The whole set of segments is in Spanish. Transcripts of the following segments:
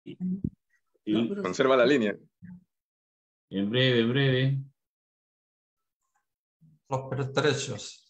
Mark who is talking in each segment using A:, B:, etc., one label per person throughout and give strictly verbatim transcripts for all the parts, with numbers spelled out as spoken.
A: No, pero... Conserva la línea.
B: En breve, en breve.
C: Los pertrechos.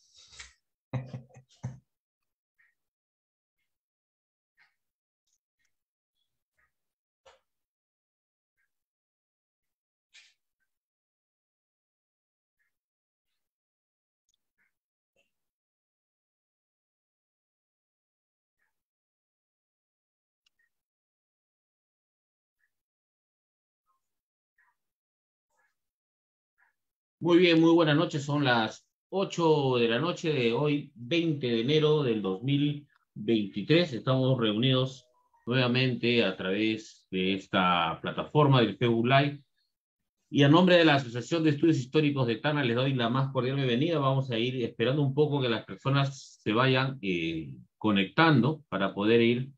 B: Muy bien, muy buenas noches. Son las ocho de la noche de hoy, veinte de enero del dos mil veintitrés. Estamos reunidos nuevamente a través de esta plataforma del Facebook Live. Y a nombre de la Asociación de Estudios Históricos de Tacna les doy la más cordial bienvenida. Vamos a ir esperando un poco que las personas se vayan eh, conectando para poder ir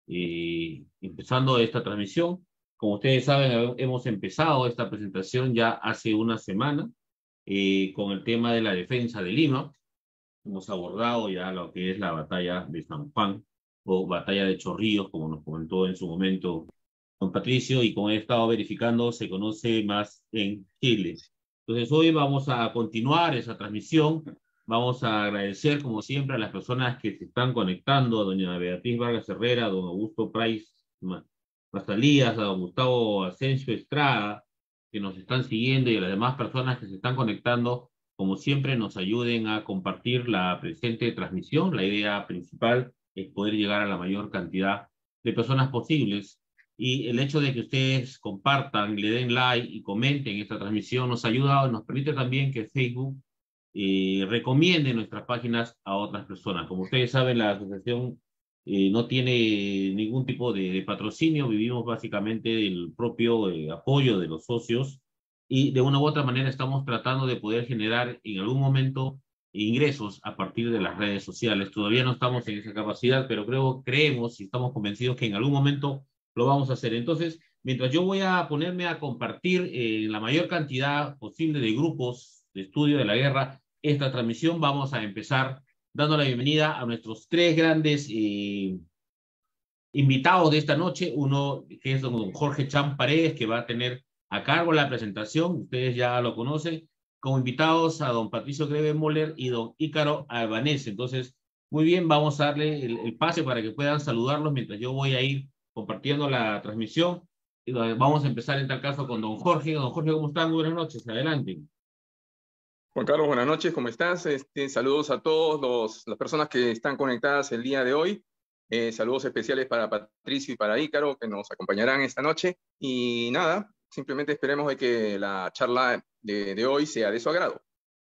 B: eh, empezando esta transmisión. Como ustedes saben, hemos empezado esta presentación ya hace una semana. Eh, con el tema de la defensa de Lima. Hemos abordado ya lo que es la batalla de San Juan o batalla de Chorrillos, como nos comentó en su momento don Patricio, y como he estado verificando, se conoce más en Chile. Entonces hoy vamos a continuar esa transmisión. Vamos a agradecer, como siempre, a las personas que se están conectando, a doña Beatriz Vargas Herrera, a don Augusto Price Mazalías, a don Gustavo Asensio Estrada, que nos están siguiendo, y a las demás personas que se están conectando, como siempre, nos ayuden a compartir la presente transmisión. La idea principal es poder llegar a la mayor cantidad de personas posibles, y el hecho de que ustedes compartan, le den like y comenten esta transmisión nos ayuda, nos permite también que Facebook eh, recomiende nuestras páginas a otras personas. Como ustedes saben, la asociación Eh, no tiene ningún tipo de, de patrocinio, vivimos básicamente del propio eh, apoyo de los socios, y de una u otra manera estamos tratando de poder generar en algún momento ingresos a partir de las redes sociales. Todavía no estamos en esa capacidad, pero creo, creemos y estamos convencidos que en algún momento lo vamos a hacer. Entonces, mientras yo voy a ponerme a compartir en eh, la mayor cantidad posible de grupos de estudio de la guerra esta transmisión, vamos a empezar dando la bienvenida a nuestros tres grandes eh, invitados de esta noche. Uno que es don Jorge Cham Paredes, que va a tener a cargo la presentación, ustedes ya lo conocen, como invitados a don Patricio Greve Moller y don Ícaro Albanese. Entonces, muy bien, vamos a darle el, el pase para que puedan saludarlos mientras yo voy a ir compartiendo la transmisión. Y vamos a empezar en tal caso con don Jorge. Don Jorge, ¿cómo están? Muy buenas noches, adelante.
A: Juan Carlos, buenas noches, ¿cómo estás? Este, saludos a todos los, las personas que están conectadas el día de hoy. Eh, saludos especiales para Patricio y para Ícaro, que nos acompañarán esta noche. Y nada, simplemente esperemos de que la charla de, de hoy sea de su agrado.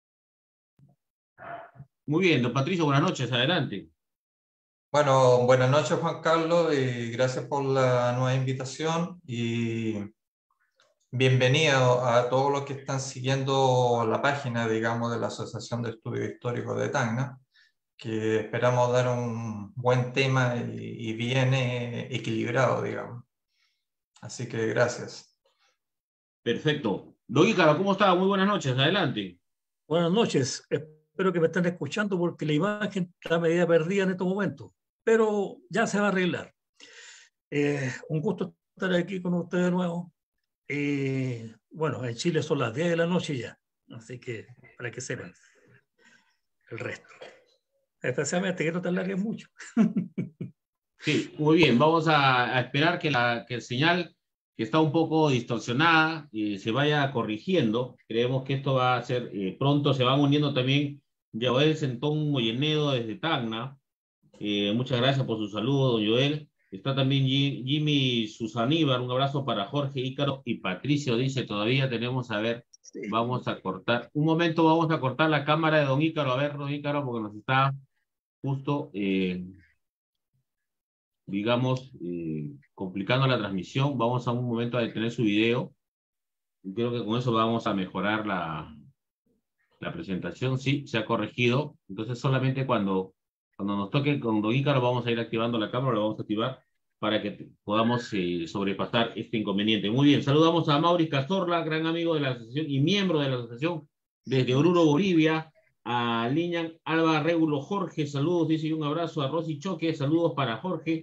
B: Muy bien, don Patricio, buenas noches, adelante.
C: Bueno, buenas noches, Juan Carlos, y gracias por la nueva invitación. Y bienvenido a todos los que están siguiendo la página, digamos, de la Asociación de Estudios Históricos de Tacna, que esperamos dar un buen tema y, y bien eh, equilibrado, digamos. Así que gracias.
B: Perfecto. Don Ícaro, ¿cómo está? Muy buenas noches, adelante.
D: Buenas noches. Espero que me estén escuchando porque la imagen está media perdida en estos momentos, pero ya se va a arreglar. Eh, un gusto estar aquí con ustedes de nuevo. Eh, bueno, en Chile son las diez de la noche ya, así que para que sepan el resto. Especialmente que no te alargues mucho.
B: Sí, muy bien. Vamos a, a esperar que la que el señal, que está un poco distorsionada, eh, se vaya corrigiendo. Creemos que esto va a ser eh, pronto. Se van uniendo también Joel Centón Moyenedo desde Tacna. Eh, muchas gracias por su saludo, don Joel. Está también Jimmy Susaníbar, un abrazo para Jorge, Ícaro y Patricio. Dice, todavía tenemos, a ver, sí. Vamos a cortar. Un momento, vamos a cortar la cámara de don Ícaro. A ver, don Ícaro, porque nos está justo, eh, digamos, eh, complicando la transmisión. Vamos a un momento a detener su video. Y creo que con eso vamos a mejorar la, la presentación. Sí, se ha corregido. Entonces solamente cuando... Cuando nos toque con don Ícaro vamos a ir activando la cámara, lo vamos a activar para que podamos eh, sobrepasar este inconveniente. Muy bien, saludamos a Mauricio Cazorla, gran amigo de la asociación y miembro de la asociación desde Oruro, Bolivia, a Liñan Alba Regulo Jorge, saludos, dice, y un abrazo a Rosy Choque, saludos para Jorge,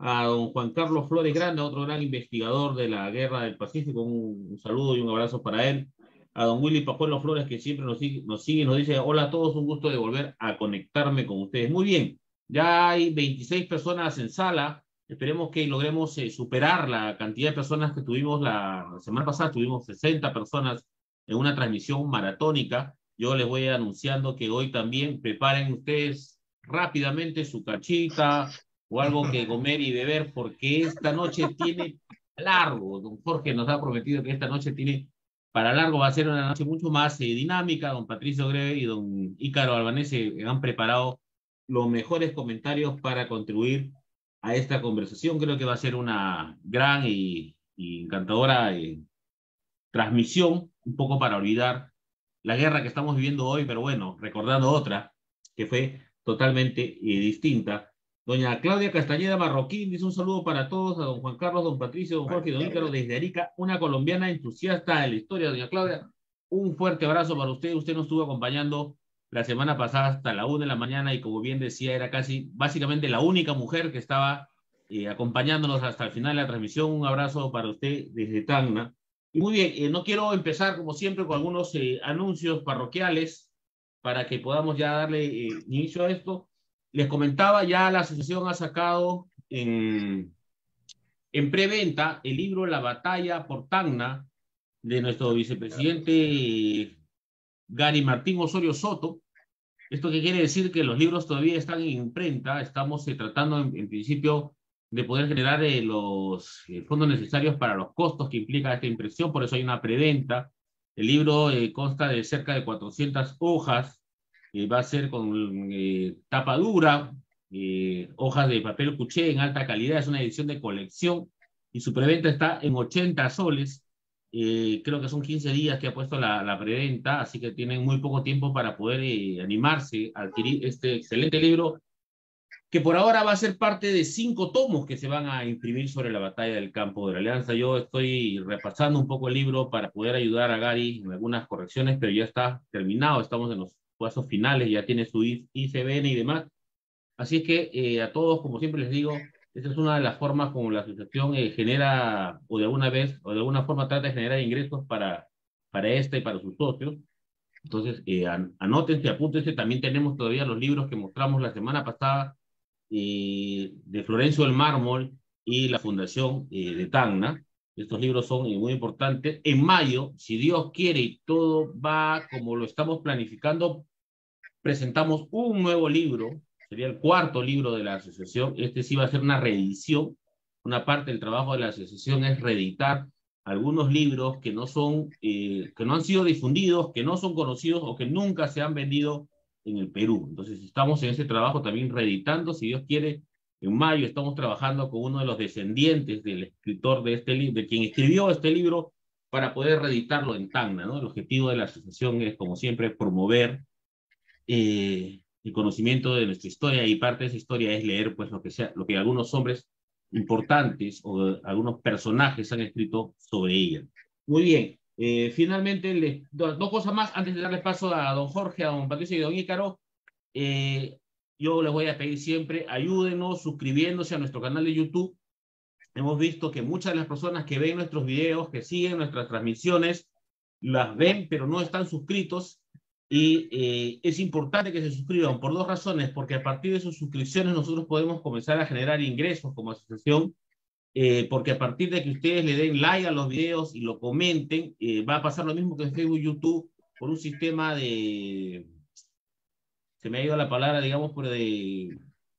B: a don Juan Carlos Flores Grande, otro gran investigador de la Guerra del Pacífico, un, un saludo y un abrazo para él, a don Willy Pajuelo Flores, que siempre nos sigue, nos sigue, nos dice, hola a todos, un gusto de volver a conectarme con ustedes. Muy bien, ya hay veintiséis personas en sala, esperemos que logremos eh, superar la cantidad de personas que tuvimos la, la semana pasada, tuvimos sesenta personas en una transmisión maratónica. Yo les voy anunciando que hoy también preparen ustedes rápidamente su cachita o algo que comer y beber, porque esta noche tiene largo. Don Jorge nos ha prometido que esta noche tiene para largo, va a ser una noche mucho más eh, dinámica. Don Patricio Greve y don Ícaro Albanese han preparado los mejores comentarios para contribuir a esta conversación. Creo que va a ser una gran y, y encantadora eh, transmisión, un poco para olvidar la guerra que estamos viviendo hoy, pero bueno, recordando otra que fue totalmente eh, distinta. Doña Claudia Castañeda Marroquín dice un saludo para todos, a don Juan Carlos, don Patricio, don Jorge y don Ícaro desde Arica, una colombiana entusiasta de la historia. Doña Claudia, un fuerte abrazo para usted. Usted nos estuvo acompañando la semana pasada hasta la una de la mañana y como bien decía, era casi básicamente la única mujer que estaba eh, acompañándonos hasta el final de la transmisión. Un abrazo para usted desde Tacna. Y muy bien, eh, no quiero empezar como siempre con algunos eh, anuncios parroquiales para que podamos ya darle eh, inicio a esto. Les comentaba, ya la asociación ha sacado en, en preventa el libro La batalla por Tacna de nuestro vicepresidente eh, Gary Martín Osorio Soto. ¿Esto qué quiere decir? Que los libros todavía están en imprenta. Estamos eh, tratando en, en principio de poder generar eh, los eh, fondos necesarios para los costos que implica esta impresión, por eso hay una preventa. El libro eh, consta de cerca de cuatrocientas hojas, eh, va a ser con eh, tapa dura, eh, hojas de papel cuché en alta calidad, es una edición de colección, y su preventa está en ochenta soles. Eh, creo que son quince días que ha puesto la, la preventa, así que tienen muy poco tiempo para poder eh, animarse a adquirir este excelente libro, que por ahora va a ser parte de cinco tomos que se van a imprimir sobre la batalla del campo de la Alianza. Yo estoy repasando un poco el libro para poder ayudar a Gary en algunas correcciones, pero ya está terminado, estamos en los pasos finales, ya tiene su I C B N y demás. Así es que eh, a todos, como siempre les digo, esta es una de las formas como la asociación eh, genera, o de alguna vez, o de alguna forma trata de generar ingresos para, para esta y para sus socios. Entonces, eh, an anótense, apúntense. También tenemos todavía los libros que mostramos la semana pasada, eh, de Florencio del Mármol y la Fundación eh, de Tacna. Estos libros son eh, muy importantes. En mayo, si Dios quiere y todo va como lo estamos planificando, presentamos un nuevo libro. Sería el cuarto libro de la asociación. Este sí va a ser una reedición. Una parte del trabajo de la asociación es reeditar algunos libros que no son, eh, que no han sido difundidos, que no son conocidos o que nunca se han vendido en el Perú. Entonces estamos en ese trabajo también reeditando. Si Dios quiere, en mayo estamos trabajando con uno de los descendientes del escritor de este libro, de quien escribió este libro, para poder reeditarlo en Tacna, ¿no? El objetivo de la asociación es, como siempre, promover eh, el conocimiento de nuestra historia, y parte de esa historia es leer pues lo que sea, lo que algunos hombres importantes o algunos personajes han escrito sobre ella. Muy bien, eh, finalmente le, do, dos cosas más antes de darle paso a don Jorge, a don Patricio y a don Ícaro. Eh, yo les voy a pedir siempre, ayúdenos suscribiéndose a nuestro canal de YouTube. Hemos visto que muchas de las personas que ven nuestros videos, que siguen nuestras transmisiones, las ven pero no están suscritos. Y eh, es importante que se suscriban por dos razones, porque a partir de sus suscripciones nosotros podemos comenzar a generar ingresos como asociación, eh, porque a partir de que ustedes le den like a los videos y lo comenten, eh, va a pasar lo mismo que en Facebook y YouTube, por un sistema de, se me ha ido la palabra, digamos, pero de,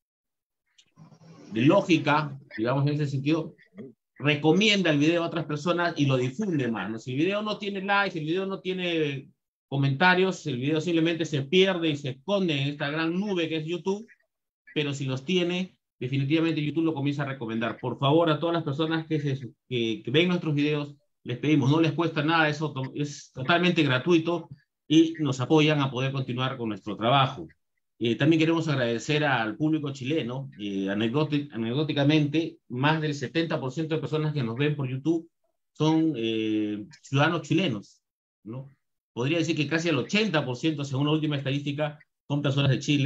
B: de lógica, digamos en ese sentido, recomienda el video a otras personas y lo difunde más, ¿no? Si el video no tiene likes, si el video no tiene comentarios, el video simplemente se pierde y se esconde en esta gran nube que es YouTube, pero si los tiene, definitivamente YouTube lo comienza a recomendar. Por favor, a todas las personas que, se, que, que ven nuestros videos, les pedimos, no les cuesta nada, eso es totalmente gratuito y nos apoyan a poder continuar con nuestro trabajo. Eh, también queremos agradecer al público chileno. Eh, anecdóticamente, más del setenta por ciento de personas que nos ven por YouTube son eh, ciudadanos chilenos, ¿no? Podría decir que casi el ochenta por ciento, según la última estadística, son personas de Chile,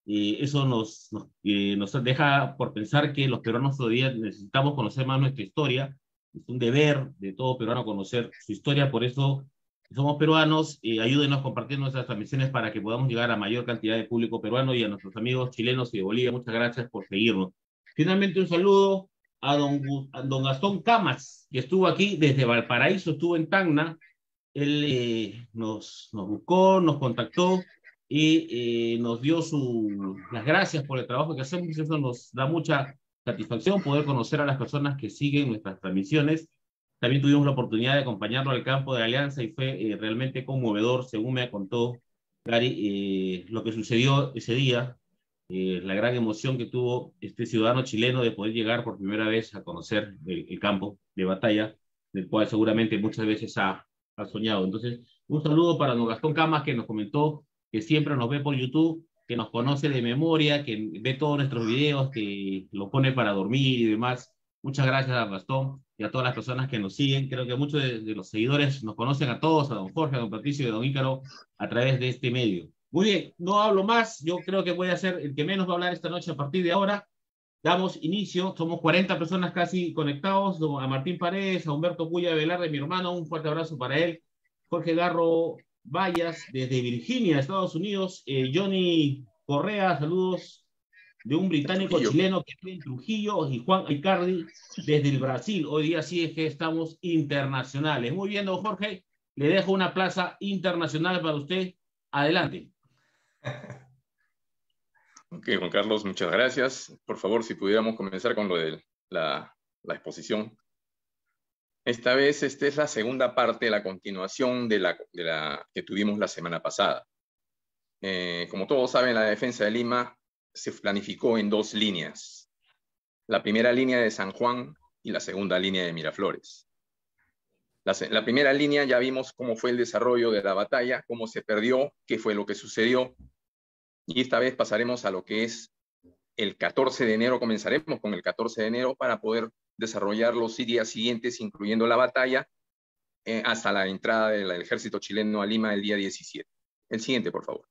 B: Y eso nos, nos, eh, nos deja por pensar que los peruanos todavía necesitamos conocer más nuestra historia. Es un deber de todo peruano conocer su historia, por eso somos peruanos, eh, ayúdenos a compartir nuestras transmisiones para que podamos llegar a mayor cantidad de público peruano y a nuestros amigos chilenos y de Bolivia. Muchas gracias por seguirnos. Finalmente, un saludo a don, a don Gastón Camas, que estuvo aquí desde Valparaíso, estuvo en Tacna. Él eh, nos, nos buscó, nos contactó y eh, nos dio su, las gracias por el trabajo que hacemos. Eso nos da mucha satisfacción poder conocer a las personas que siguen nuestras transmisiones. También tuvimos la oportunidad de acompañarlo al campo de Alianza y fue eh, realmente conmovedor, según me contó Gary, eh, lo que sucedió ese día, eh, la gran emoción que tuvo este ciudadano chileno de poder llegar por primera vez a conocer el, el campo de batalla, del cual seguramente muchas veces ha, ha soñado. Entonces, un saludo para don Gastón Camas, que nos comentó que siempre nos ve por YouTube, que nos conoce de memoria, que ve todos nuestros videos, que lo pone para dormir y demás. Muchas gracias a Gastón y a todas las personas que nos siguen. Creo que muchos de, de los seguidores nos conocen a todos, a don Jorge, a don Patricio y a don Ícaro, a través de este medio. Muy bien, no hablo más. Yo creo que voy a ser el que menos va a hablar esta noche a partir de ahora. Damos inicio. Somos cuarenta personas casi conectados. A Martín Paredes, a Humberto Puya Velarde, mi hermano. Un fuerte abrazo para él. Jorge Garro Vallas, desde Virginia, Estados Unidos. Eh, Johnny Correa, saludos de un británico Trujillo. Chileno que vive en Trujillo, y Juan Icardi desde el Brasil. Hoy día sí es que estamos internacionales. Muy bien, don Jorge, le dejo una plaza internacional para usted. Adelante.
A: Ok, Juan Carlos, muchas gracias. Por favor, si pudiéramos comenzar con lo de la, la exposición. Esta vez esta es la segunda parte, la continuación de la, de la que tuvimos la semana pasada. Eh, como todos saben, la defensa de Lima se planificó en dos líneas. La primera línea de San Juan y la segunda línea de Miraflores. La, la primera línea ya vimos cómo fue el desarrollo de la batalla, cómo se perdió, qué fue lo que sucedió. Y esta vez pasaremos a lo que es el catorce de enero, comenzaremos con el catorce de enero para poder desarrollar los días siguientes, incluyendo la batalla, eh, hasta la entrada del ejército chileno a Lima el día diecisiete. El siguiente, por favor.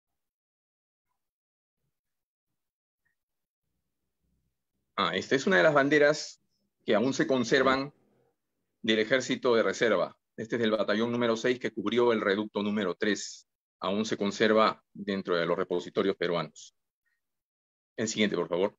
A: Ah, esta es una de las banderas que aún se conservan del ejército de reserva. Este es del batallón número seis que cubrió el reducto número tres. Aún se conserva dentro de los repositorios peruanos. El siguiente, por favor.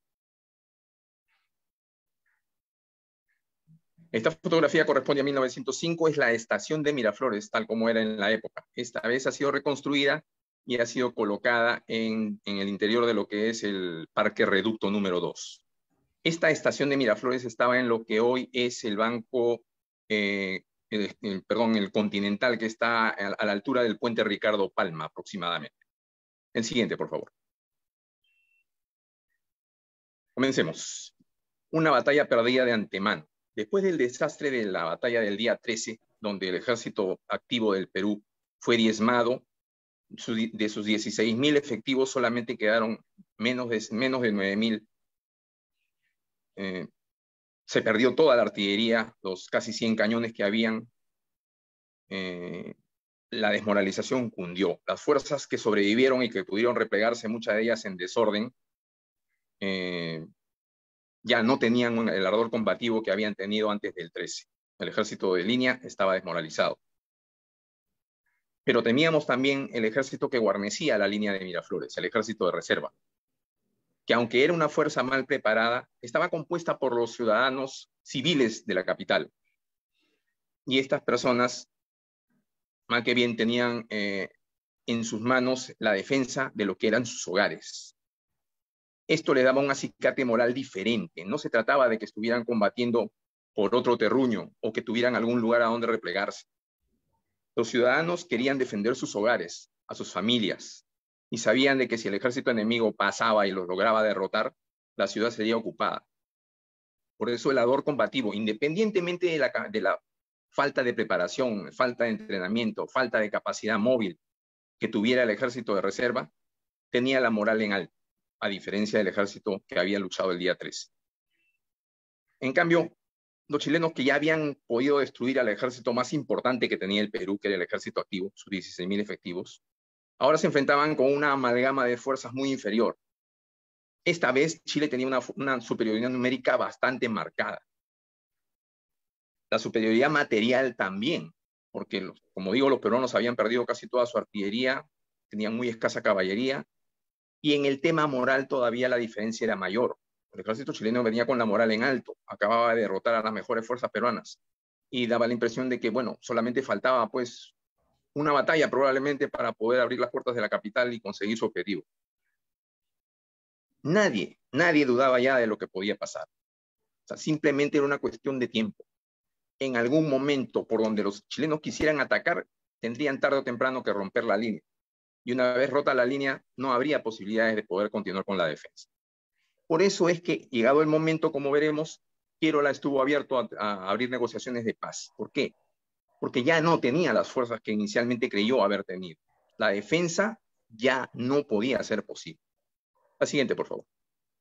A: Esta fotografía corresponde a mil novecientos cinco, es la estación de Miraflores, tal como era en la época. Esta vez ha sido reconstruida y ha sido colocada en, en el interior de lo que es el Parque Reducto número dos. Esta estación de Miraflores estaba en lo que hoy es el banco, eh, el, el, perdón, el Continental, que está a, a la altura del puente Ricardo Palma, aproximadamente. El siguiente, por favor. Comencemos. Una batalla perdida de antemano. Después del desastre de la batalla del día trece, donde el ejército activo del Perú fue diezmado, de sus dieciséis mil efectivos solamente quedaron menos de, menos de nueve mil. Eh, se perdió toda la artillería, los casi cien cañones que habían. Eh, la desmoralización cundió. Las fuerzas que sobrevivieron y que pudieron replegarse, muchas de ellas en desorden, eh, ya no tenían el ardor combativo que habían tenido antes del trece. El ejército de línea estaba desmoralizado. Pero teníamos también el ejército que guarnecía la línea de Miraflores, el ejército de reserva, que aunque era una fuerza mal preparada, estaba compuesta por los ciudadanos civiles de la capital. Y estas personas, mal que bien, tenían eh, en sus manos la defensa de lo que eran sus hogares. Esto le daba un acicate moral diferente. No se trataba de que estuvieran combatiendo por otro terruño o que tuvieran algún lugar a donde replegarse. Los ciudadanos querían defender sus hogares, a sus familias, y sabían de que si el ejército enemigo pasaba y los lograba derrotar, la ciudad sería ocupada. Por eso el ardor combativo, independientemente de la, de la falta de preparación, falta de entrenamiento, falta de capacidad móvil que tuviera el ejército de reserva, tenía la moral en alto, a diferencia del ejército que había luchado el día trece. En cambio, los chilenos que ya habían podido destruir al ejército más importante que tenía el Perú, que era el ejército activo, sus dieciséis mil efectivos, ahora se enfrentaban con una amalgama de fuerzas muy inferior, esta vez Chile tenía una, una superioridad numérica bastante marcada. La superioridad material también, porque, los, como digo, los peruanos habían perdido casi toda su artillería, tenían muy escasa caballería, y en el tema moral todavía la diferencia era mayor. El ejército chileno venía con la moral en alto, acababa de derrotar a las mejores fuerzas peruanas, y daba la impresión de que, bueno, solamente faltaba, pues, una batalla probablemente para poder abrir las puertas de la capital y conseguir su objetivo. Nadie, nadie dudaba ya de lo que podía pasar. O sea, simplemente era una cuestión de tiempo. En algún momento por donde los chilenos quisieran atacar, tendrían tarde o temprano que romper la línea. Y una vez rota la línea, no habría posibilidades de poder continuar con la defensa. Por eso es que, llegado el momento, como veremos, Quérola estuvo abierto a, a abrir negociaciones de paz. ¿Por qué? Porque ya no tenía las fuerzas que inicialmente creyó haber tenido. La defensa ya no podía ser posible. La siguiente, por favor.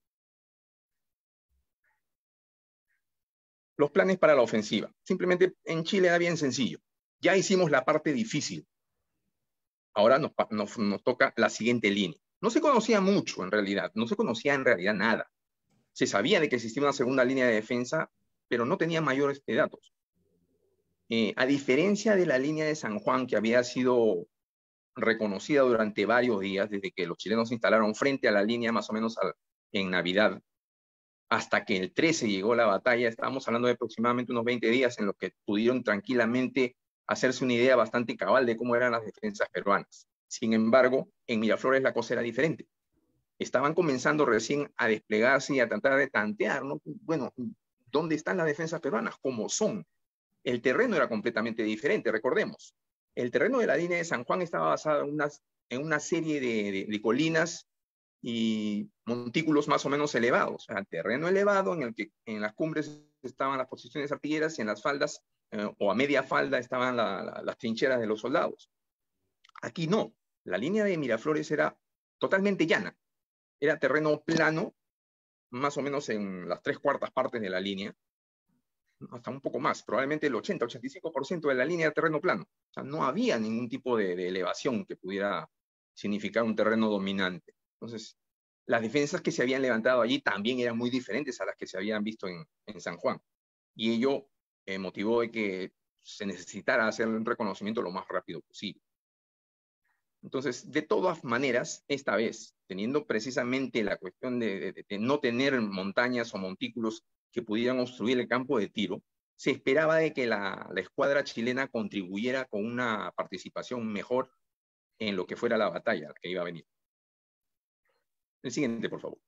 A: Los planes para la ofensiva. Simplemente en Chile era bien sencillo. Ya hicimos la parte difícil. Ahora nos, nos, nos toca la siguiente línea. No se conocía mucho en realidad, no se conocía en realidad nada. Se sabía de que existía una segunda línea de defensa, pero no tenía mayores datos. Eh, a diferencia de la línea de San Juan, que había sido reconocida durante varios días, desde que los chilenos se instalaron frente a la línea más o menos al, en Navidad, hasta que el trece llegó la batalla, estábamos hablando de aproximadamente unos veinte días en los que pudieron tranquilamente hacerse una idea bastante cabal de cómo eran las defensas peruanas. Sin embargo, en Miraflores la cosa era diferente. Estaban comenzando recién a desplegarse y a tratar de tantear, ¿no? Bueno, ¿dónde están las defensas peruanas? ¿Cómo son? El terreno era completamente diferente, recordemos. El terreno de la línea de San Juan estaba basado en, unas, en una serie de, de, de colinas y montículos más o menos elevados. O sea, terreno elevado en el que en las cumbres estaban las posiciones artilleras y en las faldas eh, o a media falda estaban la, la, las trincheras de los soldados. Aquí no. La línea de Miraflores era totalmente llana. Era terreno plano, más o menos en las tres cuartas partes de la línea, hasta un poco más, probablemente el ochenta, ochenta y cinco por ciento de la línea de terreno plano. O sea, no había ningún tipo de, de elevación que pudiera significar un terreno dominante. Entonces, las defensas que se habían levantado allí también eran muy diferentes a las que se habían visto en, en San Juan. Y ello eh, motivó de que se necesitara hacer un reconocimiento lo más rápido posible. Entonces, de todas maneras, esta vez, teniendo precisamente la cuestión de, de, de no tener montañas o montículos que pudieran obstruir el campo de tiro, se esperaba de que la, la escuadra chilena contribuyera con una participación mejor en lo que fuera la batalla que iba a venir. El siguiente, por favor.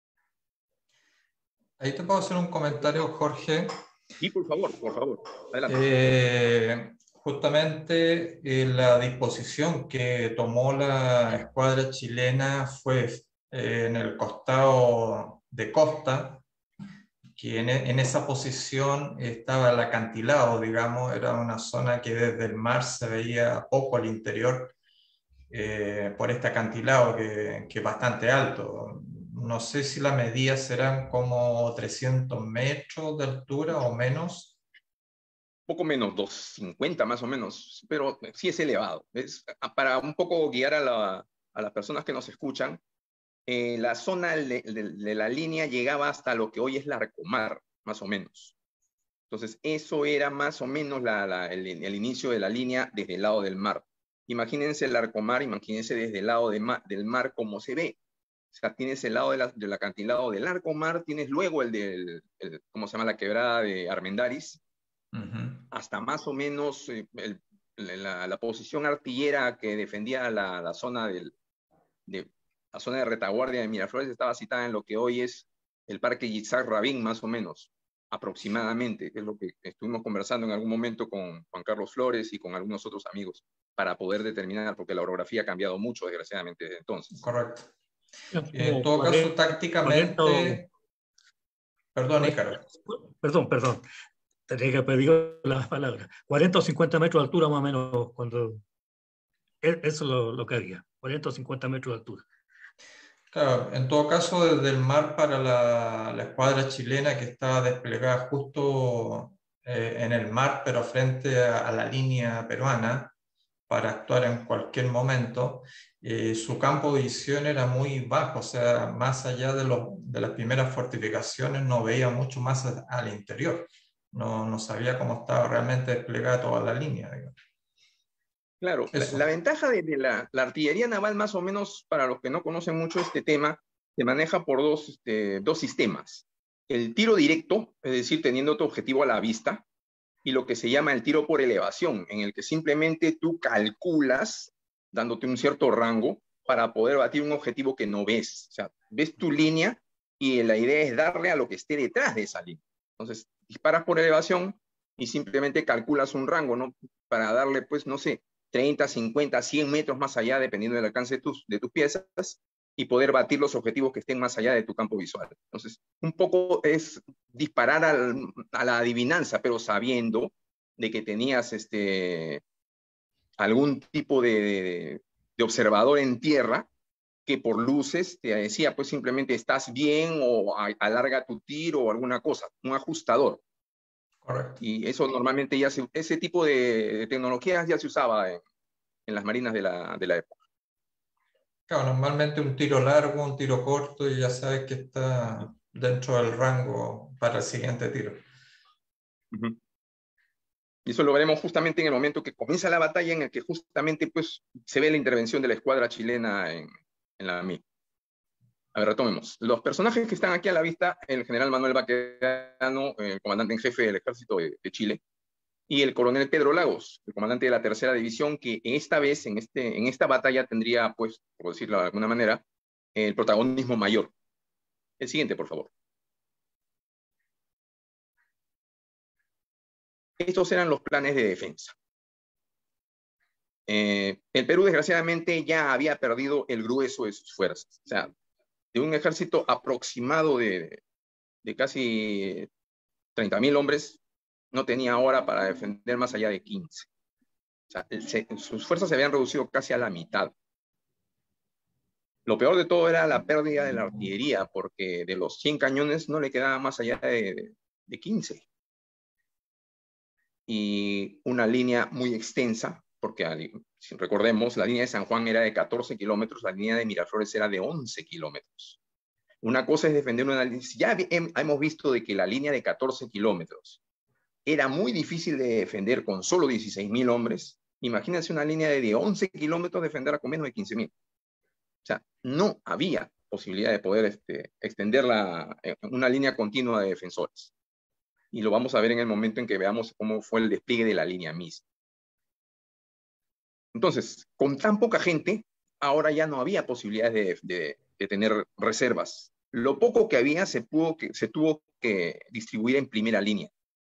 C: Ahí te puedo hacer un comentario, Jorge.
A: Sí, por favor, por favor. Adelante.
C: Eh, justamente eh, la disposición que tomó la escuadra chilena fue eh, en el costado de costa, que en, en esa posición estaba el acantilado, digamos, era una zona que desde el mar se veía poco al interior eh, por este acantilado que, que es bastante alto. No sé si la medida serán como trescientos metros de altura o menos.
A: Poco menos, doscientos cincuenta más o menos, pero sí es elevado. Es, para un poco guiar a, la, a las personas que nos escuchan, eh, la zona de, de, de la línea llegaba hasta lo que hoy es Larcomar, más o menos. Entonces, eso era más o menos la, la, el, el inicio de la línea desde el lado del mar. Imagínense el Larcomar, imagínense desde el lado de ma, del mar cómo se ve. O sea, tienes el lado de la, del acantilado del Larcomar, tienes luego el del, el, ¿cómo se llama? La quebrada de Armendáriz, uh-huh. Hasta más o menos eh, el, la, la posición artillera que defendía la, la zona del, de, la zona de retaguardia de Miraflores estaba citada en lo que hoy es el Parque Yitzhak Rabin, más o menos, aproximadamente, que es lo que estuvimos conversando en algún momento con Juan Carlos Flores y con algunos otros amigos, para poder determinar, porque la orografía ha cambiado mucho, desgraciadamente, desde entonces.
C: Correcto. En todo caso, tácticamente... cuarenta... Perdón, Ícaro.
D: Perdón, perdón. Tenía que pedir las palabras. cuarenta o cincuenta metros de altura más o menos, cuando... Eso es lo, lo que había, cuarenta o cincuenta metros de altura.
C: Claro, en todo caso, desde el mar para la, la escuadra chilena que estaba desplegada justo eh, en el mar, pero frente a, a la línea peruana, para actuar en cualquier momento. Eh, su campo de visión era muy bajo, o sea, más allá de, los, de las primeras fortificaciones no veía mucho más a, al interior, no, no sabía cómo estaba realmente desplegada toda la línea, digamos.
A: Claro, la, la ventaja de, de la, la artillería naval, más o menos, para los que no conocen mucho este tema, se maneja por dos, este, dos sistemas. El tiro directo, es decir, teniendo tu objetivo a la vista, y lo que se llama el tiro por elevación, en el que simplemente tú calculas, dándote un cierto rango, para poder batir un objetivo que no ves. O sea, ves tu línea y la idea es darle a lo que esté detrás de esa línea. Entonces, disparas por elevación y simplemente calculas un rango, ¿no? Para darle, pues, no sé, treinta, cincuenta, cien metros más allá, dependiendo del alcance de tus, de tus piezas, y poder batir los objetivos que estén más allá de tu campo visual. Entonces, un poco es disparar al, a la adivinanza, pero sabiendo de que tenías este, algún tipo de, de, de observador en tierra que por luces te decía, pues simplemente estás bien o a, alarga tu tiro o alguna cosa, un ajustador.
C: Correcto.
A: Y eso normalmente ya se, ese tipo de, de tecnologías ya se usaba en, en las marinas de la, de la época.
C: Claro, normalmente un tiro largo, un tiro corto y ya sabes que está dentro del rango para el siguiente tiro.
A: Uh-huh. Y eso lo veremos justamente en el momento que comienza la batalla, en el que justamente pues, se ve la intervención de la escuadra chilena en, en la M I. A ver, retomemos. Los personajes que están aquí a la vista, el general Manuel Baquedano, el comandante en jefe del ejército de, de Chile, y el coronel Pedro Lagos, el comandante de la tercera división, que esta vez, en, este, en esta batalla, tendría, pues, por decirlo de alguna manera, el protagonismo mayor. El siguiente, por favor. Estos eran los planes de defensa. Eh, el Perú, desgraciadamente, ya había perdido el grueso de sus fuerzas. O sea, de un ejército aproximado de, de casi treinta mil hombres, no tenía ahora para defender más allá de quince. O sea, se, sus fuerzas se habían reducido casi a la mitad. Lo peor de todo era la pérdida de la artillería, porque de los cien cañones no le quedaba más allá de, de quince. Y una línea muy extensa, porque si recordemos, la línea de San Juan era de catorce kilómetros, la línea de Miraflores era de once kilómetros. Una cosa es defender una línea, ya hemos visto de que la línea de catorce kilómetros era muy difícil de defender con solo dieciséis mil hombres. Imagínense una línea de once kilómetros defenderla con menos de quince mil. O sea, no había posibilidad de poder este, extender la, una línea continua de defensores. Y lo vamos a ver en el momento en que veamos cómo fue el despliegue de la línea misma. Entonces, con tan poca gente, ahora ya no había posibilidades de, de, de tener reservas. Lo poco que había se, pudo que, se tuvo que distribuir en primera línea.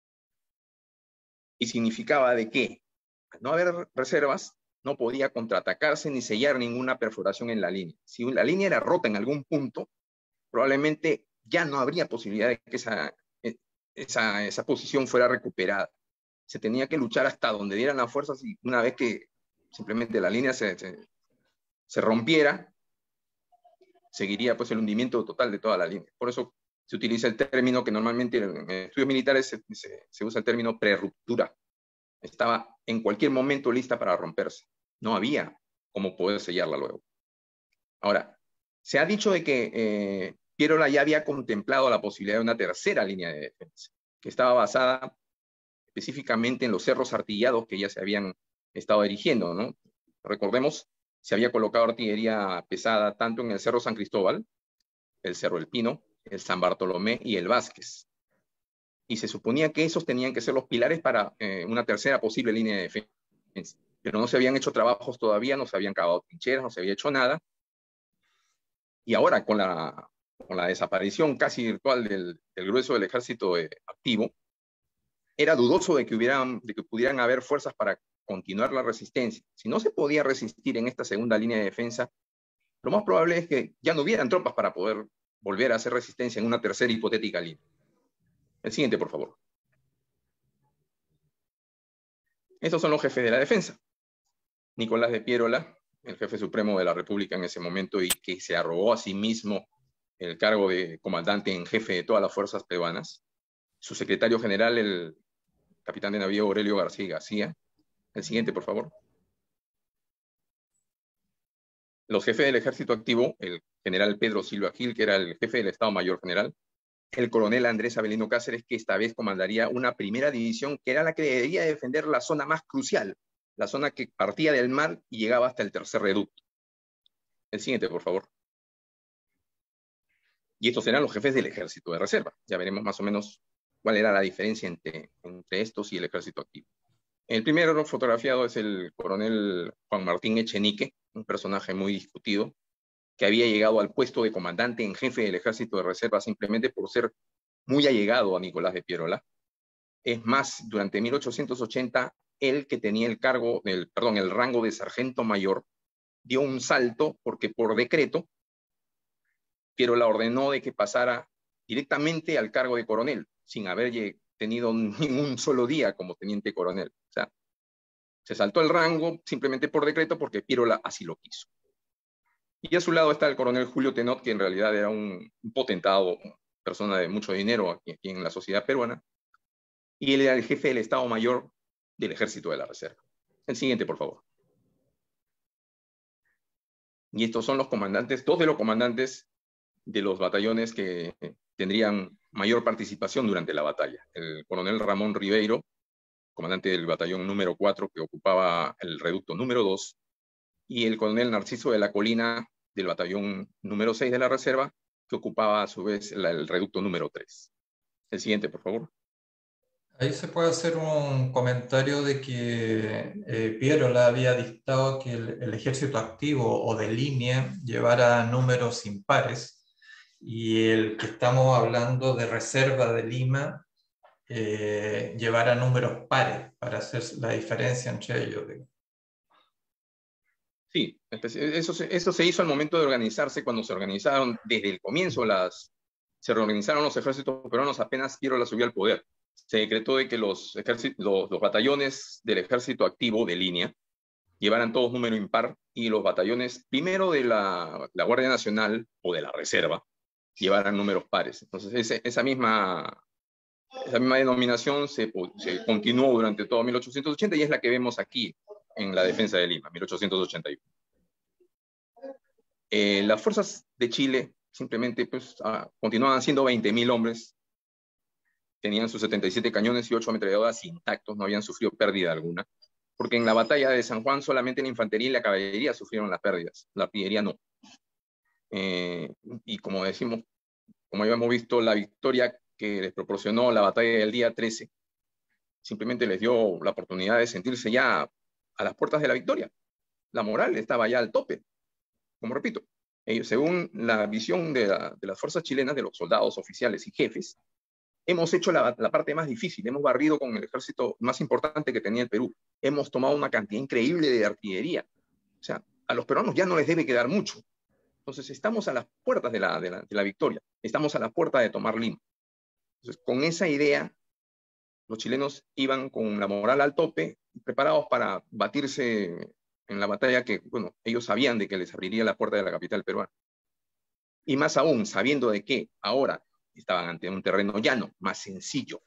A: Y significaba de que, al no haber reservas, no podía contraatacarse ni sellar ninguna perforación en la línea. Si la línea era rota en algún punto, probablemente ya no habría posibilidad de que esa, esa, esa posición fuera recuperada. Se tenía que luchar hasta donde dieran las fuerzas y una vez que simplemente la línea se, se, se rompiera, seguiría pues el hundimiento total de toda la línea. Por eso se utiliza el término que normalmente en estudios militares se, se, se usa el término prerruptura. Estaba en cualquier momento lista para romperse. No había cómo poder sellarla luego. Ahora, se ha dicho de que eh, Pierola ya había contemplado la posibilidad de una tercera línea de defensa, que estaba basada específicamente en los cerros artillados que ya se habían estado erigiendo, ¿no? Recordemos, se había colocado artillería pesada tanto en el Cerro San Cristóbal, el Cerro El Pino, el San Bartolomé y el Vázquez. Y se suponía que esos tenían que ser los pilares para eh, una tercera posible línea de defensa. Pero no se habían hecho trabajos todavía, no se habían cavado trincheras, no se había hecho nada. Y ahora, con la, con la desaparición casi virtual del, del grueso del ejército eh, activo, era dudoso de que, hubieran, de que pudieran haber fuerzas para continuar la resistencia. Si no se podía resistir en esta segunda línea de defensa, lo más probable es que ya no hubieran tropas para poder volver a hacer resistencia en una tercera hipotética línea. El siguiente, por favor. Estos son los jefes de la defensa. Nicolás de Pierola, el jefe supremo de la República en ese momento y que se arrogó a sí mismo el cargo de comandante en jefe de todas las fuerzas peruanas. Su secretario general, el capitán de navío Aurelio García García. El siguiente, por favor. los jefes del ejército activo, el general Pedro Silva Gil, que era el jefe del Estado Mayor General, el coronel Andrés Avelino Cáceres, que esta vez comandaría una primera división, que era la que debía defender la zona más crucial, la zona que partía del mar y llegaba hasta el tercer reducto. El siguiente, por favor. Y estos eran los jefes del ejército de reserva. Ya veremos más o menos cuál era la diferencia entre, entre estos y el ejército activo. El primero fotografiado es el coronel Juan Martín Echenique, un personaje muy discutido, que había llegado al puesto de comandante en jefe del ejército de reserva simplemente por ser muy allegado a Nicolás de Pierola. Es más, durante mil ochocientos ochenta, él, que tenía el cargo, el, perdón, el rango de sargento mayor, dio un salto porque por decreto Pierola ordenó de que pasara directamente al cargo de coronel, sin haber tenido ningún solo día como teniente coronel. O sea, se saltó el rango simplemente por decreto porque Pierola así lo quiso. Y a su lado está el coronel Julio Tenot, que en realidad era un, un potentado, persona de mucho dinero aquí, aquí en la sociedad peruana, y él era el jefe del Estado Mayor del Ejército de la Reserva. El siguiente, por favor. Y estos son los comandantes, dos de los comandantes de los batallones que tendrían mayor participación durante la batalla. El coronel Ramón Ribeiro, comandante del batallón número cuatro, que ocupaba el reducto número dos, y el coronel Narciso de la Colina, del batallón número seis de la reserva, que ocupaba a su vez la, el reducto número tres. El siguiente, por favor.
C: Ahí se puede hacer un comentario de que eh, Pierola había dictado que el, el ejército activo o de línea llevara números impares, y el que estamos hablando de reserva de Lima eh, llevara números pares para hacer la diferencia entre ellos.
A: Sí, eso se, eso se hizo al momento de organizarse, cuando se organizaron desde el comienzo, las, se reorganizaron los ejércitos peruanos apenas Pierola subió al poder. Se decretó de que los, los, los batallones del ejército activo de línea llevaran todos número impar, y los batallones primero de la, la Guardia Nacional o de la Reserva llevaran números pares. Entonces ese, esa, misma, esa misma denominación se, se continuó durante todo mil ochocientos ochenta y es la que vemos aquí en la defensa de Lima, mil ochocientos ochenta y uno. Eh, las fuerzas de Chile simplemente pues, ah, continuaban siendo veinte mil hombres, tenían sus setenta y siete cañones y ocho ametralladoras intactos, no habían sufrido pérdida alguna, porque en la batalla de San Juan solamente la infantería y la caballería sufrieron las pérdidas, la artillería no. Eh, y como decimos, como ya hemos visto, la victoria que les proporcionó la batalla del día trece, simplemente les dio la oportunidad de sentirse ya a las puertas de la victoria. La moral estaba ya al tope. Como repito, ellos, según la visión de, la, de las fuerzas chilenas, de los soldados, oficiales y jefes, hemos hecho la, la parte más difícil, hemos barrido con el ejército más importante que tenía el Perú, hemos tomado una cantidad increíble de artillería. O sea, a los peruanos ya no les debe quedar mucho. Entonces estamos a las puertas de la, de la, de la victoria, estamos a la puerta de tomar Lima. Entonces, con esa idea, los chilenos iban con la moral al tope, preparados para batirse en la batalla que, bueno, ellos sabían de que les abriría la puerta de la capital peruana. Y más aún, sabiendo de que ahora estaban ante un terreno llano, más sencillo,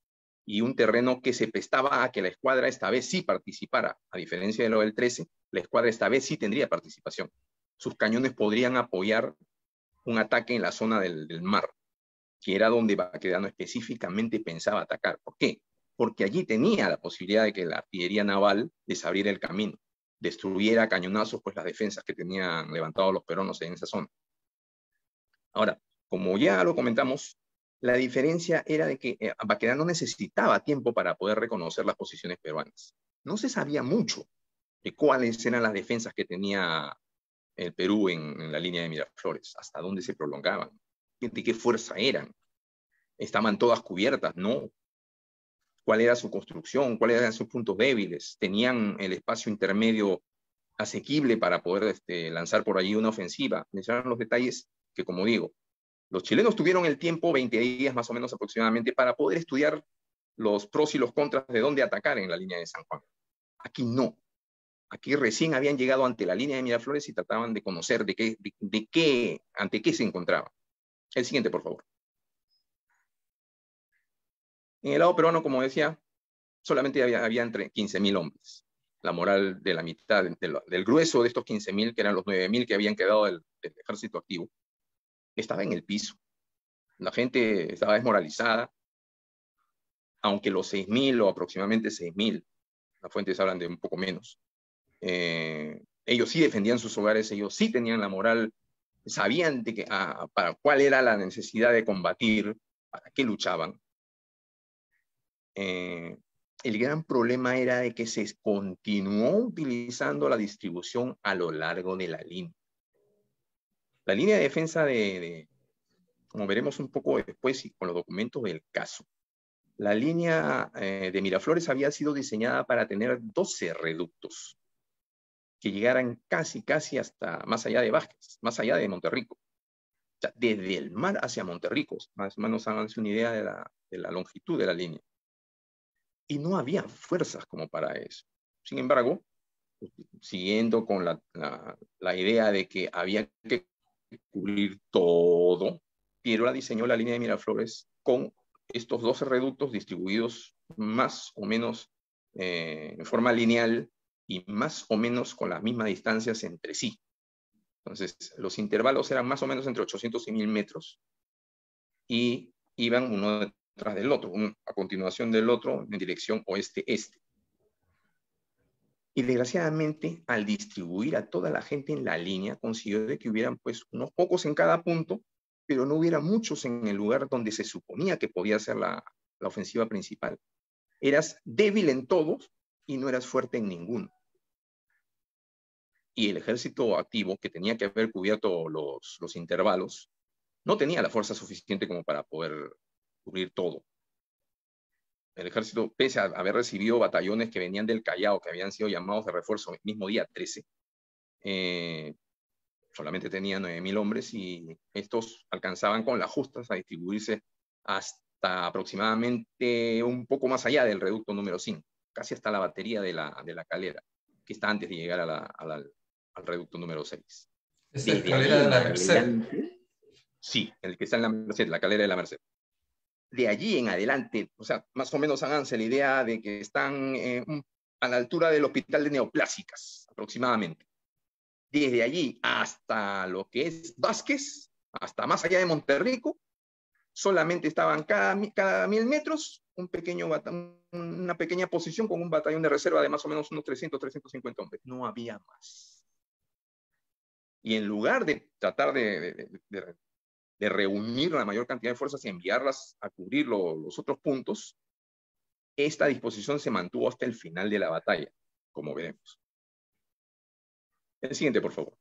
A: y un terreno que se prestaba a que la escuadra esta vez sí participara. A diferencia de lo del trece, la escuadra esta vez sí tendría participación. Sus cañones podrían apoyar un ataque en la zona del, del mar, que era donde Baquedano específicamente pensaba atacar. ¿Por qué? Porque allí tenía la posibilidad de que la artillería naval les abriera el camino, destruyera a cañonazos pues, las defensas que tenían levantados los peruanos en esa zona. Ahora, como ya lo comentamos, la diferencia era de que Baquedano necesitaba tiempo para poder reconocer las posiciones peruanas. No se sabía mucho de cuáles eran las defensas que tenía el Perú en, en la línea de Miraflores, hasta dónde se prolongaban, de qué fuerza eran. ¿Estaban todas cubiertas? No. ¿Cuál era su construcción? ¿Cuáles eran sus puntos débiles? ¿Tenían el espacio intermedio asequible para poder este, lanzar por allí una ofensiva? Mencionaron los detalles que, como digo, los chilenos tuvieron el tiempo, veinte días más o menos aproximadamente, para poder estudiar los pros y los contras de dónde atacar en la línea de San Juan. Aquí no. Aquí recién habían llegado ante la línea de Miraflores y trataban de conocer de qué, de, de qué, ante qué se encontraban. El siguiente, por favor. En el lado peruano, como decía, solamente había, había entre quince mil hombres. la moral de la mitad, de lo, del grueso de estos quince mil, que eran los nueve mil que habían quedado del, del ejército activo, estaba en el piso. La gente estaba desmoralizada, aunque los seis mil o aproximadamente seis mil, las fuentes hablan de un poco menos, eh, ellos sí defendían sus hogares, ellos sí tenían la moral, sabían de que, ah, para cuál era la necesidad de combatir, para qué luchaban. Eh, el gran problema era de que se continuó utilizando la distribución a lo largo de la línea. La línea de defensa de, de como veremos un poco después y con los documentos del caso, la línea eh, de Miraflores había sido diseñada para tener doce reductos que llegaran casi, casi hasta más allá de Vázquez, más allá de Monterrico. O sea, desde el mar hacia Monterrico, más o menos háganse una idea de la, de la longitud de la línea. Y no había fuerzas como para eso. Sin embargo, siguiendo con la, la, la idea de que había que cubrir todo, Piérola diseñó la línea de Miraflores con estos doce reductos distribuidos más o menos eh, en forma lineal y más o menos con las mismas distancias entre sí. Entonces, los intervalos eran más o menos entre ochocientos y mil metros y iban uno detrás del otro, uno a continuación del otro en dirección oeste-este. Y desgraciadamente, al distribuir a toda la gente en la línea, consiguió de que hubieran pues unos pocos en cada punto, pero no hubiera muchos en el lugar donde se suponía que podía ser la, la ofensiva principal. Eras débil en todos y no eras fuerte en ninguno. Y el ejército activo, que tenía que haber cubierto los, los intervalos, no tenía la fuerza suficiente como para poder cubrir todo. El ejército, pese a haber recibido batallones que venían del Callao, que habían sido llamados de refuerzo el mismo día trece, eh, solamente tenía nueve mil hombres y estos alcanzaban con las justas a distribuirse hasta aproximadamente un poco más allá del reducto número cinco, casi hasta la batería de la, de la calera, que está antes de llegar a la, a la, al reducto número seis.
C: ¿Esa escalera de la Merced?
A: Sí, el que está en la Merced, la calera de la Merced. De allí en adelante, o sea, más o menos háganse la idea de que están eh, a la altura del hospital de neoplásicas, aproximadamente. Desde allí hasta lo que es Vázquez, hasta más allá de Monterrico, solamente estaban cada, cada mil metros un pequeño una pequeña posición con un batallón de reserva de más o menos unos trescientos, trescientos cincuenta hombres. No había más. Y en lugar de tratar de, de, de, de de reunir la mayor cantidad de fuerzas y enviarlas a cubrir lo, los otros puntos, esta disposición se mantuvo hasta el final de la batalla, como veremos. El siguiente, por favor.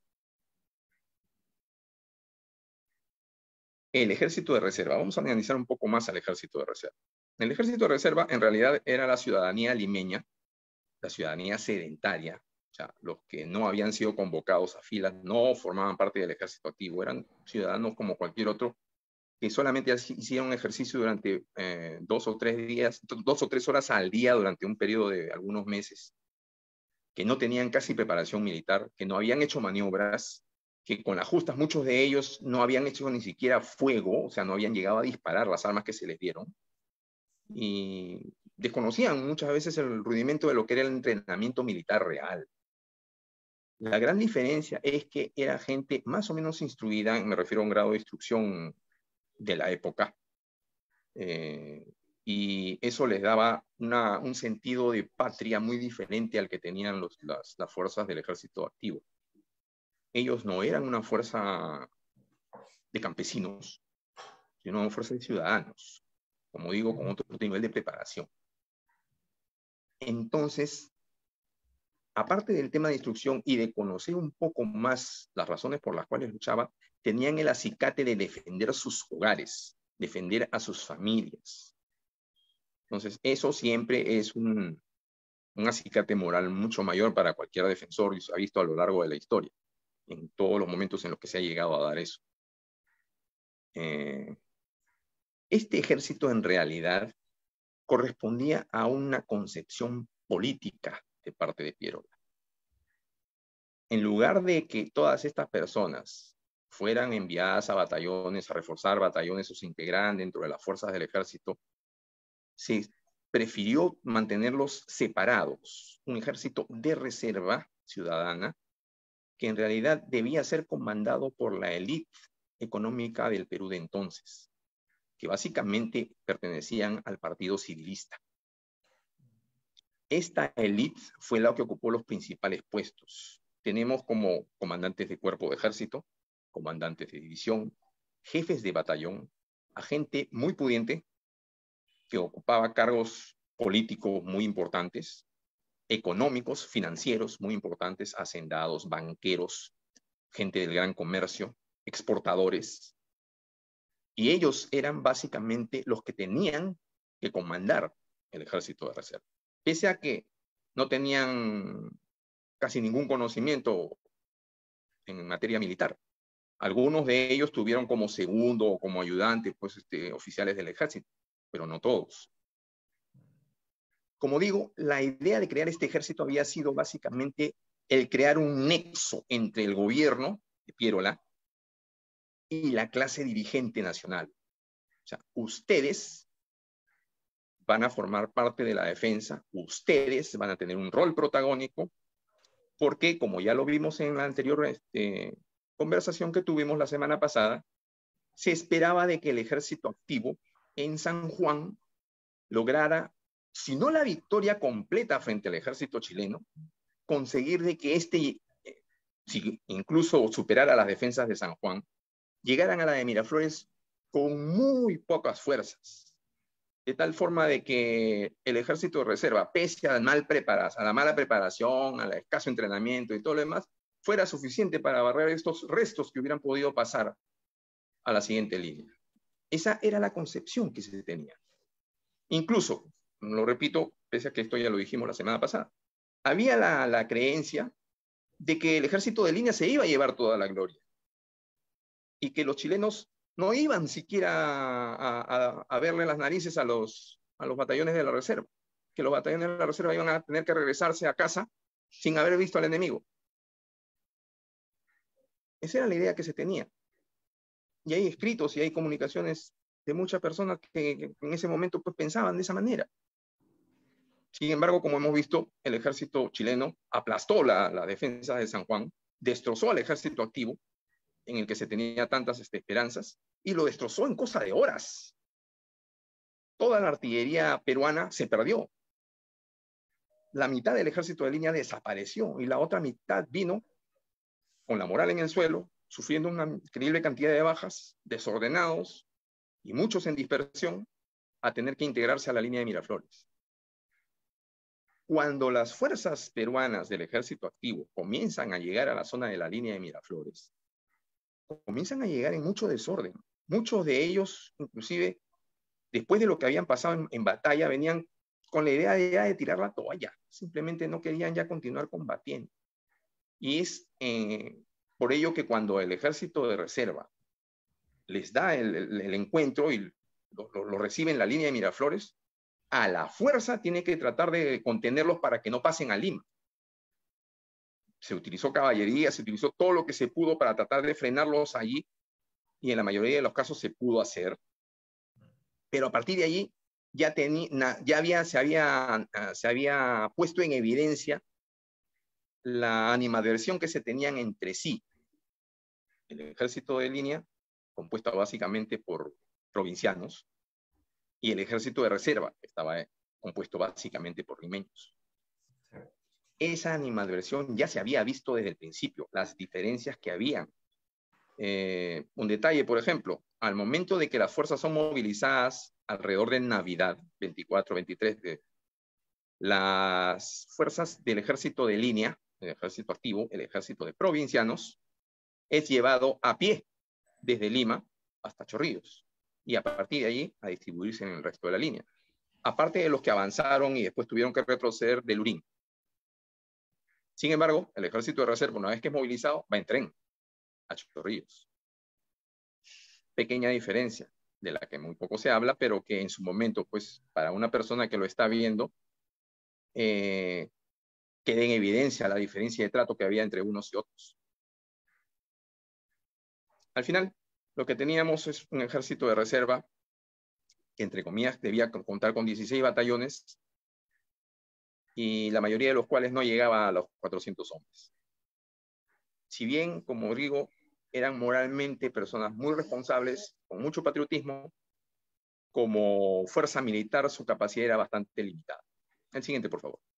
A: El ejército de reserva. Vamos a analizar un poco más al ejército de reserva. El ejército de reserva en realidad era la ciudadanía limeña, la ciudadanía sedentaria, o sea, los que no habían sido convocados a filas, no formaban parte del ejército activo, eran ciudadanos como cualquier otro, que solamente hicieron ejercicio durante eh, dos o tres días, dos o tres horas al día durante un periodo de algunos meses, que no tenían casi preparación militar, que no habían hecho maniobras, que con las justas muchos de ellos no habían hecho ni siquiera fuego, o sea, no habían llegado a disparar las armas que se les dieron, y desconocían muchas veces el rudimento de lo que era el entrenamiento militar real. La gran diferencia es que era gente más o menos instruida, me refiero a un grado de instrucción de la época, eh, y eso les daba una, un sentido de patria muy diferente al que tenían los, las, las fuerzas del ejército activo. Ellos no eran una fuerza de campesinos, sino una fuerza de ciudadanos, como digo, con otro nivel de preparación. Entonces, aparte del tema de instrucción y de conocer un poco más las razones por las cuales luchaba, tenían el acicate de defender sus hogares, defender a sus familias. Entonces, eso siempre es un, un acicate moral mucho mayor para cualquier defensor, y se ha visto a lo largo de la historia, en todos los momentos en los que se ha llegado a dar eso. Eh, este ejército en realidad correspondía a una concepción política de parte de Piérola. En lugar de que todas estas personas fueran enviadas a batallones, a reforzar batallones o se integraran dentro de las fuerzas del ejército, se prefirió mantenerlos separados, un ejército de reserva ciudadana que en realidad debía ser comandado por la élite económica del Perú de entonces, que básicamente pertenecían al partido civilista. Esta élite fue la que ocupó los principales puestos. Tenemos como comandantes de cuerpo de ejército, comandantes de división, jefes de batallón, a gente muy pudiente que ocupaba cargos políticos muy importantes, económicos, financieros muy importantes, hacendados, banqueros, gente del gran comercio, exportadores. Y ellos eran básicamente los que tenían que comandar el ejército de reserva. Pese a que no tenían casi ningún conocimiento en materia militar. Algunos de ellos tuvieron como segundo o como ayudante pues, este, oficiales del ejército, pero no todos. Como digo, la idea de crear este ejército había sido básicamente el crear un nexo entre el gobierno de Pierola y la clase dirigente nacional. O sea, ustedes van a formar parte de la defensa, ustedes van a tener un rol protagónico, porque como ya lo vimos en la anterior este, conversación que tuvimos la semana pasada, se esperaba de que el ejército activo en San Juan lograra, si no la victoria completa frente al ejército chileno, conseguir de que este, si incluso superara las defensas de San Juan, llegaran a la de Miraflores con muy pocas fuerzas, de tal forma de que el ejército de reserva, pese a, mal preparadas, a la mala preparación, al escaso entrenamiento y todo lo demás, fuera suficiente para barrer estos restos que hubieran podido pasar a la siguiente línea. Esa era la concepción que se tenía. Incluso, lo repito, pese a que esto ya lo dijimos la semana pasada, había la, la creencia de que el ejército de línea se iba a llevar toda la gloria y que los chilenos no iban siquiera a, a, a verle las narices a los, a los batallones de la reserva, que los batallones de la reserva iban a tener que regresarse a casa sin haber visto al enemigo. Esa era la idea que se tenía. Y hay escritos y hay comunicaciones de muchas personas que, que en ese momento pues, pensaban de esa manera. Sin embargo, como hemos visto, el ejército chileno aplastó la, la defensa de San Juan, destrozó al ejército activo, en el que se tenía tantas este, esperanzas, y lo destrozó en cosa de horas. Toda la artillería peruana se perdió. La mitad del ejército de línea desapareció, y la otra mitad vino con la moral en el suelo, sufriendo una increíble cantidad de bajas, desordenados, y muchos en dispersión, a tener que integrarse a la línea de Miraflores. Cuando las fuerzas peruanas del ejército activo comienzan a llegar a la zona de la línea de Miraflores, comienzan a llegar en mucho desorden. Muchos de ellos, inclusive, después de lo que habían pasado en, en batalla, venían con la idea de, de tirar la toalla. Simplemente no querían ya continuar combatiendo. Y es eh, por ello que cuando el ejército de reserva les da el, el, el encuentro y lo, lo, lo recibe en la línea de Miraflores, a la fuerza tiene que tratar de contenerlos para que no pasen a Lima. Se utilizó caballería, se utilizó todo lo que se pudo para tratar de frenarlos allí, y en la mayoría de los casos se pudo hacer. Pero a partir de allí ya, tenía, ya había, se, había, se había puesto en evidencia la animadversión que se tenían entre sí. El ejército de línea, compuesto básicamente por provincianos, y el ejército de reserva, que estaba compuesto básicamente por limeños. Esa animadversión ya se había visto desde el principio, las diferencias que habían. Eh, un detalle, por ejemplo, al momento de que las fuerzas son movilizadas alrededor de Navidad, veinticuatro, veintitrés, de, las fuerzas del ejército de línea, el ejército activo, el ejército de provincianos, es llevado a pie desde Lima hasta Chorrillos, y a partir de allí a distribuirse en el resto de la línea. Aparte de los que avanzaron y después tuvieron que retroceder de Lurín. Sin embargo, el ejército de reserva, una vez que es movilizado, va en tren a Chorrillos. Pequeña diferencia, de la que muy poco se habla, pero que en su momento, pues, para una persona que lo está viendo, eh, queda en evidencia la diferencia de trato que había entre unos y otros. Al final, lo que teníamos es un ejército de reserva que entre comillas debía contar con dieciséis batallones, y la mayoría de los cuales no llegaba a los cuatrocientos hombres. Si bien, como digo, eran moralmente personas muy responsables, con mucho patriotismo, como fuerza militar su capacidad era bastante limitada. El siguiente, por favor.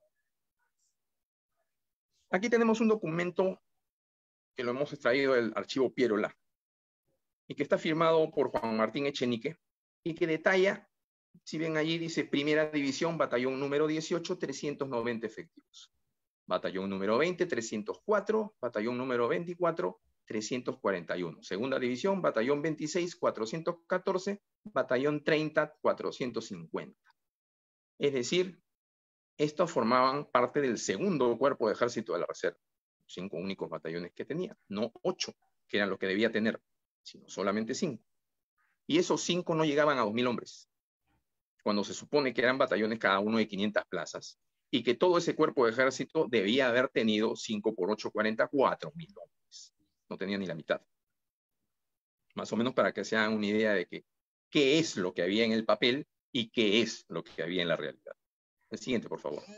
A: Aquí tenemos un documento que lo hemos extraído del archivo Pierola y que está firmado por Juan Martín Echenique y que detalla, si ven allí dice Primera División, Batallón número dieciocho, trescientos noventa efectivos. Batallón número veinte, trescientos cuatro. Batallón número veinticuatro, trescientos cuarenta y uno. Segunda División, Batallón veintiséis, cuatrocientos catorce. Batallón treinta, cuatrocientos cincuenta. Es decir, estos formaban parte del segundo cuerpo de ejército de la reserva. Cinco únicos batallones que tenía, no ocho, que eran los que debía tener, sino solamente cinco. Y esos cinco no llegaban a dos mil hombres, cuando se supone que eran batallones cada uno de quinientas plazas, y que todo ese cuerpo de ejército debía haber tenido cinco por ocho, cuarenta y cuatro mil hombres. No tenía ni la mitad. Más o menos para que se hagan una idea de que, qué es lo que había en el papel y qué es lo que había en la realidad. El siguiente, por favor.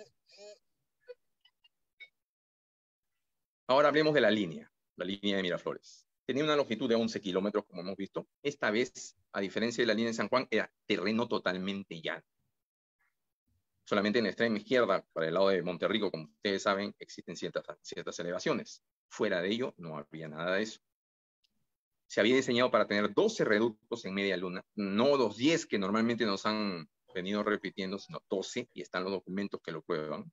A: Ahora hablemos de la línea, la línea de Miraflores. Tenía una longitud de once kilómetros, como hemos visto. Esta vez, a diferencia de la línea de San Juan, era terreno totalmente llano. Solamente en la extrema izquierda, para el lado de Monterrico, como ustedes saben, existen ciertas, ciertas elevaciones. Fuera de ello, no había nada de eso. Se había diseñado para tener doce reductos en media luna, no los diez que normalmente nos han venido repitiendo, sino doce, y están los documentos que lo prueban.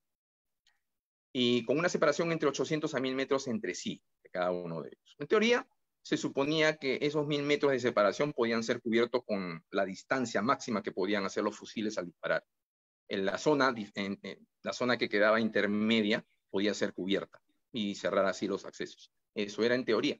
A: Y con una separación entre ochocientos a mil metros entre sí, de cada uno de ellos. En teoría, se suponía que esos mil metros de separación podían ser cubiertos con la distancia máxima que podían hacer los fusiles al disparar. En la zona, en, en la zona que quedaba intermedia podía ser cubierta y cerrar así los accesos. Eso era en teoría.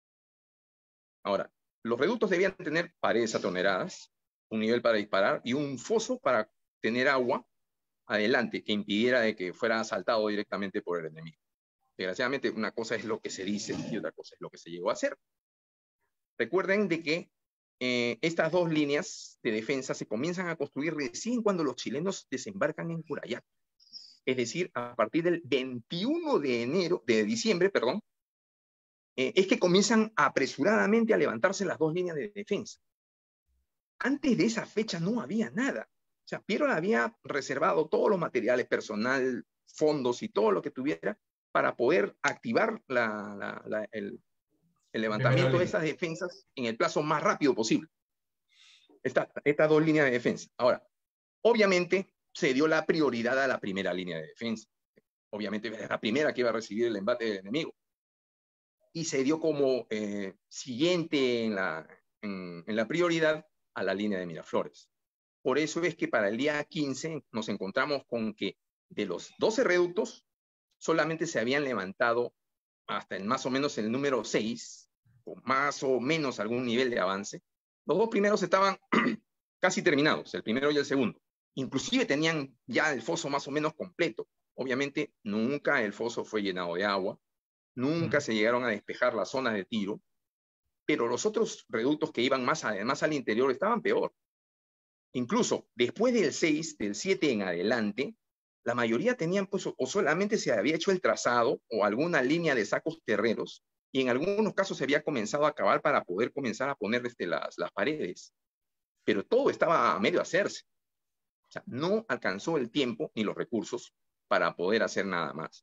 A: Ahora, los reductos debían tener paredes atroneradas, un nivel para disparar y un foso para tener agua adelante que impidiera de que fuera asaltado directamente por el enemigo. Desgraciadamente, una cosa es lo que se dice y otra cosa es lo que se llegó a hacer. Recuerden de que eh, estas dos líneas de defensa se comienzan a construir recién cuando los chilenos desembarcan en Curayac. Es decir, a partir del veintiuno de enero, de diciembre, perdón, eh, es que comienzan apresuradamente a levantarse las dos líneas de defensa. Antes de esa fecha no había nada. O sea, Pierola había reservado todos los materiales, personal, fondos y todo lo que tuviera para poder activar la, la, la, el, el levantamiento de esas defensas en el plazo más rápido posible. Estas esta dos líneas de defensa. Ahora, obviamente se dio la prioridad a la primera línea de defensa. Obviamente era la primera que iba a recibir el embate del enemigo. Y se dio como eh, siguiente en la, en, en la prioridad a la línea de Miraflores. Por eso es que para el día quince nos encontramos con que de los doce reductos solamente se habían levantado hasta el, más o menos el número seis, con más o menos algún nivel de avance. Los dos primeros estaban casi terminados, el primero y el segundo. Inclusive tenían ya el foso más o menos completo. Obviamente nunca el foso fue llenado de agua, nunca mm. se llegaron a despejar las zonas de tiro, pero los otros reductos que iban más, a, más al interior estaban peor. Incluso después del seis, del siete en adelante, la mayoría tenían, pues, o solamente se había hecho el trazado o alguna línea de sacos terreros, y en algunos casos se había comenzado a cavar para poder comenzar a poner desde las, las paredes. Pero todo estaba a medio hacerse. O sea, no alcanzó el tiempo ni los recursos para poder hacer nada más.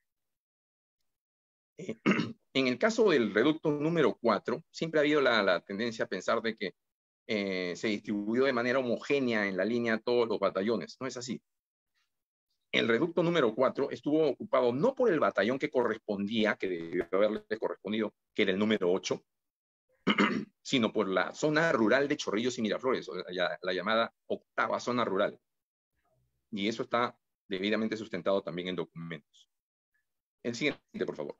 A: Eh, en el caso del reducto número cuatro, siempre ha habido la, la tendencia a pensar de que eh, se distribuyó de manera homogénea en la línea todos los batallones. No es así. El reducto número cuatro estuvo ocupado no por el batallón que correspondía, que debió haberle correspondido, que era el número ocho, sino por la zona rural de Chorrillos y Miraflores, la, la llamada octava zona rural. Y eso está debidamente sustentado también en documentos. El siguiente, por favor.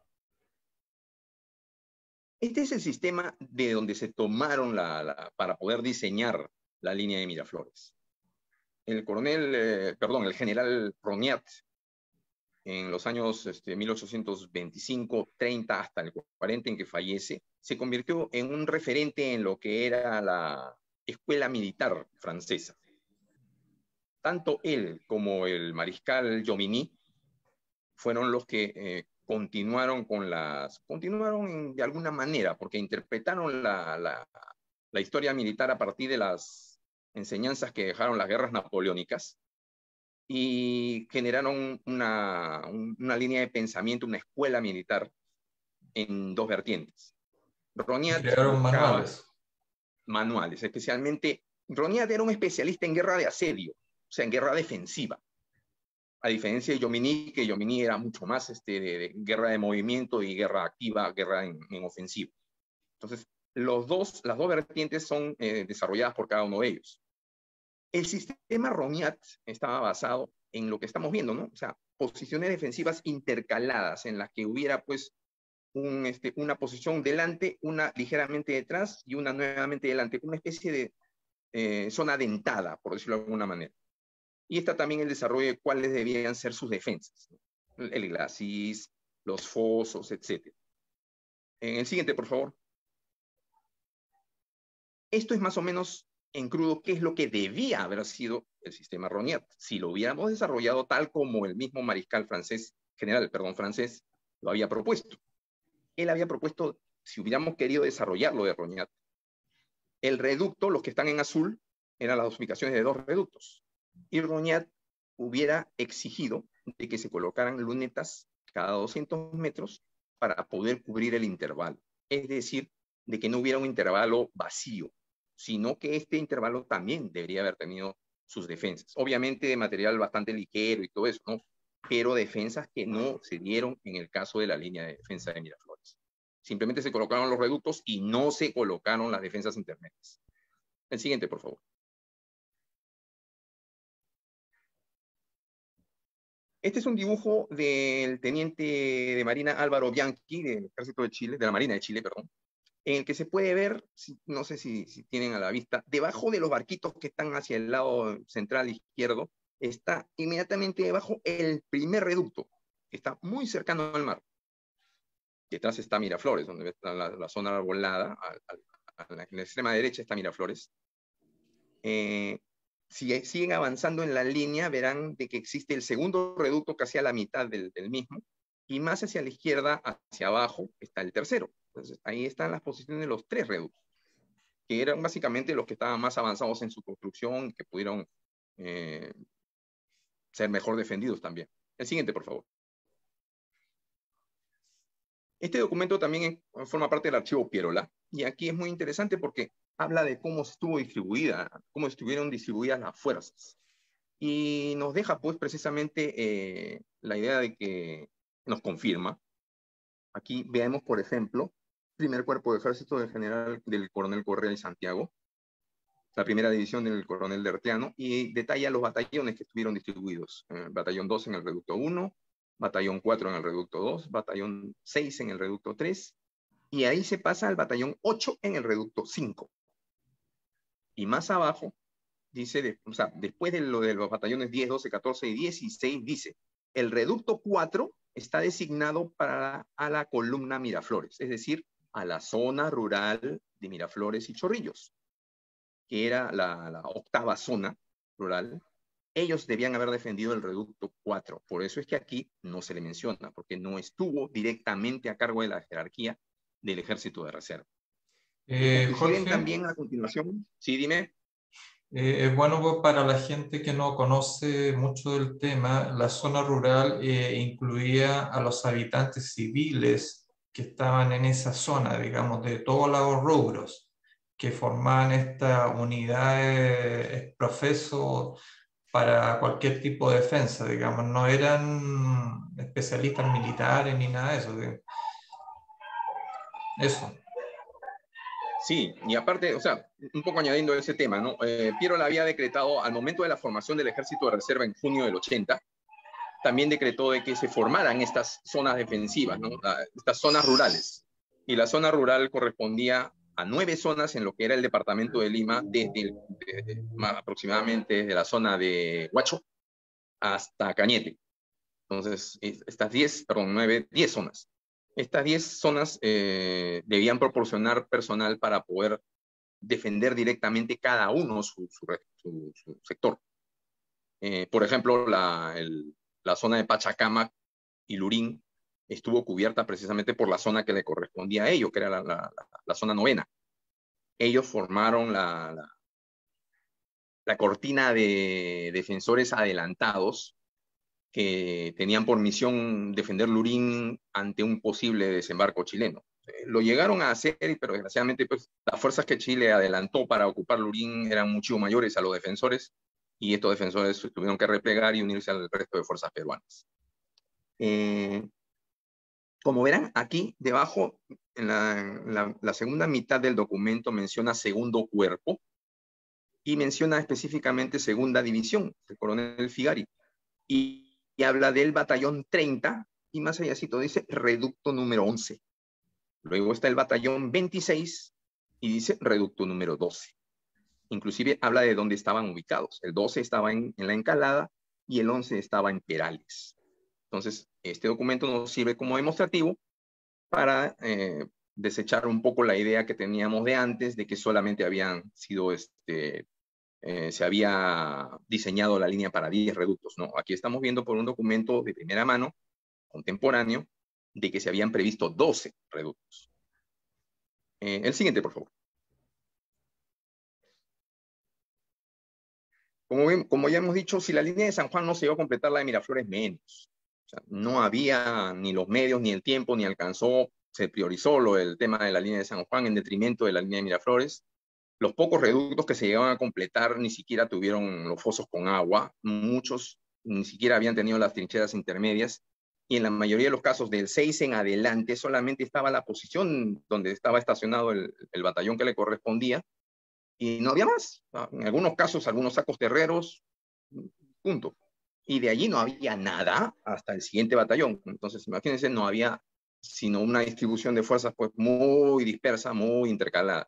A: Este es el sistema de donde se tomaron la, la, para poder diseñar la línea de Miraflores. El coronel, eh, perdón, el general Roniat, en los años este, mil ochocientos veinticinco, treinta hasta el cuarenta en que fallece, se convirtió en un referente en lo que era la, escuela militar francesa. Tanto él como el mariscal Jomini fueron los que eh, continuaron con las, continuaron de alguna manera, porque interpretaron la, la, la historia militar a partir de las enseñanzas que dejaron las guerras napoleónicas y generaron una, una línea de pensamiento, una escuela militar en dos vertientes. Roniat
C: crearon manuales.
A: Manuales, especialmente. Roniat era un especialista en guerra de asedio, o sea, en guerra defensiva. A diferencia de Jomini, que Jomini era mucho más este, de, de guerra de movimiento y guerra activa, guerra en, en ofensiva. Entonces, los dos, las dos vertientes son eh, desarrolladas por cada uno de ellos. El sistema Roniat estaba basado en lo que estamos viendo, ¿no? O sea, posiciones defensivas intercaladas en las que hubiera, pues, un, este, una posición delante, una ligeramente detrás y una nuevamente delante, una especie de eh, zona dentada, por decirlo de alguna manera. Y está también el desarrollo de cuáles debían ser sus defensas, ¿no? El glacis, los fosos, etcétera. En el siguiente, por favor. Esto es más o menos en crudo qué es lo que debía haber sido el sistema Roniat, si lo hubiéramos desarrollado tal como el mismo mariscal francés, general, perdón, francés, lo había propuesto. Él había propuesto, si hubiéramos querido desarrollarlo de Roniat, el reducto, los que están en azul, eran las ubicaciones de dos reductos. Y Roniat hubiera exigido de que se colocaran lunetas cada doscientos metros para poder cubrir el intervalo. Es decir, de que no hubiera un intervalo vacío, sino que este intervalo también debería haber tenido sus defensas. Obviamente de material bastante ligero y todo eso, ¿no? Pero defensas que no se dieron en el caso de la línea de defensa de Miraflores. Simplemente se colocaron los reductos y no se colocaron las defensas intermedias. El siguiente, por favor. Este es un dibujo del teniente de Marina Álvaro Bianchi, del Ejército de Chile, de la Marina de Chile, perdón, en el que se puede ver, no sé si, si tienen a la vista, debajo de los barquitos que están hacia el lado central izquierdo, está inmediatamente debajo el primer reducto, que está muy cercano al mar. Detrás está Miraflores, donde está la, la zona arbolada, a, a, a la, en la extrema derecha está Miraflores. Eh, si siguen avanzando en la línea, verán de que existe el segundo reducto casi a la mitad del, del mismo, y más hacia la izquierda, hacia abajo, está el tercero. Entonces, ahí están las posiciones de los tres reductos, que eran básicamente los que estaban más avanzados en su construcción, que pudieron eh, ser mejor defendidos también. El siguiente, por favor. Este documento también forma parte del archivo Pierola, y aquí es muy interesante porque habla de cómo estuvo distribuida, cómo estuvieron distribuidas las fuerzas. Y nos deja, pues, precisamente eh, la idea de que nos confirma. Aquí vemos, por ejemplo, primer cuerpo de ejército del general del coronel Correa y Santiago, la primera división del coronel Dertiano, y detalla los batallones que estuvieron distribuidos. Eh, batallón dos en el reducto uno, batallón cuatro en el reducto dos, batallón seis en el reducto tres, y ahí se pasa al batallón ocho en el reducto cinco. Y más abajo, dice, de, o sea, después de, lo de los batallones diez, doce, catorce y dieciséis, dice, el reducto cuatro está designado para a la columna Miraflores, es decir, a la zona rural de Miraflores y Chorrillos, que era la, la octava zona rural. Ellos debían haber defendido el reducto cuatro, por eso es que aquí no se le menciona, porque no estuvo directamente a cargo de la jerarquía del Ejército de Reserva.
C: Eh, Jorge,
A: también a continuación, sí, dime.
C: Eh, es bueno para la gente que no conoce mucho del tema, la zona rural eh, incluía a los habitantes civiles que estaban en esa zona, digamos, de todos los rubros, que formaban esta unidad eh, profeso para cualquier tipo de defensa, digamos, no eran especialistas militares ni nada de eso. ¿sí? Eso.
A: Sí, y aparte, o sea, un poco añadiendo ese tema, ¿no? Eh, Pierola había decretado, al momento de la formación del Ejército de Reserva en junio del ochenta, también decretó de que se formaran estas zonas defensivas, ¿no? Estas zonas rurales. Y la zona rural correspondía a nueve zonas en lo que era el departamento de Lima, desde el, de, de, más aproximadamente desde la zona de Huacho hasta Cañete. Entonces, estas diez, perdón, nueve, diez zonas. Estas diez zonas eh, debían proporcionar personal para poder defender directamente cada uno su, su, su, su sector. Eh, por ejemplo, la, el, la zona de Pachacamac y Lurín estuvo cubierta precisamente por la zona que le correspondía a ellos, que era la, la, la, la zona novena. Ellos formaron la, la, la cortina de defensores adelantados que tenían por misión defender Lurín ante un posible desembarco chileno. Eh, lo llegaron a hacer, pero desgraciadamente pues, las fuerzas que Chile adelantó para ocupar Lurín eran mucho mayores a los defensores, y estos defensores tuvieron que replegar y unirse al resto de fuerzas peruanas. Eh, como verán, aquí debajo, en la, en la, la segunda mitad del documento menciona segundo cuerpo y menciona específicamente segunda división, el coronel Figari, y, y habla del batallón treinta, y más allácito dice reducto número once. Luego está el batallón veintiséis y dice reducto número doce. Inclusive habla de dónde estaban ubicados. El doce estaba en, en la Encalada y el once estaba en Perales. Entonces, este documento nos sirve como demostrativo para eh, desechar un poco la idea que teníamos de antes de que solamente habían sido, este, eh, se había diseñado la línea para diez reductos. No, aquí estamos viendo por un documento de primera mano, contemporáneo, de que se habían previsto doce reductos. Eh, el siguiente, por favor. Como, como ya hemos dicho, si la línea de San Juan no se iba a completar, la de Miraflores menos. O sea, no había ni los medios, ni el tiempo, ni alcanzó, se priorizó lo, el tema de la línea de San Juan en detrimento de la línea de Miraflores. Los pocos reductos que se llegaban a completar ni siquiera tuvieron los fosos con agua, muchos ni siquiera habían tenido las trincheras intermedias, y en la mayoría de los casos del seis en adelante solamente estaba la posición donde estaba estacionado el, el batallón que le correspondía, y no había más. En algunos casos, algunos sacos terreros, punto. Y de allí no había nada hasta el siguiente batallón. Entonces, imagínense, no había sino una distribución de fuerzas pues muy dispersa, muy intercalada.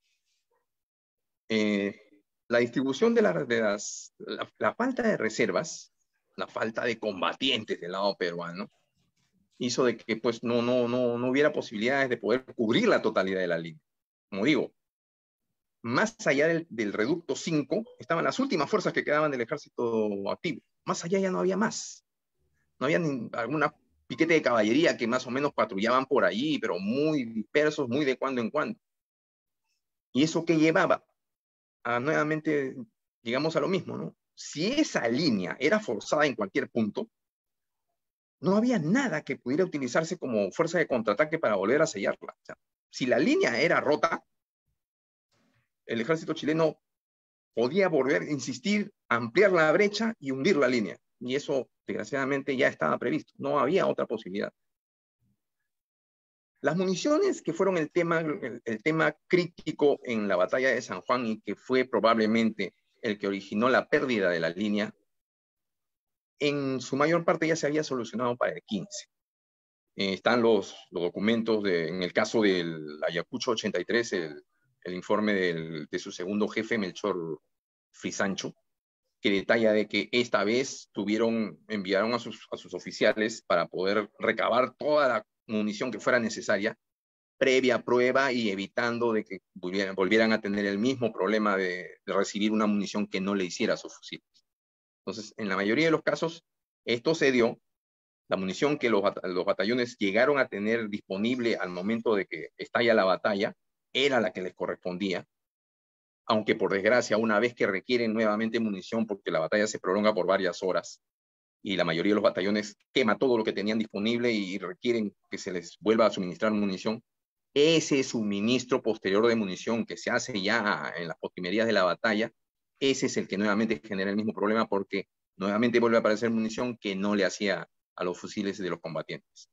A: Eh, la distribución de, la, de las, la, la falta de reservas, la falta de combatientes del lado peruano, hizo de que pues no, no, no, no hubiera posibilidades de poder cubrir la totalidad de la línea. Como digo, más allá del, del reducto cinco, estaban las últimas fuerzas que quedaban del ejército activo. Más allá ya no había más. No había ni alguna piquete de caballería que más o menos patrullaban por allí, pero muy dispersos, muy de cuando en cuando. ¿Y eso qué llevaba? A nuevamente, llegamos a lo mismo, ¿no? Si esa línea era forzada en cualquier punto, no había nada que pudiera utilizarse como fuerza de contraataque para volver a sellarla. O sea, si la línea era rota, el ejército chileno podía volver a insistir, ampliar la brecha y hundir la línea. Y eso, desgraciadamente, ya estaba previsto. No había otra posibilidad. Las municiones que fueron el tema, el, el tema crítico en la batalla de San Juan y que fue probablemente el que originó la pérdida de la línea, en su mayor parte ya se había solucionado para el quince. Eh, están los, los documentos, de, en el caso del Ayacucho ochenta y tres, el, el informe del, de su segundo jefe, Melchor Frisancho, que detalla de que esta vez tuvieron, enviaron a sus, a sus oficiales para poder recabar toda la munición que fuera necesaria, previa prueba y evitando de que volvieran, volvieran a tener el mismo problema de, de recibir una munición que no le hiciera a sus fusiles. Entonces, en la mayoría de los casos, esto se dio. La munición que los, los batallones llegaron a tener disponible al momento de que estalla la batalla era la que les correspondía, aunque por desgracia, una vez que requieren nuevamente munición, porque la batalla se prolonga por varias horas, y la mayoría de los batallones quema todo lo que tenían disponible y requieren que se les vuelva a suministrar munición, ese suministro posterior de munición que se hace ya en las postrimerías de la batalla, ese es el que nuevamente genera el mismo problema, porque nuevamente vuelve a aparecer munición que no le hacía a los fusiles de los combatientes.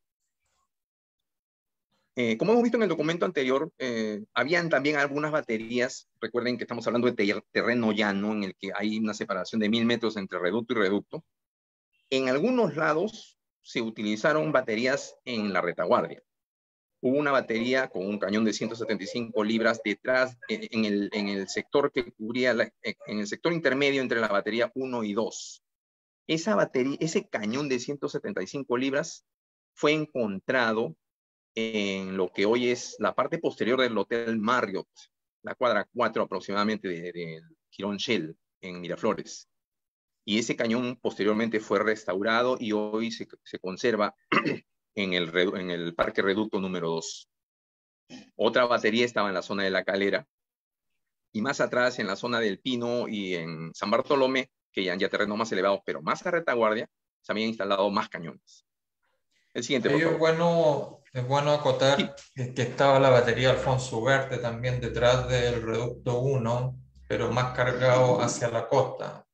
A: Eh, como hemos visto en el documento anterior, eh, habían también algunas baterías. Recuerden que estamos hablando de ter terreno llano, en el que hay una separación de mil metros entre reducto y reducto. En algunos lados se utilizaron baterías en la retaguardia. Hubo una batería con un cañón de ciento setenta y cinco libras detrás, eh, en, el, en el sector que cubría, la, eh, en el sector intermedio entre la batería uno y dos. Esa batería, ese cañón de ciento setenta y cinco libras fue encontrado en lo que hoy es la parte posterior del Hotel Marriott, la cuadra cuatro aproximadamente del de, de Jirón Shell en Miraflores. Y ese cañón posteriormente fue restaurado y hoy se, se conserva en el, en el Parque Reducto número dos. Otra batería estaba en la zona de La Calera, y más atrás en la zona del Pino y en San Bartolomé, que ya, ya terrenos más elevados, pero más a retaguardia, se habían instalado más cañones. El siguiente, por
C: Ahí
A: favor.
C: es bueno, es bueno acotar
A: Sí.
C: que estaba la batería Alfonso Ugarte también detrás del Reducto uno, pero más cargado hacia la costa.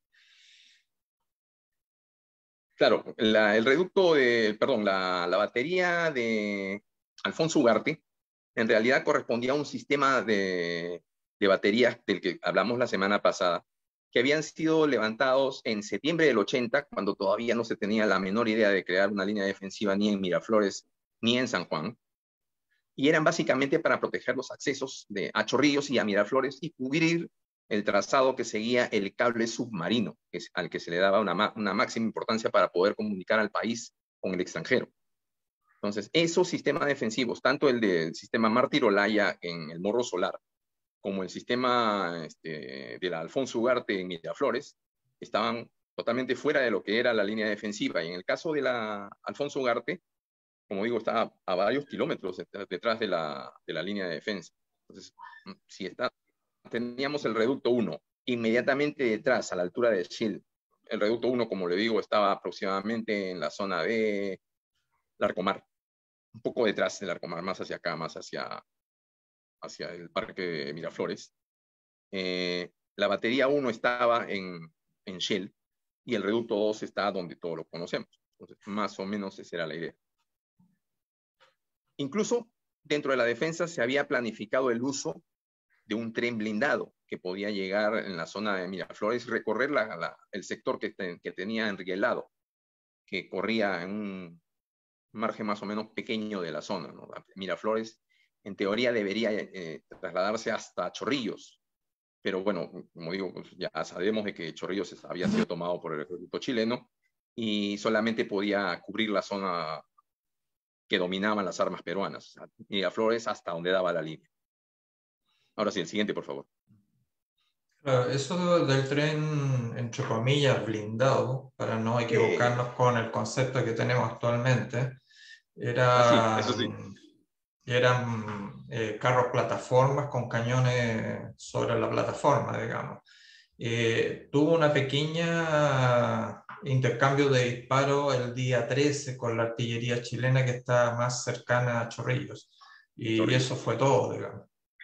A: Claro, la, el reducto de, perdón, la, la batería de Alfonso Ugarte en realidad correspondía a un sistema de, de baterías del que hablamos la semana pasada, que habían sido levantados en septiembre del ochenta, cuando todavía no se tenía la menor idea de crear una línea defensiva ni en Miraflores ni en San Juan, y eran básicamente para proteger los accesos de, a Chorrillos y a Miraflores y cubrir el trazado que seguía el cable submarino, que es, al que se le daba una, una máxima importancia para poder comunicar al país con el extranjero. Entonces, esos sistemas defensivos, tanto el del sistema Mártir Olaya en el Morro Solar, como el sistema este, de la Alfonso Ugarte en Miraflores, estaban totalmente fuera de lo que era la línea defensiva. Y en el caso de la Alfonso Ugarte, como digo, está a varios kilómetros detrás de la, de la línea de defensa. Entonces, si está, teníamos el reducto uno inmediatamente detrás, a la altura de Shell. El reducto uno, como le digo, estaba aproximadamente en la zona de Larcomar, un poco detrás del Larcomar, más hacia acá, más hacia, hacia el parque de Miraflores. Eh, la batería uno estaba en, en Shell y el reducto dos está donde todos lo conocemos. Entonces, más o menos esa era la idea. Incluso dentro de la defensa se había planificado el uso de un tren blindado que podía llegar en la zona de Miraflores y recorrer la, la, el sector que, te, que tenía enrielado, que corría en un margen más o menos pequeño de la zona, ¿no? Miraflores, en teoría, debería eh, trasladarse hasta Chorrillos, pero bueno, como digo, pues ya sabemos de que Chorrillos había sido tomado por el ejército chileno y solamente podía cubrir la zona que dominaban las armas peruanas, Miraflores hasta donde daba la línea. Ahora sí, el siguiente, por favor.
C: Claro, eso del tren, entre comillas, blindado, para no equivocarnos eh, con el concepto que tenemos actualmente, era,
A: ah, sí, eso sí.
C: eran eh, carros plataformas con cañones sobre la plataforma, digamos. Eh, tuvo una pequeña intercambio de disparos el día trece con la artillería chilena que está más cercana a Chorrillos. Y Chorrillos. Eso fue todo, digamos.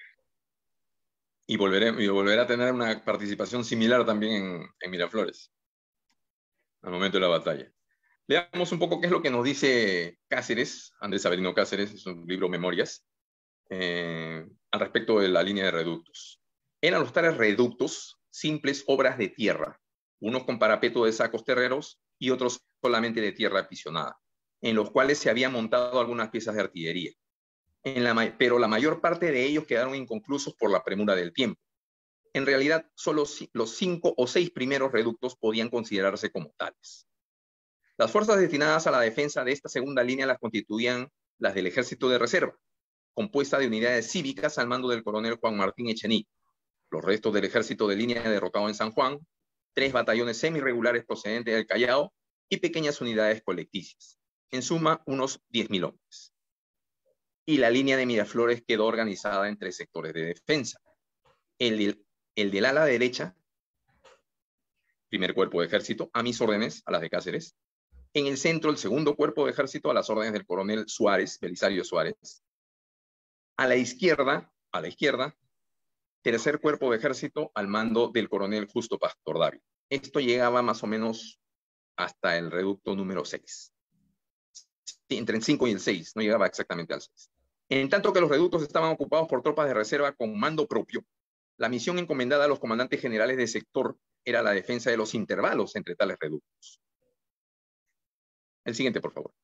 A: Y volveré, y volverá a tener una participación similar también en, en Miraflores, al momento de la batalla. Leamos un poco qué es lo que nos dice Cáceres, Andrés Avelino Cáceres, es un libro Memorias, eh, al respecto de la línea de reductos. Eran los tales reductos simples obras de tierra, unos con parapeto de sacos terreros y otros solamente de tierra apisionada, en los cuales se habían montado algunas piezas de artillería. En la, pero la mayor parte de ellos quedaron inconclusos por la premura del tiempo. En realidad, solo los cinco o seis primeros reductos podían considerarse como tales. Las fuerzas destinadas a la defensa de esta segunda línea las constituían las del Ejército de Reserva, compuesta de unidades cívicas al mando del coronel Juan Martín Echenique, los restos del ejército de línea derrotado en San Juan, tres batallones semirregulares procedentes del Callao y pequeñas unidades colectivas. En suma, unos diez mil hombres. Y la línea de Miraflores quedó organizada en tres sectores de defensa. El, el, el del ala derecha, primer cuerpo de ejército, a mis órdenes, a las de Cáceres. En el centro, el segundo cuerpo de ejército, a las órdenes del coronel Suárez, Belisario Suárez. A la izquierda, a la izquierda, tercer cuerpo de ejército, al mando del coronel Justo Pastor Dávila. Esto llegaba más o menos hasta el reducto número seis. Entre el cinco y el seis, no llegaba exactamente al seis. En tanto que los reductos estaban ocupados por tropas de reserva con mando propio, la misión encomendada a los comandantes generales de sector era la defensa de los intervalos entre tales reductos. El siguiente, por favor.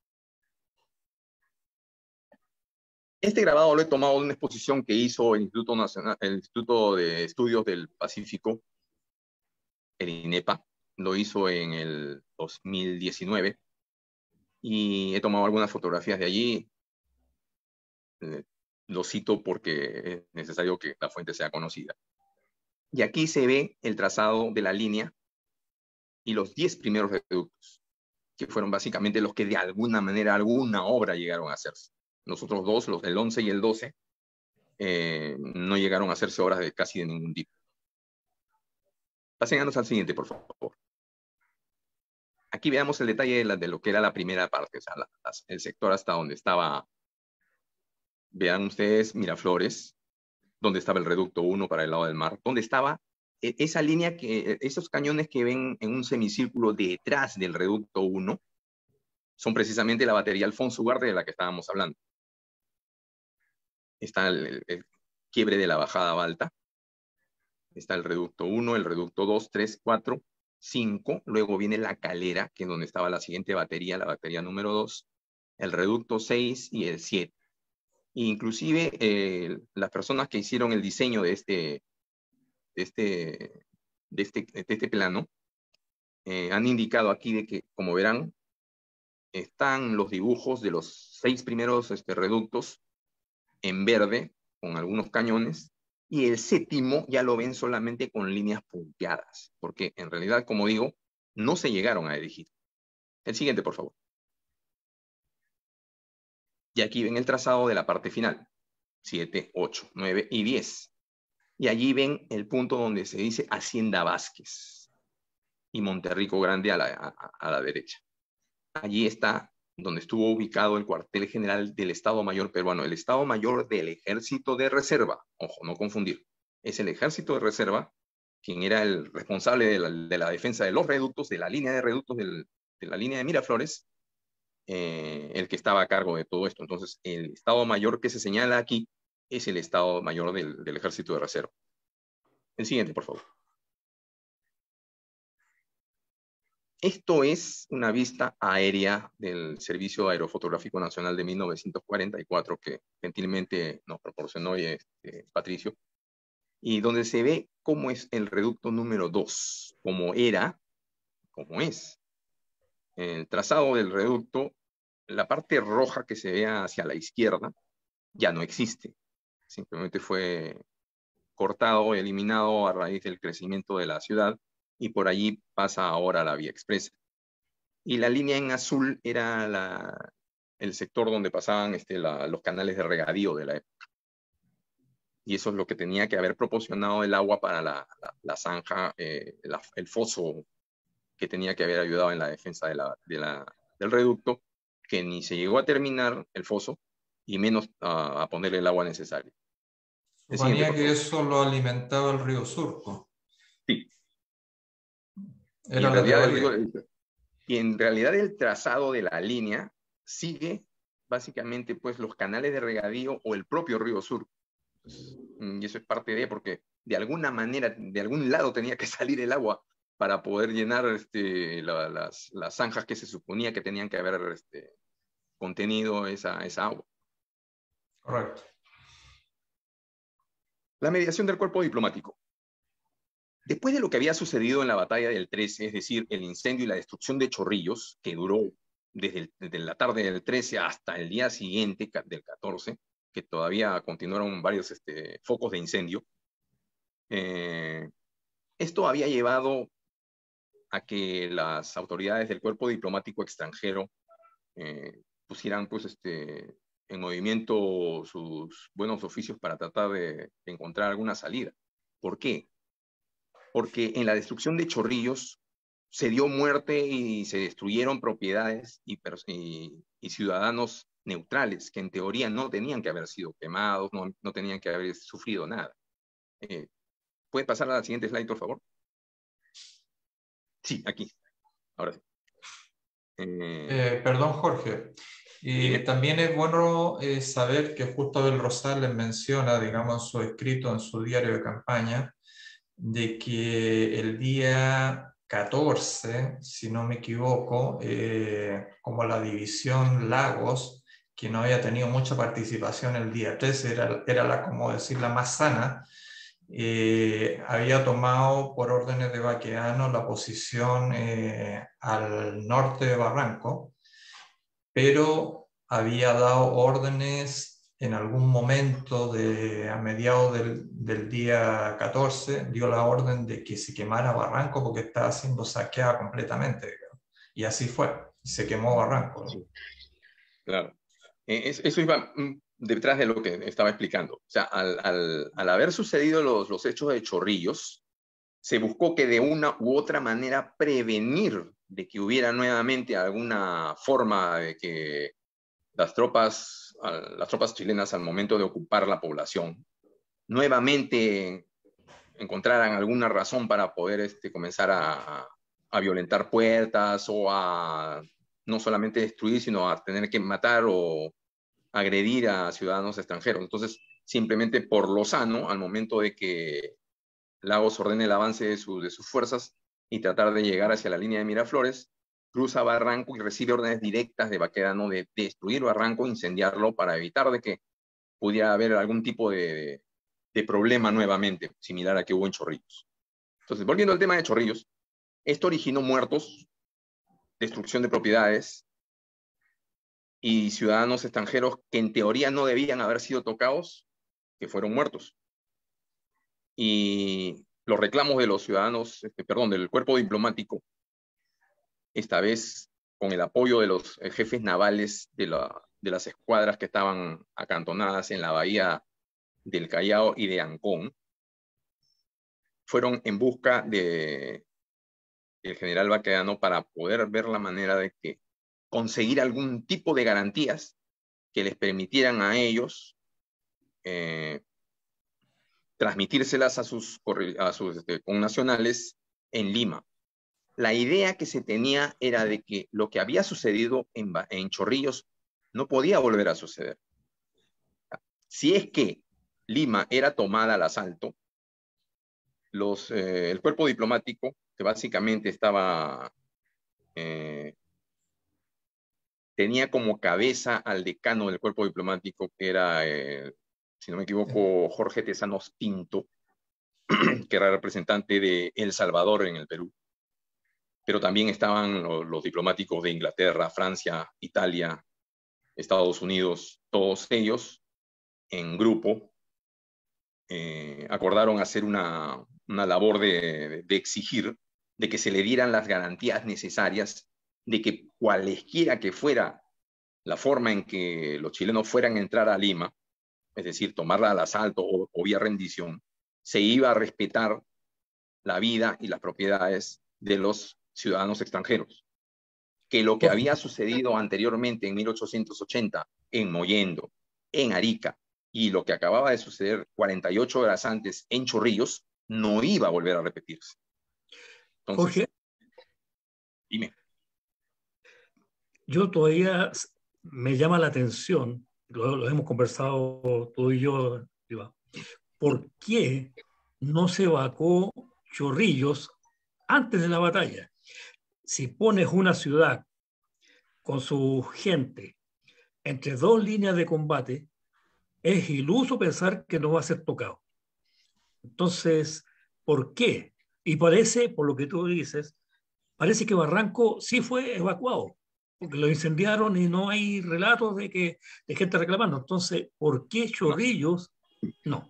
A: Este grabado lo he tomado de una exposición que hizo el Instituto Nacional, el Instituto de Estudios del Pacífico, el INEPA, lo hizo en el dos mil diecinueve, y he tomado algunas fotografías de allí. lo cito porque es necesario que la fuente sea conocida. Y aquí se ve el trazado de la línea y los diez primeros reductos, que fueron básicamente los que de alguna manera, alguna obra llegaron a hacerse. Los otros dos, los del once y el doce, eh, no llegaron a hacerse obras de casi de ningún tipo. Pasémonos al siguiente, por favor. Aquí veamos el detalle de, la, de lo que era la primera parte, o sea, la, las, el sector hasta donde estaba, vean ustedes, Miraflores, donde estaba el reducto uno para el lado del mar, donde estaba esa línea, que esos cañones que ven en un semicírculo detrás del reducto uno, son precisamente la batería Alfonso Ugarte de la que estábamos hablando. Está el, el, el quiebre de la bajada Balta, está el reducto uno, el reducto dos, tres, cuatro, cinco, luego viene la calera, que es donde estaba la siguiente batería, la batería número dos, el reducto seis y el siete. E inclusive eh, las personas que hicieron el diseño de este, de este, de este, de este plano eh, han indicado aquí de que, como verán, están los dibujos de los seis primeros este, reductos en verde, con algunos cañones, y el séptimo ya lo ven solamente con líneas punteadas, porque en realidad, como digo, no se llegaron a erigir. El siguiente, por favor. Y aquí ven el trazado de la parte final, siete, ocho, nueve y diez. Y allí ven el punto donde se dice Hacienda Vázquez y Monterrico Grande a la, a, a la derecha. Allí está donde estuvo ubicado el cuartel general del Estado Mayor peruano, el Estado Mayor del Ejército de Reserva. Ojo, no confundir. Es el Ejército de Reserva quien era el responsable de la, de la defensa de los reductos, de la línea de reductos del, de la línea de Miraflores, eh, el que estaba a cargo de todo esto. Entonces, el Estado Mayor que se señala aquí es el Estado Mayor del, del Ejército de Reserva. El siguiente, por favor. Esto es una vista aérea del Servicio Aerofotográfico Nacional de mil novecientos cuarenta y cuatro que gentilmente nos proporcionó este, Patricio, y donde se ve cómo es el reducto número dos, cómo era, cómo es. El trazado del reducto, la parte roja que se ve hacia la izquierda, ya no existe. Simplemente fue cortado, eliminado a raíz del crecimiento de la ciudad, y por allí pasa ahora la vía expresa. Y la línea en azul era la, el sector donde pasaban este, la, los canales de regadío de la época. Y eso es lo que tenía que haber proporcionado el agua para la, la, la zanja, eh, la, el foso que tenía que haber ayudado en la defensa de la, de la, del reducto, que ni se llegó a terminar el foso, y menos uh, a ponerle el agua necesaria.
C: Suponía que eso lo alimentaba el río Surco.
A: Sí.
C: Era
A: y,
C: la
A: en
C: teoría.
A: El, y en realidad el trazado de la línea sigue básicamente pues los canales de regadío o el propio río Surco. Y eso es parte de, porque de alguna manera, de algún lado tenía que salir el agua para poder llenar este, la, las, las zanjas que se suponía que tenían que haber este, contenido esa, esa agua.
C: Correcto.
A: La mediación del cuerpo diplomático. Después de lo que había sucedido en la batalla del trece, es decir, el incendio y la destrucción de Chorrillos, que duró desde, el, desde la tarde del trece hasta el día siguiente, del catorce, que todavía continuaron varios este, focos de incendio, eh, esto había llevado a que las autoridades del cuerpo diplomático extranjero eh, pusieran pues, este, en movimiento sus buenos oficios para tratar de, de encontrar alguna salida. ¿Por qué? Porque en la destrucción de Chorrillos se dio muerte y se destruyeron propiedades y, y, y ciudadanos neutrales que en teoría no tenían que haber sido quemados, no, no tenían que haber sufrido nada. Eh, ¿Puede pasar a la siguiente slide, por favor? Sí, aquí. Ahora sí.
C: Eh, eh, perdón, Jorge. Y eh, también es bueno eh, saber que justo Abel Rosales menciona, digamos, su escrito en su diario de campaña, de que el día catorce, si no me equivoco, eh, como la división Lagos, que no había tenido mucha participación el día trece, era, era la, como decir, la más sana, eh, había tomado por órdenes de Baqueano la posición eh, al norte de Barranco, pero había dado órdenes en algún momento de, a mediados del, del día catorce, dio la orden de que se quemara Barranco porque estaba siendo saqueada completamente, digamos. Y así fue, se quemó Barranco, ¿no?
A: Sí, claro. Eh, es- eso iba mm, detrás de lo que estaba explicando. O sea, al, al, al haber sucedido los, los hechos de Chorrillos, se buscó que de una u otra manera prevenir de que hubiera nuevamente alguna forma de que las tropas, las tropas chilenas al momento de ocupar la población, nuevamente encontraran alguna razón para poder este, comenzar a, a violentar puertas o a no solamente destruir, sino a tener que matar o agredir a ciudadanos extranjeros. Entonces, simplemente por lo sano, al momento de que Lagos ordene el avance de, su, de sus fuerzas y tratar de llegar hacia la línea de Miraflores, cruza Barranco y recibe órdenes directas de Baquedano de destruir Barranco, incendiarlo para evitar de que pudiera haber algún tipo de, de problema nuevamente, similar a que hubo en Chorrillos. Entonces, volviendo al tema de Chorrillos, esto originó muertos, destrucción de propiedades y ciudadanos extranjeros que en teoría no debían haber sido tocados, que fueron muertos. Y los reclamos de los ciudadanos, este, perdón, del cuerpo diplomático, esta vez con el apoyo de los jefes navales de, la, de las escuadras que estaban acantonadas en la bahía del Callao y de Ancón, fueron en busca de el general Baquedano para poder ver la manera de que conseguir algún tipo de garantías que les permitieran a ellos eh, transmitírselas a sus, a sus este, connacionales en Lima. La idea que se tenía era de que lo que había sucedido en, en Chorrillos no podía volver a suceder. Si es que Lima era tomada al asalto, los, eh, el cuerpo diplomático, que básicamente estaba, eh, tenía como cabeza al decano del cuerpo diplomático, que era, eh, si no me equivoco, Jorge Tezanos Pinto, que era representante de El Salvador en el Perú. Pero también estaban los, los diplomáticos de Inglaterra, Francia, Italia, Estados Unidos, todos ellos en grupo eh, acordaron hacer una, una labor de, de exigir de que se le dieran las garantías necesarias de que cualesquiera que fuera la forma en que los chilenos fueran a entrar a Lima, es decir, tomarla al asalto o, o vía rendición, se iba a respetar la vida y las propiedades de los ciudadanos extranjeros. Que lo que había sucedido anteriormente en mil ochocientos ochenta en Mollendo, en Arica, y lo que acababa de suceder cuarenta y ocho horas antes en Chorrillos, no iba a volver a repetirse. Entonces,
D: Jorge,
A: dime.
D: yo todavía me llama la atención, lo, lo hemos conversado tú y yo, Iván, ¿por qué no se evacuó Chorrillos antes de la batalla? Si pones una ciudad con su gente entre dos líneas de combate, es iluso pensar que no va a ser tocado. Entonces, ¿por qué? Y parece, por lo que tú dices, parece que Barranco sí fue evacuado, porque lo incendiaron y no hay relatos de que de gente reclamando. Entonces, ¿por qué Chorrillos no?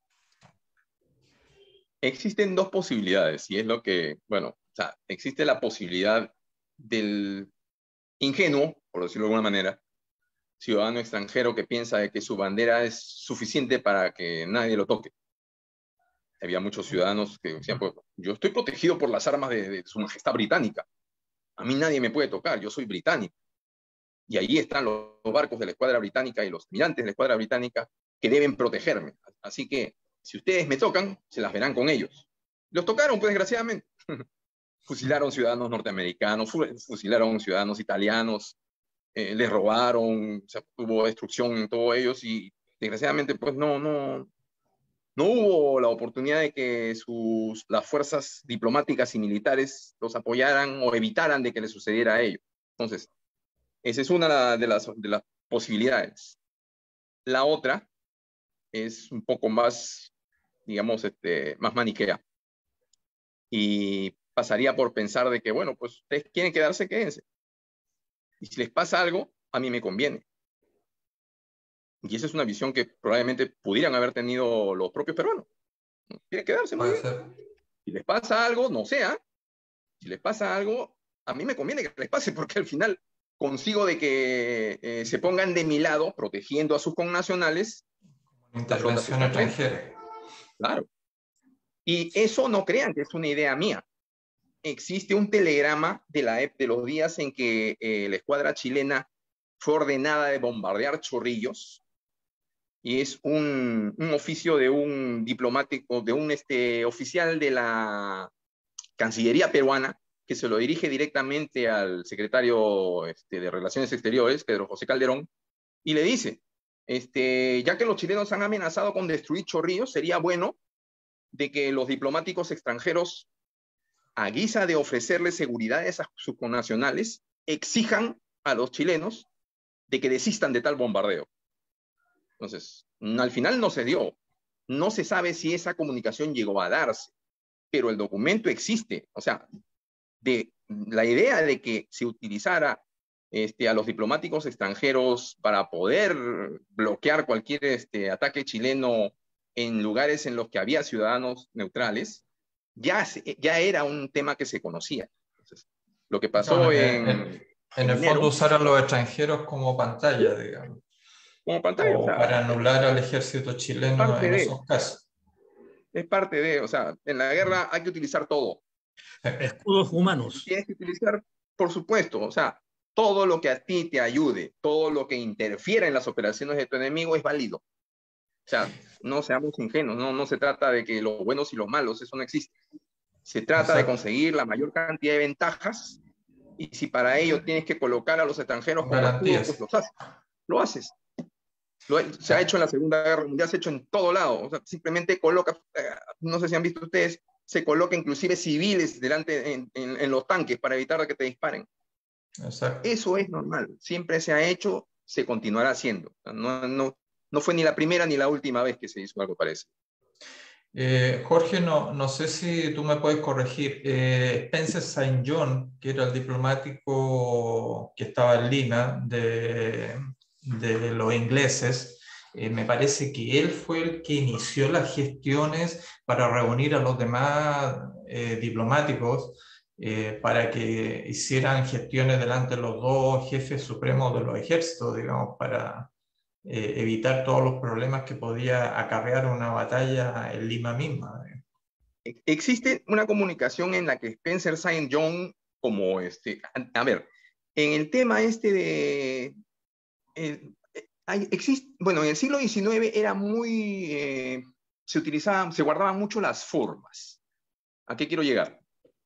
A: Existen dos posibilidades, y es lo que, bueno, o sea, existe la posibilidad del ingenuo, por decirlo de alguna manera, ciudadano extranjero que piensa de que su bandera es suficiente para que nadie lo toque. Había muchos ciudadanos que decían, pues, yo estoy protegido por las armas de, de su majestad británica. A mí nadie me puede tocar, yo soy británico. Y ahí están los, los barcos de la escuadra británica y los mirantes de la escuadra británica que deben protegerme. Así que, si ustedes me tocan, se las verán con ellos. Los tocaron, pues, desgraciadamente. Fusilaron ciudadanos norteamericanos, fusilaron ciudadanos italianos, eh, les robaron, o sea, hubo destrucción en todos ellos y desgraciadamente pues no, no, no hubo la oportunidad de que sus, las fuerzas diplomáticas y militares los apoyaran o evitaran de que les sucediera a ellos. Entonces, esa es una de las, de las posibilidades. La otra es un poco más, digamos, este, más maniquea. Y pasaría por pensar de que, bueno, pues ustedes quieren quedarse, quédense. Y si les pasa algo, a mí me conviene. Y esa es una visión que probablemente pudieran haber tenido los propios peruanos. Tiene que darse muy
C: Puede
A: bien.
C: ser.
A: Si les pasa algo, no sea. Si les pasa algo, a mí me conviene que les pase, porque al final consigo de que eh, se pongan de mi lado, protegiendo a sus connacionales, la flota se
C: Intervención
A: está cayendo.
C: extranjera.
A: Claro. Y eso no crean que es una idea mía. Existe un telegrama de, la, de los días en que eh, la escuadra chilena fue ordenada de bombardear Chorrillos, y es un, un oficio de un diplomático, de un este, oficial de la Cancillería peruana, que se lo dirige directamente al secretario este, de Relaciones Exteriores, Pedro José Calderón, y le dice, este, ya que los chilenos han amenazado con destruir Chorrillos, sería bueno de que los diplomáticos extranjeros, a guisa de ofrecerles seguridades a sus connacionales, exijan a los chilenos de que desistan de tal bombardeo. Entonces, al final no se dio. No se sabe si esa comunicación llegó a darse, pero el documento existe. O sea, de la idea de que se utilizara este, a los diplomáticos extranjeros para poder bloquear cualquier este, ataque chileno en lugares en los que había ciudadanos neutrales, ya, se, ya era un tema que se conocía. Entonces, lo que pasó
C: No,
A: en,
C: en, en, en el
A: enero,
C: fondo usar a los extranjeros como pantalla, digamos.
A: como pantalla,
C: O
A: o sea,
C: para anular al ejército chileno en
A: de,
C: esos casos.
A: Es parte de, o sea, en la guerra hay que utilizar todo.
D: Escudos humanos.
A: Tienes que utilizar, por supuesto, o sea, todo lo que a ti te ayude, todo lo que interfiera en las operaciones de tu enemigo es válido. O sea, no seamos ingenuos, no, no se trata de que los buenos y los malos, eso no existe. Se trata Exacto. de conseguir la mayor cantidad de ventajas, y si para ello tienes que colocar a los extranjeros como escudos, pues los haces. Lo haces. Lo, se ha hecho en la Segunda Guerra Mundial, se ha hecho en todo lado. O sea, simplemente coloca, eh, no sé si han visto ustedes, se coloca inclusive civiles delante en, en, en los tanques para evitar que te disparen.
C: Exacto.
A: Eso es normal. Siempre se ha hecho, se continuará haciendo. No, no, no fue ni la primera ni la última vez que se hizo algo parecido.
C: Eh, Jorge, no, no sé si tú me puedes corregir. Eh, Spencer Saint John, que era el diplomático que estaba en Lima de, de los ingleses, eh, me parece que él fue el que inició las gestiones para reunir a los demás eh, diplomáticos eh, para que hicieran gestiones delante de los dos jefes supremos de los ejércitos, digamos, para Eh, evitar todos los problemas que podía acarrear una batalla en Lima misma.
A: Existe una comunicación en la que Spencer Saint John, como este, a, a ver, en el tema este de, eh, hay, existe, bueno, en el siglo diecinueve era muy, eh, se utilizaban, se guardaban mucho las formas. ¿A qué quiero llegar?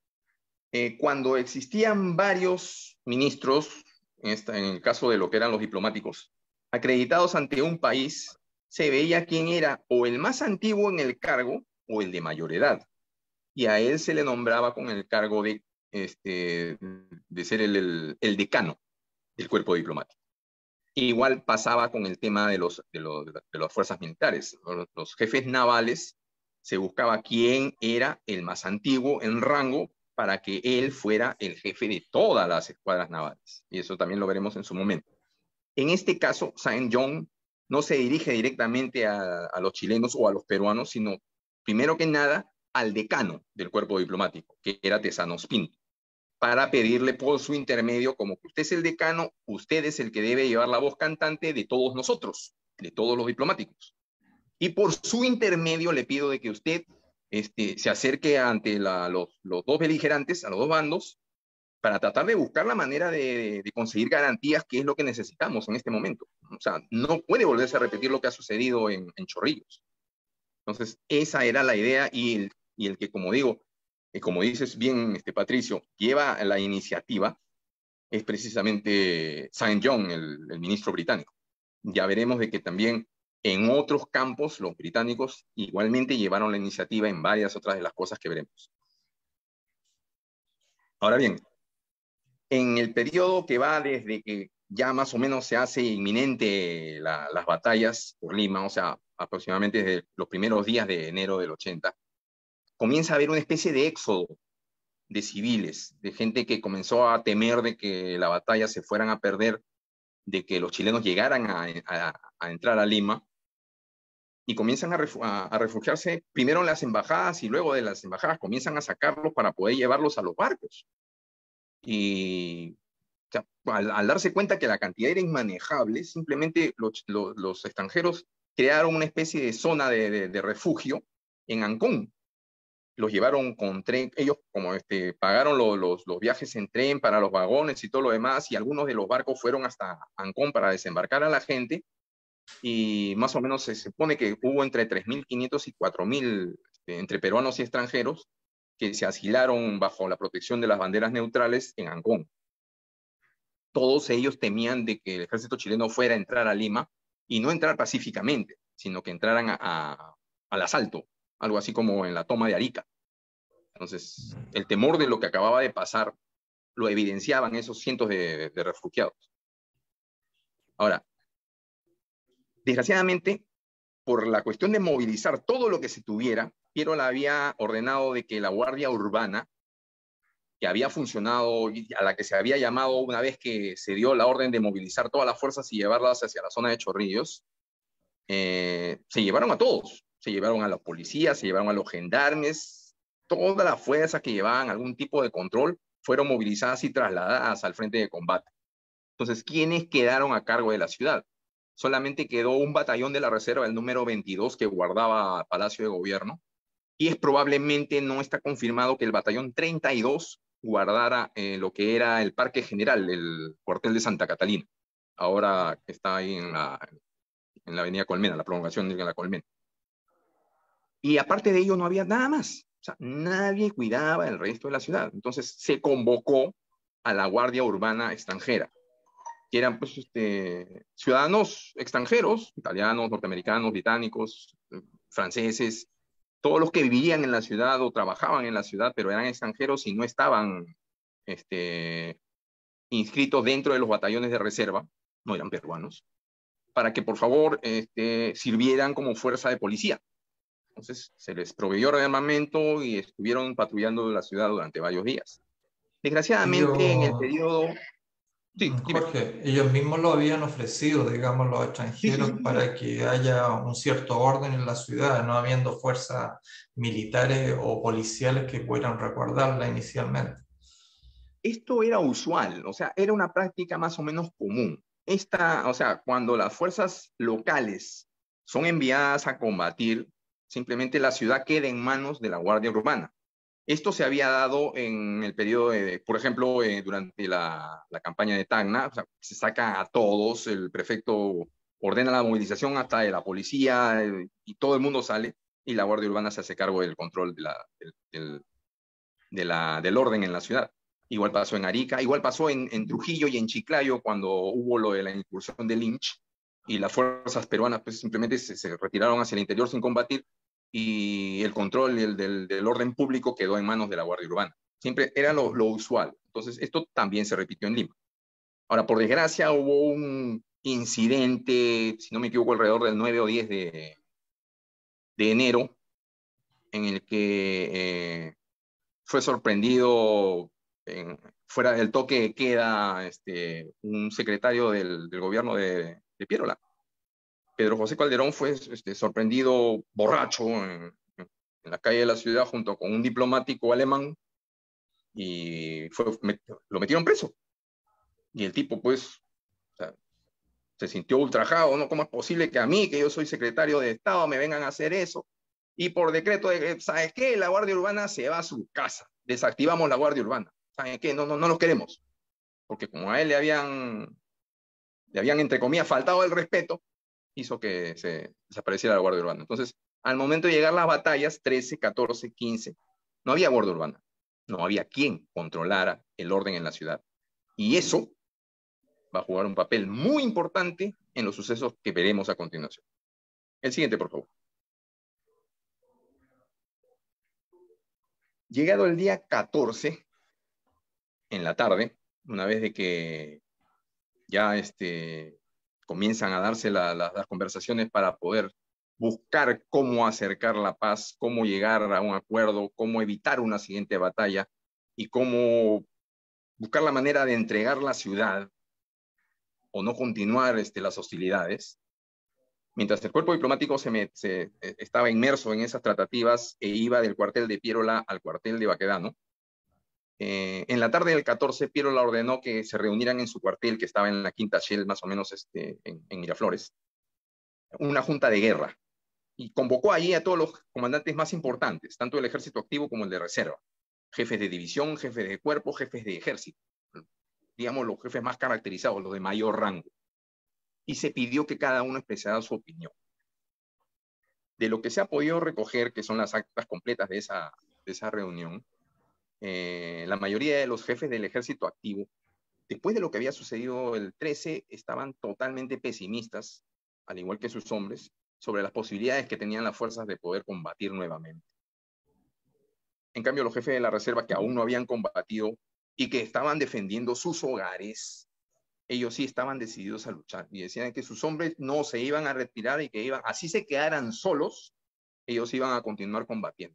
A: Eh, cuando existían varios ministros, en, esta, en el caso de lo que eran los diplomáticos, acreditados ante un país, se veía quién era o el más antiguo en el cargo o el de mayor edad. Y a él se le nombraba con el cargo de, este, de ser el, el, el decano del cuerpo diplomático. Igual pasaba con el tema de, los, de, los, de las fuerzas militares. Los, los jefes navales, se buscaba quién era el más antiguo en rango para que él fuera el jefe de todas las escuadras navales. Y eso también lo veremos en su momento. En este caso, Saint John no se dirige directamente a, a los chilenos o a los peruanos, sino, primero que nada, al decano del cuerpo diplomático, que era Tezanos Pinto, para pedirle por su intermedio, como que usted es el decano, usted es el que debe llevar la voz cantante de todos nosotros, de todos los diplomáticos. Y por su intermedio le pido de que usted este, se acerque ante la, los, los dos beligerantes, a los dos bandos, para tratar de buscar la manera de, de conseguir garantías, que es lo que necesitamos en este momento. O sea, no puede volverse a repetir lo que ha sucedido en, en Chorrillos. Entonces, esa era la idea, y el, y el que, como digo, eh, como dices bien, este, Patricio, lleva la iniciativa, es precisamente Saint John, el, el ministro británico. Ya veremos de que también en otros campos los británicos igualmente llevaron la iniciativa en varias otras de las cosas que veremos. Ahora bien, en el periodo que va desde que ya más o menos se hace inminente la, las batallas por Lima, o sea, aproximadamente desde los primeros días de enero del ochenta, comienza a haber una especie de éxodo de civiles, de gente que comenzó a temer de que la batalla se fueran a perder, de que los chilenos llegaran a, a, a entrar a Lima y comienzan a, refu a, a refugiarse primero en las embajadas y luego de las embajadas comienzan a sacarlos para poder llevarlos a los barcos. Y o sea, al, al darse cuenta que la cantidad era inmanejable, simplemente los, los, los extranjeros crearon una especie de zona de, de, de refugio en Ancón. Los llevaron con tren, ellos como este, pagaron lo, los, los viajes en tren para los vagones y todo lo demás, y algunos de los barcos fueron hasta Ancón para desembarcar a la gente, y más o menos se supone que hubo entre tres mil quinientos y cuatro mil este, entre peruanos y extranjeros que se asilaron bajo la protección de las banderas neutrales en Ancón. Todos ellos temían de que el ejército chileno fuera a entrar a Lima, y no entrar pacíficamente, sino que entraran a, a, al asalto, algo así como en la toma de Arica. Entonces, el temor de lo que acababa de pasar lo evidenciaban esos cientos de, de refugiados. Ahora, desgraciadamente, por la cuestión de movilizar todo lo que se tuviera, Piero le había ordenado de que la Guardia Urbana, que había funcionado y a la que se había llamado una vez que se dio la orden de movilizar todas las fuerzas y llevarlas hacia la zona de Chorrillos, eh, se llevaron a todos. Se llevaron a los policías, se llevaron a los gendarmes, todas las fuerzas que llevaban algún tipo de control fueron movilizadas y trasladadas al frente de combate. Entonces, ¿quiénes quedaron a cargo de la ciudad? Solamente quedó un batallón de la reserva, el número veintidós, que guardaba Palacio de Gobierno, y es probablemente, no está confirmado, que el batallón treinta y dos guardara eh, lo que era el Parque General, el cuartel de Santa Catalina, ahora está ahí en la, en la avenida Colmena, la prolongación de la Colmena. Y aparte de ello no había nada más. O sea, nadie cuidaba el resto de la ciudad. Entonces se convocó a la Guardia Urbana extranjera, que eran pues, este, ciudadanos extranjeros, italianos, norteamericanos, británicos, franceses, todos los que vivían en la ciudad o trabajaban en la ciudad, pero eran extranjeros y no estaban este, inscritos dentro de los batallones de reserva, no eran peruanos, para que por favor este, sirvieran como fuerza de policía. Entonces se les proveyó de armamento y estuvieron patrullando la ciudad durante varios días. Desgraciadamente,
C: Yo,
A: en el periodo... Sí,
C: Jorge, ellos mismos lo habían ofrecido, digamos, los extranjeros,
A: sí, sí, sí,
C: para que haya un cierto orden en la ciudad, no habiendo fuerzas militares o policiales que pudieran resguardarla inicialmente.
A: Esto era usual, o sea, era una práctica más o menos común. Esta, o sea, cuando las fuerzas locales son enviadas a combatir, simplemente la ciudad queda en manos de la Guardia Urbana. Esto se había dado en el periodo, de, por ejemplo, eh, durante la, la campaña de Tacna, o sea, se saca a todos, el prefecto ordena la movilización hasta de la policía eh, y todo el mundo sale, y la Guardia Urbana se hace cargo del control de la, del, del, de la, del orden en la ciudad. Igual pasó en Arica, igual pasó en, en Trujillo y en Chiclayo cuando hubo lo de la incursión de Lynch, y las fuerzas peruanas pues, simplemente se, se retiraron hacia el interior sin combatir, y el control del, del, del orden público quedó en manos de la Guardia Urbana. Siempre era lo, lo usual. Entonces, esto también se repitió en Lima. Ahora, por desgracia, hubo un incidente, si no me equivoco, alrededor del nueve o diez de, de enero, en el que eh, fue sorprendido en, fuera del toque de queda este, un secretario del, del gobierno de, de Piérola. Pedro José Calderón fue este, sorprendido borracho en, en la calle de la ciudad junto con un diplomático alemán y fue, me, lo metieron preso. Y el tipo, pues, o sea, se sintió ultrajado, ¿no? ¿Cómo es posible que a mí, que yo soy secretario de Estado, me vengan a hacer eso? Y por decreto, de, ¿sabes qué? La Guardia Urbana se va a su casa. Desactivamos la Guardia Urbana. ¿Saben qué? No, no, no los queremos. Porque como a él le habían, le habían, entre comillas, faltado el respeto, hizo que se desapareciera la Guardia Urbana. Entonces, al momento de llegar las batallas, trece, catorce, quince, no había Guardia Urbana. No había quien controlara el orden en la ciudad. Y eso va a jugar un papel muy importante en los sucesos que veremos a continuación. El siguiente, por favor. Llegado el día catorce, en la tarde, una vez de que ya este, comienzan a darse la, la, las conversaciones para poder buscar cómo acercar la paz, cómo llegar a un acuerdo, cómo evitar una siguiente batalla y cómo buscar la manera de entregar la ciudad o no continuar este, las hostilidades. Mientras el cuerpo diplomático se, me, se eh, estaba inmerso en esas tratativas e iba del cuartel de Piérola al cuartel de Baquedano, eh, en la tarde del catorce, Piérola ordenó que se reunieran en su cuartel, que estaba en la Quinta Shell, más o menos este, en, en Miraflores, una junta de guerra, y convocó allí a todos los comandantes más importantes, tanto del ejército activo como el de reserva, jefes de división, jefes de cuerpo, jefes de ejército, digamos los jefes más caracterizados, los de mayor rango. Y se pidió que cada uno expresara su opinión. De lo que se ha podido recoger, que son las actas completas de esa, de esa reunión, eh, la mayoría de los jefes del ejército activo, después de lo que había sucedido el trece, estaban totalmente pesimistas, al igual que sus hombres, sobre las posibilidades que tenían las fuerzas de poder combatir nuevamente. En cambio, los jefes de la reserva, que aún no habían combatido y que estaban defendiendo sus hogares, ellos sí estaban decididos a luchar y decían que sus hombres no se iban a retirar y que iban, así se quedaran solos, ellos iban a continuar combatiendo.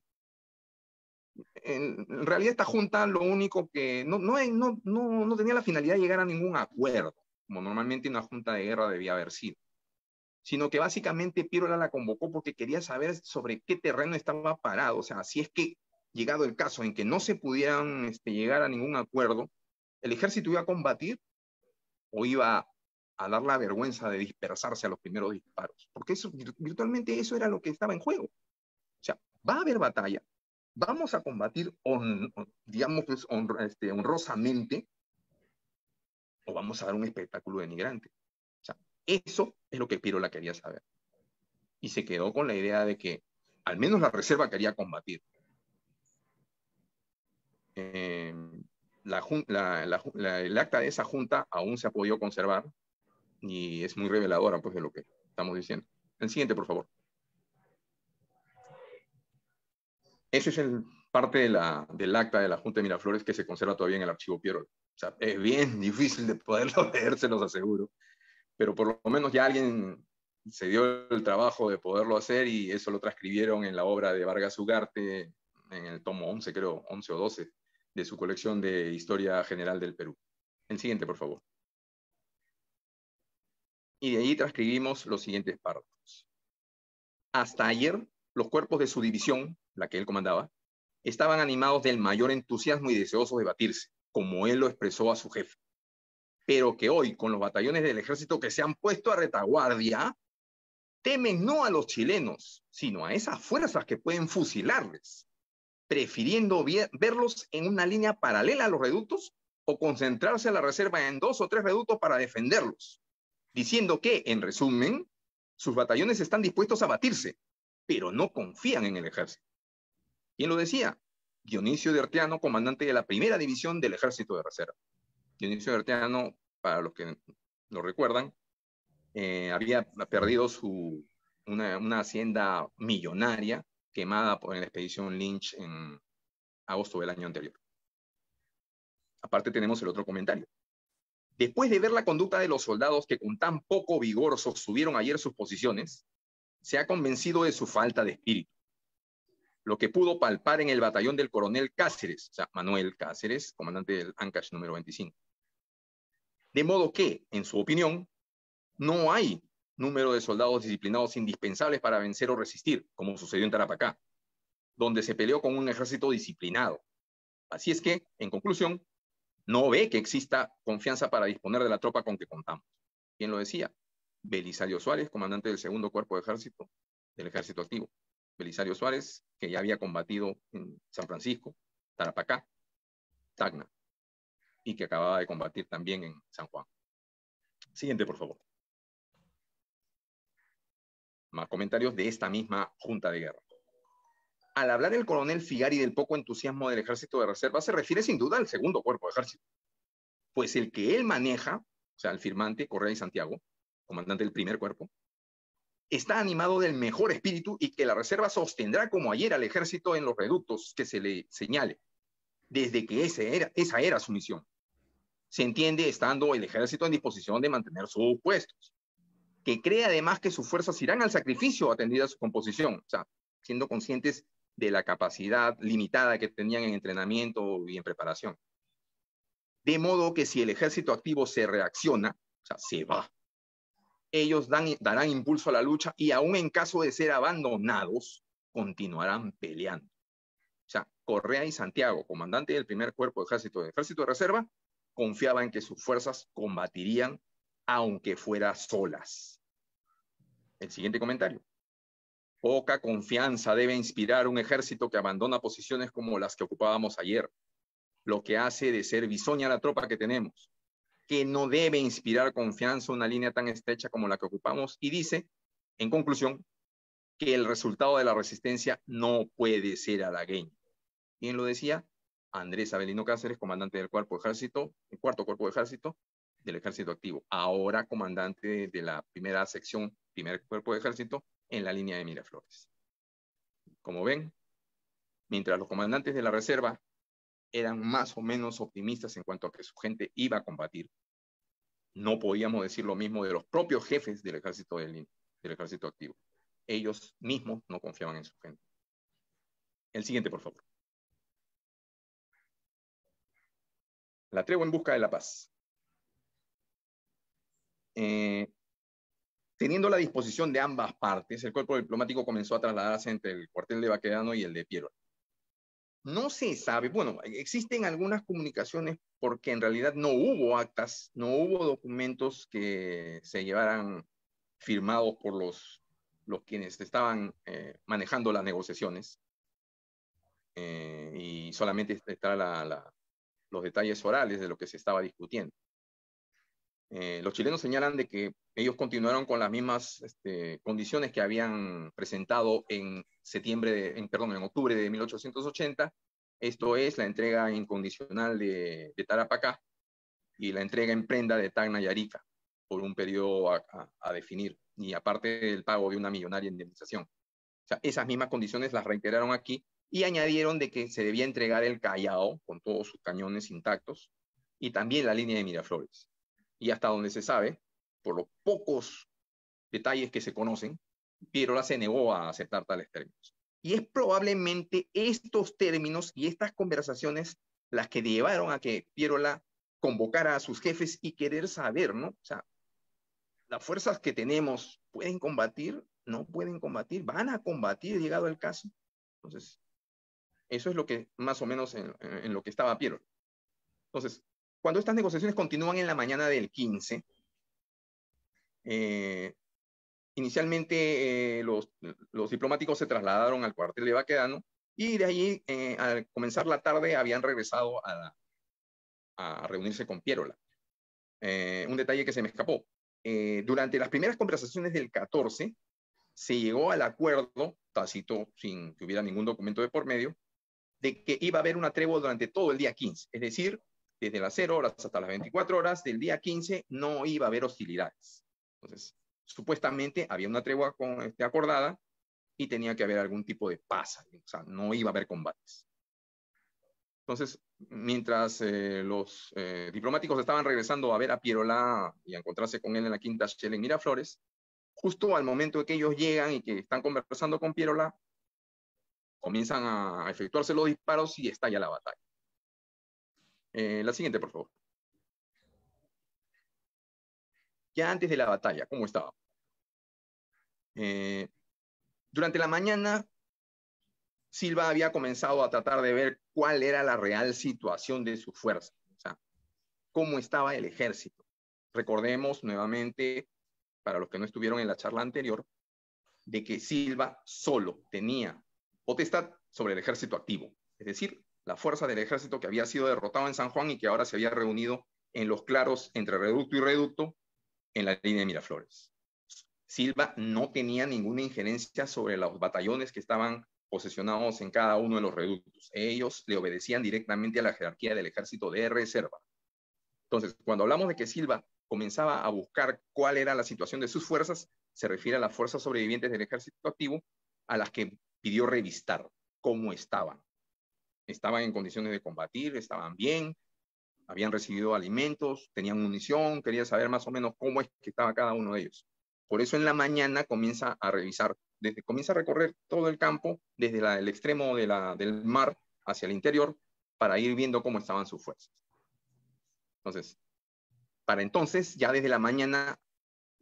A: En, en realidad esta junta lo único que no, no, no, no, no tenía la finalidad de llegar a ningún acuerdo, como normalmente una junta de guerra debía haber sido, sino que básicamente Piérola la convocó porque quería saber sobre qué terreno estaba parado. O sea, si es que llegado el caso en que no se pudieran este, llegar a ningún acuerdo, el ejército iba a combatir o iba a dar la vergüenza de dispersarse a los primeros disparos, porque eso, virtualmente eso era lo que estaba en juego. O sea, va a haber batalla, vamos a combatir, on, digamos, pues, on, este, honrosamente, o vamos a dar un espectáculo denigrante. O sea, eso es lo que Piérola quería saber. Y se quedó con la idea de que al menos la reserva quería combatir. Eh, la, la, la, la, el acta de esa junta aún se ha podido conservar y es muy reveladora, pues, de lo que estamos diciendo. El siguiente, por favor. Ese es el parte de la, del acta de la Junta de Miraflores que se conserva todavía en el archivo Piérola. O sea, es bien difícil de poderlo leer, se los aseguro, pero por lo menos ya alguien se dio el trabajo de poderlo hacer y eso lo transcribieron en la obra de Vargas Ugarte, en el tomo once, creo, once o doce, de su colección de Historia General del Perú. El siguiente, por favor. Y de ahí transcribimos los siguientes párrafos. Hasta ayer, los cuerpos de su división, la que él comandaba, estaban animados del mayor entusiasmo y deseosos de batirse, como él lo expresó a su jefe. Pero que hoy, con los batallones del ejército que se han puesto a retaguardia, temen no a los chilenos, sino a esas fuerzas que pueden fusilarles, prefiriendo verlos en una línea paralela a los reductos o concentrarse a la reserva en dos o tres reductos para defenderlos, diciendo que, en resumen, sus batallones están dispuestos a batirse, pero no confían en el ejército. ¿Quién lo decía? Dionisio de Arteano, comandante de la primera división del ejército de reserva. Dionisio de Arteano, para los que lo recuerdan, eh, había perdido su, una, una hacienda millonaria quemada por la expedición Lynch en agosto del año anterior. Aparte tenemos el otro comentario. Después de ver la conducta de los soldados que con tan poco vigor sostuvieron ayer sus posiciones, se ha convencido de su falta de espíritu. Lo que pudo palpar en el batallón del coronel Cáceres, o sea, Manuel Cáceres, comandante del Ancash número veinticinco. De modo que, en su opinión, no hay número de soldados disciplinados indispensables para vencer o resistir, como sucedió en Tarapacá, donde se peleó con un ejército disciplinado. Así es que, en conclusión, no ve que exista confianza para disponer de la tropa con que contamos. ¿Quién lo decía? Belisario Suárez, comandante del segundo cuerpo de ejército, del ejército activo. Belisario Suárez, que ya había combatido en San Francisco, Tarapacá, Tacna, y que acababa de combatir también en San Juan. Siguiente, por favor. Más comentarios de esta misma Junta de Guerra. Al hablar el coronel Figari del poco entusiasmo del ejército de reserva, se refiere sin duda al segundo cuerpo de ejército. Pues el que él maneja, o sea, el firmante Correa y Santiago, comandante del primer cuerpo, está animado del mejor espíritu y que la reserva sostendrá como ayer al ejército en los reductos que se le señale, desde que ese era, esa era su misión. Se entiende estando el ejército en disposición de mantener sus puestos, que cree además que sus fuerzas irán al sacrificio atendida su composición, o sea, siendo conscientes de la capacidad limitada que tenían en entrenamiento y en preparación. De modo que si el ejército activo se reacciona, o sea, se va, ellos dan, darán impulso a la lucha y aún en caso de ser abandonados, continuarán peleando. O sea, Correa y Santiago, comandante del primer cuerpo de ejército de ejército de reserva, confiaba en que sus fuerzas combatirían aunque fuera solas. El siguiente comentario. Poca confianza debe inspirar un ejército que abandona posiciones como las que ocupábamos ayer, lo que hace de ser bisoña la tropa que tenemos, que no debe inspirar confianza una línea tan estrecha como la que ocupamos, y dice, en conclusión, que el resultado de la resistencia no puede ser halagüeño. ¿Quién lo decía? Andrés Avelino Cáceres, comandante del cuerpo de ejército, el cuarto cuerpo de ejército del ejército activo, ahora comandante de la primera sección, primer cuerpo de ejército, en la línea de Miraflores. Como ven, mientras los comandantes de la reserva eran más o menos optimistas en cuanto a que su gente iba a combatir, no podíamos decir lo mismo de los propios jefes del ejército, del, del ejército activo. Ellos mismos no confiaban en su gente. El siguiente, por favor. La tregua en busca de la paz. Eh, teniendo la disposición de ambas partes, el cuerpo diplomático comenzó a trasladarse entre el cuartel de Baquedano y el de Piérola. No se sabe, bueno, existen algunas comunicaciones porque en realidad no hubo actas, no hubo documentos que se llevaran firmados por los, los quienes estaban eh, manejando las negociaciones, eh, y solamente está la, la, los detalles orales de lo que se estaba discutiendo. Eh, los chilenos señalan de que ellos continuaron con las mismas este, condiciones que habían presentado en septiembre, de, en, perdón, en octubre de mil ochocientos ochenta, esto es la entrega incondicional de, de Tarapacá y la entrega en prenda de Tacna y Arica por un periodo a, a, a definir, y aparte del pago de una millonaria indemnización. O sea, esas mismas condiciones las reiteraron aquí y añadieron de que se debía entregar el Callao con todos sus cañones intactos y también la línea de Miraflores. Y hasta donde se sabe, por los pocos detalles que se conocen, Piérola se negó a aceptar tales términos. Y es probablemente estos términos y estas conversaciones las que llevaron a que Piérola convocara a sus jefes y querer saber, ¿no? O sea, las fuerzas que tenemos pueden combatir, no pueden combatir, van a combatir llegado el caso. Entonces, eso es lo que más o menos en, en lo que estaba Piérola. Entonces, cuando estas negociaciones continúan en la mañana del quince, eh, inicialmente eh, los, los diplomáticos se trasladaron al cuartel de Baquedano y de allí, eh, al comenzar la tarde, habían regresado a, la, a reunirse con Piérola. Eh, un detalle que se me escapó. Eh, durante las primeras conversaciones del catorce, se llegó al acuerdo, tácito, sin que hubiera ningún documento de por medio, de que iba a haber una tregua durante todo el día quince, es decir, desde las cero horas hasta las veinticuatro horas del día quince no iba a haber hostilidades. Entonces, supuestamente había una tregua con, este, acordada y tenía que haber algún tipo de paz, o sea, no iba a haber combates. Entonces, mientras eh, los eh, diplomáticos estaban regresando a ver a Piérola y a encontrarse con él en la Quinta Shell en Miraflores, justo al momento de que ellos llegan y que están conversando con Piérola, comienzan a efectuarse los disparos y estalla la batalla. Eh, la siguiente, por favor. Ya antes de la batalla, ¿cómo estaba? Eh, durante la mañana, Silva había comenzado a tratar de ver cuál era la real situación de su fuerza, o sea, cómo estaba el ejército. Recordemos nuevamente, para los que no estuvieron en la charla anterior, de que Silva solo tenía potestad sobre el ejército activo, es decir, la fuerza del ejército que había sido derrotado en San Juan y que ahora se había reunido en los claros entre reducto y reducto en la línea de Miraflores. Silva no tenía ninguna injerencia sobre los batallones que estaban posesionados en cada uno de los reductos. Ellos le obedecían directamente a la jerarquía del ejército de reserva. Entonces, cuando hablamos de que Silva comenzaba a buscar cuál era la situación de sus fuerzas, se refiere a las fuerzas sobrevivientes del ejército activo, a las que pidió revistar cómo estaban. Estaban en condiciones de combatir, estaban bien, habían recibido alimentos, tenían munición, quería saber más o menos cómo es que estaba cada uno de ellos. Por eso en la mañana comienza a revisar, desde, comienza a recorrer todo el campo, desde la, el extremo de la, del mar hacia el interior, para ir viendo cómo estaban sus fuerzas. Entonces, para entonces, ya desde la mañana,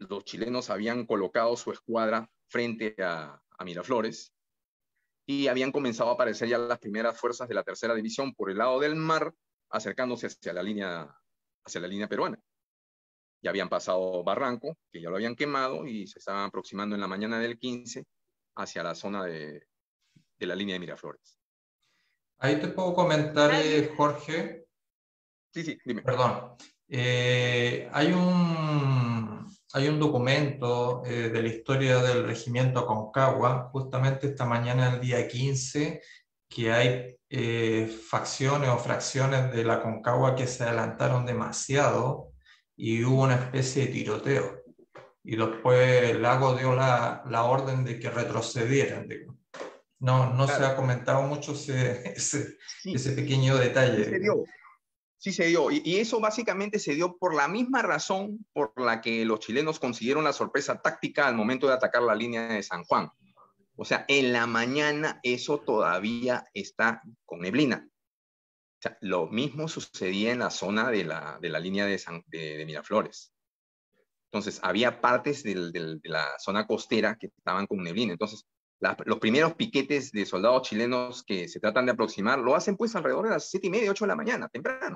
A: los chilenos habían colocado su escuadra frente a, a Miraflores y habían comenzado a aparecer ya las primeras fuerzas de la tercera división por el lado del mar, acercándose hacia la línea, hacia la línea peruana. Ya habían pasado Barranco, que ya lo habían quemado, y se estaban aproximando en la mañana del quince hacia la zona de, de la línea de Miraflores.
C: Ahí te puedo comentar, eh, Jorge.
A: Sí, sí, dime.
C: Perdón. Eh, hay, un, hay un documento eh, de la historia del regimiento Aconcagua, justamente esta mañana, el día quince, que hay eh, facciones o fracciones de la Aconcagua que se adelantaron demasiado y hubo una especie de tiroteo. Y después Lago dio la, la orden de que retrocedieran. Digo. No, no claro. Se ha comentado mucho ese, ese, sí. ese pequeño detalle.
A: Sí se dio, sí se dio. Y, y eso básicamente se dio por la misma razón por la que los chilenos consiguieron la sorpresa táctica al momento de atacar la línea de San Juan. O sea, en la mañana eso todavía está con neblina. O sea, lo mismo sucedía en la zona de la, de la línea de, San, de, de Miraflores. Entonces, había partes del, del, de la zona costera que estaban con neblina. Entonces, la, los primeros piquetes de soldados chilenos que se tratan de aproximar lo hacen pues alrededor de las siete y media, ocho de la mañana, temprano.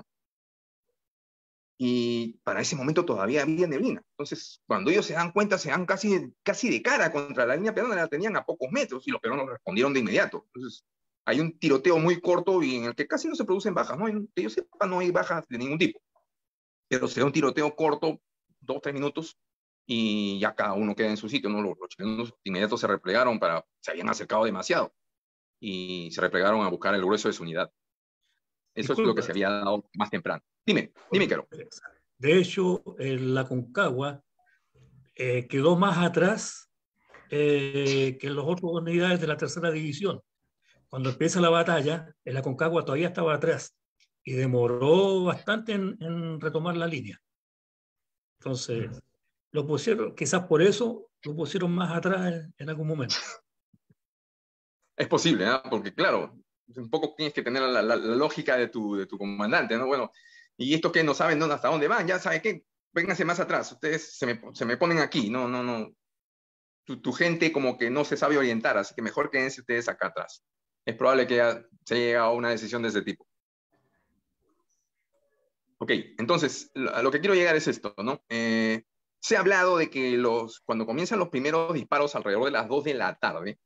A: Y para ese momento todavía había neblina. Entonces, cuando ellos se dan cuenta, se dan casi, casi de cara contra la línea peruana, la tenían a pocos metros y los peruanos respondieron de inmediato. Entonces, hay un tiroteo muy corto y en el que casi no se producen bajas, ¿no? Que yo sepa, no hay bajas de ningún tipo. Pero se da un tiroteo corto, dos, tres minutos, y ya cada uno queda en su sitio, ¿no? Los, los chilenos de inmediato se replegaron, para, se habían acercado demasiado, y se replegaron a buscar el grueso de su unidad. Eso Disculpa. Es lo que se había dado más temprano. Dime, dime, Caro.
D: De hecho, en la Aconcagua eh, quedó más atrás eh, que las otras unidades de la tercera división. Cuando empieza la batalla, el Aconcagua todavía estaba atrás y demoró bastante en, en retomar la línea. Entonces, lo pusieron, quizás por eso lo pusieron más atrás en, en algún momento.
A: Es posible, ¿eh? Porque claro, un poco tienes que tener la, la, la lógica de tu, de tu comandante, ¿no? Bueno, y estos que no saben dónde, hasta dónde van, ya saben qué, vénganse más atrás, ustedes se me, se me ponen aquí, no, no, no. Tu, tu gente como que no se sabe orientar, así que mejor quédense ustedes acá atrás. Es probable que ya se llegue a una decisión de ese tipo. Ok, entonces, a lo que quiero llegar es esto, ¿no? Eh, se ha hablado de que los, cuando comienzan los primeros disparos alrededor de las dos de la tarde,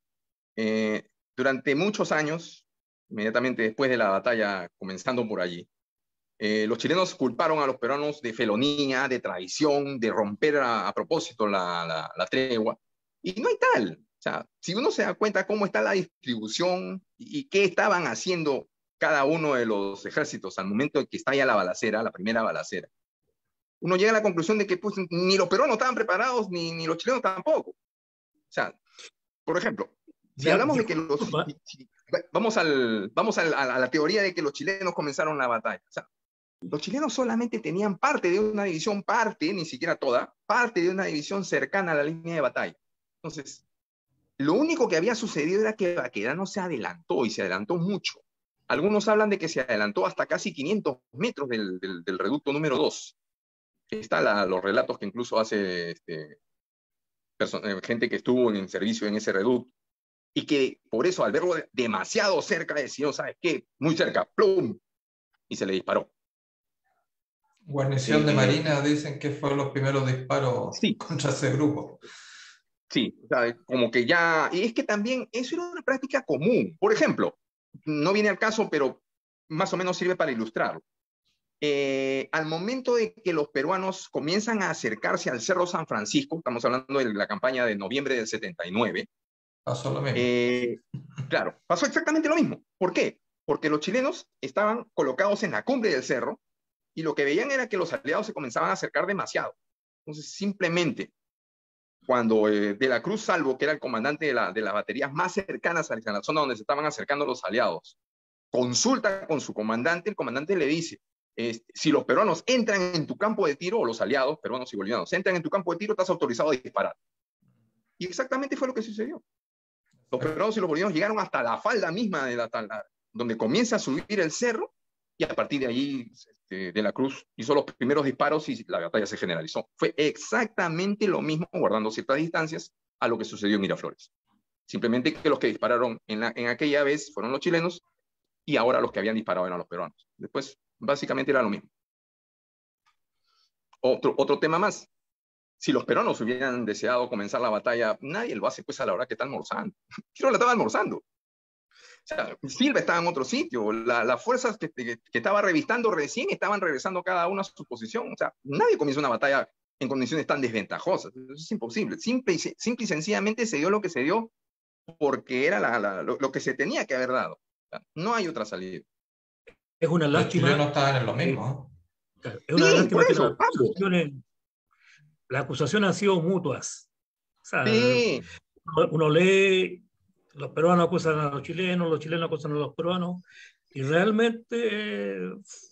A: eh, durante muchos años, inmediatamente después de la batalla, comenzando por allí, eh, los chilenos culparon a los peruanos de felonía, de traición, de romper a, a propósito la, la, la tregua, y no hay tal. O sea, si uno se da cuenta cómo está la distribución y, y qué estaban haciendo cada uno de los ejércitos al momento de que estalla la balacera, la primera balacera, uno llega a la conclusión de que pues, ni los peruanos estaban preparados, ni, ni los chilenos tampoco. O sea, por ejemplo, si ya, hablamos de que los... Si, si, vamos al, vamos al, a la teoría de que los chilenos comenzaron la batalla. O sea, los chilenos solamente tenían parte de una división, parte, ni siquiera toda, parte de una división cercana a la línea de batalla. Entonces, lo único que había sucedido era que Baquedano se adelantó, y se adelantó mucho. Algunos hablan de que se adelantó hasta casi quinientos metros del, del, del reducto número dos. Están la, los relatos que incluso hace este, gente que estuvo en servicio en ese reducto, y que por eso, al verlo demasiado cerca, decidió, ¿sabes qué? Muy cerca, ¡plum! Y se le disparó.
C: Guarnición eh, de Marina dicen que fueron los primeros disparos sí. contra ese grupo.
A: Sí, o sea, como que ya... Y es que también eso era una práctica común. Por ejemplo, no viene al caso, pero más o menos sirve para ilustrarlo. Eh, al momento de que los peruanos comienzan a acercarse al Cerro San Francisco, estamos hablando de la campaña de noviembre del setenta y nueve,
C: pasó lo mismo.
A: Eh, claro, pasó exactamente lo mismo. ¿Por qué? Porque los chilenos estaban colocados en la cumbre del cerro y lo que veían era que los aliados se comenzaban a acercar demasiado. Entonces, simplemente, cuando eh, De la Cruz Salvo, que era el comandante de, la, de las baterías más cercanas a la zona donde se estaban acercando los aliados, consulta con su comandante, el comandante le dice, eh, si los peruanos entran en tu campo de tiro, o los aliados, peruanos y bolivianos, entran en tu campo de tiro, estás autorizado a disparar. Y exactamente fue lo que sucedió. Los peruanos y los bolivianos llegaron hasta la falda misma, de la, la, donde comienza a subir el cerro, y a partir de allí este, De la Cruz hizo los primeros disparos y la batalla se generalizó. Fue exactamente lo mismo, guardando ciertas distancias, a lo que sucedió en Miraflores. Simplemente que los que dispararon en, la, en aquella vez fueron los chilenos y ahora los que habían disparado eran los peruanos. Después, básicamente era lo mismo. Otro, otro tema más. Si los peruanos hubieran deseado comenzar la batalla, nadie lo hace pues a la hora que está almorzando. Yo la estaba almorzando. O sea, Silva estaba en otro sitio. La, las fuerzas que, que, que estaba revistando recién estaban regresando cada una a su posición. O sea, nadie comienza una batalla en condiciones tan desventajosas. Eso es imposible. Simple y, simple y sencillamente se dio lo que se dio porque era la, la, lo, lo que se tenía que haber dado. O sea, no hay otra salida.
D: Es una
C: Los
D: lástima.
C: chilenos estaban en lo mismo.
D: Eh, es una
A: sí,
D: lástima que
A: eso,
D: las acusaciones, las acusaciones han sido mutuas. O sea,
A: sí.
D: uno lee, los peruanos acusan a los chilenos, los chilenos acusan a los peruanos, y realmente eh,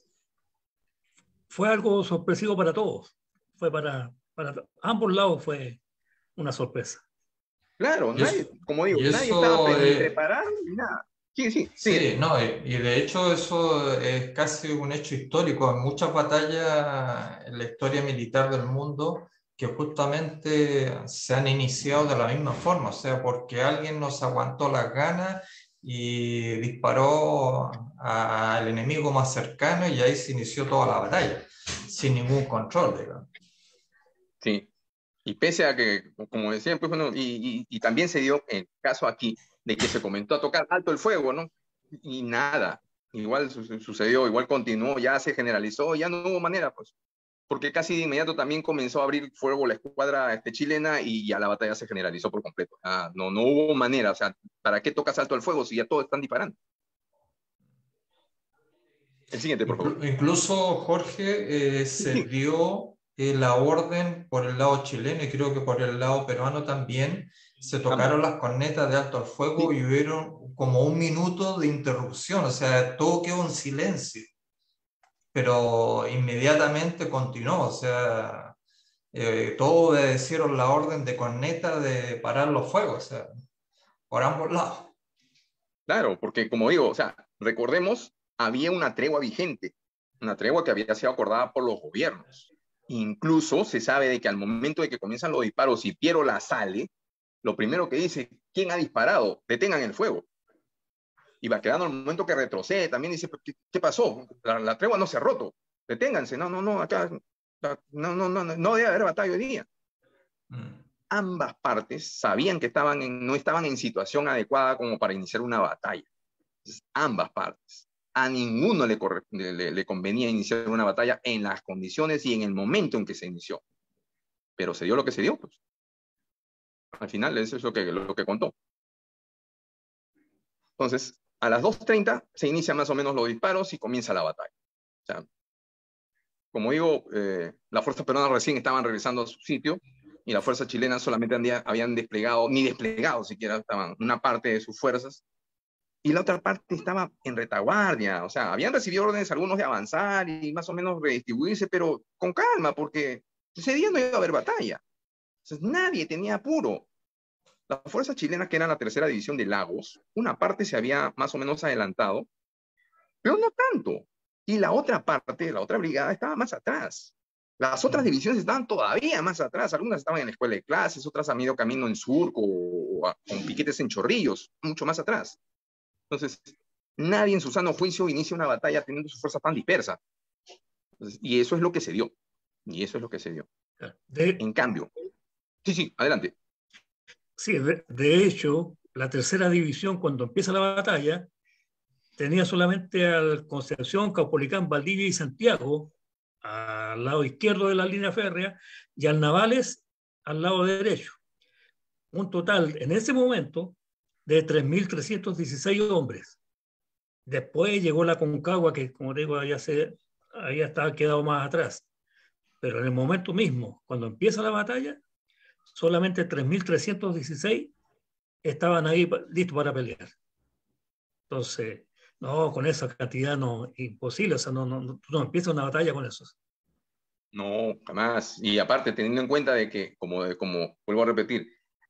D: fue algo sorpresivo para todos. Fue para, para ambos lados fue una sorpresa.
A: Claro,
C: Y
A: nadie,
C: eso,
A: como digo,
C: y
A: nadie estaba
C: eso
A: pre
C: es,
A: preparado ni nada. Sí, sí,
C: sí,
A: sí.
C: no, y, y de hecho eso es casi un hecho histórico. En muchas batallas en la historia militar del mundo que justamente se han iniciado de la misma forma, o sea, porque alguien nos aguantó las ganas y disparó al enemigo más cercano y ahí se inició toda la batalla, sin ningún control, digamos.
A: Sí. Y pese a que, como decían, pues, bueno, y, y, y también se dio el caso aquí de que se comenzó a tocar alto el fuego, ¿no? Y nada, igual su sucedió, igual continuó, ya se generalizó, ya no hubo manera, pues, porque casi de inmediato también comenzó a abrir fuego la escuadra este, chilena y ya la batalla se generalizó por completo. Ah, no, no hubo manera, o sea, ¿para qué tocas alto el fuego si ya todos están disparando? El siguiente, por favor.
C: Incluso, Jorge, eh, se dio eh, la orden por el lado chileno y creo que por el lado peruano también. Se tocaron las cornetas de alto al fuego
A: Sí.
C: y hubieron como un minuto de interrupción, o sea, todo quedó en silencio, pero inmediatamente continuó, o sea, eh, todos obedecieron la orden de corneta de parar los fuegos, o sea, por ambos lados.
A: Claro, porque como digo, o sea, recordemos, había una tregua vigente, una tregua que había sido acordada por los gobiernos. Incluso se sabe de que al momento de que comienzan los disparos y Piero la sale, lo primero que dice, ¿quién ha disparado? Detengan el fuego. Y va quedando al momento que retrocede, también dice, ¿qué, qué pasó? La, la tregua no se ha roto, deténganse, no, no, no, acá, no, no, no, no debe haber batalla hoy día. Mm. Ambas partes sabían que estaban en, no estaban en situación adecuada como para iniciar una batalla. Entonces, ambas partes. A ninguno le, corre, le, le convenía iniciar una batalla en las condiciones y en el momento en que se inició. Pero se dio lo que se dio, pues. Al final, eso es lo que, lo que contó. Entonces, a las dos treinta se inician más o menos los disparos y comienza la batalla. O sea, como digo, eh, las fuerzas peruanas recién estaban regresando a su sitio y las fuerzas chilenas solamente habían, habían desplegado, ni desplegado siquiera, estaban una parte de sus fuerzas y la otra parte estaba en retaguardia. O sea, habían recibido órdenes algunos de avanzar y más o menos redistribuirse, pero con calma, porque ese día no iba a haber batalla. Entonces, nadie tenía apuro. Las fuerzas chilenas, que eran la tercera división de Lagos, una parte se había más o menos adelantado, pero no tanto. Y la otra parte, la otra brigada, estaba más atrás. Las otras divisiones estaban todavía más atrás. Algunas estaban en la escuela de clases, otras han ido camino en Surco o a, con piquetes en Chorrillos, mucho más atrás. Entonces, nadie en su sano juicio inicia una batalla teniendo su fuerza tan dispersa. Entonces, y eso es lo que se dio. Y eso es lo que se dio. De... En cambio, sí, sí, adelante.
D: Sí, de, de hecho, la tercera división, cuando empieza la batalla, tenía solamente al Concepción, Caupolicán, Valdivia y Santiago al lado izquierdo de la línea férrea y al Navales al lado derecho. Un total, en ese momento, de tres mil trescientos dieciséis hombres. Después llegó la Concagua, que como digo, ya se, ahí estaba quedado más atrás. Pero en el momento mismo, cuando empieza la batalla, solamente tres mil trescientos dieciséis estaban ahí listos para pelear. Entonces, no, con esa cantidad no, imposible, o sea, no, no, no, no empieza una batalla con eso.
A: No, jamás. Y aparte, teniendo en cuenta de que, como, como vuelvo a repetir,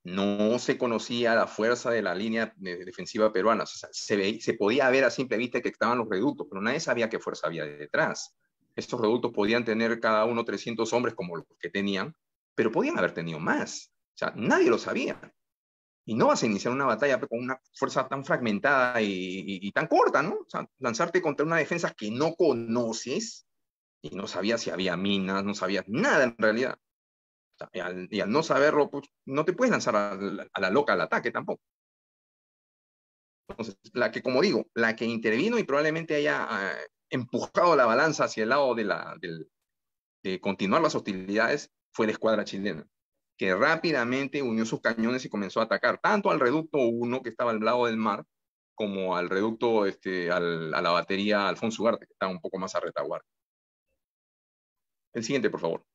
A: no se conocía la fuerza de la línea de defensiva peruana. O sea, se, ve, se podía ver a simple vista que estaban los reductos, pero nadie sabía qué fuerza había detrás. Estos reductos podían tener cada uno trescientos hombres como los que tenían, pero podían haber tenido más. O sea, nadie lo sabía. Y no vas a iniciar una batalla con una fuerza tan fragmentada y, y, y tan corta, ¿no? O sea, lanzarte contra una defensa que no conoces y no sabías si había minas, no sabías nada en realidad. O sea, y, al, y al no saberlo, pues no te puedes lanzar a, a la loca al ataque tampoco. Entonces, la que, como digo, la que intervino y probablemente haya uh, empujado la balanza hacia el lado de, la, de, de continuar las hostilidades fue la escuadra chilena, que rápidamente unió sus cañones y comenzó a atacar tanto al reducto uno, que estaba al lado del mar, como al reducto, este, al, a la batería Alfonso Ugarte, que estaba un poco más a retaguardia. El siguiente, por favor.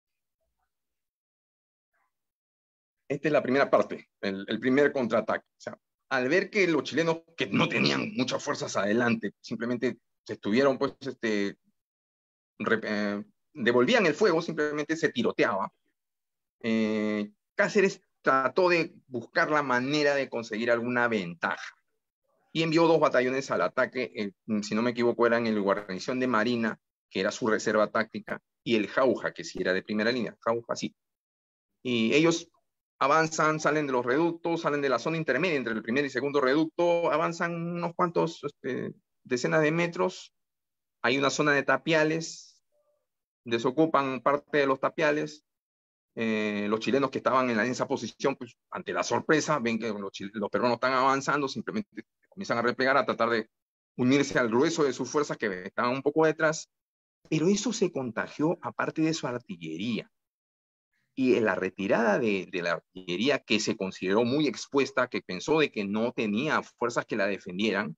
A: Esta es la primera parte, el, el primer contraataque. O sea, al ver que los chilenos, que no tenían muchas fuerzas adelante, simplemente se estuvieron, pues, este, re, eh, devolvían el fuego, simplemente se tiroteaba. Eh, Cáceres trató de buscar la manera de conseguir alguna ventaja y envió dos batallones al ataque, eh, si no me equivoco eran el guarnición de Marina, que era su reserva táctica, y el Jauja, que sí era de primera línea, Jauja sí. Y ellos avanzan, salen de los reductos, salen de la zona intermedia entre el primer y segundo reducto, avanzan unos cuantos este, decenas de metros, hay una zona de tapiales, desocupan parte de los tapiales. Eh, los chilenos que estaban en, la, en esa posición, pues ante la sorpresa, ven que los, los peruanos están avanzando, simplemente comienzan a replegar, a tratar de unirse al grueso de sus fuerzas que estaban un poco detrás, pero eso se contagió aparte de su artillería. Y en la retirada de, de la artillería, que se consideró muy expuesta, que pensó de que no tenía fuerzas que la defendieran,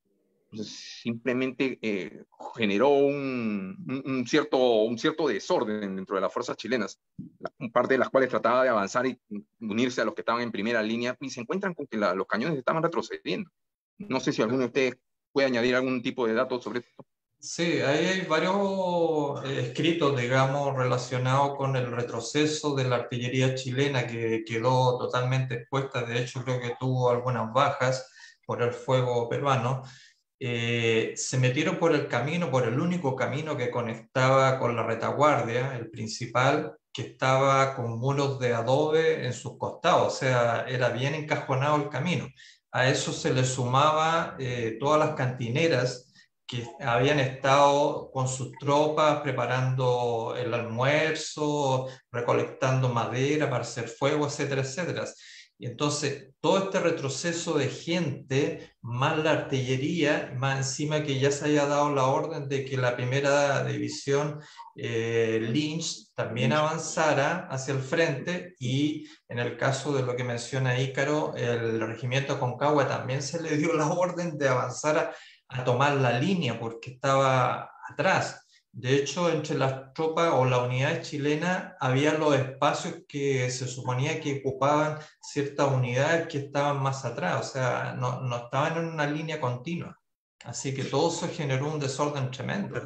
A: simplemente eh, generó un, un, un, cierto, un cierto desorden dentro de las fuerzas chilenas, un parte de las cuales trataba de avanzar y unirse a los que estaban en primera línea, y se encuentran con que la, los cañones estaban retrocediendo. No sé si alguno de ustedes puede añadir algún tipo de datos sobre esto.
C: Sí, ahí hay varios eh, escritos, digamos, relacionados con el retroceso de la artillería chilena que quedó totalmente expuesta. De hecho, creo que tuvo algunas bajas por el fuego peruano. Eh, se metieron por el camino, por el único camino que conectaba con la retaguardia, el principal, que estaba con muros de adobe en sus costados, o sea, era bien encajonado el camino. A eso se le sumaba eh, todas las cantineras que habían estado con sus tropas preparando el almuerzo, recolectando madera para hacer fuego, etcétera, etcétera. Y entonces todo este retroceso de gente, más la artillería, más encima que ya se haya dado la orden de que la primera división eh, Lynch también avanzara hacia el frente, y en el caso de lo que menciona Ícaro, el regimiento Aconcagua también se le dio la orden de avanzar a, a tomar la línea porque estaba atrás. De hecho, entre las tropas o las unidades chilenas había los espacios que se suponía que ocupaban ciertas unidades que estaban más atrás, o sea, no, no estaban en una línea continua. Así que todo eso generó un desorden tremendo.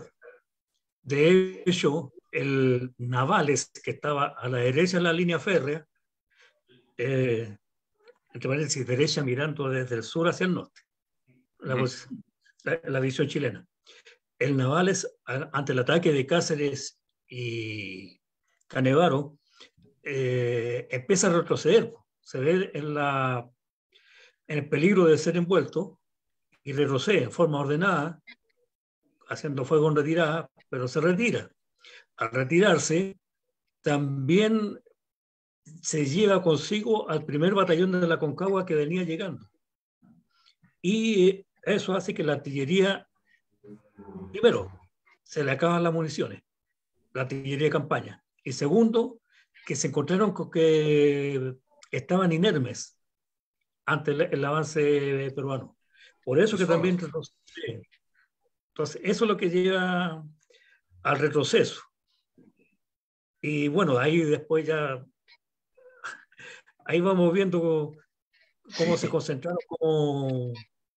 D: De hecho, el Navales, que estaba a la derecha de la línea férrea, eh, entre paréntesis, derecha mirando desde el sur hacia el norte, la, mm. la, la visión chilena. El Navales, ante el ataque de Cáceres y Canevaro, eh, empieza a retroceder. Se ve en, la, en el peligro de ser envuelto y retrocede en forma ordenada, haciendo fuego en retirada, pero se retira. Al retirarse, también se lleva consigo al primer batallón de la Aconcagua que venía llegando. Y eso hace que la artillería, primero, se le acaban las municiones, la artillería de campaña. Y segundo, que se encontraron con que estaban inermes ante el, el avance peruano. Por eso que también retroceden. Entonces, eso es lo que lleva al retroceso. Y bueno, ahí después ya, ahí vamos viendo cómo se concentraron, cómo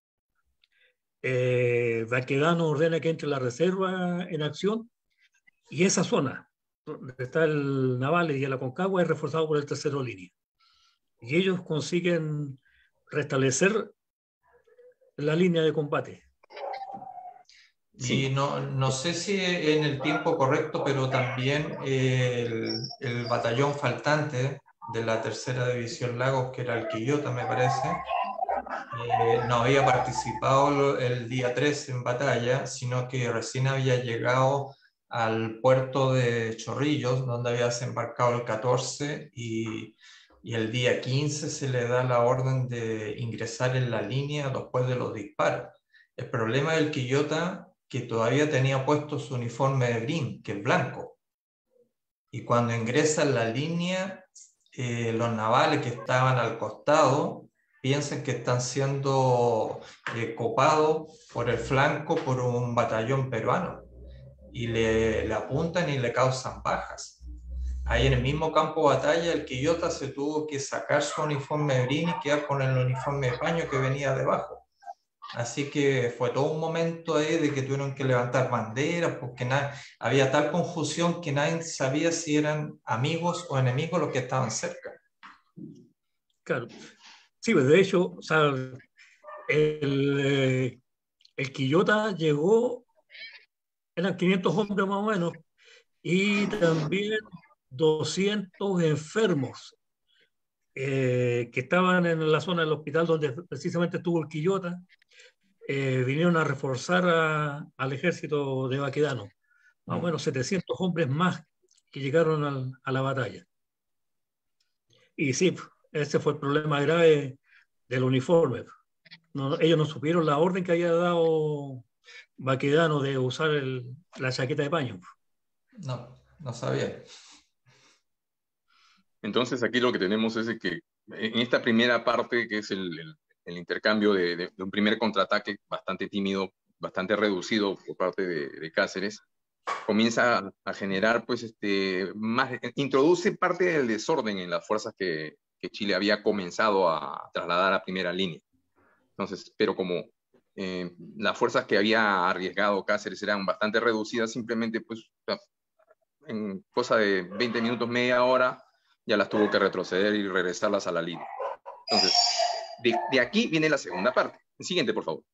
D: eh, Baquedano ordena que entre la reserva en acción, y esa zona donde está el Navales y el Aconcagua es reforzado por el tercero línea. y ellos consiguen restablecer la línea de combate.
C: Sí. Y no, no sé si en el tiempo correcto, pero también el, el batallón faltante de la tercera división Lagos, que era el Quillota, me parece, eh, no había participado el día tres en batalla, sino que recién había llegado al puerto de Chorrillos, donde había desembarcado el catorce, y, y el día quince se le da la orden de ingresar en la línea después de los disparos. El problema del Quillota, que todavía tenía puesto su uniforme de green, que es blanco, y cuando ingresa en la línea, eh, los navales que estaban al costado piensan que están siendo eh, copados por el flanco por un batallón peruano, y le, le apuntan y le causan bajas. Ahí en el mismo campo de batalla, el Quillota se tuvo que sacar su uniforme de green y quedar con el uniforme de paño que venía debajo. Así que fue todo un momento ahí de que tuvieron que levantar banderas, porque nada, había tal confusión que nadie sabía si eran amigos o enemigos los que estaban cerca.
D: Claro. Sí, pues de hecho, o sea, el, eh, el Quillota llegó, eran quinientos hombres más o menos, y también doscientos enfermos eh, que estaban en la zona del hospital donde precisamente estuvo el Quillota. Eh, vinieron a reforzar a, al ejército de Baquedano, más o menos setecientos hombres más que llegaron al, a la batalla. Y sí, ese fue el problema grave del uniforme. No, ellos no supieron la orden que había dado Baquedano de usar el, la chaqueta de paño.
C: No, no sabía.
A: Entonces aquí lo que tenemos es que en esta primera parte, que es el, el, el intercambio de, de, de un primer contraataque bastante tímido, bastante reducido por parte de, de Cáceres, comienza a, a generar, pues, este, más, introduce parte del desorden en las fuerzas que, que Chile había comenzado a trasladar a primera línea. Entonces, pero como eh, las fuerzas que había arriesgado Cáceres eran bastante reducidas, simplemente, pues, en cosa de veinte minutos, media hora, ya las tuvo que retroceder y regresarlas a la línea. Entonces, de, de aquí viene la segunda parte. El siguiente, por favor.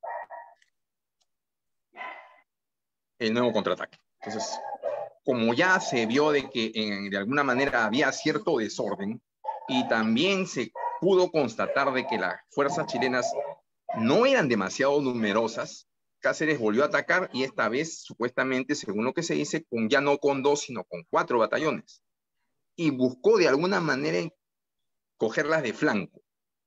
A: El nuevo contraataque. Entonces, como ya se vio de que en, de alguna manera había cierto desorden, y también se pudo constatar de que las fuerzas chilenas no eran demasiado numerosas, Cáceres volvió a atacar, y esta vez, supuestamente, según lo que se dice, con, ya no con dos, sino con cuatro batallones. Y buscó de alguna manera cogerlas de flanco.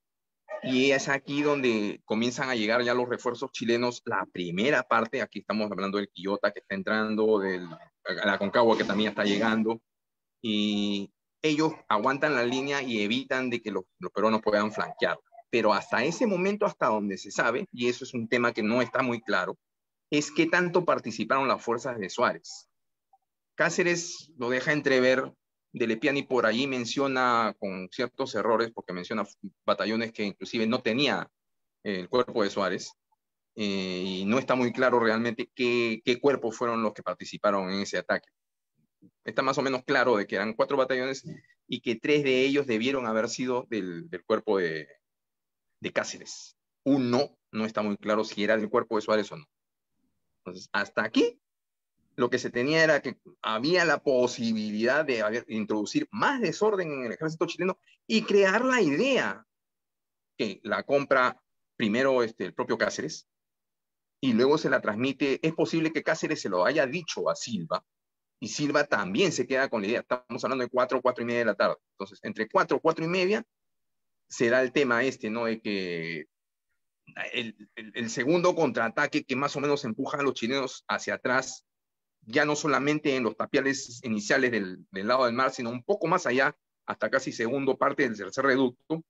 A: Y es aquí donde comienzan a llegar ya los refuerzos chilenos. La primera parte, aquí estamos hablando del Quillota que está entrando, de la Aconcagua que también está llegando, y ellos aguantan la línea y evitan de que los, los peruanos puedan flanquear. Pero hasta ese momento, hasta donde se sabe, y eso es un tema que no está muy claro, es qué tanto participaron las fuerzas de Suárez. Cáceres lo deja entrever, de Lepiani por allí menciona con ciertos errores, porque menciona batallones que inclusive no tenía el cuerpo de Suárez, eh, y no está muy claro realmente qué, qué cuerpos fueron los que participaron en ese ataque. Está más o menos claro de que eran cuatro batallones y que tres de ellos debieron haber sido del, del cuerpo de, de Cáceres. Uno no está muy claro si era del cuerpo de Suárez o no. Entonces, hasta aquí lo que se tenía era que había la posibilidad de, haber, de introducir más desorden en el ejército chileno y crear la idea que la compra primero este, el propio Cáceres y luego se la transmite. Es posible que Cáceres se lo haya dicho a Silva y Silva también se queda con la idea. Estamos hablando de cuatro, cuatro y media de la tarde. Entonces, entre cuatro, cuatro y media se da el tema este, ¿no? De que el, el, el segundo contraataque que más o menos empuja a los chilenos hacia atrás, ya no solamente en los tapiales iniciales del, del lado del mar, sino un poco más allá, hasta casi segundo parte del tercer reducto,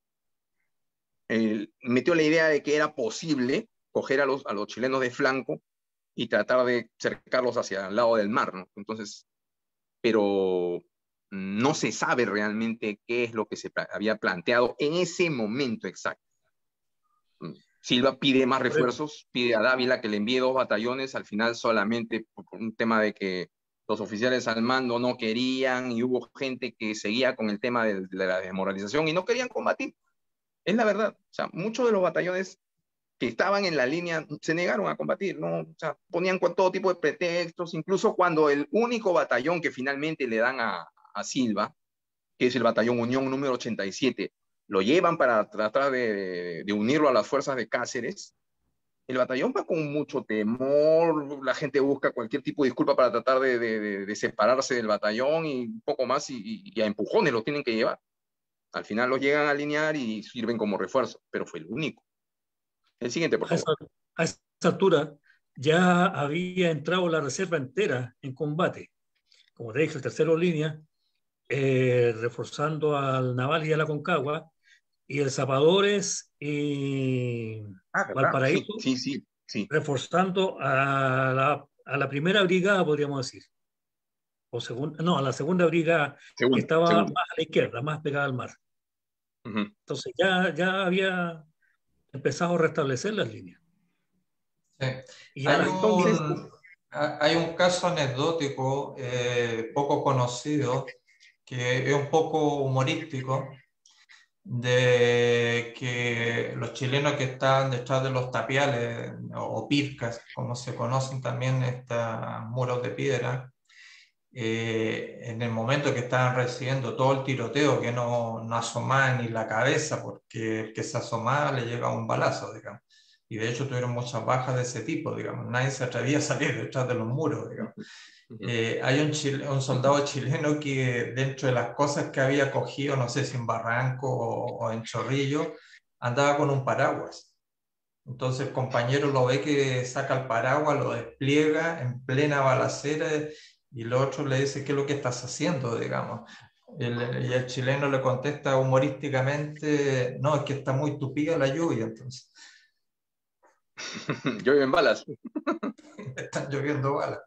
A: eh, metió la idea de que era posible coger a los, a los chilenos de flanco y tratar de cercarlos hacia el lado del mar, ¿no? Entonces, pero no se sabe realmente qué es lo que se había planteado en ese momento exacto. Silva pide más refuerzos, pide a Dávila que le envíe dos batallones, al final solamente por un tema de que los oficiales al mando no querían y hubo gente que seguía con el tema de, de la desmoralización y no querían combatir. Es la verdad. O sea, muchos de los batallones que estaban en la línea se negaron a combatir, ¿no? O sea, ponían con todo tipo de pretextos, incluso cuando el único batallón que finalmente le dan a, a Silva, que es el batallón Unión número ochenta y siete, lo llevan para tratar de, de unirlo a las fuerzas de Cáceres. El batallón va con mucho temor, la gente busca cualquier tipo de disculpa para tratar de, de, de separarse del batallón y un poco más, y, y a empujones lo tienen que llevar. Al final los llegan a alinear y sirven como refuerzo, pero fue el único. El siguiente, por
D: A
A: favor.
D: esa, a esa altura ya había entrado la reserva entera en combate. Como te dije, el tercero línea, eh, reforzando al Naval y a la Concagua, y el Zapadores y
A: Ah, ¿verdad?
D: Valparaíso,
A: Sí, sí, sí, sí.
D: reforzando a la, a la primera brigada, podríamos decir. O segunda, no, a la segunda brigada, que
A: Segundo,
D: estaba
A: segundo.
D: más a la izquierda, más pegada al mar.
A: Uh-huh.
D: Entonces ya, ya había empezado a restablecer las líneas.
C: Sí.
D: Y ya
C: Hay
D: las,
A: Entonces,
C: un, hay un caso anecdótico eh, poco conocido, que es un poco humorístico, de que los chilenos que están detrás de los tapiales o pircas, como se conocen también estos muros de piedra, eh, en el momento que estaban recibiendo todo el tiroteo, que no, no asomaban ni la cabeza, porque el que se asomaba le llegaba un balazo, digamos. Y de hecho tuvieron muchas bajas de ese tipo, digamos. Nadie se atrevía a salir detrás de los muros, digamos. Eh, hay un, chile, un soldado chileno que dentro de las cosas que había cogido, no sé si en Barranco o, o en Chorrillo, andaba con un paraguas. Entonces el compañero lo ve que saca el paraguas, lo despliega en plena balacera y el otro le dice, ¿qué es lo que estás haciendo? Digamos. El, y el chileno le contesta humorísticamente, no, es que está muy tupida la lluvia, entonces.
A: llueven balas.
C: Están lloviendo balas.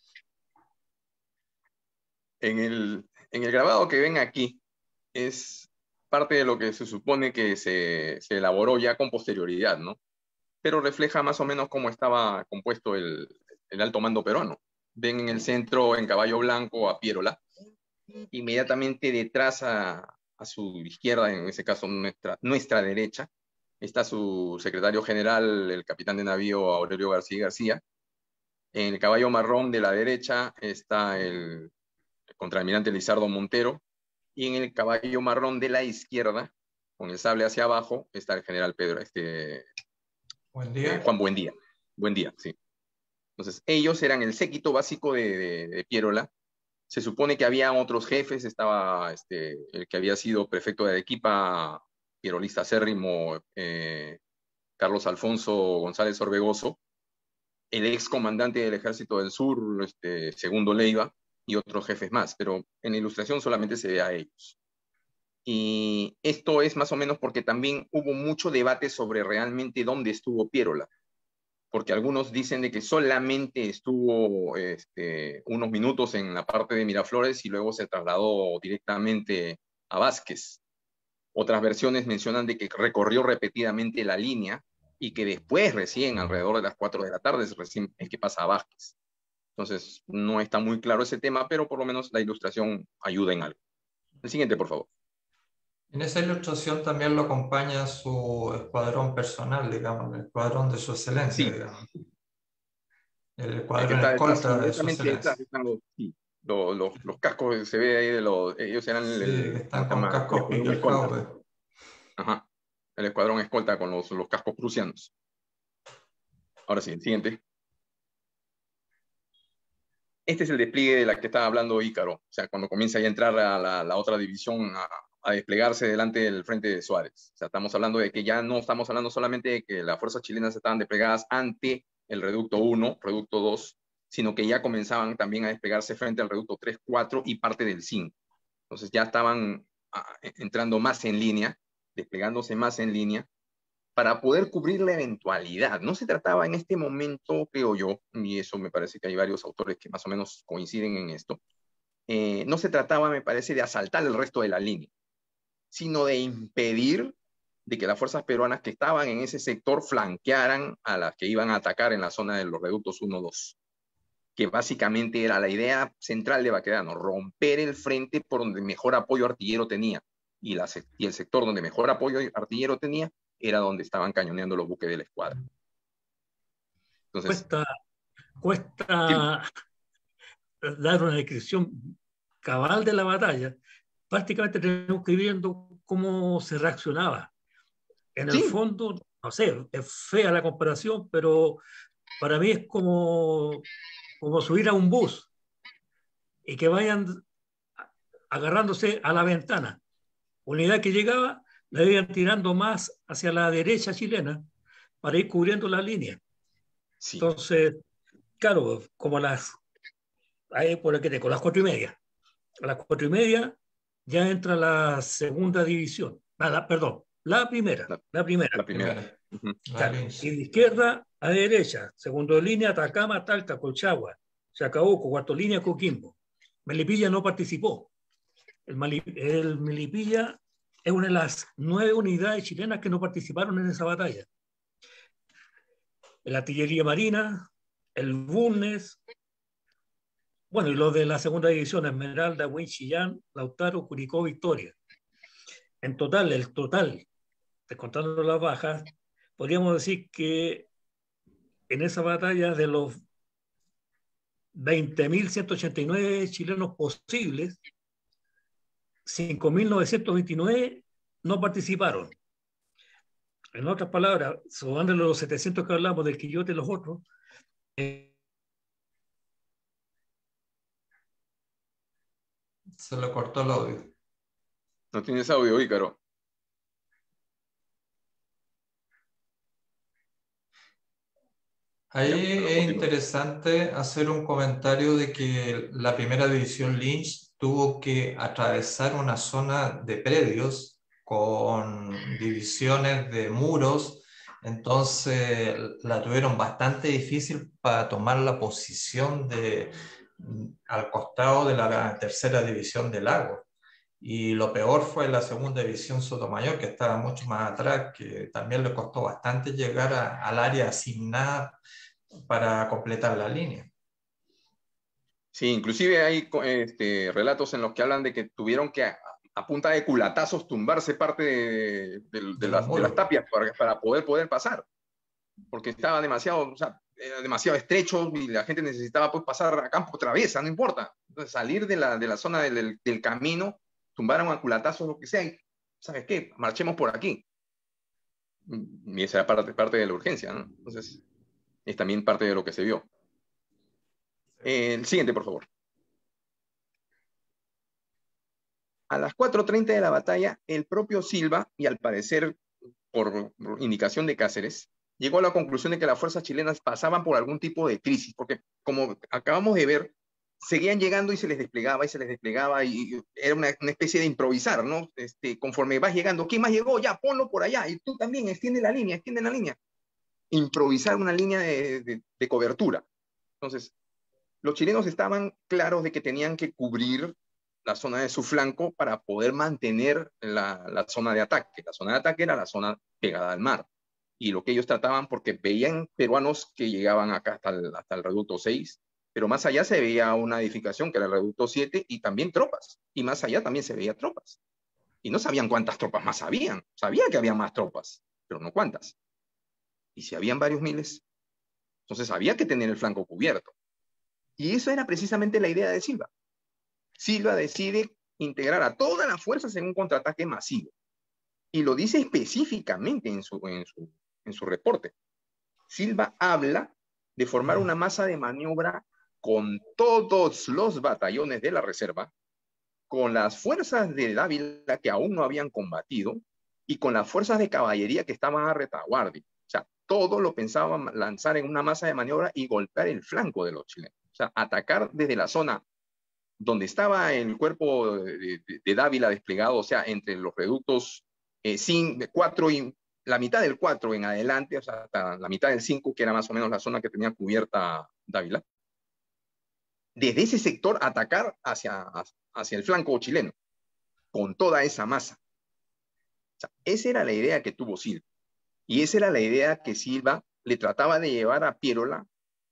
A: En el, en el grabado que ven aquí es parte de lo que se supone que se, se elaboró ya con posterioridad, ¿no? Pero refleja más o menos cómo estaba compuesto el, el alto mando peruano. Ven en el centro, en caballo blanco, a Pierola. Inmediatamente detrás, a, a su izquierda, en ese caso nuestra, nuestra derecha, está su secretario general, el capitán de navío Aurelio García García. En el caballo marrón de la derecha está el, el contraalmirante Lizardo Montero. Y en el caballo marrón de la izquierda, con el sable hacia abajo, está el general Pedro, este,
C: Buen día.
A: eh, Juan Buendía. Buendía, sí. Entonces, ellos eran el séquito básico de, de, de Pierola. Se supone que había otros jefes, estaba este, el que había sido prefecto de Arequipa, pierolista acérrimo, eh, Carlos Alfonso González Orbegoso, el ex comandante del Ejército del Sur, este, Segundo Leiva, y otros jefes más, pero en la ilustración solamente se ve a ellos. Y esto es más o menos porque también hubo mucho debate sobre realmente dónde estuvo Pierola, porque algunos dicen de que solamente estuvo este, unos minutos en la parte de Miraflores y luego se trasladó directamente a Vázquez. Otras versiones mencionan de que recorrió repetidamente la línea y que después recién, alrededor de las cuatro de la tarde, recién es que pasa a Vázquez. Entonces, no está muy claro ese tema, pero por lo menos la ilustración ayuda en algo. El siguiente, por favor.
C: En esa ilustración también lo acompaña su escuadrón personal, digamos, el escuadrón de su excelencia,
A: Sí,
C: digamos. El
A: el que
C: escuadrón
A: está detrás,
C: escolta de su
A: inmediatamente
C: excelencia.
A: detrás están los, sí, los, los, los cascos que se ve ahí de los, ellos eran el,
C: Sí, que
A: el ¿cómo
C: están
A: se
C: con
A: llama? El
C: cascos
A: escuadrón escolta.
C: Pickelhaube.
A: Ajá, el escuadrón escolta con los, los cascos prusianos. Ahora sí, el siguiente. Este es el despliegue de la que estaba hablando Ícaro, o sea, cuando comienza ya a entrar a la, la otra división a, a desplegarse delante del frente de Suárez. O sea, estamos hablando de que ya no estamos hablando solamente de que las fuerzas chilenas estaban desplegadas ante el reducto uno, reducto dos, sino que ya comenzaban también a desplegarse frente al reducto tres, cuatro y parte del cinco. Entonces ya estaban a, entrando más en línea, desplegándose más en línea, para poder cubrir la eventualidad. No se trataba en este momento, creo yo, y eso me parece que hay varios autores que más o menos coinciden en esto, eh, no se trataba, me parece, de asaltar el resto de la línea, sino de impedir de que las fuerzas peruanas que estaban en ese sector flanquearan a las que iban a atacar en la zona de los reductos uno dos. que básicamente era la idea central de Baquedano, romper el frente por donde mejor apoyo artillero tenía, y, la, y el sector donde mejor apoyo artillero tenía era donde estaban cañoneando los buques de la escuadra. Entonces,
D: cuesta, cuesta dar una descripción cabal de la batalla. Prácticamente tenemos que ir viendo cómo se reaccionaba. En el
A: sí.
D: fondo, no sé, es fea la comparación, pero para mí es como, como subir a un bus y que vayan agarrándose a la ventana. Unidad que llegaba, la iban tirando más hacia la derecha chilena para ir cubriendo la línea.
A: Sí.
D: Entonces, claro, como las, ahí por el que tengo, las cuatro y media. A las cuatro y media ya entra la segunda división. Ah, la, perdón, la primera.
A: La,
D: la primera.
A: La primera.
C: Uh-huh.
D: Claro, y de izquierda a derecha, segundo línea, Atacama, Talca, Colchagua, Chacabuco, cuarto línea, Coquimbo. Melipilla no participó. El, Mali, el Melipilla es una de las nueve unidades chilenas que no participaron en esa batalla. La artillería marina, el Bulnes, bueno, y los de la segunda división, Esmeralda, Huinchillán, Lautaro, Curicó, Victoria. En total, el total, descontando las bajas, podríamos decir que en esa batalla de los veinte mil ciento ochenta y nueve chilenos posibles, cinco mil novecientos veintinueve no participaron. En otras palabras, sumándole los setecientos que hablamos del Quillote y los otros, eh,
C: se le cortó el audio.
A: No tienes audio, Ícaro.
C: Ahí es interesante hacer un comentario de que la primera división Lynch tuvo que atravesar una zona de predios con divisiones de muros, entonces la tuvieron bastante difícil para tomar la posición de, al costado de la tercera división del lago. Y lo peor fue la segunda división Sotomayor, que estaba mucho más atrás, que también le costó bastante llegar a, al área asignada para completar la línea.
A: Sí, inclusive hay este, relatos en los que hablan de que tuvieron que a, a punta de culatazos tumbarse parte de, de, de, de, las, de las tapias para, para poder, poder pasar, porque estaba demasiado, o sea, era demasiado estrecho y la gente necesitaba pues pasar a campo traviesa, no importa. Entonces, salir de la, de la zona del, del camino, tumbaron a culatazos, lo que sea, y, ¿sabes qué? Marchemos por aquí. Y esa era parte, parte de la urgencia, ¿no? Entonces, es también parte de lo que se vio. Eh, el siguiente, por favor. A las cuatro treinta de la batalla, el propio Silva, y al parecer por indicación de Cáceres, llegó a la conclusión de que las fuerzas chilenas pasaban por algún tipo de crisis, porque como acabamos de ver, seguían llegando y se les desplegaba y se les desplegaba y era una, una especie de improvisar, ¿no? Este, conforme vas llegando, ¿quién más llegó? Ya, ponlo por allá, y tú también, extiende la línea, extiende la línea. Improvisar una línea de, de, de cobertura. Entonces, los chilenos estaban claros de que tenían que cubrir la zona de su flanco para poder mantener la, la zona de ataque. La zona de ataque era la zona pegada al mar. Y lo que ellos trataban, porque veían peruanos que llegaban acá hasta el, hasta el reducto seis, pero más allá se veía una edificación que era el reducto siete y también tropas. Y más allá también se veía tropas. Y no sabían cuántas tropas más habían. Sabían que había más tropas, pero no cuántas. Y si habían varios miles, entonces había que tener el flanco cubierto. Y eso era precisamente la idea de Silva. Silva decide integrar a todas las fuerzas en un contraataque masivo. Y lo dice específicamente en su, en su, en su reporte. Silva habla de formar una masa de maniobra con todos los batallones de la reserva, con las fuerzas de Dávila que aún no habían combatido y con las fuerzas de caballería que estaban a retaguardia. O sea, todo lo pensaban lanzar en una masa de maniobra y golpear el flanco de los chilenos. O sea, atacar desde la zona donde estaba el cuerpo de, de, de Dávila desplegado, o sea, entre los reductos eh, cuatro y la mitad del cuatro en adelante, o sea, hasta la mitad del cinco, que era más o menos la zona que tenía cubierta Dávila. Desde ese sector atacar hacia, hacia el flanco chileno, con toda esa masa. O sea, esa era la idea que tuvo Silva. Y esa era la idea que Silva le trataba de llevar a Pierola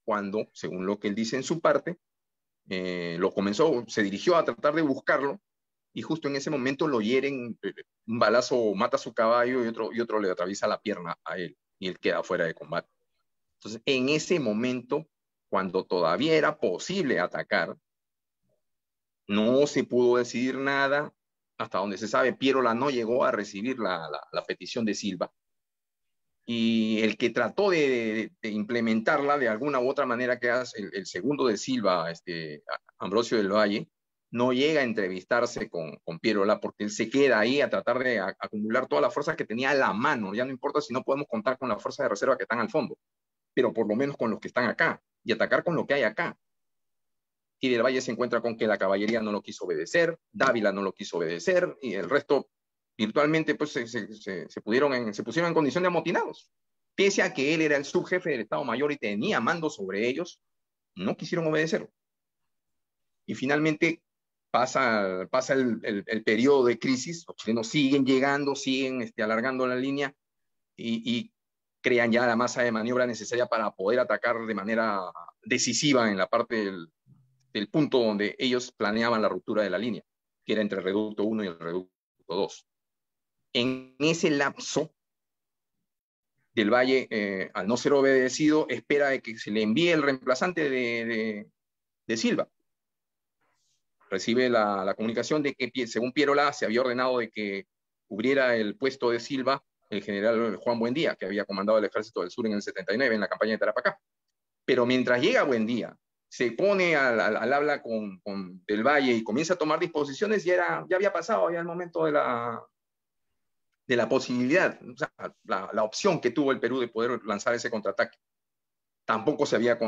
A: cuando, según lo que él dice en su parte, eh, lo comenzó, se dirigió a tratar de buscarlo, y justo en ese momento lo hieren, un balazo mata a su caballo y otro, y otro le atraviesa la pierna a él, y él queda fuera de combate. Entonces, en ese momento, cuando todavía era posible atacar, no se pudo decidir nada. Hasta donde se sabe, Pierola no llegó a recibir la, la, la petición de Silva, y el que trató de, de, de implementarla de alguna u otra manera, que es el, el segundo de Silva, este, Ambrosio del Valle, no llega a entrevistarse con, con Pierola, porque él se queda ahí a tratar de a, acumular todas las fuerzas que tenía a la mano. Ya no importa si no podemos contar con las fuerzas de reserva que están al fondo, pero por lo menos con los que están acá, y atacar con lo que hay acá. Y del Valle se encuentra con que la caballería no lo quiso obedecer, Dávila no lo quiso obedecer, y el resto virtualmente pues, se, se, se, se, pudieron en, se pusieron en condición de amotinados. Pese a que él era el subjefe del Estado Mayor y tenía mando sobre ellos, no quisieron obedecerlo. Y finalmente pasa, pasa el, el, el periodo de crisis, los chilenos siguen llegando, siguen este, alargando la línea, y, y crean ya la masa de maniobra necesaria para poder atacar de manera decisiva en la parte del, del punto donde ellos planeaban la ruptura de la línea, que era entre el reducto uno y el reducto dos. En ese lapso, del Valle, eh, al no ser obedecido, espera de que se le envíe el reemplazante de, de, de Silva. Recibe la, la comunicación de que, según Pierola, se había ordenado de que cubriera el puesto de Silva el general Juan Buendía, que había comandado el Ejército del Sur en el setenta y nueve, en la campaña de Tarapacá. Pero mientras llega Buendía, se pone al, al, al habla con, con Del Valle y comienza a tomar disposiciones, ya, era, ya había pasado ya el momento de la, de la posibilidad, o sea, la, la opción que tuvo el Perú de poder lanzar ese contraataque. Tampoco se había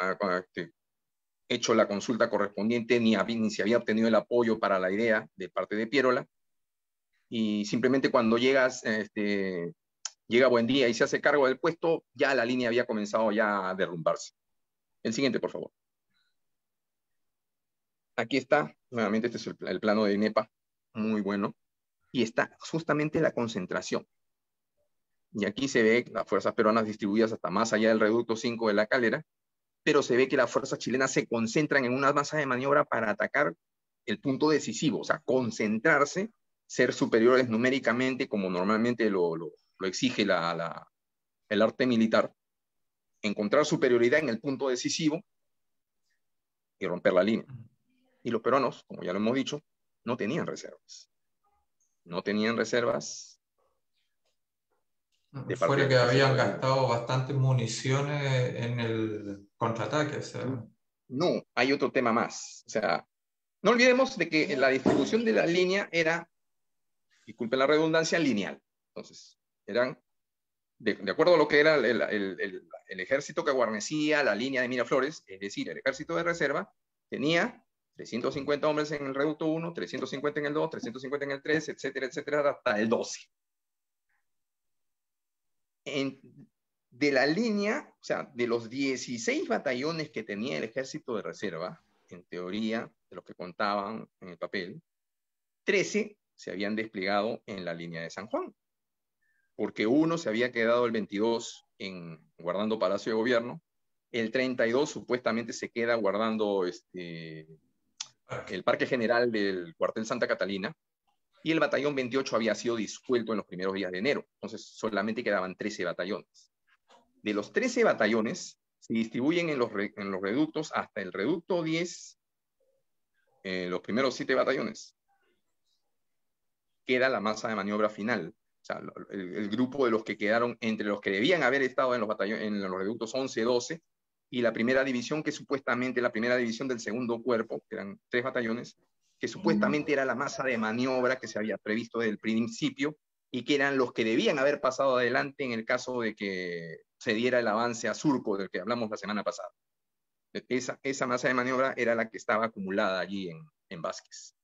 A: hecho la consulta correspondiente, ni, había, ni se había obtenido el apoyo para la idea de parte de Pierola, y simplemente cuando llegas, este, llega Buendía y se hace cargo del puesto, ya la línea había comenzado ya a derrumbarse. El siguiente, por favor. Aquí está, nuevamente este es el, el plano de Nepa, muy bueno, y está justamente la concentración. Y aquí se ve las fuerzas peruanas distribuidas hasta más allá del reducto cinco de la Calera, pero se ve que las fuerzas chilenas se concentran en una masa de maniobra para atacar el punto decisivo, o sea, concentrarse, ser superiores numéricamente, como normalmente lo, lo, lo exige la, la, el arte militar, encontrar superioridad en el punto decisivo y romper la línea. Y los peruanos, como ya lo hemos dicho, no tenían reservas. No tenían reservas.
C: De Fuera que habían gastado bastantes municiones en el contraataque. O sea.
A: No, hay otro tema más. O sea, no olvidemos de que la distribución de la línea era, disculpen la redundancia, lineal. Entonces, eran, de, de acuerdo a lo que era el, el, el, el ejército que guarnecía la línea de Miraflores, es decir, el ejército de reserva, tenía trescientos cincuenta hombres en el reducto uno, trescientos cincuenta en el dos, trescientos cincuenta en el tres, etcétera, etcétera, hasta el doce. En, de la línea, o sea, de los dieciséis batallones que tenía el ejército de reserva, en teoría, de los que contaban en el papel, trece se habían desplegado en la línea de San Juan, porque uno se había quedado el veintidós en, guardando Palacio de Gobierno, el treinta y dos supuestamente se queda guardando este, el Parque General del cuartel Santa Catalina, y el batallón veintiocho había sido disuelto en los primeros días de enero, entonces solamente quedaban trece batallones. De los trece batallones, se distribuyen en los, re, en los reductos hasta el reducto diez, eh, los primeros siete batallones. Queda la masa de maniobra final, o sea, el, el grupo de los que quedaron entre los que debían haber estado en los, batallones, en los reductos once, doce, y la primera división, que supuestamente la primera división del segundo cuerpo, que eran tres batallones, que supuestamente era la masa de maniobra que se había previsto desde el principio, y que eran los que debían haber pasado adelante en el caso de que se diera el avance a Surco, del que hablamos la semana pasada. Esa, esa masa de maniobra era la que estaba acumulada allí en, en Vázquez.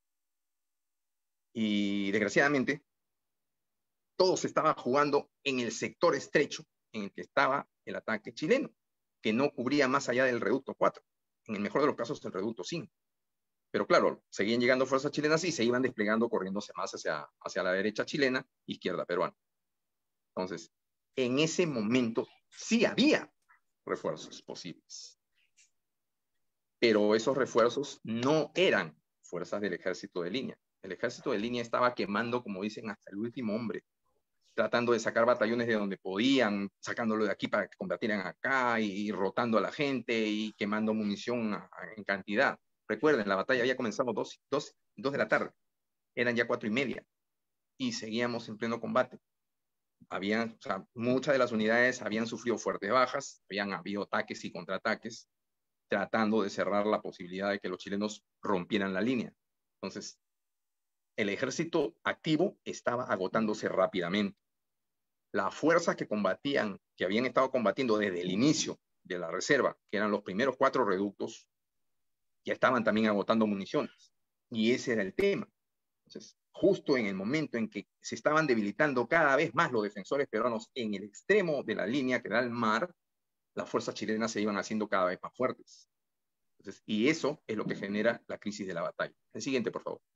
A: Y desgraciadamente, todo se estaba jugando en el sector estrecho en el que estaba el ataque chileno, que no cubría más allá del reducto cuatro, en el mejor de los casos el reducto cinco. Pero claro, seguían llegando fuerzas chilenas y se iban desplegando, corriéndose más hacia, hacia la derecha chilena, izquierda peruana. Entonces, en ese momento sí había refuerzos posibles. Pero esos refuerzos no eran fuerzas del ejército de línea. El ejército de línea estaba quemando, como dicen, hasta el último hombre, tratando de sacar batallones de donde podían, sacándolo de aquí para que combatieran acá, y, y rotando a la gente, y quemando munición a, a, en cantidad. Recuerden, la batalla había comenzado dos, dos, dos de la tarde, eran ya cuatro y media, y seguíamos en pleno combate. Habían, o sea, muchas de las unidades habían sufrido fuertes bajas, habían habido ataques y contraataques, tratando de cerrar la posibilidad de que los chilenos rompieran la línea. Entonces, el ejército activo estaba agotándose rápidamente. Las fuerzas que combatían, que habían estado combatiendo desde el inicio de la reserva, que eran los primeros cuatro reductos, ya estaban también agotando municiones. Y ese era el tema. Entonces, justo en el momento en que se estaban debilitando cada vez más los defensores peruanos en el extremo de la línea que da el mar, las fuerzas chilenas se iban haciendo cada vez más fuertes. Entonces, y eso es lo que genera la crisis de la batalla. El siguiente, por favor.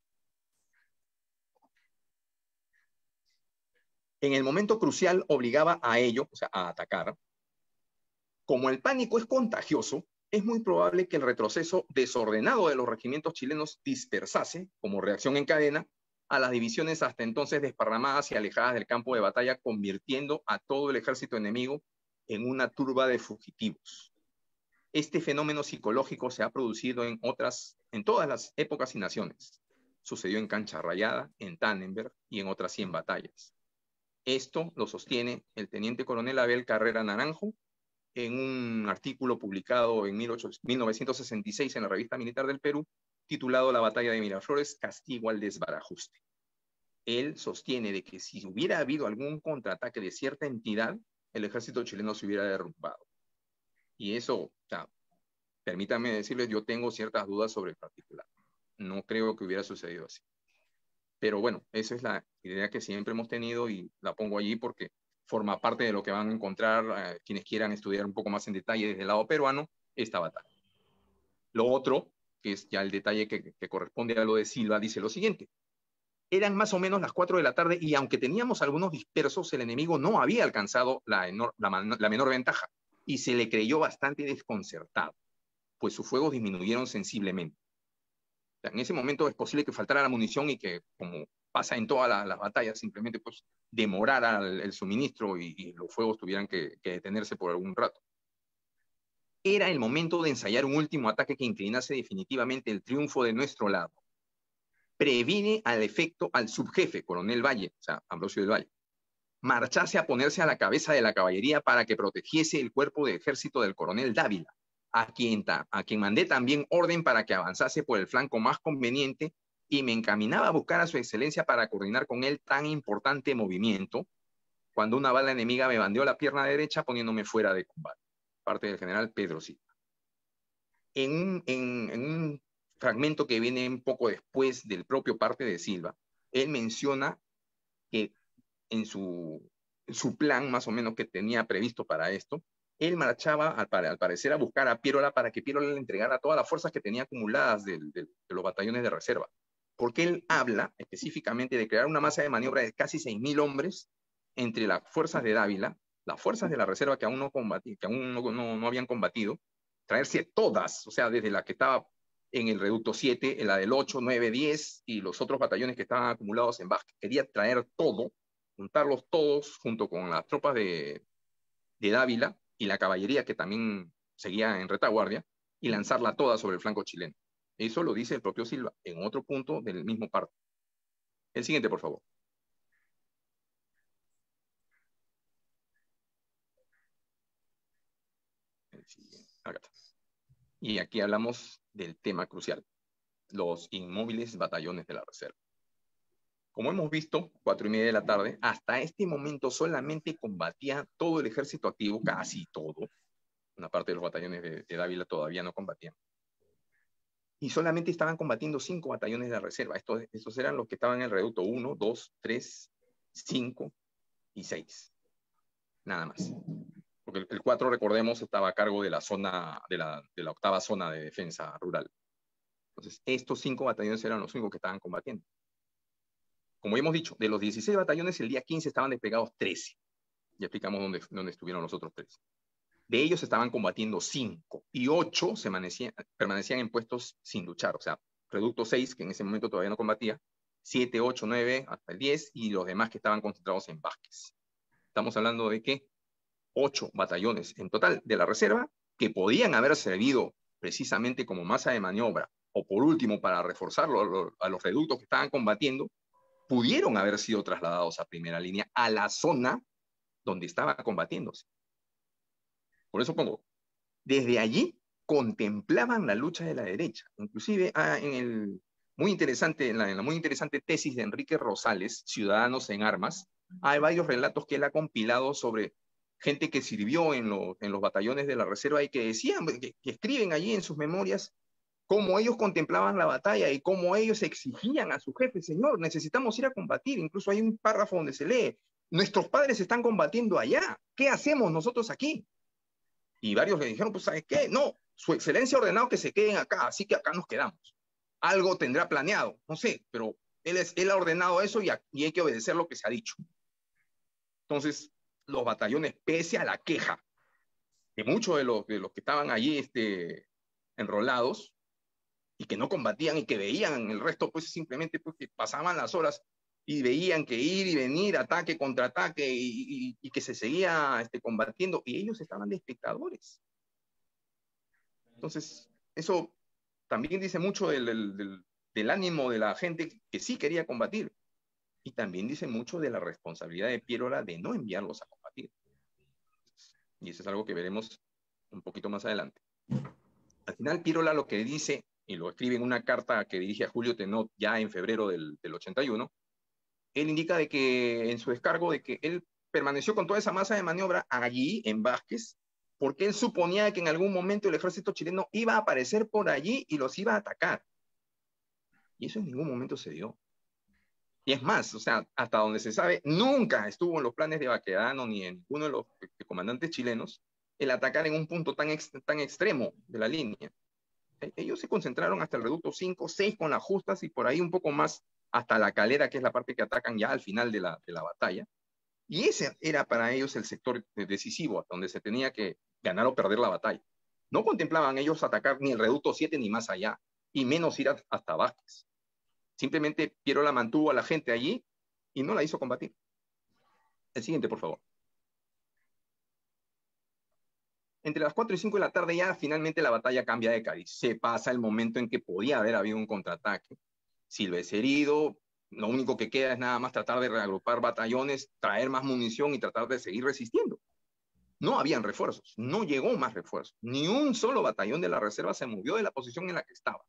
A: En el momento crucial obligaba a ello, o sea, a atacar. Como el pánico es contagioso, es muy probable que el retroceso desordenado de los regimientos chilenos dispersase, como reacción en cadena, a las divisiones hasta entonces desparramadas y alejadas del campo de batalla, convirtiendo a todo el ejército enemigo en una turba de fugitivos. Este fenómeno psicológico se ha producido en otras, en todas las épocas y naciones. Sucedió en Cancha Rayada, en Tannenberg y en otras cien batallas. Esto lo sostiene el teniente coronel Abel Carrera Naranjo en un artículo publicado en mil novecientos sesenta y seis en la Revista Militar del Perú, titulado La batalla de Miraflores, castigo al desbarajuste. Él sostiene de que si hubiera habido algún contraataque de cierta entidad, el ejército chileno se hubiera derrumbado. Y eso, o sea, permítanme decirles, yo tengo ciertas dudas sobre el particular. No creo que hubiera sucedido así. Pero bueno, esa es la idea que siempre hemos tenido y la pongo allí porque forma parte de lo que van a encontrar eh, quienes quieran estudiar un poco más en detalle desde el lado peruano, esta batalla. Lo otro, que es ya el detalle que, que corresponde a lo de Silva, dice lo siguiente. Eran más o menos las cuatro de la tarde y aunque teníamos algunos dispersos, el enemigo no había alcanzado la, enor, la, la menor ventaja y se le creyó bastante desconcertado, pues sus fuegos disminuyeron sensiblemente. O sea, en ese momento es posible que faltara la munición y que, como pasa en todas las, las batallas, simplemente pues, demorara el, el suministro y, y los fuegos tuvieran que, que detenerse por algún rato. Era el momento de ensayar un último ataque que inclinase definitivamente el triunfo de nuestro lado. Previne al efecto al subjefe, coronel Valle, o sea, Ambrosio del Valle, marchase a ponerse a la cabeza de la caballería para que protegiese el cuerpo de ejército del coronel Dávila, a quien, a quien mandé también orden para que avanzase por el flanco más conveniente y me encaminaba a buscar a su excelencia para coordinar con él tan importante movimiento, cuando una bala enemiga me bandeó la pierna derecha poniéndome fuera de combate, parte del general Pedro Silva. En un, en, en un fragmento que viene un poco después del propio parte de Silva, él menciona que en su, en su plan más o menos que tenía previsto para esto, él marchaba al, al parecer a buscar a Piérola para que Piérola le entregara todas las fuerzas que tenía acumuladas de, de, de los batallones de reserva. Porque él habla específicamente de crear una masa de maniobra de casi seis mil hombres entre las fuerzas de Dávila, las fuerzas de la reserva que aún no, combati, que aún no, no, no habían combatido, traerse todas, o sea, desde la que estaba en el reducto siete, en la del ocho, nueve, diez y los otros batallones que estaban acumulados en Vázquez. Quería traer todo, juntarlos todos junto con las tropas de, de Dávila y la caballería que también seguía en retaguardia y lanzarla toda sobre el flanco chileno. Eso lo dice el propio Silva en otro punto del mismo parte. El siguiente, por favor. El siguiente. Acá está. Y aquí hablamos del tema crucial, los inmóviles batallones de la reserva. Como hemos visto, cuatro y media de la tarde, hasta este momento solamente combatía todo el ejército activo, casi todo. Una parte de los batallones de, de Dávila todavía no combatían. Y solamente estaban combatiendo cinco batallones de la reserva. Estos, estos eran los que estaban en el reducto uno, dos, tres, cinco y seis. Nada más. Porque el, el cuatro, recordemos, estaba a cargo de la zona, de la, de la octava zona de defensa rural. Entonces, estos cinco batallones eran los únicos que estaban combatiendo. Como hemos dicho, de los dieciséis batallones, el día quince estaban desplegados trece. Ya explicamos dónde, dónde estuvieron los otros trece. De ellos estaban combatiendo cinco y ocho se permanecían, permanecían en puestos sin luchar. O sea, reducto seis, que en ese momento todavía no combatía, siete, ocho, nueve, hasta el diez, y los demás que estaban concentrados en Vázquez. Estamos hablando de que ocho batallones en total de la reserva que podían haber servido precisamente como masa de maniobra, o por último para reforzarlo a los reductos que estaban combatiendo, pudieron haber sido trasladados a primera línea, a la zona donde estaba combatiéndose. Por eso pongo, desde allí contemplaban la lucha de la derecha. Inclusive ah, en, el muy interesante, en, la, en la muy interesante tesis de Enrique Rosales, Ciudadanos en Armas, hay varios relatos que él ha compilado sobre gente que sirvió en, lo, en los batallones de la reserva y que decían, que, que escriben allí en sus memorias cómo ellos contemplaban la batalla y cómo ellos exigían a su jefe, señor, necesitamos ir a combatir. Incluso hay un párrafo donde se lee, nuestros padres están combatiendo allá, ¿qué hacemos nosotros aquí? Y varios le dijeron, pues, ¿sabes qué? No, su excelencia ha ordenado que se queden acá, así que acá nos quedamos. Algo tendrá planeado, no sé, pero él, es, él ha ordenado eso y, a, y hay que obedecer lo que se ha dicho. Entonces, los batallones, pese a la queja de muchos de los, de los que estaban allí este, enrolados y que no combatían y que veían el resto, pues simplemente pues, que pasaban las horas y veían que ir y venir, ataque, contraataque, y, y, y que se seguía este, combatiendo, y ellos estaban de espectadores. Entonces, eso también dice mucho del, del, del, del ánimo de la gente que sí quería combatir, y también dice mucho de la responsabilidad de Piérola de no enviarlos a combatir. Y eso es algo que veremos un poquito más adelante. Al final, Piérola lo que dice, y lo escribe en una carta que dirige a Julio Tenot ya en febrero del, del ochenta y uno, él indica de que en su descargo de que él permaneció con toda esa masa de maniobra allí en Vázquez porque él suponía que en algún momento el ejército chileno iba a aparecer por allí y los iba a atacar. Y eso en ningún momento se dio. Y es más, o sea, hasta donde se sabe, nunca estuvo en los planes de Baquedano ni en ninguno de los comandantes chilenos el atacar en un punto tan, ex, tan extremo de la línea. Ellos se concentraron hasta el reducto cinco, seis con las justas y por ahí un poco más hasta la calera, que es la parte que atacan ya al final de la, de la batalla. Y ese era para ellos el sector decisivo, donde se tenía que ganar o perder la batalla. No contemplaban ellos atacar ni el reducto siete ni más allá, y menos ir hasta Vázquez. Simplemente Piérola mantuvo a la gente allí y no la hizo combatir. El siguiente, por favor. Entre las cuatro y cinco de la tarde ya finalmente la batalla cambia de cariz. Se pasa el momento en que podía haber habido un contraataque. Silva es herido, lo único que queda es nada más tratar de reagrupar batallones, traer más munición y tratar de seguir resistiendo. No habían refuerzos, no llegó más refuerzos. Ni un solo batallón de la reserva se movió de la posición en la que estaba.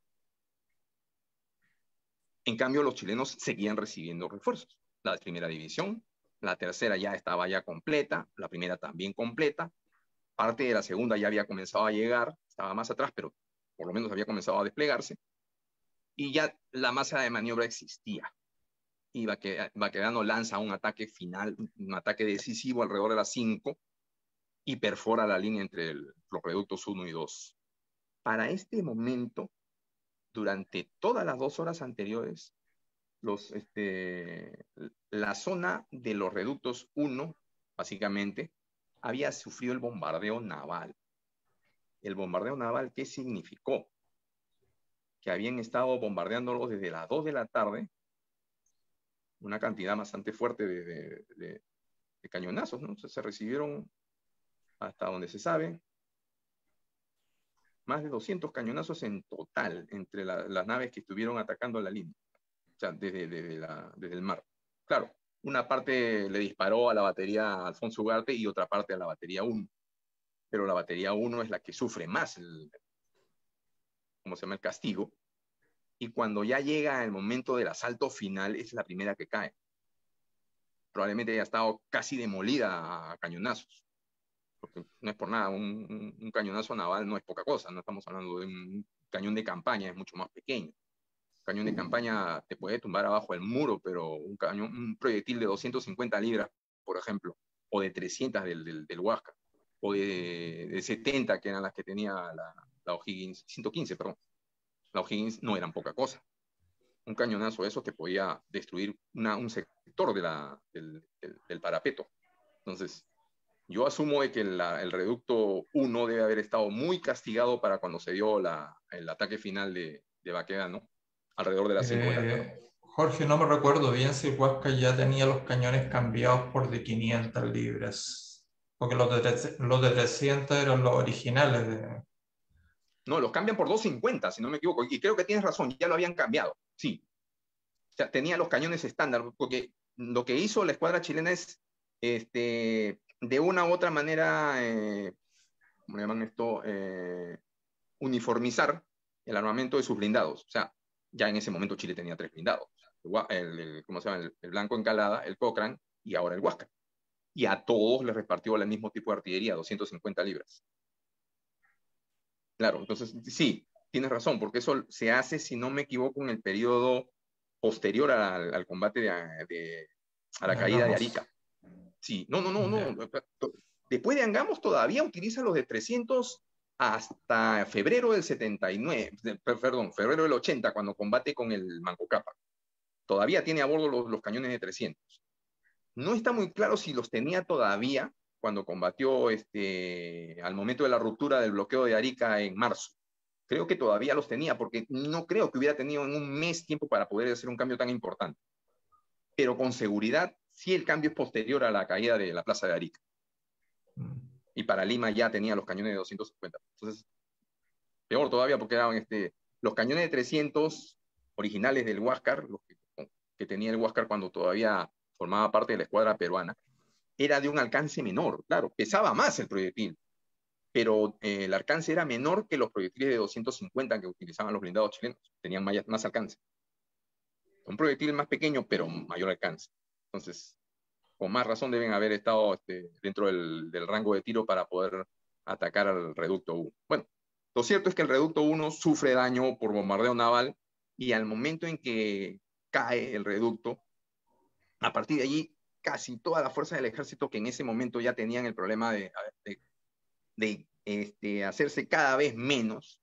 A: En cambio, los chilenos seguían recibiendo refuerzos. La primera división, la tercera ya estaba ya completa, la primera también completa, parte de la segunda ya había comenzado a llegar, estaba más atrás, pero por lo menos había comenzado a desplegarse, y ya la masa de maniobra existía. Y Baquedano lanza un ataque final, un ataque decisivo alrededor de las cinco, y perfora la línea entre el, los reductos uno y dos. Para este momento, durante todas las dos horas anteriores, los, este, la zona de los reductos uno, básicamente, había sufrido el bombardeo naval. ¿El bombardeo naval qué significó? Que habían estado bombardeándolo desde las dos de la tarde, una cantidad bastante fuerte de, de, de, de cañonazos, ¿no? O sea, se recibieron, hasta donde se sabe, más de doscientos cañonazos en total entre la, las naves que estuvieron atacando la línea, o sea, desde, desde, la, desde el mar. Claro, una parte le disparó a la batería Alfonso Ugarte y otra parte a la batería uno, pero la batería uno es la que sufre más el, ¿cómo se llama?, el castigo, y cuando ya llega el momento del asalto final es la primera que cae. Probablemente haya estado casi demolida a cañonazos, porque no es por nada, un, un, un cañonazo naval no es poca cosa, no estamos hablando de un cañón de campaña, es mucho más pequeño. Un cañón de campaña te puede tumbar abajo el muro, pero un, cañón, un proyectil de doscientas cincuenta libras, por ejemplo, o de trescientas del, del, del Huáscar, o de, de setenta, que eran las que tenía la, la O'Higgins, ciento quince, perdón. La O'Higgins no eran poca cosa. Un cañonazo eso te podía destruir una, un sector de la, del, del, del parapeto. Entonces, Yo asumo de que la, el reducto uno debe haber estado muy castigado para cuando se dio la, el ataque final de, de Baquedano, alrededor de las cinco de la tarde.
C: Eh, Jorge, no me recuerdo bien si Huasca ya tenía los cañones cambiados por de quinientas libras, porque los de, tres- los de trescientas eran los originales. De...
A: No, los cambian por doscientos cincuenta, si no me equivoco, y creo que tienes razón, ya lo habían cambiado, sí. O sea, tenía los cañones estándar, porque lo que hizo la escuadra chilena es, este, de una u otra manera, eh, ¿cómo le llaman esto? Eh, uniformizar el armamento de sus blindados. O sea, ya en ese momento Chile tenía tres blindados. El, el, ¿cómo se llama? El, el Blanco Encalada, el Cochrane y ahora el Huáscar. Y a todos les repartió el mismo tipo de artillería, doscientas cincuenta libras. Claro, entonces sí, tienes razón, porque eso se hace, si no me equivoco, en el periodo posterior al, al combate de, de, a la caída de Arica. Sí, no, no, no, no. Después de Angamos todavía utiliza los de trescientos hasta febrero del setenta y nueve, perdón, febrero del ochenta, cuando combate con el Manco Cápac. Todavía tiene a bordo los, los cañones de trescientos. No está muy claro si los tenía todavía cuando combatió este, al momento de la ruptura del bloqueo de Arica en marzo. Creo que todavía los tenía, porque no creo que hubiera tenido en un mes tiempo para poder hacer un cambio tan importante. Pero con seguridad, sí, el cambio es posterior a la caída de la plaza de Arica. Y para Lima ya tenía los cañones de doscientos cincuenta. Entonces, peor todavía, porque eran este, los cañones de trescientos originales del Huáscar, los que, que tenía el Huáscar cuando todavía formaba parte de la escuadra peruana, era de un alcance menor. Claro, pesaba más el proyectil, pero eh, el alcance era menor que los proyectiles de doscientos cincuenta que utilizaban los blindados chilenos. Tenían más, más alcance. Un proyectil más pequeño, pero mayor alcance. Entonces, con más razón deben haber estado este, dentro del, del rango de tiro para poder atacar al reducto uno. Bueno, lo cierto es que el reducto uno sufre daño por bombardeo naval y al momento en que cae el reducto, a partir de allí casi toda la fuerza del ejército, que en ese momento ya tenían el problema de, de, de este, hacerse cada vez menos,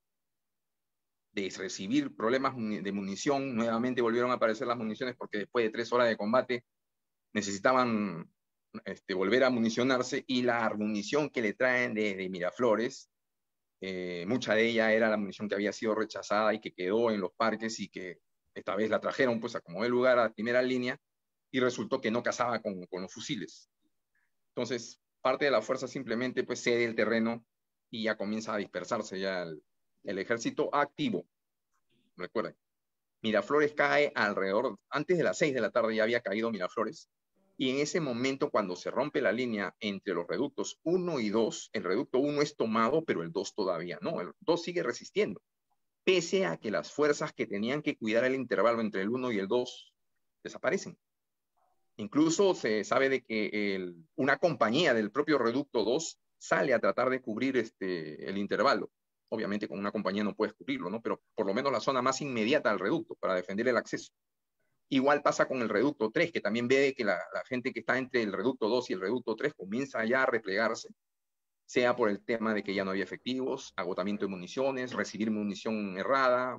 A: de recibir problemas de munición, nuevamente volvieron a aparecer las municiones porque después de tres horas de combate necesitaban este, volver a municionarse, y la munición que le traen de, de Miraflores, eh, mucha de ella era la munición que había sido rechazada y que quedó en los parques, y que esta vez la trajeron pues a como de lugar a primera línea, y resultó que no casaba con, con los fusiles. Entonces, parte de la fuerza simplemente pues cede el terreno y ya comienza a dispersarse ya el, el ejército activo. Recuerden, Miraflores cae alrededor, antes de las seis de la tarde ya había caído Miraflores, y en ese momento, cuando se rompe la línea entre los reductos uno y dos, el reducto uno es tomado, pero el dos todavía no, el dos sigue resistiendo, pese a que las fuerzas que tenían que cuidar el intervalo entre el uno y el dos desaparecen. Incluso se sabe de que el, una compañía del propio reducto dos sale a tratar de cubrir este, el intervalo. Obviamente con una compañía no puedes cubrirlo, ¿no? Pero por lo menos la zona más inmediata al reducto para defender el acceso. Igual pasa con el reducto tres, que también ve que la, la gente que está entre el reducto dos y el reducto tres comienza ya a replegarse, sea por el tema de que ya no había efectivos, agotamiento de municiones, recibir munición errada,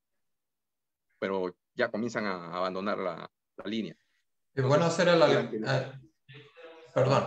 A: pero ya comienzan a abandonar la, la línea.
C: Es bueno hacer el... Eh, perdón.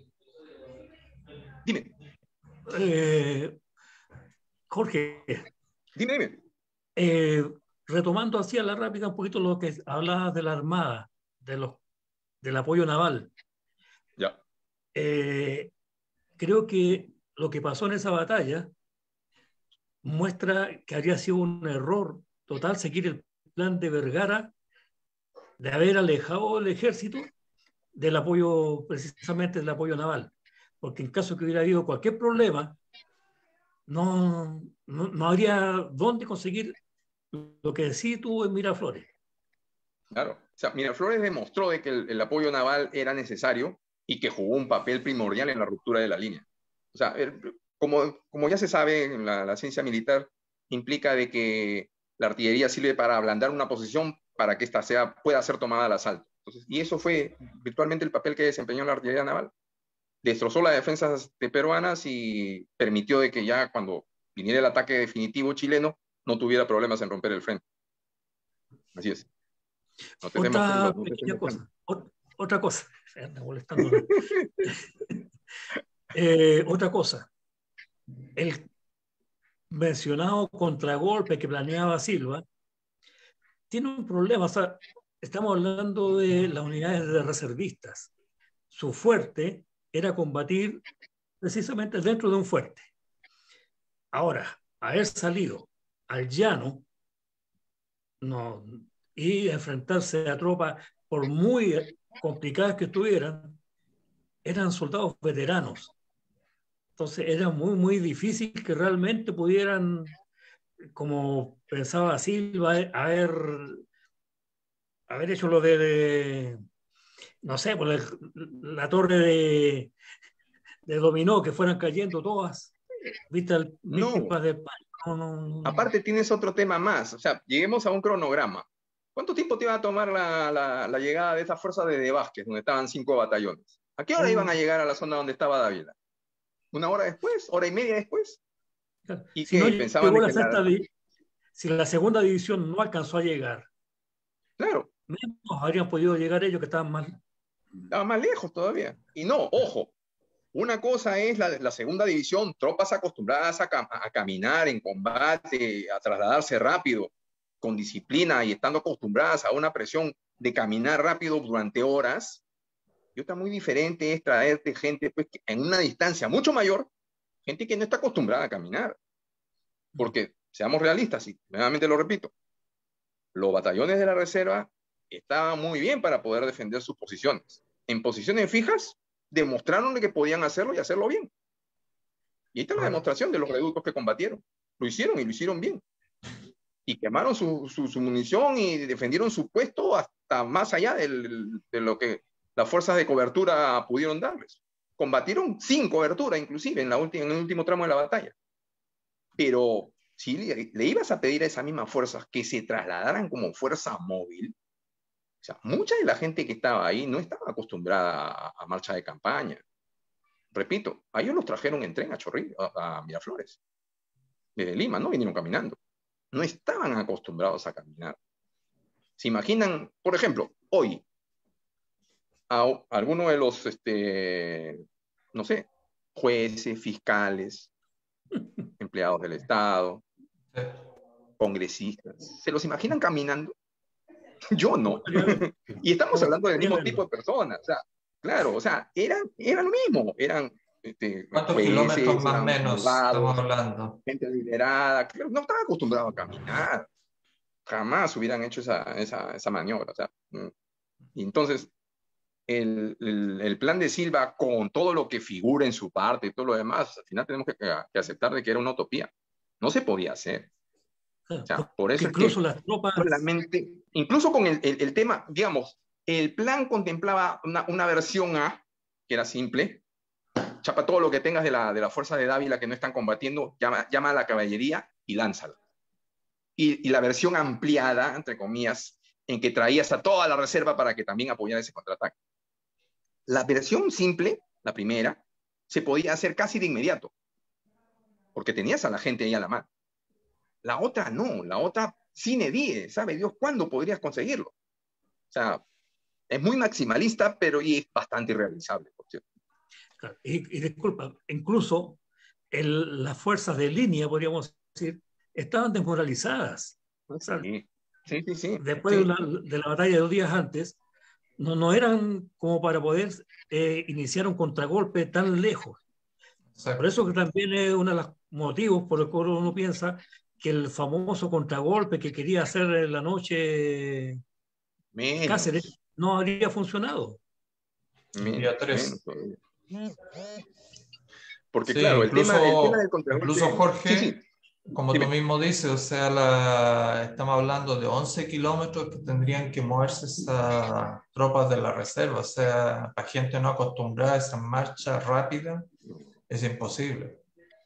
A: Dime.
D: Eh, Jorge.
A: Dime, dime.
D: Eh, retomando así a la rápida un poquito lo que hablabas de la Armada, de los, del apoyo naval.
A: Ya.
D: Eh, creo que lo que pasó en esa batalla muestra que habría sido un error total seguir el plan de Vergara de haber alejado el ejército del apoyo, precisamente del apoyo naval, porque en caso que hubiera habido cualquier problema, no, no, no habría dónde conseguir lo que sí tuvo en Miraflores.
A: Claro, o sea, Miraflores demostró de que el, el apoyo naval era necesario y que jugó un papel primordial en la ruptura de la línea. O sea, el, como, como ya se sabe, la, la ciencia militar implica de que la artillería sirve para ablandar una posición para que ésta sea, pueda ser tomada al asalto. Entonces, y eso fue virtualmente el papel que desempeñó la artillería naval. Destrozó las defensas de peruanas y permitió de que ya cuando viniera el ataque definitivo chileno no tuviera problemas en romper el frente. Así es. No
D: otra, no pequeña cosa, otra, otra cosa, me anda molestando. Eh, otra cosa, el mencionado contragolpe que planeaba Silva tiene un problema. O sea, estamos hablando de las unidades de reservistas. Su fuerte era combatir precisamente dentro de un fuerte. Ahora, haber salido al llano no, y enfrentarse a tropas, por muy complicadas que estuvieran, eran soldados veteranos. Entonces era muy, muy difícil que realmente pudieran, como pensaba Silva, haber, haber hecho lo de, de no sé, por la, la torre de, de dominó, que fueran cayendo todas, víctimas
A: No,
D: de no, no, no.
A: aparte tienes otro tema más. O sea, lleguemos a un cronograma. ¿Cuánto tiempo te iba a tomar la, la, la llegada de esa fuerza de, de Vázquez, donde estaban cinco batallones? ¿A qué hora iban a llegar a la zona donde estaba Dávila? ¿Una hora después? ¿Hora y media después? ¿Y
D: si
A: qué?
D: no
A: Pensaban
D: llegó
A: de
D: la
A: que la...
D: sexta, si la segunda división no alcanzó a llegar,
A: Claro,
D: menos habrían podido llegar ellos que estaban más.
A: estaba más lejos todavía. Y no, ojo, una cosa es la, la segunda división, tropas acostumbradas a, cam a caminar en combate, a trasladarse rápido, con disciplina y estando acostumbradas a una presión de caminar rápido durante horas. Y otra muy diferente es traerte gente pues, en una distancia mucho mayor, gente que no está acostumbrada a caminar. Porque, seamos realistas, y nuevamente lo repito, los batallones de la reserva estaban muy bien para poder defender sus posiciones. En posiciones fijas, demostraron que podían hacerlo y hacerlo bien. Y ahí está la demostración de los reductos que combatieron. Lo hicieron y lo hicieron bien. Y quemaron su, su, su munición y defendieron su puesto hasta más allá del, de lo que las fuerzas de cobertura pudieron darles. Combatieron sin cobertura, inclusive, en, la última, en el último tramo de la batalla. Pero si le, le ibas a pedir a esas mismas fuerzas que se trasladaran como fuerza móvil, o sea, mucha de la gente que estaba ahí no estaba acostumbrada a, a marcha de campaña. Repito, a ellos los trajeron en tren a Chorrillos, a, a Miraflores, desde Lima, no vinieron caminando. No estaban acostumbrados a caminar. ¿Se imaginan, por ejemplo, hoy, a, a alguno de los, este, no sé, jueces, fiscales, empleados del Estado, congresistas, ¿se los imaginan caminando? Yo no. Y estamos hablando del mismo tipo de personas. O sea, claro, o sea, eran, eran lo mismo. Eran este,
C: ¿cuántos
A: jueces,
C: kilómetros más o
A: eran
C: menos
A: abogados,
C: estamos hablando?
A: gente liberada. Claro, no estaban acostumbrados a caminar. Jamás hubieran hecho esa, esa, esa maniobra. O sea, y entonces, el, el, el plan de Silva, con todo lo que figura en su parte y todo lo demás, al final tenemos que, que aceptar de que era una utopía. No se podía hacer. O sea, por eso
D: incluso
A: es que
D: las tropas...
A: solamente, incluso con el, el, el tema, digamos, el plan contemplaba una, una versión A, que era simple, chapa todo lo que tengas de la, de la fuerza de Dávila que no están combatiendo, llama, llama a la caballería y lánzala. Y, y la versión ampliada, entre comillas, en que traías a toda la reserva para que también apoyara ese contraataque. La versión simple, la primera, se podía hacer casi de inmediato, porque tenías a la gente ahí a la mano. La otra no, la otra sine die, ¿sabe Dios cuándo podrías conseguirlo? O sea, es muy maximalista, pero y es bastante irrealizable, por cierto.
D: Y, y disculpa, incluso el, las fuerzas de línea, podríamos decir, estaban desmoralizadas. O sea,
A: sí, sí, sí, sí.
D: Después
A: sí.
D: De, la, de la batalla de dos días antes, no, no eran como para poder eh, iniciar un contragolpe tan lejos. Exacto. Por eso que también es uno de los motivos por el cual uno piensa que el famoso contragolpe que quería hacer en la noche menos. Cáceres no habría funcionado.
A: Menos, menos. Porque
C: sí,
A: claro,
C: incluso,
A: el tema, el tema del contragolpe...
C: Incluso Jorge,
A: sí, sí.
C: como
A: Dime.
C: tú mismo dices, o sea, la, estamos hablando de once kilómetros que tendrían que moverse esas tropas de la reserva. O sea, para gente no acostumbrada a esa marcha rápida, es imposible.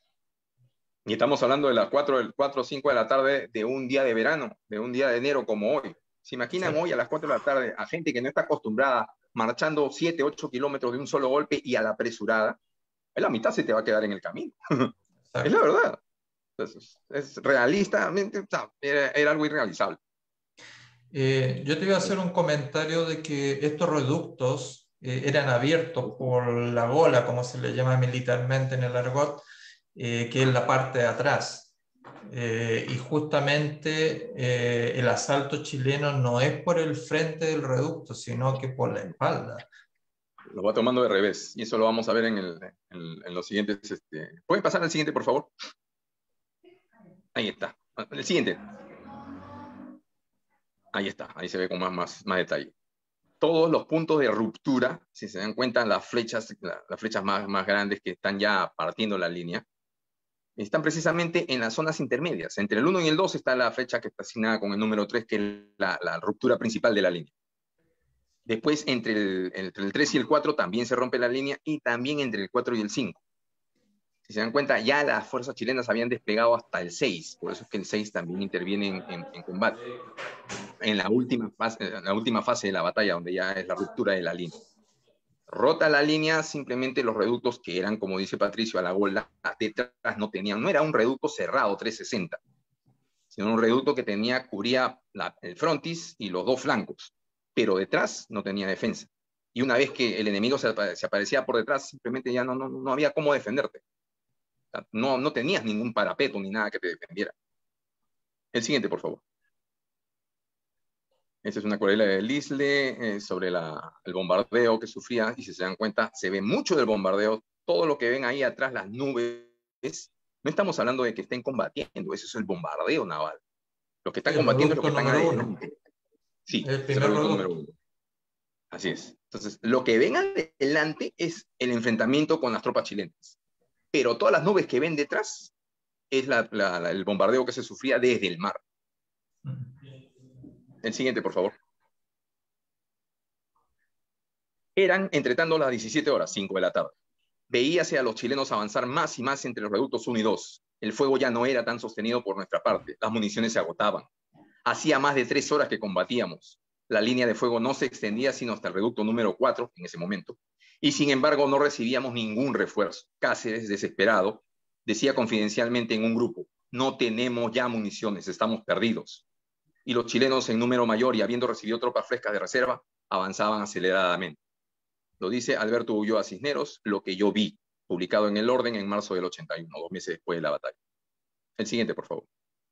A: Y estamos hablando de las cuatro o cinco de la tarde de un día de verano, de un día de enero como hoy. ¿Se imaginan sí. hoy a las cuatro de la tarde a gente que no está acostumbrada marchando siete, ocho kilómetros de un solo golpe y a la apresurada? La mitad se te va a quedar en el camino. Es la verdad. Entonces, es realistamente, era, era algo irrealizable.
C: Eh, yo te iba a hacer un comentario de que estos reductos eh, eran abiertos por la gola, como se le llama militarmente en el argot, eh, que es la parte de atrás. Eh, y justamente eh, el asalto chileno no es por el frente del reducto, sino que por la espalda.
A: Lo va tomando de revés, y eso lo vamos a ver en, el, en, en los siguientes. Este... ¿Pueden pasar al siguiente, por favor? Ahí está. El siguiente. Ahí está, ahí se ve con más, más, más detalle. Todos los puntos de ruptura, si se dan cuenta, las flechas, la, las flechas más, más grandes que están ya partiendo la línea, están precisamente en las zonas intermedias. Entre el uno y el dos está la flecha que está asignada con el número tres, que es la, la ruptura principal de la línea. Después, entre el, entre el tres y el cuatro también se rompe la línea, y también entre el cuatro y el cinco. Si se dan cuenta, ya las fuerzas chilenas habían desplegado hasta el seis, por eso es que el seis también interviene en, en, en combate, en la, última fase, en la última fase de la batalla, donde ya es la ruptura de la línea. Rota la línea, simplemente los reductos que eran, como dice Patricio, a la gola, detrás no tenían, no era un reducto cerrado trescientos sesenta, sino un reducto que tenía, cubría la, el frontis y los dos flancos, pero detrás no tenía defensa. Y una vez que el enemigo se, se aparecía por detrás, simplemente ya no, no, no había cómo defenderte. No, no tenías ningún parapeto ni nada que te defendiera. El siguiente, por favor. Esta es una acuarela de Lisle eh, sobre la, el bombardeo que sufría, y si se dan cuenta, se ve mucho del bombardeo. Todo lo que ven ahí atrás, las nubes, no estamos hablando de que estén combatiendo, eso es el bombardeo naval. Los que están el combatiendo es lo que están adelante. Sí,
C: el primer
A: es el número uno. Así es. Entonces, lo que ven adelante es el enfrentamiento con las tropas chilenas. Pero todas las nubes que ven detrás es la, la, la, el bombardeo que se sufría desde el mar. El siguiente, por favor. Eran, entre tanto, las diecisiete horas, cinco de la tarde. Veíase a los chilenos avanzar más y más entre los reductos uno y dos. El fuego ya no era tan sostenido por nuestra parte. Las municiones se agotaban. Hacía más de tres horas que combatíamos. La línea de fuego no se extendía sino hasta el reducto número cuatro en ese momento. Y sin embargo no recibíamos ningún refuerzo. Cáceres, desesperado, decía confidencialmente en un grupo: no tenemos ya municiones, estamos perdidos. Y los chilenos en número mayor y habiendo recibido tropas frescas de reserva, avanzaban aceleradamente. Lo dice Alberto Ulloa Cisneros, Lo que yo vi, publicado en El Orden en marzo del ochenta y uno, dos meses después de la batalla. El siguiente, por favor.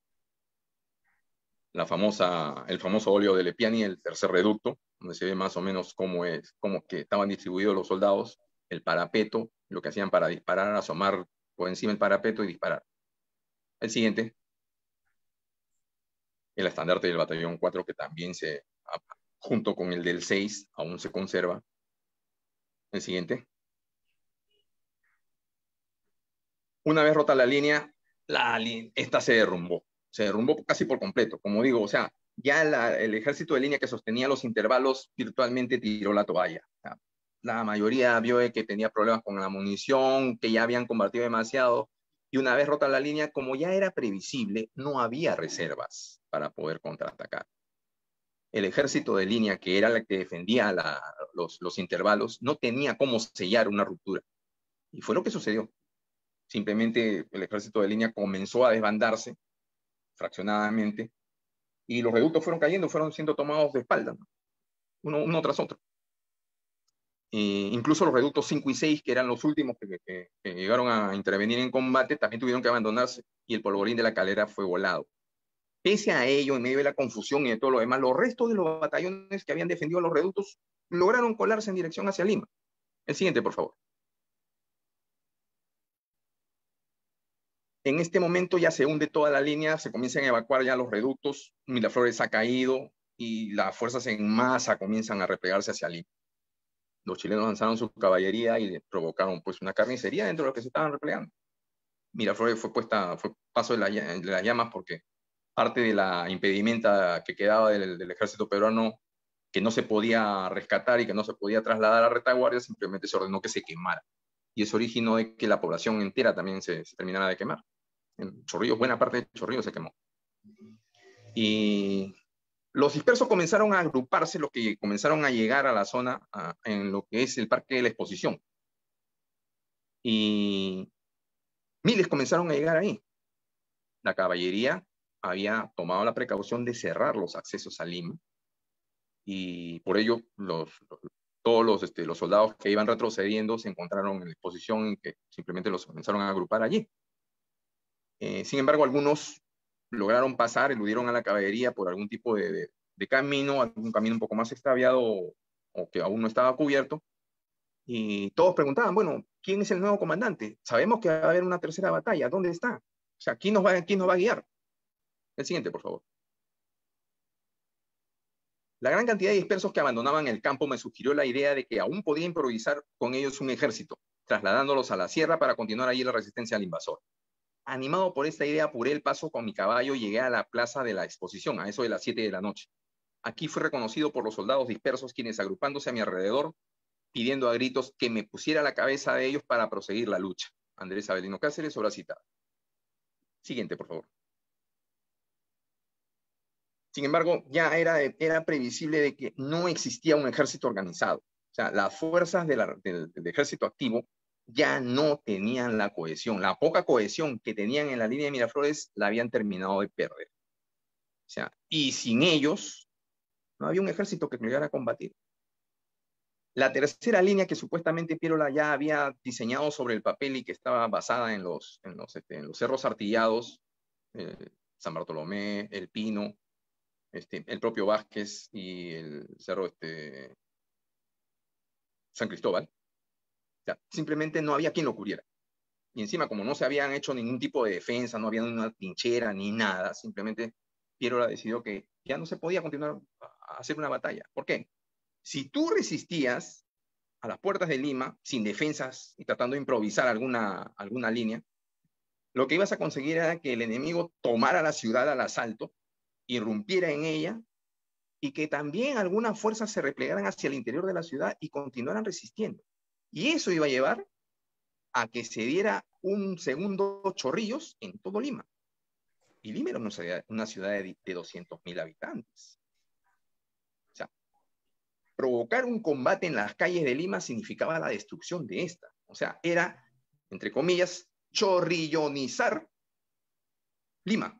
A: La famosa, el famoso óleo de Lepiani, el tercer reducto, donde se ve más o menos cómo, es, cómo que estaban distribuidos los soldados, el parapeto, lo que hacían para disparar, asomar por encima del parapeto y disparar. El siguiente. El estandarte del batallón cuatro, que también se, junto con el del seis, aún se conserva. El siguiente. Una vez rota la línea, la, esta se derrumbó. Se derrumbó casi por completo. Como digo, o sea, ya la, el ejército de línea que sostenía los intervalos virtualmente tiró la toalla. O sea, la mayoría vio que tenía problemas con la munición, que ya habían combatido demasiado. Y una vez rota la línea, como ya era previsible, no había reservas para poder contraatacar. El ejército de línea, que era el que defendía la, los, los intervalos, no tenía cómo sellar una ruptura. Y fue lo que sucedió. Simplemente el ejército de línea comenzó a desbandarse fraccionadamente, y los reductos fueron cayendo, fueron siendo tomados de espalda, ¿no? uno, uno tras otro. E incluso los reductos cinco y seis, que eran los últimos que, que, que llegaron a intervenir en combate, también tuvieron que abandonarse, y el polvorín de la calera fue volado. Pese a ello, en medio de la confusión y de todo lo demás, los restos de los batallones que habían defendido a los reductos lograron colarse en dirección hacia Lima. El siguiente, por favor. En este momento ya se hunde toda la línea, se comienzan a evacuar ya los reductos, Miraflores ha caído y las fuerzas en masa comienzan a replegarse hacia Lima. Los chilenos lanzaron su caballería y provocaron pues una carnicería dentro de los que se estaban replegando. Miraflores fue puesta, fue paso de, la, de las llamas porque parte de la impedimenta que quedaba del, del ejército peruano, que no se podía rescatar y que no se podía trasladar a retaguardia, simplemente se ordenó que se quemara. Y eso originó de que la población entera también se, se terminara de quemar. En Chorrillos, buena parte de Chorrillos se quemó. Y los dispersos comenzaron a agruparse, los que comenzaron a llegar a la zona, a, en lo que es el Parque de la Exposición. Y miles comenzaron a llegar ahí. La caballería había tomado la precaución de cerrar los accesos a Lima, y por ello los, todos los, este, los soldados que iban retrocediendo se encontraron en la exposición y que simplemente los comenzaron a agrupar allí. Eh, sin embargo, algunos lograron pasar, eludieron a la caballería por algún tipo de, de, de camino, algún camino un poco más extraviado o, o que aún no estaba cubierto. Y todos preguntaban, bueno, ¿quién es el nuevo comandante? Sabemos que va a haber una tercera batalla, ¿dónde está? O sea, ¿quién nos va, quién nos va a guiar? El siguiente, por favor. La gran cantidad de dispersos que abandonaban el campo me sugirió la idea de que aún podía improvisar con ellos un ejército, trasladándolos a la sierra para continuar allí la resistencia al invasor. Animado por esta idea, apuré el paso con mi caballo y llegué a la plaza de la exposición, a eso de las siete de la noche. Aquí fui reconocido por los soldados dispersos, quienes agrupándose a mi alrededor, pidiendo a gritos que me pusiera la cabeza de ellos para proseguir la lucha. Andrés Avelino Cáceres, obra citada. Siguiente, por favor. Sin embargo, ya era, era previsible de que no existía un ejército organizado. O sea, las fuerzas de la, del, del ejército activo ya no tenían la cohesión. La poca cohesión que tenían en la línea de Miraflores la habían terminado de perder. O sea, y sin ellos no había un ejército que llegara a combatir. La tercera línea que supuestamente Piérola ya había diseñado sobre el papel y que estaba basada en los, en los, este, en los cerros artillados, eh, San Bartolomé, El Pino, este, el propio Vázquez y el cerro este, San Cristóbal. O sea, simplemente no había quien lo cubriera. Y encima, como no se habían hecho ningún tipo de defensa, no había una trinchera ni nada, simplemente Piérola decidió que ya no se podía continuar a hacer una batalla. ¿Por qué? Si tú resistías a las puertas de Lima, sin defensas y tratando de improvisar alguna, alguna línea, lo que ibas a conseguir era que el enemigo tomara la ciudad al asalto, irrumpiera en ella, y que también algunas fuerzas se replegaran hacia el interior de la ciudad y continuaran resistiendo. Y eso iba a llevar a que se diera un segundo Chorrillos en todo Lima. Y Lima era una ciudad, una ciudad de, de doscientos mil habitantes. O sea, provocar un combate en las calles de Lima significaba la destrucción de esta. O sea, era, entre comillas, chorrillonizar Lima.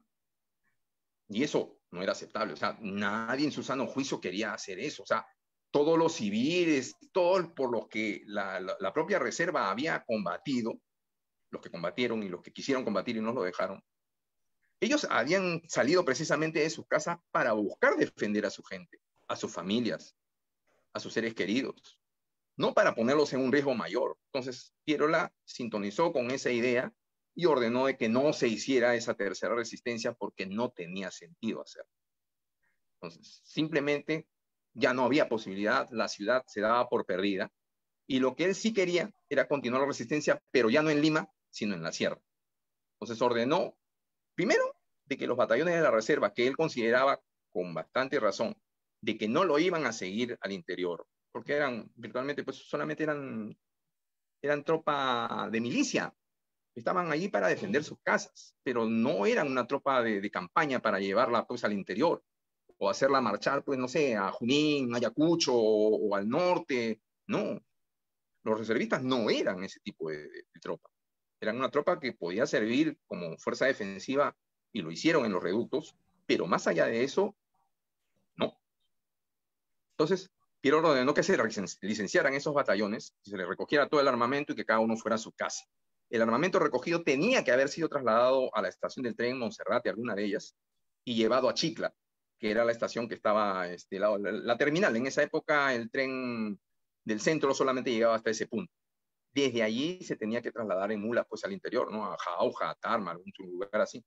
A: Y eso no era aceptable. O sea, nadie en su sano juicio quería hacer eso. O sea, todos los civiles, todo por los que la, la, la propia reserva había combatido, los que combatieron y los que quisieron combatir y no lo dejaron, ellos habían salido precisamente de sus casas para buscar defender a su gente, a sus familias, a sus seres queridos, no para ponerlos en un riesgo mayor. Entonces, Piérola sintonizó con esa idea y ordenó de que no se hiciera esa tercera resistencia porque no tenía sentido hacerlo. Entonces, simplemente ya no había posibilidad, la ciudad se daba por perdida, y lo que él sí quería era continuar la resistencia, pero ya no en Lima, sino en la sierra. Entonces ordenó, primero, de que los batallones de la reserva, que él consideraba con bastante razón, de que no lo iban a seguir al interior, porque eran virtualmente, pues solamente eran, eran tropa de milicia, estaban allí para defender sus casas, pero no eran una tropa de, de campaña para llevarla pues al interior, o hacerla marchar, pues no sé, a Junín, a Ayacucho, o, o al norte. No, los reservistas no eran ese tipo de, de, de tropa. Eran una tropa que podía servir como fuerza defensiva, y lo hicieron en los reductos, pero más allá de eso, no. Entonces, Piérola ordenó que se licenciaran esos batallones, que se les recogiera todo el armamento y que cada uno fuera a su casa. El armamento recogido tenía que haber sido trasladado a la estación del tren Monserrate, alguna de ellas, y llevado a Chicla, que era la estación que estaba, este, la, la, la terminal. En esa época el tren del centro solamente llegaba hasta ese punto. Desde allí se tenía que trasladar en mulas pues al interior, ¿no? A Jauja, a Tarma, algún lugar así.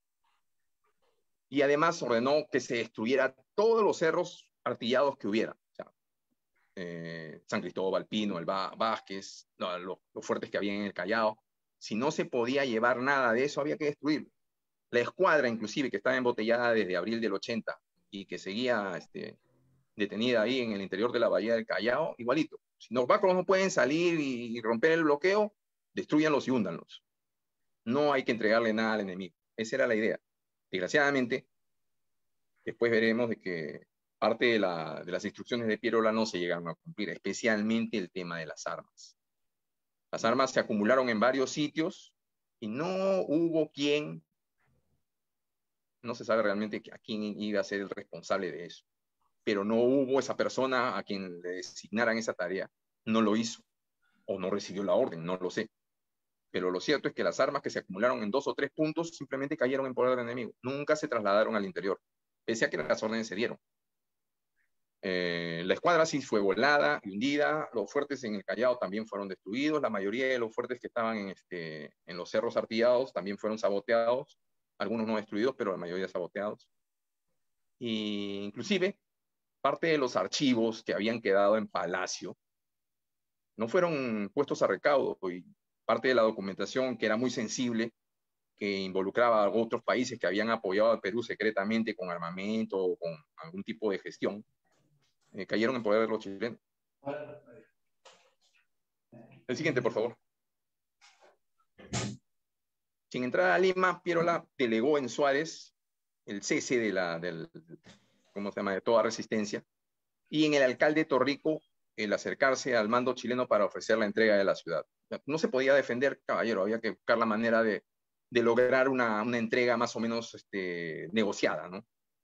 A: Y además ordenó que se destruyera todos los cerros artillados que hubiera. O sea, eh, San Cristóbal, Pino, el Vázquez, no, los, los fuertes que había en el Callao. Si no se podía llevar nada de eso, había que destruirlo. La escuadra, inclusive, que estaba embotellada desde abril del ochenta y que seguía este, detenida ahí en el interior de la bahía del Callao, igualito. Si los barcos no pueden salir y romper el bloqueo, destruyanlos y húndanlos. No hay que entregarle nada al enemigo. Esa era la idea. Desgraciadamente, después veremos de que parte de, la, de las instrucciones de Piérola no se llegaron a cumplir, especialmente el tema de las armas. Las armas se acumularon en varios sitios y no hubo quien, no se sabe realmente a quién iba a ser el responsable de eso, pero no hubo esa persona a quien le designaran esa tarea. no lo hizo, o no recibió la orden, no lo sé. Pero lo cierto es que las armas que se acumularon en dos o tres puntos simplemente cayeron en poder del enemigo. Nunca se trasladaron al interior, pese a que las órdenes se dieron. Eh, la escuadra sí fue volada y hundida. Los fuertes en el Callao también fueron destruidos. La mayoría de los fuertes que estaban en, este, en los cerros artillados también fueron saboteados. Algunos no destruidos, pero la mayoría saboteados. Y inclusive, parte de los archivos que habían quedado en Palacio no fueron puestos a recaudo, y parte de la documentación que era muy sensible, que involucraba a otros países que habían apoyado al Perú secretamente con armamento o con algún tipo de gestión, eh, cayeron en poder de los chilenos. El siguiente, por favor. Sin entrar a Lima, Pierola delegó en Suárez el cese de la, del, ¿cómo se llama?, de toda resistencia, y en el alcalde Torrico el acercarse al mando chileno para ofrecer la entrega de la ciudad. No se podía defender, caballero, había que buscar la manera de, de lograr una, una entrega más o menos este, negociada, ¿no?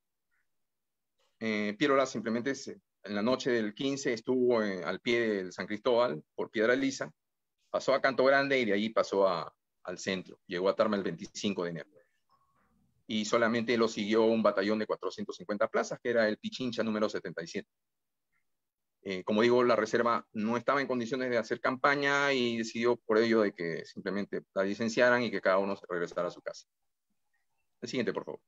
A: Eh, Pierola simplemente se, en la noche del quince estuvo eh, al pie del San Cristóbal, por Piedra Lisa, pasó a Canto Grande y de ahí pasó a, al centro. Llegó a Tarma el veinticinco de enero. Y solamente lo siguió un batallón de cuatrocientas cincuenta plazas, que era el Pichincha número setenta y siete. Eh, como digo, la reserva no estaba en condiciones de hacer campaña y decidió por ello de que simplemente la licenciaran y que cada uno se regresara a su casa. El siguiente, por favor.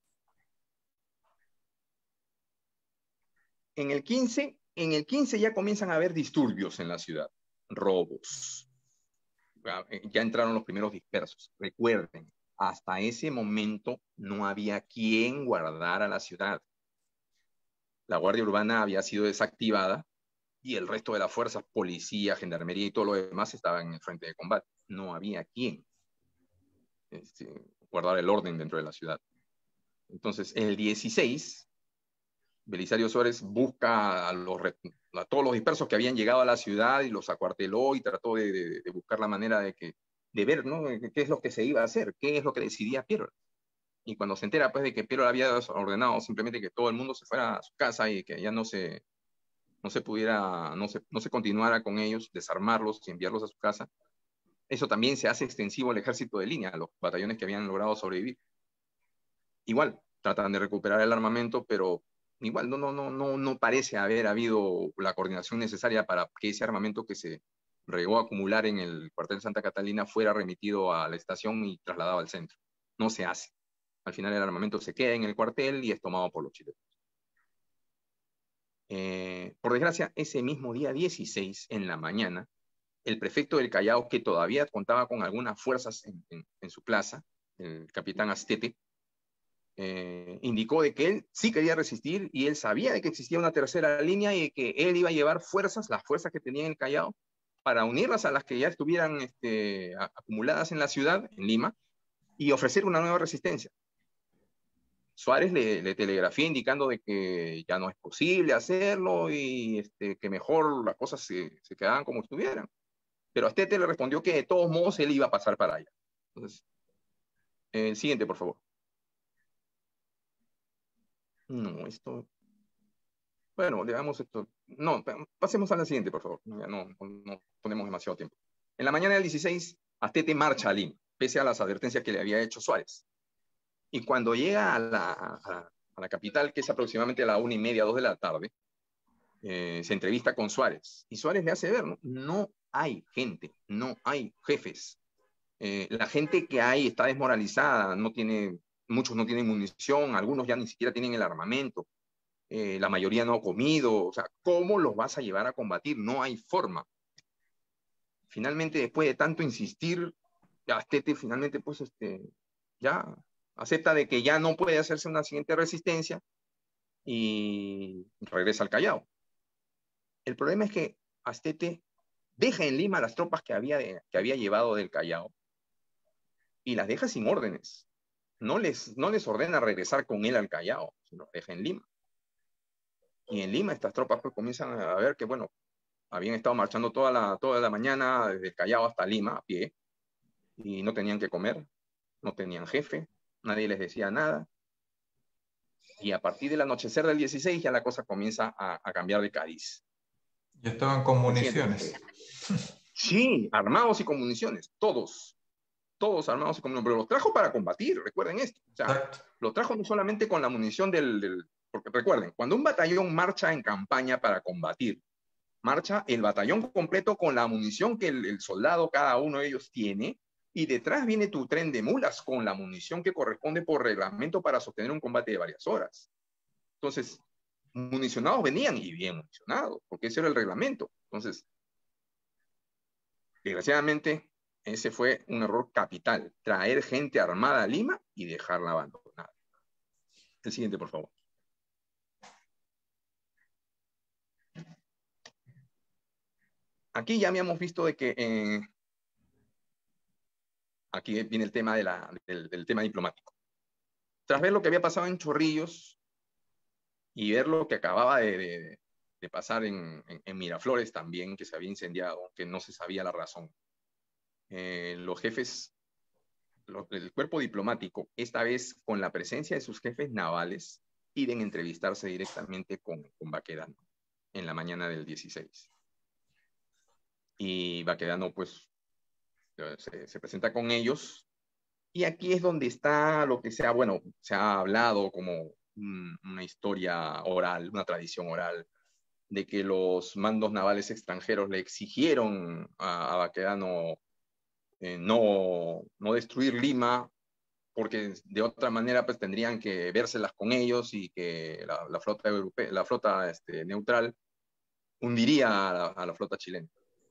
A: En el quince, en el quince ya comienzan a haber disturbios en la ciudad, robos. Ya entraron los primeros dispersos. Recuerden, hasta ese momento no había quien guardara la ciudad. La Guardia Urbana había sido desactivada y el resto de las fuerzas, policía, gendarmería y todo lo demás estaban en el frente de combate. No había quien este, guardar el orden dentro de la ciudad. Entonces, el dieciséis, Belisario Suárez busca a, los, a todos los dispersos que habían llegado a la ciudad y los acuarteló y trató de, de, de buscar la manera de, que, de ver, ¿no?, qué es lo que se iba a hacer, qué es lo que decidía Pierola. Y cuando se entera, pues, de que Pierola había ordenado simplemente que todo el mundo se fuera a su casa y que ya no se, no se pudiera, no se, no se continuara con ellos, desarmarlos y enviarlos a su casa, eso también se hace extensivo al ejército de línea, a los batallones que habían logrado sobrevivir. Igual, tratan de recuperar el armamento, pero igual no, no, no, no, no parece haber habido la coordinación necesaria para que ese armamento que se llegó a acumular en el cuartel Santa Catalina fuera remitido a la estación y trasladado al centro. No se hace. Al final el armamento se queda en el cuartel y es tomado por los chilenos. Eh, por desgracia, ese mismo día dieciséis, en la mañana, el prefecto del Callao, que todavía contaba con algunas fuerzas en, en, en su plaza, el capitán Astete, eh, indicó de que él sí quería resistir y él sabía de que existía una tercera línea y de que él iba a llevar fuerzas, las fuerzas que tenía en el Callao, para unirlas a las que ya estuvieran este, a, acumuladas en la ciudad, en Lima, y ofrecer una nueva resistencia. Suárez le, le telegrafía indicando de que ya no es posible hacerlo y este, que mejor las cosas se, se quedaban como estuvieran. Pero Astete le respondió que de todos modos él iba a pasar para allá. Entonces, el siguiente, por favor. No, esto... Bueno, digamos esto... No, pasemos a la siguiente, por favor. Ya no, no ponemos demasiado tiempo. En la mañana del dieciséis, Astete marcha a Lima, pese a las advertencias que le había hecho Suárez. Y cuando llega a la, a, a la capital, que es aproximadamente a la una y media, dos de la tarde, eh, se entrevista con Suárez. Y Suárez le hace ver, ¿no? No hay gente, no hay jefes. Eh, la gente que hay está desmoralizada, no tiene, muchos no tienen munición, algunos ya ni siquiera tienen el armamento, eh, la mayoría no ha comido. O sea, ¿cómo los vas a llevar a combatir? No hay forma. Finalmente, después de tanto insistir, Astete finalmente, pues, este, ya acepta de que ya no puede hacerse una siguiente resistencia y regresa al Callao. El problema es que Astete deja en Lima las tropas que había, de, que había llevado del Callao y las deja sin órdenes. No les, no les ordena regresar con él al Callao, sino las deja en Lima. Y en Lima estas tropas pues comienzan a ver que, bueno, habían estado marchando toda la, toda la mañana desde el Callao hasta Lima a pie y no tenían que comer, no tenían jefe, nadie les decía nada. Y a partir del anochecer del dieciséis ya la cosa comienza a, a cambiar de cariz.
C: Y estaban con municiones.
A: Sí, armados y con municiones, todos. Todos armados y con municiones. Pero los trajo para combatir, recuerden esto. O sea,
C: Exacto.
A: los trajo no solamente con la munición del, del... Porque recuerden, cuando un batallón marcha en campaña para combatir, marcha el batallón completo con la munición que el, el soldado, cada uno de ellos tiene, y detrás viene tu tren de mulas con la munición que corresponde por reglamento para sostener un combate de varias horas. Entonces, municionados venían y bien municionados, porque ese era el reglamento. Entonces, desgraciadamente, ese fue un error capital, traer gente armada a Lima y dejarla abandonada. El siguiente, por favor. Aquí ya habíamos visto de que eh, aquí viene el tema de la, del, del tema diplomático. Tras ver lo que había pasado en Chorrillos y ver lo que acababa de, de, de pasar en, en, en Miraflores también, que se había incendiado, que no se sabía la razón, eh, los jefes, los, el cuerpo diplomático, esta vez con la presencia de sus jefes navales, piden entrevistarse directamente con, con Baquedano en la mañana del dieciséis. Y Baquedano, pues, se, se presenta con ellos, y aquí es donde está lo que se ha, bueno, se ha hablado como un, una historia oral, una tradición oral, de que los mandos navales extranjeros le exigieron a, a Baquedano eh, no, no destruir Lima, porque de otra manera pues tendrían que vérselas con ellos y que la, la flota, europea, la flota este, neutral hundiría a la, a la flota chilena.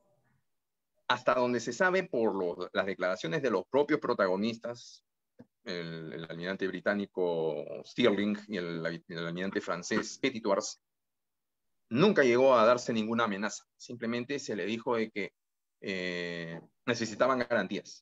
A: Hasta donde se sabe por los, las declaraciones de los propios protagonistas, el, el almirante británico Stirling y el, el almirante francés Petitoires, nunca llegó a darse ninguna amenaza. Simplemente se le dijo de que eh, necesitaban garantías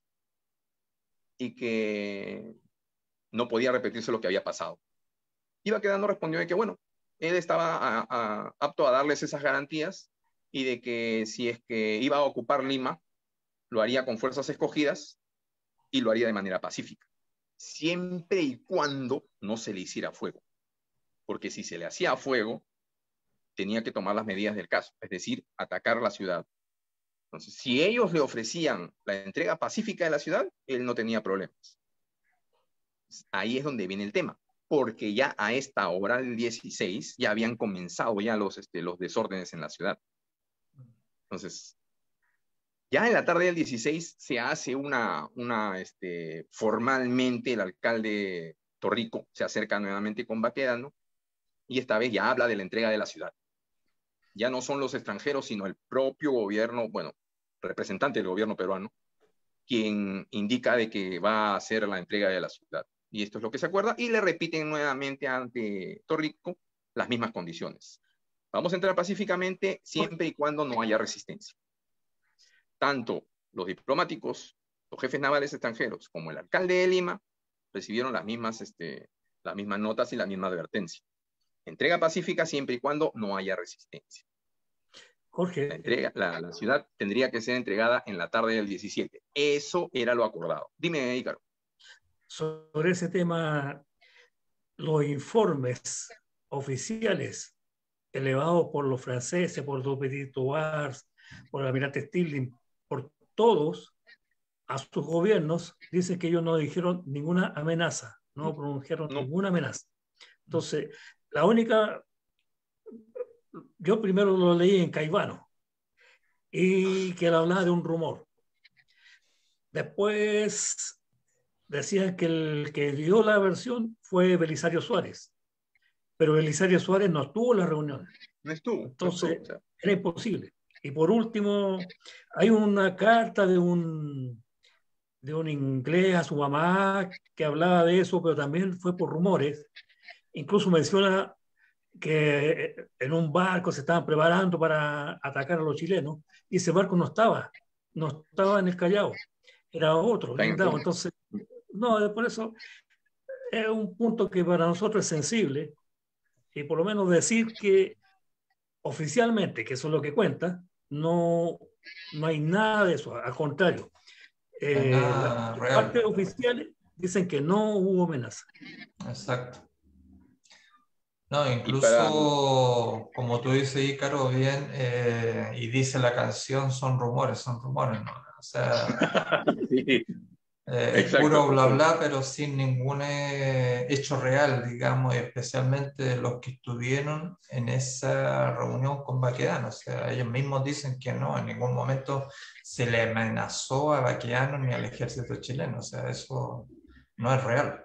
A: y que no podía repetirse lo que había pasado. Iba quedando respondió de que, bueno, él estaba a, a, apto a darles esas garantías y de que si es que iba a ocupar Lima, lo haría con fuerzas escogidas y lo haría de manera pacífica, siempre y cuando no se le hiciera fuego. Porque si se le hacía fuego, tenía que tomar las medidas del caso, es decir, atacar la ciudad. Entonces, si ellos le ofrecían la entrega pacífica de la ciudad, él no tenía problemas. Ahí es donde viene el tema, porque ya a esta hora del dieciséis ya habían comenzado ya los, este, los desórdenes en la ciudad. Entonces, ya en la tarde del dieciséis se hace una, una este, formalmente el alcalde Torrico se acerca nuevamente con Baquedano y esta vez ya habla de la entrega de la ciudad. Ya no son los extranjeros, sino el propio gobierno, bueno, representante del gobierno peruano, quien indica de que va a hacer la entrega de la ciudad. Y esto es lo que se acuerda, y le repiten nuevamente ante Torrico las mismas condiciones. Vamos a entrar pacíficamente siempre y cuando no haya resistencia. Tanto los diplomáticos, los jefes navales extranjeros, como el alcalde de Lima, recibieron las mismas, este, las mismas notas y la misma advertencia. Entrega pacífica siempre y cuando no haya resistencia.
D: Jorge.
A: La, entrega, la, la ciudad tendría que ser entregada en la tarde del diecisiete. Eso era lo acordado. Dime, Ícaro.
D: Sobre ese tema, los informes oficiales elevados por los franceses, por los Petitoires, por el almirante Stirling, por todos, a sus gobiernos, dicen que ellos no dijeron ninguna amenaza, no pronunciaron no. ninguna amenaza. Entonces, la única, yo primero lo leí en Caivano, y que él hablaba de un rumor. Después decían que el que dio la versión fue Belisario Suárez, pero Belisario Suárez no estuvo en la reunión.
A: No estuvo.
D: Entonces,
A: no estuvo.
D: era imposible. Y por último, hay una carta de un, de un inglés a su mamá que hablaba de eso, pero también fue por rumores. Incluso menciona que en un barco se estaban preparando para atacar a los chilenos y ese barco no estaba, no estaba en el Callao, era otro. Entonces, no, por eso es un punto que para nosotros es sensible y por lo menos decir que oficialmente, que eso es lo que cuenta, no, no hay nada de eso, al contrario. Eh, las partes oficiales dicen que no hubo amenaza.
C: Exacto. No,
A: Y para...
C: incluso, como tú dices, Ícaro, bien, eh, y dice la canción, son rumores, son rumores, ¿no? O sea,
A: Sí,
C: eh, es
A: exacto.
C: puro bla bla, pero sin ningún eh, hecho real, digamos, y especialmente los que estuvieron en esa reunión con Baquedano. O sea, ellos mismos dicen que no, en ningún momento se le amenazó a Baquedano ni al ejército chileno. O sea, eso no es real.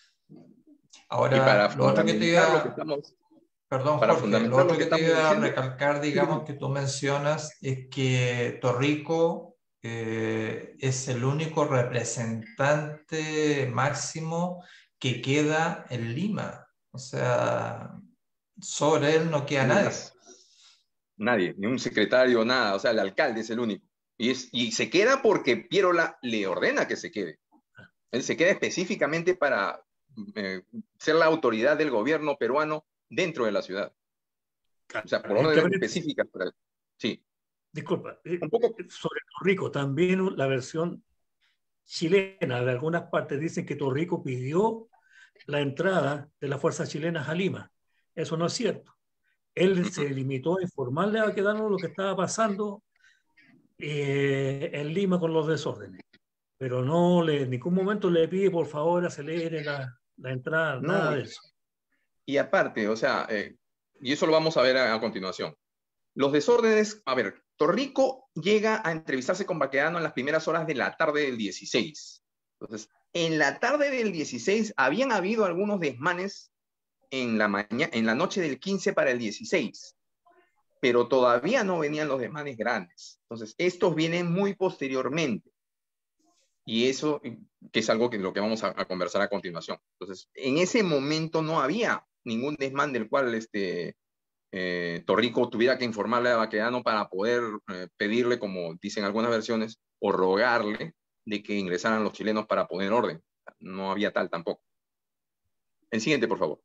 A: Y para
C: Ahora, lo otro que te
A: fundamentar lo que
C: iba,
A: estamos,
C: perdón,
A: para
C: Jorge, lo
A: fundamentar lo
C: otro
A: que
C: que te
A: estamos
C: iba a
A: diciendo,
C: recalcar, digamos, que tú mencionas, es que Torrico eh, es el único representante máximo que queda en Lima. O sea, sobre él no queda
A: nadie
C: nadie.
A: más, nadie, ni un secretario, nada, o sea, el alcalde es el único. Y, es, y se queda porque Pierola le ordena que se quede. Él se queda específicamente para eh, ser la autoridad del gobierno peruano dentro de la ciudad. O sea, por
D: Entre
A: órdenes
D: paréntesis,
A: específicas. Para... Sí,
D: disculpa, eh,
A: un poco.
D: sobre Torrico, también la versión chilena de algunas partes dicen que Torrico pidió la entrada de las fuerzas chilenas a Lima. Eso no es cierto. Él se limitó a informarle a Baquedano lo que estaba pasando eh, en Lima con los desórdenes, pero no le, en ningún momento le pide por favor acelere la, la entrada,
A: No,
D: nada de eso.
A: y aparte, o sea, eh, y eso lo vamos a ver a, a continuación. Los desórdenes, a ver, Torrico llega a entrevistarse con Baquedano en las primeras horas de la tarde del dieciséis. Entonces, en la tarde del dieciséis habían habido algunos desmanes en la, mañana, en la noche del quince para el dieciséis, pero todavía no venían los desmanes grandes. Entonces, estos vienen muy posteriormente. Y eso, que es algo que lo que vamos a, a conversar a continuación. Entonces, en ese momento no había ningún desmán del cual este, eh, Torrico tuviera que informarle a Baquedano para poder eh, pedirle, como dicen algunas versiones, o rogarle de que ingresaran los chilenos para poner orden. No había tal tampoco. El siguiente, por favor.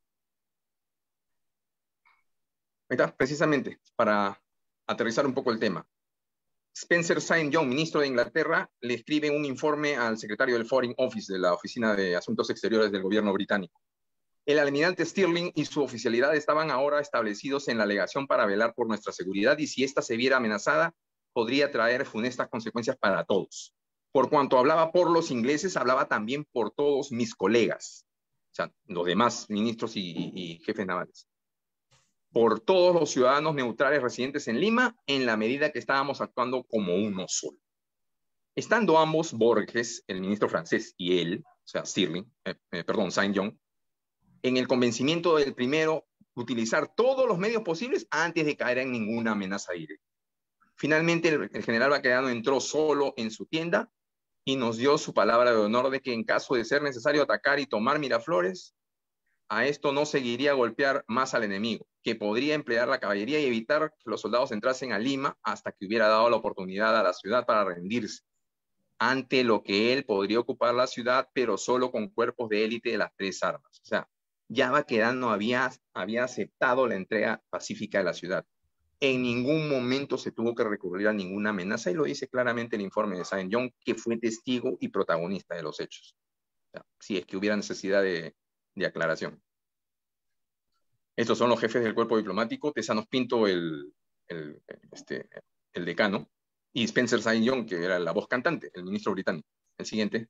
A: Ahí está, precisamente, para aterrizar un poco el tema. Spencer Saint John, ministro de Inglaterra, le escribe un informe al secretario del Foreign Office de la Oficina de Asuntos Exteriores del gobierno británico. El almirante Stirling y su oficialidad estaban ahora establecidos en la legación para velar por nuestra seguridad y si ésta se viera amenazada, podría traer funestas consecuencias para todos. Por cuanto hablaba por los ingleses, hablaba también por todos mis colegas, o sea, los demás ministros y, y, y jefes navales. Por todos los ciudadanos neutrales residentes en Lima, en la medida que estábamos actuando como uno solo. Estando ambos, Borges, el ministro francés, y él, o sea, Stirling, eh, eh, perdón, Saint John, en el convencimiento del primero, utilizar todos los medios posibles antes de caer en ninguna amenaza directa. Finalmente, el, el general Baquedano entró solo en su tienda y nos dio su palabra de honor de que en caso de ser necesario atacar y tomar Miraflores, a esto no seguiría a golpear más al enemigo, que podría emplear la caballería y evitar que los soldados entrasen a Lima hasta que hubiera dado la oportunidad a la ciudad para rendirse, ante lo que él podría ocupar la ciudad, pero solo con cuerpos de élite de las tres armas. O sea, ya Baquedano había, había aceptado la entrega pacífica de la ciudad. En ningún momento se tuvo que recurrir a ninguna amenaza, y lo dice claramente el informe de Saint John, que fue testigo y protagonista de los hechos. O sea, si es que hubiera necesidad de, de aclaración. Estos son los jefes del cuerpo diplomático: Tesanos Pinto, el, el, este, el decano, y Spencer Saint John, que era la voz cantante, el ministro británico. El siguiente.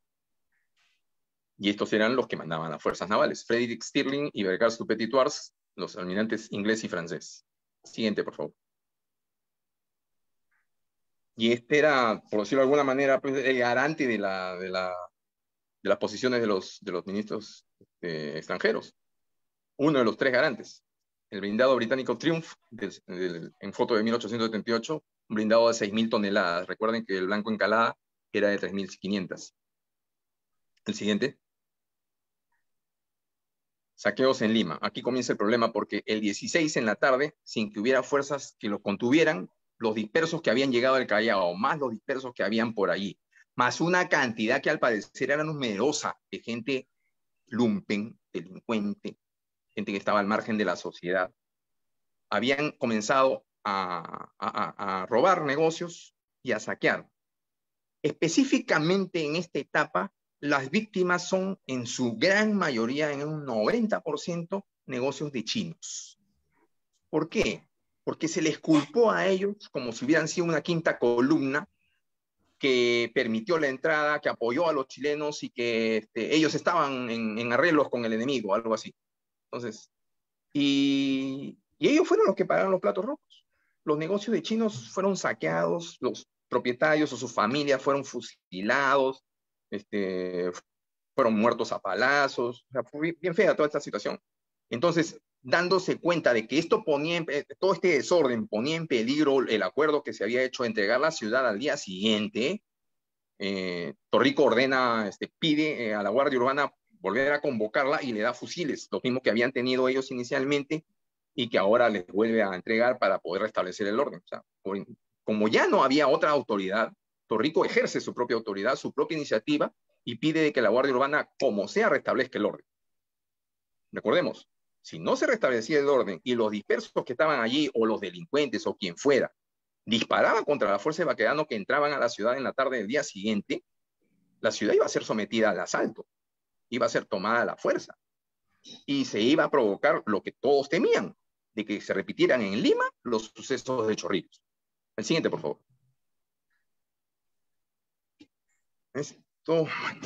A: Y estos eran los que mandaban las fuerzas navales: Frederick Stirling y Bergars du Petit-Thouars, los almirantes inglés y francés. Siguiente, por favor. Y este era, por decirlo de alguna manera, pues, el garante de, la, de, la, de las posiciones de los, de los ministros eh, extranjeros. Uno de los tres garantes. El blindado británico Triumph, del, del, en foto de mil ochocientos setenta y ocho, un blindado de seis mil toneladas. Recuerden que el Blanco Encalada era de tres mil quinientas. El siguiente. Saqueos en Lima. Aquí comienza el problema, porque el dieciséis en la tarde, sin que hubiera fuerzas que los contuvieran, los dispersos que habían llegado al Callao, más los dispersos que habían por allí, más una cantidad que al parecer era numerosa de gente lumpen, delincuente, gente que estaba al margen de la sociedad, habían comenzado a, a, a robar negocios y a saquear. Específicamente en esta etapa, las víctimas son en su gran mayoría, en un noventa por ciento, negocios de chinos. ¿Por qué? Porque se les culpó a ellos como si hubieran sido una quinta columna que permitió la entrada, que apoyó a los chilenos y que este, ellos estaban en, en arreglos con el enemigo, algo así. Entonces, y, y ellos fueron los que pagaron los platos rojos. Los negocios de chinos fueron saqueados, los propietarios o sus familias fueron fusilados, este, fueron muertos a palazos, o sea, fue bien fea toda esta situación. Entonces, dándose cuenta de que esto ponía en, todo este desorden ponía en peligro el acuerdo que se había hecho de entregar la ciudad al día siguiente, eh, Torrico ordena, este, pide eh, a la Guardia Urbana volver a convocarla y le da fusiles, los mismos que habían tenido ellos inicialmente y que ahora les vuelve a entregar para poder restablecer el orden. O sea, por, como ya no había otra autoridad, Torrico ejerce su propia autoridad, su propia iniciativa y pide de que la Guardia Urbana, como sea, restablezca el orden. Recordemos, si no se restablecía el orden y los dispersos que estaban allí, o los delincuentes, o quien fuera, disparaban contra la fuerza de Baquedano que entraban a la ciudad en la tarde del día siguiente, la ciudad iba a ser sometida al asalto, iba a ser tomada a la fuerza, y se iba a provocar lo que todos temían, de que se repitieran en Lima los sucesos de Chorrillos. El siguiente, por favor. Esto,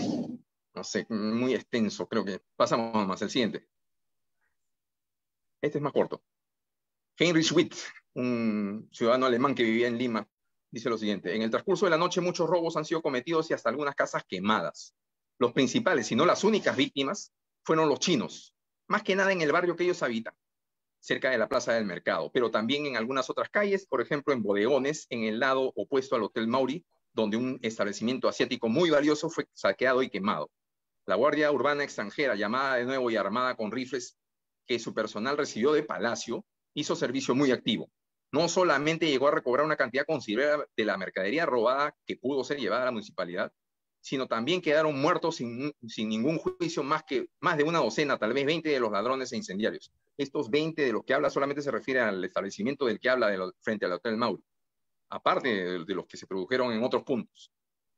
A: no sé, muy extenso, creo que pasamos más. El siguiente. Este es más corto. Heinrich Witt, un ciudadano alemán que vivía en Lima, dice lo siguiente: en el transcurso de la noche muchos robos han sido cometidos y hasta algunas casas quemadas. Los principales, si no las únicas víctimas, fueron los chinos, más que nada en el barrio que ellos habitan, cerca de la Plaza del Mercado, pero también en algunas otras calles, por ejemplo en bodegones, en el lado opuesto al Hotel Mauri, donde un establecimiento asiático muy valioso fue saqueado y quemado. La Guardia Urbana extranjera, llamada de nuevo y armada con rifles que su personal recibió de Palacio, hizo servicio muy activo. No solamente llegó a recobrar una cantidad considerable de la mercadería robada que pudo ser llevada a la municipalidad, sino también quedaron muertos sin, sin ningún juicio más, que, más de una docena, tal vez veinte de los ladrones e incendiarios. Estos veinte de los que habla solamente se refiere al establecimiento del que habla de lo, frente al Hotel Mauri, aparte de, de los que se produjeron en otros puntos.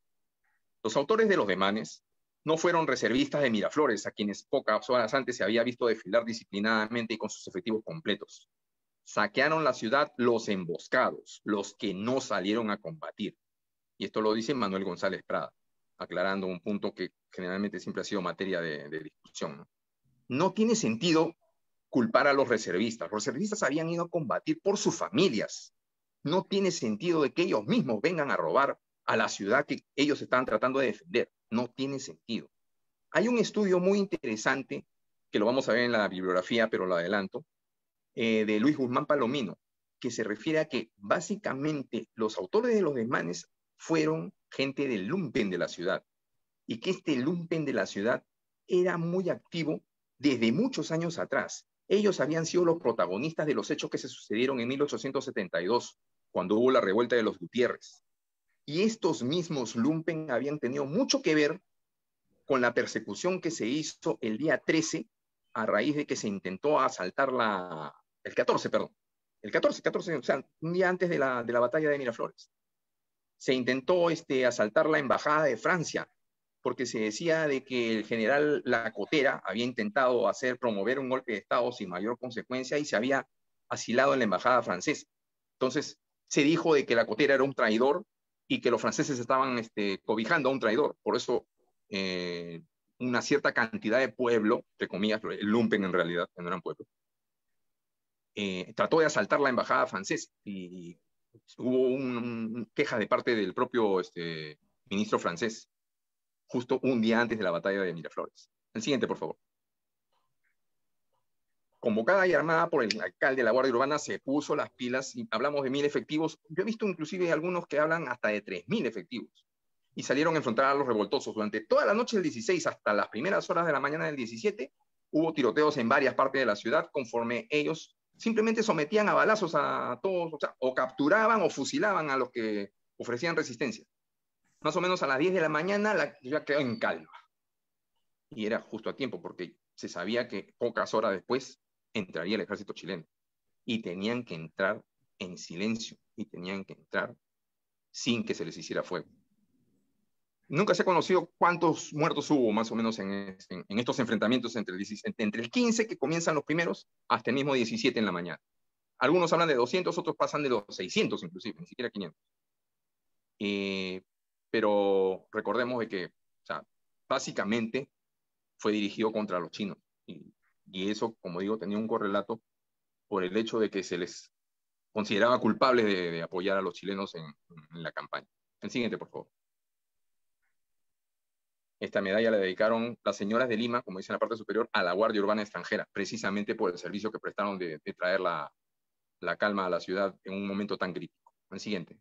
A: Los autores de los demanes no fueron reservistas de Miraflores, a quienes pocas horas antes se había visto desfilar disciplinadamente y con sus efectivos completos. Saquearon la ciudad los emboscados, los que no salieron a combatir. Y esto lo dice Manuel González Prada, aclarando un punto que generalmente siempre ha sido materia de, de discusión, ¿no? No tiene sentido culpar a los reservistas. Los reservistas habían ido a combatir por sus familias. No tiene sentido de que ellos mismos vengan a robar a la ciudad que ellos estaban tratando de defender. No tiene sentido. Hay un estudio muy interesante, que lo vamos a ver en la bibliografía, pero lo adelanto, eh, de Luis Guzmán Palomino, que se refiere a que básicamente los autores de los desmanes fueron gente del lumpen de la ciudad, y que este lumpen de la ciudad era muy activo desde muchos años atrás. Ellos habían sido los protagonistas de los hechos que se sucedieron en mil ochocientos setenta y dos, cuando hubo la revuelta de los Gutiérrez. Y estos mismos lumpen habían tenido mucho que ver con la persecución que se hizo el día trece, a raíz de que se intentó asaltar la... el catorce, perdón. El catorce, catorce, o sea, un día antes de la, de la batalla de Miraflores. Se intentó este, asaltar la embajada de Francia, porque se decía de que el general Lacotera había intentado hacer, promover un golpe de Estado sin mayor consecuencia y se había asilado en la embajada francesa. Entonces, se dijo de que Lacotera era un traidor y que los franceses estaban este, cobijando a un traidor. Por eso, eh, una cierta cantidad de pueblo, entre comillas, el lumpen en realidad, que no eran pueblo, eh, trató de asaltar la embajada francesa y hubo un, un queja de parte del propio este, ministro francés, justo un día antes de la batalla de Miraflores. El siguiente, por favor. Convocada y armada por el alcalde de la Guardia Urbana, se puso las pilas y hablamos de mil efectivos. Yo he visto inclusive algunos que hablan hasta de tres mil efectivos. Y salieron a enfrentar a los revoltosos. Durante toda la noche del dieciséis hasta las primeras horas de la mañana del diecisiete, hubo tiroteos en varias partes de la ciudad, conforme ellos simplemente sometían a balazos a todos, o sea, o capturaban o fusilaban a los que ofrecían resistencia. Más o menos a las diez de la mañana la ciudad quedó en calma. Y era justo a tiempo, porque se sabía que pocas horas después entraría el ejército chileno. Y tenían que entrar en silencio, y tenían que entrar sin que se les hiciera fuego. nunca se ha conocido cuántos muertos hubo más o menos en, en, en estos enfrentamientos entre el, entre el quince, que comienzan los primeros, hasta el mismo diecisiete en la mañana. Algunos hablan de doscientos, otros pasan de los seiscientos inclusive, ni siquiera quinientos. Eh, pero recordemos de que, o sea, básicamente fue dirigido contra los chinos. Y, y eso, como digo, tenía un correlato por el hecho de que se les consideraba culpables de, de apoyar a los chilenos en, en la campaña. El siguiente, por favor. Esta medalla la dedicaron las señoras de Lima, como dice en la parte superior, a la Guardia Urbana Extranjera, precisamente por el servicio que prestaron de, de traer la, la calma a la ciudad en un momento tan crítico. El siguiente.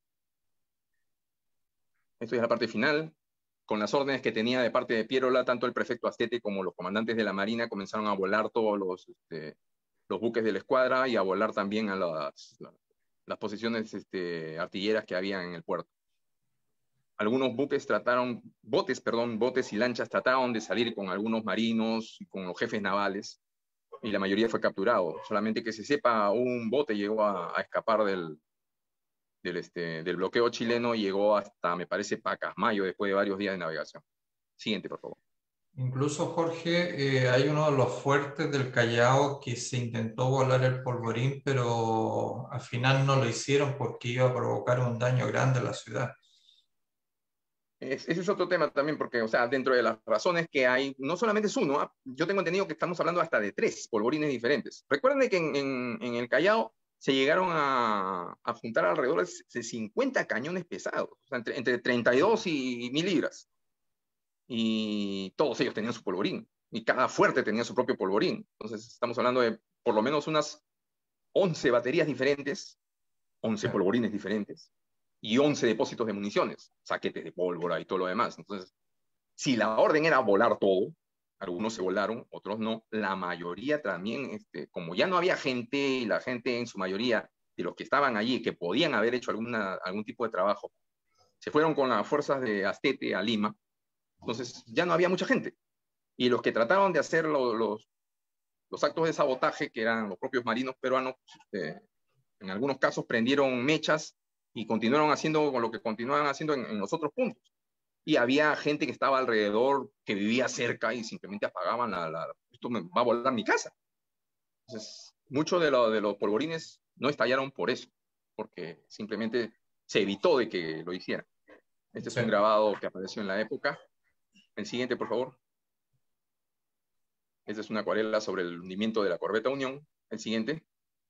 A: Esto es la parte final. Con las órdenes que tenía de parte de Pierola, tanto el prefecto Astete como los comandantes de la Marina comenzaron a volar todos los, este, los buques de la escuadra y a volar también a las, las, las posiciones este, artilleras que había en el puerto. Algunos buques trataron, botes, perdón, botes y lanchas trataron de salir con algunos marinos y con los jefes navales, y la mayoría fue capturado. Solamente que se sepa, un bote llegó a, a escapar del, del, este, del bloqueo chileno y llegó hasta, me parece, Pacasmayo, después de varios días de navegación. Siguiente, por favor.
C: Incluso, Jorge, eh, hay uno de los fuertes del Callao que se intentó volar el polvorín, pero al final no lo hicieron porque iba a provocar un daño grande a la ciudad.
A: Es, ese es otro tema también, porque, o sea, dentro de las razones que hay, no solamente es uno, ¿eh? Yo tengo entendido que estamos hablando hasta de tres polvorines diferentes. Recuerden que en, en, en el Callao se llegaron a, a juntar alrededor de cincuenta cañones pesados, o sea, entre, entre treinta y dos y mil libras. Y todos ellos tenían su polvorín, y cada fuerte tenía su propio polvorín. Entonces estamos hablando de por lo menos unas once baterías diferentes, once sí. polvorines diferentes, y once depósitos de municiones, saquetes de pólvora y todo lo demás. Entonces, si la orden era volar todo, algunos se volaron, otros no, la mayoría también, este, como ya no había gente, y la gente en su mayoría, de los que estaban allí, que podían haber hecho alguna, algún tipo de trabajo, se fueron con las fuerzas de Astete a Lima. Entonces ya no había mucha gente. Y los que trataron de hacer lo, los, los actos de sabotaje, que eran los propios marinos peruanos, eh, en algunos casos prendieron mechas y continuaron haciendo con lo que continuaban haciendo en, en los otros puntos. Y había gente que estaba alrededor, que vivía cerca y simplemente apagaban la, la esto me va a volar mi casa. Entonces, muchos de, lo, de los polvorines no estallaron por eso, porque simplemente se evitó de que lo hicieran. Este es un grabado que apareció en la época. El siguiente, por favor. Esta es una acuarela sobre el hundimiento de la corbeta Unión. El siguiente.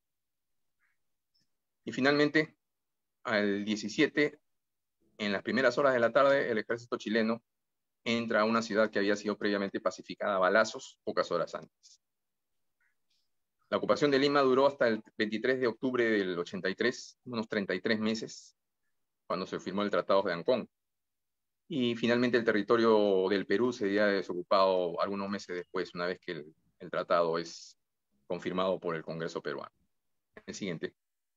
A: Y finalmente, al diecisiete, en las primeras horas de la tarde, el ejército chileno entra a una ciudad que había sido previamente pacificada a balazos pocas horas antes. La ocupación de Lima duró hasta el veintitrés de octubre del ochenta y tres, unos treinta y tres meses, cuando se firmó el Tratado de Ancón. Y finalmente el territorio del Perú sería desocupado algunos meses después, una vez que el, el tratado es confirmado por el Congreso peruano. El siguiente.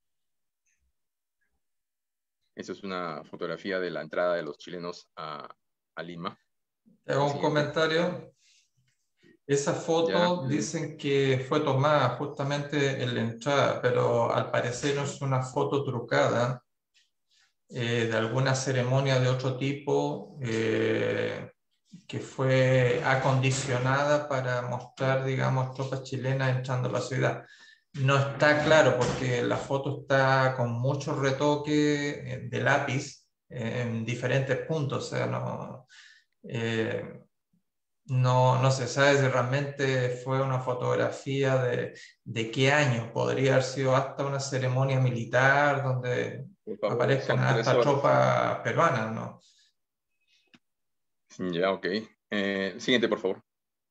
A: Esta es una fotografía de la entrada de los chilenos a, a Lima.
C: Te hago un comentario. Esa foto ya. Dicen que fue tomada justamente en la entrada, pero al parecer no es una foto trucada. Eh, de alguna ceremonia de otro tipo eh, que fue acondicionada para mostrar, digamos, tropas chilenas entrando a la ciudad. No está claro porque la foto está con mucho retoque de lápiz en diferentes puntos, o sea, no, eh, no, no se sabe si realmente fue una fotografía de, de qué año. Podría haber sido hasta una ceremonia militar donde favor, aparezcan hasta tropas peruanas, ¿no?
A: Ya, ok. Eh, siguiente, por favor.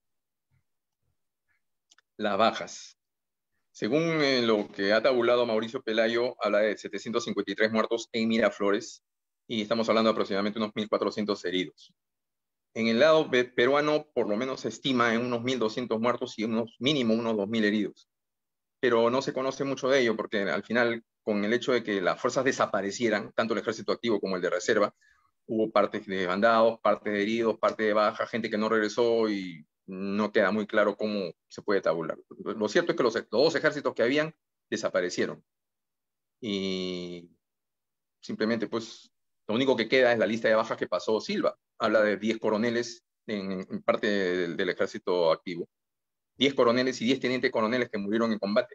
A: Las bajas. Según eh, lo que ha tabulado Mauricio Pelayo, habla de setecientos cincuenta y tres muertos en Miraflores y estamos hablando de aproximadamente unos mil cuatrocientos heridos. En el lado peruano, por lo menos se estima en unos mil doscientos muertos y unos mínimo unos dos mil heridos. Pero no se conoce mucho de ello porque al final, con el hecho de que las fuerzas desaparecieran, tanto el ejército activo como el de reserva, hubo partes de bandados, partes de heridos, parte de baja, gente que no regresó y no queda muy claro cómo se puede tabular. Lo cierto es que los, los dos ejércitos que habían desaparecieron. Y simplemente, pues, Lo único que queda es la lista de bajas que pasó Silva. Habla de diez coroneles en, en parte del, del ejército activo. diez coroneles y diez tenientes coroneles que murieron en combate.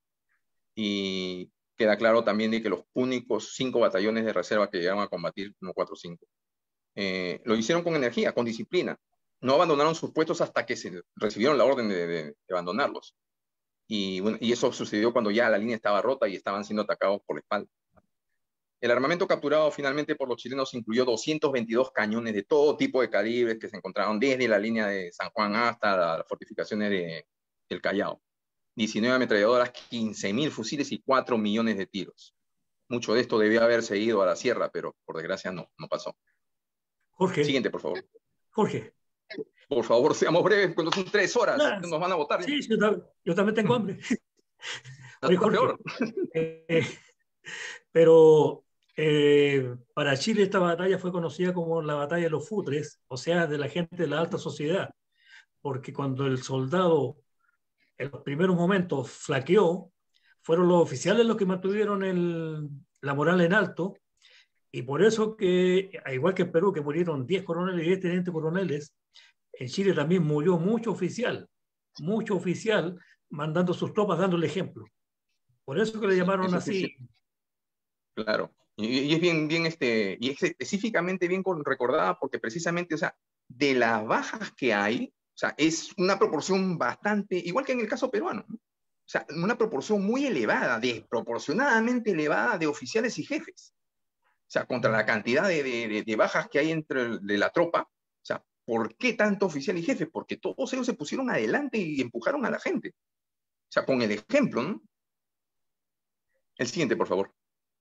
A: Y queda claro también de que los únicos cinco batallones de reserva que llegaron a combatir, no cuatro o cinco, eh, lo hicieron con energía, con disciplina. No abandonaron sus puestos hasta que se recibieron la orden de, de, de abandonarlos. Y, bueno, y eso sucedió cuando ya la línea estaba rota y estaban siendo atacados por la espalda. El armamento capturado finalmente por los chilenos incluyó doscientos veintidós cañones de todo tipo de calibres que se encontraron desde la línea de San Juan hasta las fortificaciones de, del Callao. diecinueve ametralladoras, quince mil fusiles y cuatro millones de tiros. Mucho de esto debió haberse ido a la sierra, pero por desgracia no, no pasó.
D: Jorge.
A: Siguiente, por favor.
D: Jorge.
A: Por favor, seamos breves, cuando son tres horas,
D: Nah,
A: nos van a votar.
D: Sí, yo, yo también tengo hambre. Oye, Jorge, peor. Eh, pero eh, para Chile esta batalla fue conocida como la batalla de los futres, o sea, de la gente de la alta sociedad, porque cuando el soldado en los primeros momentos flaqueó, fueron los oficiales los que mantuvieron el, la moral en alto, y por eso que, al igual que en Perú, que murieron diez coroneles y diez tenientes coroneles, en Chile también murió mucho oficial, mucho oficial mandando sus tropas, dando el ejemplo. Por eso que le llamaron sí, así.
A: Sí. Claro. Y, y es bien, bien, este, y es específicamente bien recordada porque precisamente, o sea, de las bajas que hay, o sea, es una proporción bastante, igual que en el caso peruano, ¿no? O sea, una proporción muy elevada, desproporcionadamente elevada de oficiales y jefes. O sea, contra la cantidad de, de, de bajas que hay entre de la tropa. O sea, ¿por qué tanto oficial y jefe? Porque todos ellos se pusieron adelante y empujaron a la gente. O sea, con el ejemplo, ¿no? El siguiente, por favor.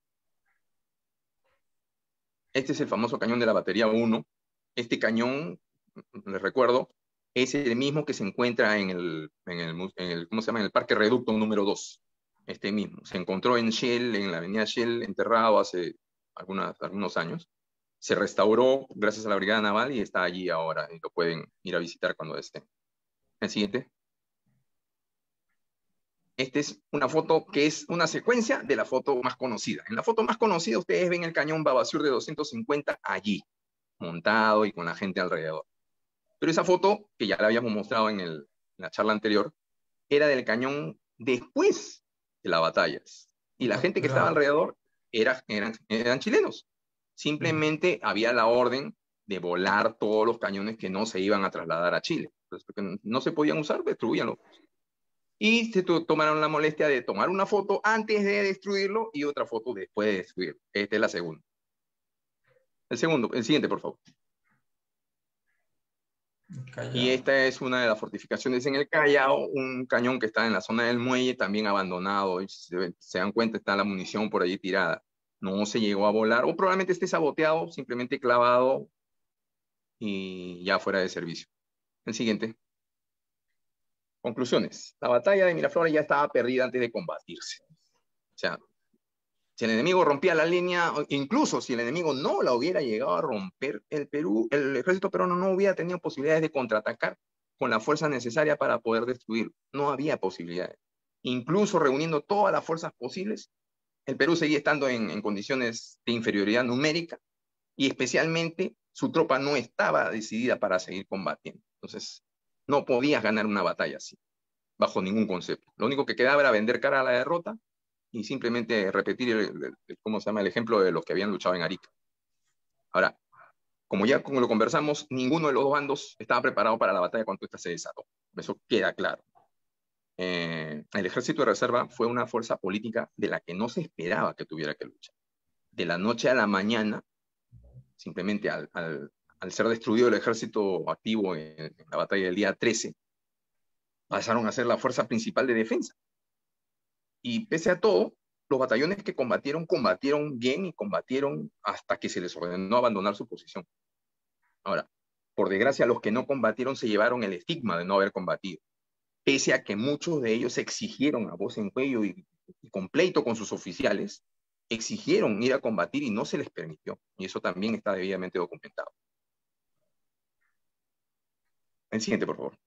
A: Este es el famoso cañón de la batería uno. Este cañón, les recuerdo, es el mismo que se encuentra en el, en el, en el, ¿cómo se llama? En el Parque Reducto número dos. Este mismo. Se encontró en Shell, en la avenida Shell, enterrado hace algunas, algunos años. Se restauró gracias a la Brigada Naval y está allí ahora. Y lo pueden ir a visitar cuando estén. El siguiente. Esta es una foto que es una secuencia de la foto más conocida. En la foto más conocida ustedes ven el cañón Babasur de doscientos cincuenta allí, montado y con la gente alrededor. Pero esa foto, que ya la habíamos mostrado en, el, en la charla anterior, era del cañón después de las batallas. Y la gente que estaba alrededor era, eran, eran chilenos. Simplemente mm. había la orden de volar todos los cañones que no se iban a trasladar a Chile. Entonces, porque no se podían usar, destruíanlos. Y se tomaron la molestia de tomar una foto antes de destruirlo y otra foto después de destruirlo. Esta es la segunda. El segundo, el siguiente, por favor. Callao. Y esta es una de las fortificaciones en el Callao, un cañón que está en la zona del muelle, también abandonado. Y se, se dan cuenta, está la munición por allí tirada. No se llegó a volar, o probablemente esté saboteado, simplemente clavado y ya fuera de servicio. El siguiente. Conclusiones. La batalla de Miraflores ya estaba perdida antes de combatirse. O sea, si el enemigo rompía la línea, incluso si el enemigo no la hubiera llegado a romper, el Perú, el ejército peruano no hubiera tenido posibilidades de contraatacar con la fuerza necesaria para poder destruirlo. No había posibilidades. Incluso reuniendo todas las fuerzas posibles, el Perú seguía estando en, en condiciones de inferioridad numérica y especialmente su tropa no estaba decidida para seguir combatiendo. Entonces, no podías ganar una batalla así, bajo ningún concepto. Lo único que quedaba era vender cara a la derrota y simplemente repetir el, el, el, ¿cómo se llama? El ejemplo de los que habían luchado en Arica. Ahora, como ya como lo conversamos, ninguno de los dos bandos estaba preparado para la batalla cuando esta se desató. Eso queda claro. Eh, el ejército de reserva fue una fuerza política de la que no se esperaba que tuviera que luchar. De la noche a la mañana, simplemente al, al, al ser destruido el ejército activo en, en la batalla del día trece, pasaron a ser la fuerza principal de defensa. Y pese a todo, los batallones que combatieron, combatieron bien y combatieron hasta que se les ordenó abandonar su posición. Ahora, por desgracia, los que no combatieron se llevaron el estigma de no haber combatido, pese a que muchos de ellos exigieron a voz en cuello y, y con pleito con sus oficiales, exigieron ir a combatir y no se les permitió. Y eso también está debidamente documentado. El siguiente, por favor.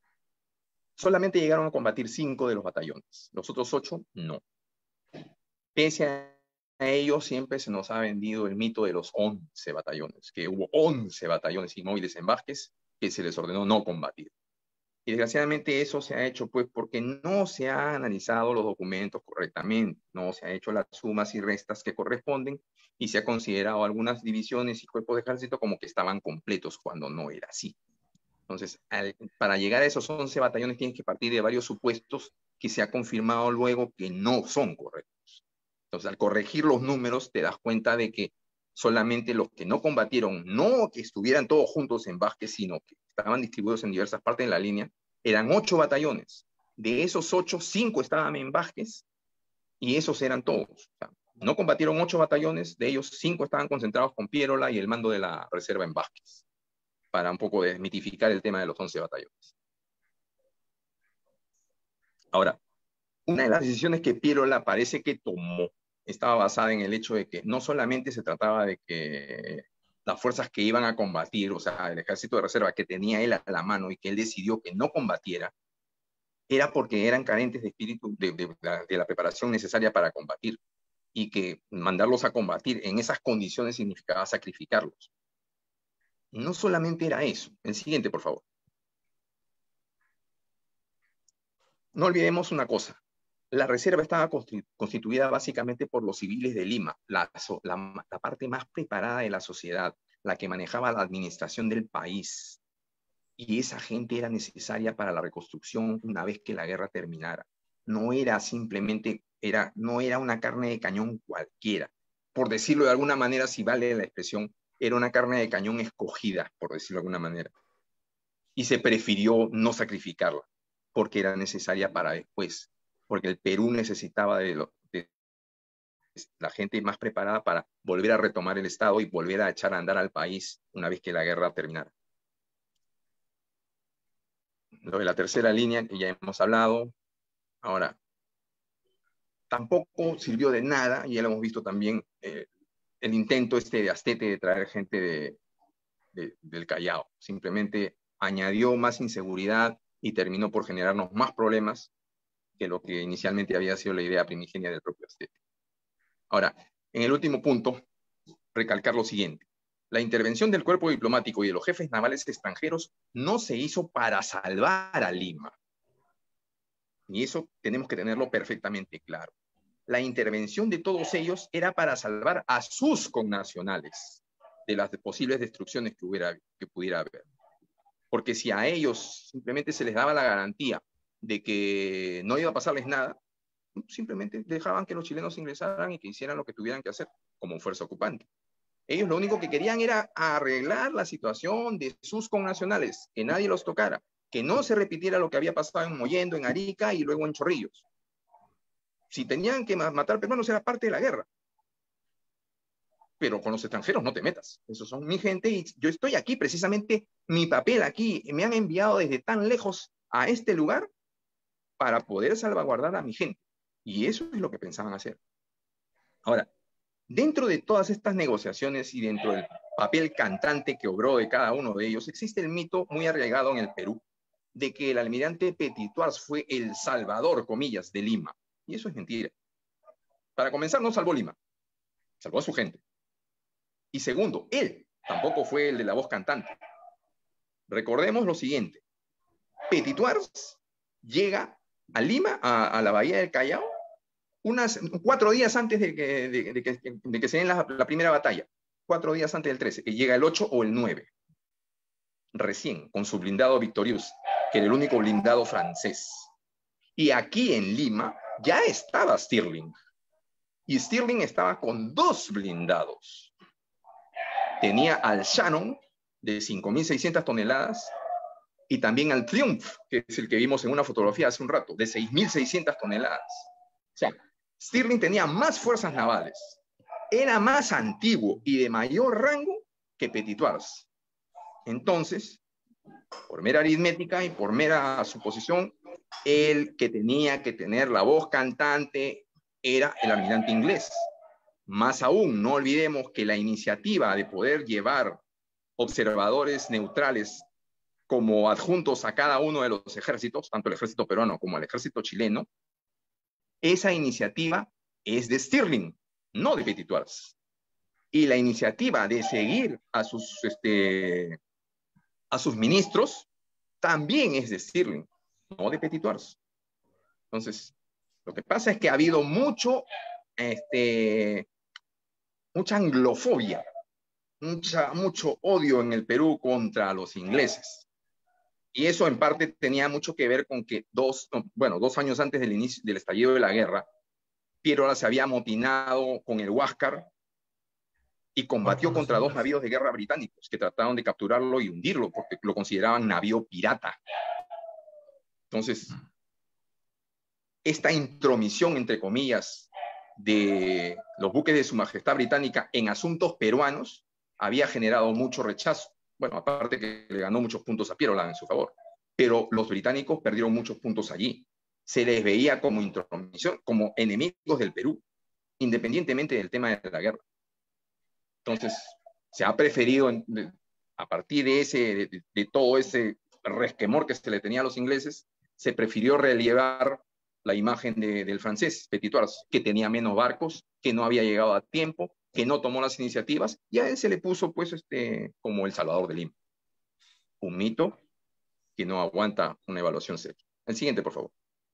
A: Solamente llegaron a combatir cinco de los batallones. Los otros ocho, no. Pese a ello, siempre se nos ha vendido el mito de los once batallones, que hubo once batallones inmóviles en Vázquez que se les ordenó no combatir. Y desgraciadamente eso se ha hecho pues porque no se han analizado los documentos correctamente, no se han hecho las sumas y restas que corresponden y se ha considerado algunas divisiones y cuerpos de ejército como que estaban completos cuando no era así. Entonces, al, para llegar a esos once batallones tienes que partir de varios supuestos que se ha confirmado luego que no son correctos. Entonces, al corregir los números te das cuenta de que solamente los que no combatieron, no que estuvieran todos juntos en Vázquez, sino que estaban distribuidos en diversas partes de la línea, eran ocho batallones. De esos ocho, cinco estaban en Vázquez y esos eran todos. O sea, no combatieron ocho batallones, de ellos cinco estaban concentrados con Piérola y el mando de la reserva en Vázquez, para un poco desmitificar el tema de los once batallones. Ahora, una de las decisiones que Piérola parece que tomó estaba basada en el hecho de que no solamente se trataba de que las fuerzas que iban a combatir, o sea, el ejército de reserva que tenía él a la mano y que él decidió que no combatiera, era porque eran carentes de espíritu, de, de, de, la, de la preparación necesaria para combatir, y que mandarlos a combatir en esas condiciones significaba sacrificarlos. No solamente era eso. El siguiente, por favor. No olvidemos una cosa. La reserva estaba constituida básicamente por los civiles de Lima, la, la, la parte más preparada de la sociedad, la que manejaba la administración del país. Y esa gente era necesaria para la reconstrucción una vez que la guerra terminara. No era simplemente, era, no era una carne de cañón cualquiera. Por decirlo de alguna manera, si vale la expresión, era una carne de cañón escogida, por decirlo de alguna manera. Y se prefirió no sacrificarla, porque era necesaria para después. Porque el Perú necesitaba de, lo, de la gente más preparada para volver a retomar el Estado y volver a echar a andar al país una vez que la guerra terminara. Lo de la tercera línea, que ya hemos hablado. Ahora, tampoco sirvió de nada, y ya lo hemos visto también, eh, el intento este de Astete de traer gente de, de, del Callao. Simplemente añadió más inseguridad y terminó por generarnos más problemas que lo que inicialmente había sido la idea primigenia del propio Astete. Ahora, en el último punto, recalcar lo siguiente. La intervención del cuerpo diplomático y de los jefes navales extranjeros no se hizo para salvar a Lima. Y eso tenemos que tenerlo perfectamente claro. La intervención de todos ellos era para salvar a sus connacionales de las posibles destrucciones que, hubiera, que pudiera haber. Porque si a ellos simplemente se les daba la garantía de que no iba a pasarles nada, simplemente dejaban que los chilenos ingresaran y que hicieran lo que tuvieran que hacer como fuerza ocupante. Ellos lo único que querían era arreglar la situación de sus connacionales, que nadie los tocara, que no se repitiera lo que había pasado en Mollendo, en Arica y luego en Chorrillos. Si tenían que matar peruanos era parte de la guerra. Pero con los extranjeros no te metas. Esos son mi gente y yo estoy aquí precisamente, mi papel aquí, me han enviado desde tan lejos a este lugar para poder salvaguardar a mi gente. Y eso es lo que pensaban hacer. Ahora, dentro de todas estas negociaciones y dentro del papel cantante que obró de cada uno de ellos, existe el mito muy arraigado en el Perú de que el almirante Petitoars fue el salvador, comillas, de Lima. Y eso es mentira. Para comenzar, no salvó Lima. Salvó a su gente. Y segundo, él tampoco fue el de la voz cantante. Recordemos lo siguiente. Petitoars llega a Lima, a, a la bahía del Callao, unas cuatro días antes de que, de, de que, de que se den la, la primera batalla. Cuatro días antes del trece, que llega el ocho o el nueve. Recién, con su blindado Victorious, que era el único blindado francés. Y aquí en Lima ya estaba Stirling. Y Stirling estaba con dos blindados. Tenía al Shannon de cinco mil seiscientas toneladas y también al Triumph, que es el que vimos en una fotografía hace un rato, de seis mil seiscientas toneladas. O sea, Stirling tenía más fuerzas navales, era más antiguo y de mayor rango que Petitoars. Entonces, por mera aritmética y por mera suposición, el que tenía que tener la voz cantante era el almirante inglés. Más aún, no olvidemos que la iniciativa de poder llevar observadores neutrales como adjuntos a cada uno de los ejércitos, tanto el ejército peruano como el ejército chileno, esa iniciativa es de Stirling, no de Petit Thouars. Y la iniciativa de seguir a sus, este, a sus ministros también es de Stirling, no de Petit Thouars. Entonces, lo que pasa es que ha habido mucho, este, mucha anglofobia, mucha, mucho odio en el Perú contra los ingleses. Y eso en parte tenía mucho que ver con que dos, bueno, dos años antes del inicio del estallido de la guerra, Pierola se había amotinado con el Huáscar y combatió contra dos navíos de guerra británicos que trataron de capturarlo y hundirlo porque lo consideraban navío pirata. Entonces, esta intromisión, entre comillas, de los buques de Su Majestad Británica en asuntos peruanos había generado mucho rechazo. Bueno, aparte que le ganó muchos puntos a Pierola en su favor, pero los británicos perdieron muchos puntos allí. Se les veía como intromisión, como enemigos del Perú, independientemente del tema de la guerra. Entonces, se ha preferido, a partir de, ese, de, de todo ese resquemor que se le tenía a los ingleses, se prefirió relevar la imagen de, del francés, Petit Thouars, que tenía menos barcos, que no había llegado a tiempo, que no tomó las iniciativas, y a él se le puso pues, este, como el Salvador de Lima. Un mito que no aguanta una evaluación seria. El siguiente, por favor.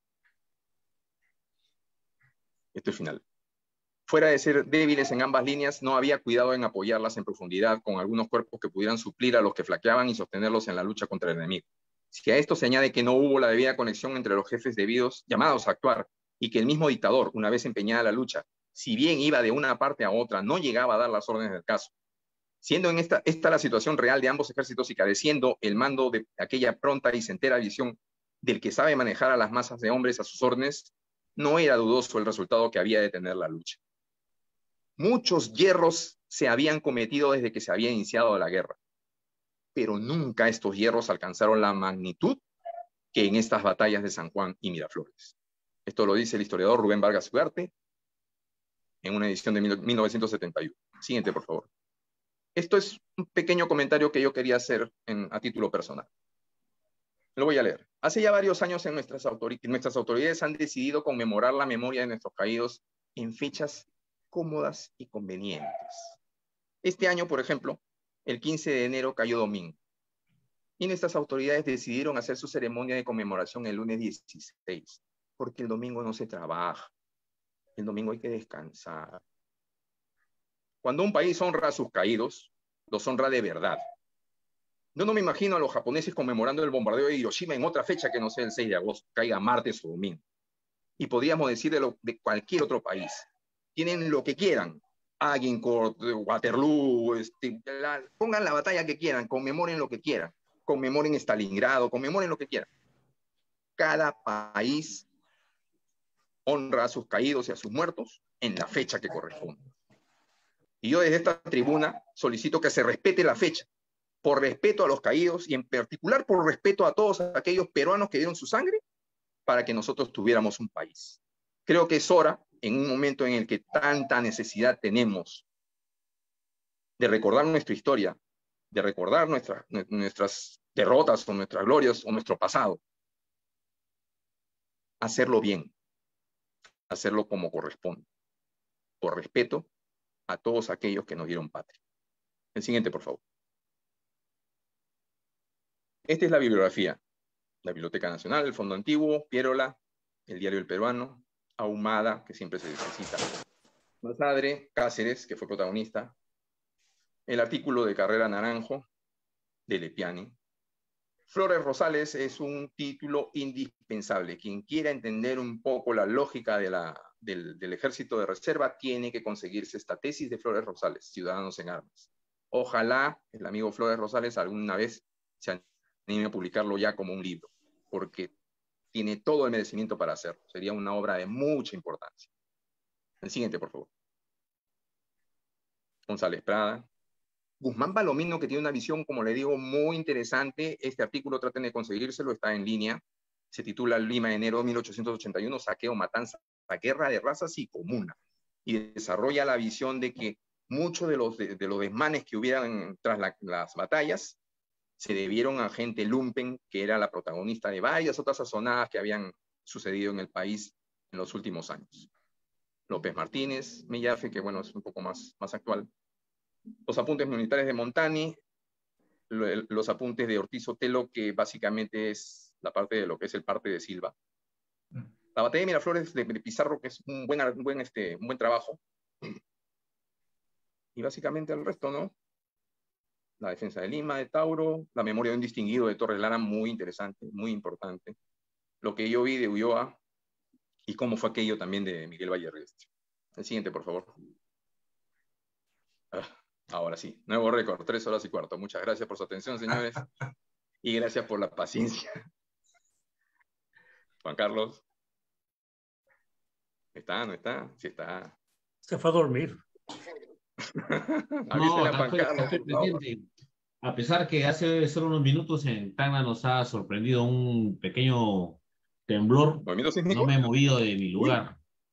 A: Esto es final. Fuera de ser débiles en ambas líneas, no había cuidado en apoyarlas en profundidad con algunos cuerpos que pudieran suplir a los que flaqueaban y sostenerlos en la lucha contra el enemigo. Si a esto se añade que no hubo la debida conexión entre los jefes debidos llamados a actuar y que el mismo dictador, una vez empeñada la lucha, si bien iba de una parte a otra, no llegaba a dar las órdenes del caso. Siendo en esta, esta la situación real de ambos ejércitos y careciendo el mando de aquella pronta y certera visión del que sabe manejar a las masas de hombres a sus órdenes, no era dudoso el resultado que había de tener la lucha. Muchos hierros se habían cometido desde que se había iniciado la guerra, pero nunca estos hierros alcanzaron la magnitud que en estas batallas de San Juan y Miraflores. Esto lo dice el historiador Rubén Vargas Ugarte en una edición de mil novecientos setenta y uno. Siguiente, por favor. Esto es un pequeño comentario que yo quería hacer en, a título personal. Lo voy a leer. Hace ya varios años en nuestras, autori nuestras autoridades han decidido conmemorar la memoria de nuestros caídos en fechas cómodas y convenientes. Este año, por ejemplo, el quince de enero cayó domingo. Y nuestras autoridades decidieron hacer su ceremonia de conmemoración el lunes dieciséis, porque el domingo no se trabaja. El domingo hay que descansar. Cuando un país honra a sus caídos, los honra de verdad. Yo no me imagino a los japoneses conmemorando el bombardeo de Hiroshima en otra fecha que no sea el seis de agosto, caiga martes o domingo. Y podríamos decir de, lo, de cualquier otro país. Tienen lo que quieran, Agincourt, Waterloo, este, la, pongan la batalla que quieran, conmemoren lo que quieran, conmemoren Stalingrado, conmemoren lo que quieran. Cada país honra a sus caídos y a sus muertos en la fecha que corresponde. Y yo desde esta tribuna solicito que se respete la fecha, por respeto a los caídos y en particular por respeto a todos aquellos peruanos que dieron su sangre para que nosotros tuviéramos un país. Creo que es hora, en un momento en el que tanta necesidad tenemos de recordar nuestra historia, de recordar nuestra, nuestras derrotas o nuestras glorias o nuestro pasado, hacerlo bien, hacerlo como corresponde, por respeto a todos aquellos que nos dieron patria. El siguiente, por favor. Esta es la bibliografía. La Biblioteca Nacional, el Fondo Antiguo, Pierola, el Diario El Peruano, Ahumada, que siempre se necesita. Basadre, Cáceres, que fue protagonista. El artículo de Carrera Naranjo, de Lepiani. Flores Rosales es un título indispensable. Quien quiera entender un poco la lógica de la, del, del Ejército de Reserva tiene que conseguirse esta tesis de Flores Rosales, Ciudadanos en Armas. Ojalá el amigo Flores Rosales alguna vez se anime a publicarlo ya como un libro, porque tiene todo el merecimiento para hacerlo. Sería una obra de mucha importancia. El siguiente, por favor. González Prada. Guzmán Palomino, que tiene una visión, como le digo, muy interesante. Este artículo, traten de conseguírselo, está en línea. Se titula Lima, enero de mil ochocientos ochenta y uno, saqueo, matanza, la guerra de razas y comuna. Y desarrolla la visión de que muchos de los, de, de los desmanes que hubieran tras la, las batallas se debieron a gente lumpen, que era la protagonista de varias otras sazonadas que habían sucedido en el país en los últimos años. López Martínez, Millafe, que bueno, es un poco más, más actual. Los apuntes militares de Montani, lo, los apuntes de Ortiz Otelo, que básicamente es la parte de lo que es el parte de Silva. La batalla de Miraflores de, de Pizarro, que es un buen, un, buen, este, un buen trabajo. Y básicamente el resto, ¿no? La defensa de Lima, de Tauro, la memoria de un distinguido de Torres Lara, muy interesante, muy importante. Lo que yo vi de Ulloa y cómo fue aquello también de Miguel Vallerriestre. El siguiente, por favor. Ah, ahora sí, nuevo récord, tres horas y cuarto. Muchas gracias por su atención, señores. Y gracias por la paciencia. Juan Carlos. ¿Está? ¿No está? Sí está.
D: Se fue a dormir.
B: No, acá estoy, acá estoy pendiente. A pesar que hace solo unos minutos en Tacna nos ha sorprendido un pequeño temblor, no me he movido de mi lugar.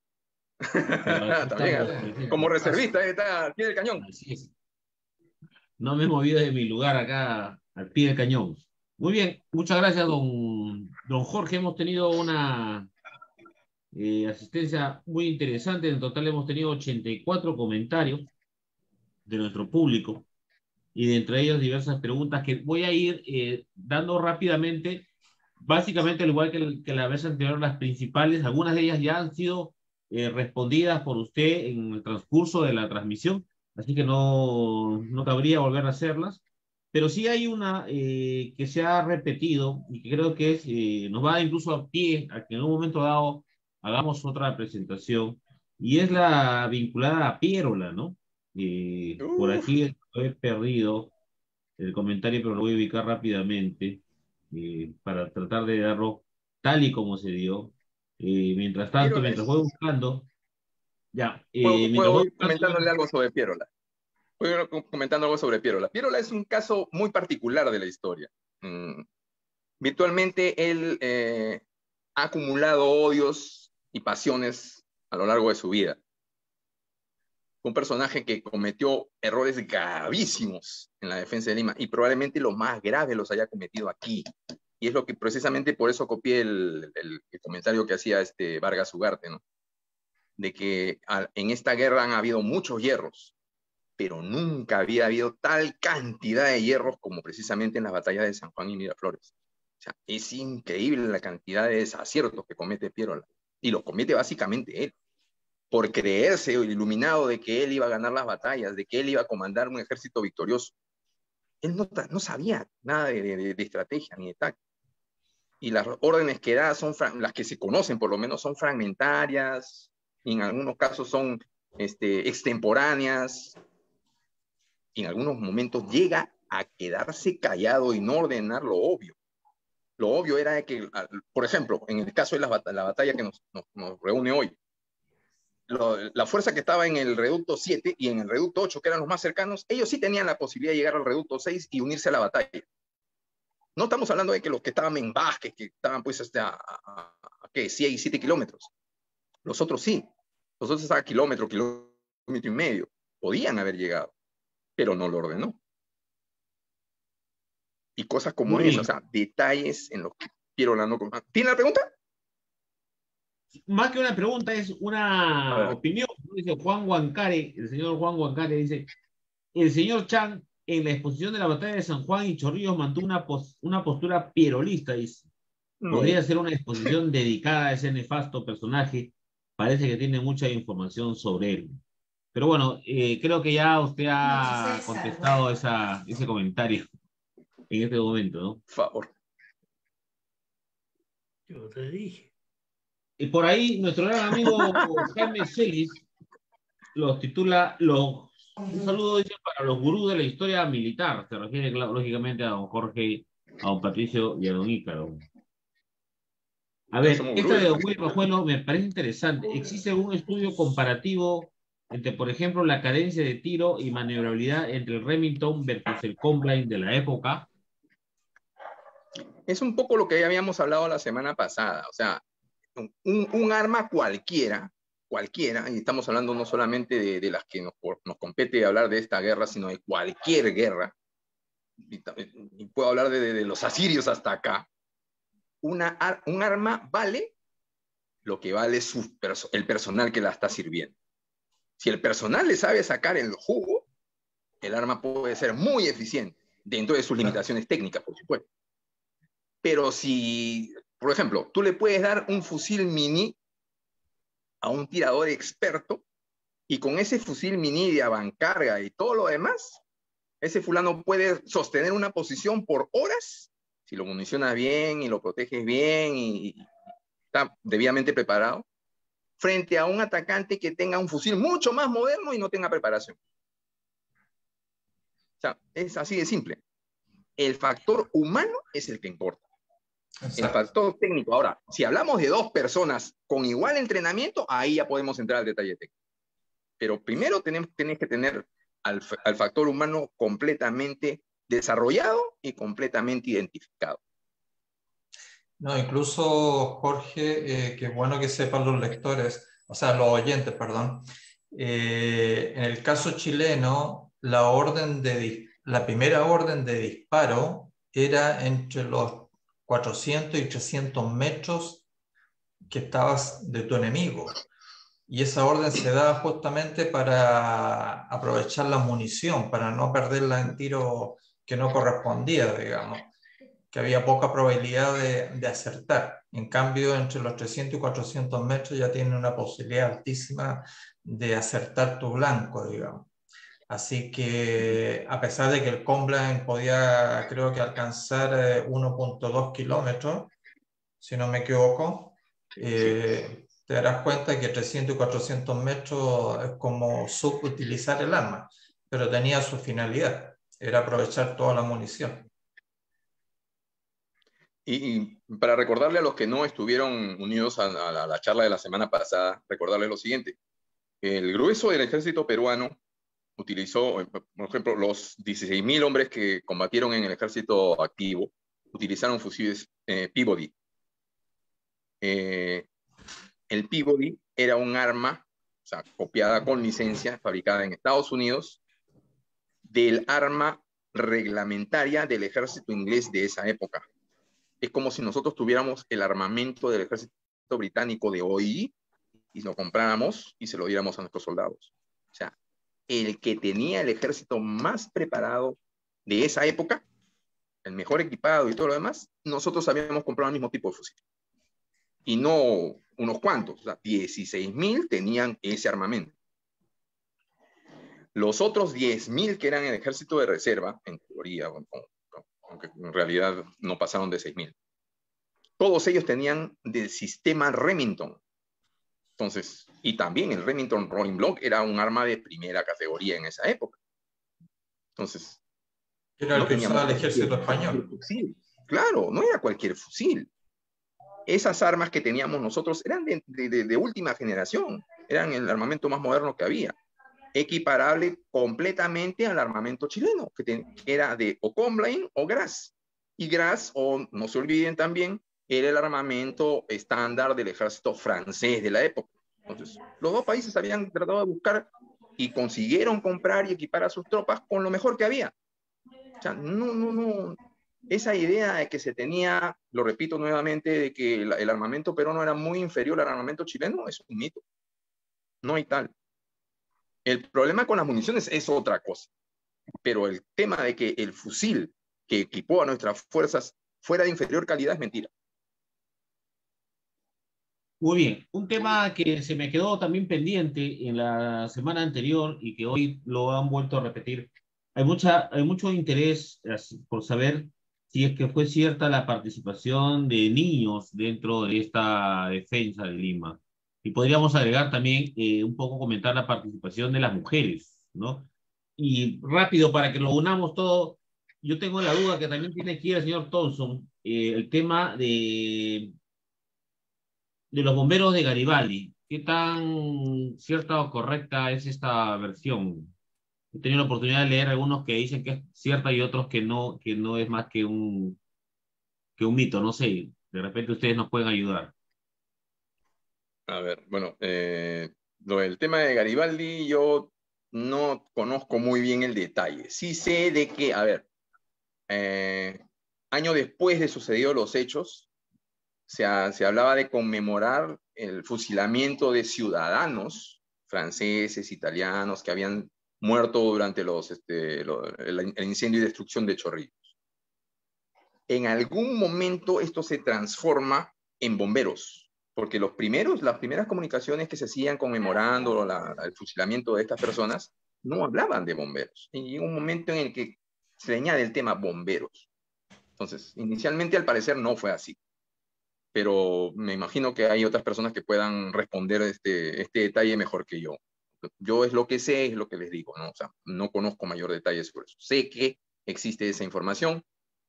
A: También, como reservista, ahí está al pie del cañón.
B: Así es. No me he movido de mi lugar acá al pie del cañón. Muy bien, muchas gracias, don, don Jorge. Hemos tenido una eh, asistencia muy interesante. En total hemos tenido ochenta y cuatro comentarios de nuestro público y de entre ellos diversas preguntas que voy a ir eh, dando rápidamente. Básicamente, al igual que, el, que la vez anterior, las principales, algunas de ellas ya han sido eh, respondidas por usted en el transcurso de la transmisión, así que no, no cabría volver a hacerlas. Pero sí hay una eh, que se ha repetido y que creo que es, eh, nos va incluso a pie a que en un momento dado hagamos otra presentación, y es la vinculada a Pierola, ¿no? Eh, por aquí he perdido el comentario, pero lo voy a ubicar rápidamente eh, para tratar de darlo tal y como se dio. Eh, mientras tanto, Pierola mientras es... voy buscando, ya. Eh,
A: puedo
B: mientras
A: puedo
B: voy
A: ir comentándole algo sobre Pierola. Voy a ir comentando algo sobre Pierola. Pierola es un caso muy particular de la historia. Mm. Virtualmente él eh, ha acumulado odios y pasiones a lo largo de su vida. Un personaje que cometió errores gravísimos en la defensa de Lima y probablemente los más graves los haya cometido aquí. Y es lo que precisamente por eso copié el, el, el comentario que hacía este Vargas Ugarte, ¿no? De que a, en esta guerra han habido muchos hierros, pero nunca había habido tal cantidad de hierros como precisamente en las batallas de San Juan y Miraflores. O sea, es increíble la cantidad de desaciertos que comete Pierola. Y los comete básicamente él, por creerse iluminado de que él iba a ganar las batallas, de que él iba a comandar un ejército victorioso. Él no, no sabía nada de, de, de estrategia ni de táctica. Y las órdenes que da son, las que se conocen por lo menos, son fragmentarias, y en algunos casos son este, extemporáneas, y en algunos momentos llega a quedarse callado y no ordenar lo obvio. Lo obvio era que, por ejemplo, en el caso de la, la batalla que nos, nos, nos reúne hoy, lo, la fuerza que estaba en el reducto siete y en el reducto ocho, que eran los más cercanos, ellos sí tenían la posibilidad de llegar al reducto seis y unirse a la batalla. No estamos hablando de que los que estaban en Vázquez, que estaban pues hasta a, a, a ¿qué? seis, siete kilómetros. Los otros sí. Los otros estaban a kilómetro, kilómetro y medio. Podían haber llegado, pero no lo ordenó. Y cosas como esas, o sea, detalles en los que Pierola no... ¿Tiene la pregunta?
B: Más que una pregunta, es una opinión. Dice Juan Huancaire, el señor Juan Huancaire dice, el señor Chan en la exposición de la batalla de San Juan y Chorrillos mantuvo una, pos una postura pierolista, dice. Podría no. ser una exposición dedicada a ese nefasto personaje. Parece que tiene mucha información sobre él. Pero bueno, eh, creo que ya usted ha contestado esa, ese comentario en este momento, ¿no?
A: Por favor.
D: Yo te dije.
B: Y por ahí nuestro gran amigo Jaime Celis los titula los, un saludo dice, para los gurús de la historia militar. Se refiere lógicamente a don Jorge, a don Patricio y a don Ícaro. A ver, esta de don Will Rojuelo me parece interesante. ¿Existe algún estudio comparativo entre, por ejemplo, la cadencia de tiro y maniobrabilidad entre el Remington versus el Combine de la época?
A: Es un poco lo que ya habíamos hablado la semana pasada. O sea, un, un arma cualquiera, cualquiera, y estamos hablando no solamente de, de las que nos, nos compete hablar de esta guerra, sino de cualquier guerra, y, y puedo hablar de, de, de los asirios hasta acá. Una, un arma vale lo que vale es su perso el personal que la está sirviendo. Si el personal le sabe sacar el jugo, el arma puede ser muy eficiente, dentro de sus limitaciones técnicas, por supuesto. Pero si, por ejemplo, tú le puedes dar un fusil mini a un tirador experto, y con ese fusil mini de avancarga y todo lo demás, ese fulano puede sostener una posición por horas, si lo municionas bien y lo proteges bien y está debidamente preparado, frente a un atacante que tenga un fusil mucho más moderno y no tenga preparación. O sea, es así de simple. El factor humano es el que importa. Exacto. El factor técnico. Ahora, si hablamos de dos personas con igual entrenamiento, ahí ya podemos entrar al detalle técnico. Pero primero tenemos, tenés que tener al, al factor humano completamente desarrollado y completamente identificado.
C: No, incluso, Jorge, eh, qué bueno que sepan los lectores, o sea, los oyentes, perdón. Eh, en el caso chileno, la, orden de, la primera orden de disparo era entre los cuatrocientos y trescientos metros que estabas de tu enemigo. Y esa orden se da justamente para aprovechar la munición, para no perderla en tiro que no correspondía, digamos, que había poca probabilidad de, de acertar. En cambio, entre los trescientos y cuatrocientos metros ya tiene una posibilidad altísima de acertar tu blanco, digamos. Así que, a pesar de que el Combline podía, creo que alcanzar uno punto dos kilómetros, si no me equivoco, eh, sí. Te darás cuenta que trescientos y cuatrocientos metros es como subutilizar el arma, pero tenía su finalidad, era aprovechar toda la munición.
A: Y, y para recordarle a los que no estuvieron unidos a, a, la, a la charla de la semana pasada, recordarles lo siguiente. El grueso del ejército peruano utilizó, por ejemplo, los dieciséis mil hombres que combatieron en el ejército activo, utilizaron fusiles eh, Peabody. Eh, el Peabody era un arma, o sea, copiada con licencia, fabricada en Estados Unidos, del arma reglamentaria del ejército inglés de esa época. Es como si nosotros tuviéramos el armamento del ejército británico de hoy y lo compráramos y se lo diéramos a nuestros soldados. O sea, el que tenía el ejército más preparado de esa época, el mejor equipado y todo lo demás, nosotros habíamos comprado el mismo tipo de fusil. Y no unos cuantos, o sea, dieciséis mil tenían ese armamento. Los otros diez mil que eran el ejército de reserva, en teoría, aunque en realidad no pasaron de seis mil, todos ellos tenían del sistema Remington. Entonces, y también el Remington Rolling Block era un arma de primera categoría en esa época. Entonces,
C: era el que usaba el ejército español.
A: Fusil. Claro, no era cualquier fusil. Esas armas que teníamos nosotros eran de, de, de última generación, eran el armamento más moderno que había, equiparable completamente al armamento chileno, que, ten, que era de o Combline o Graz. Y Graz, o no se olviden también, era el armamento estándar del ejército francés de la época. Entonces, los dos países habían tratado de buscar y consiguieron comprar y equipar a sus tropas con lo mejor que había. O sea, no, no, no. Esa idea de que se tenía, lo repito nuevamente, de que el, el armamento peruano era muy inferior al armamento chileno, es un mito. No hay tal. El problema con las municiones es otra cosa. Pero el tema de que el fusil que equipó a nuestras fuerzas fuera de inferior calidad es mentira.
B: Muy bien, un tema que se me quedó también pendiente en la semana anterior y que hoy lo han vuelto a repetir. Hay, mucha, hay mucho interés por saber si es que fue cierta la participación de niños dentro de esta defensa de Lima. Y podríamos agregar también eh, un poco comentar la participación de las mujeres, ¿no? Y rápido, para que lo unamos todo, yo tengo la duda que también tiene aquí el señor Thompson, eh, el tema de... de los bomberos de Garibaldi. ¿Qué tan cierta o correcta es esta versión? He tenido la oportunidad de leer algunos que dicen que es cierta y otros que no, que no es más que un, que un mito, no sé. De repente ustedes nos pueden ayudar.
A: A ver, bueno, eh, lo del tema de Garibaldi yo no conozco muy bien el detalle. Sí sé de que, a ver, eh, año después de sucedidos los hechos, se, ha, se hablaba de conmemorar el fusilamiento de ciudadanos franceses, italianos, que habían muerto durante los, este, lo, el, el incendio y destrucción de Chorrillos. En algún momento esto se transforma en bomberos, porque los primeros, las primeras comunicaciones que se hacían conmemorando la, el fusilamiento de estas personas no hablaban de bomberos. Y llegó un momento en el que se le añade el tema bomberos. Entonces, inicialmente al parecer no fue así, pero me imagino que hay otras personas que puedan responder este, este detalle mejor que yo. Yo es lo que sé, es lo que les digo, ¿no? O sea, no conozco mayor detalle sobre eso. Sé que existe esa información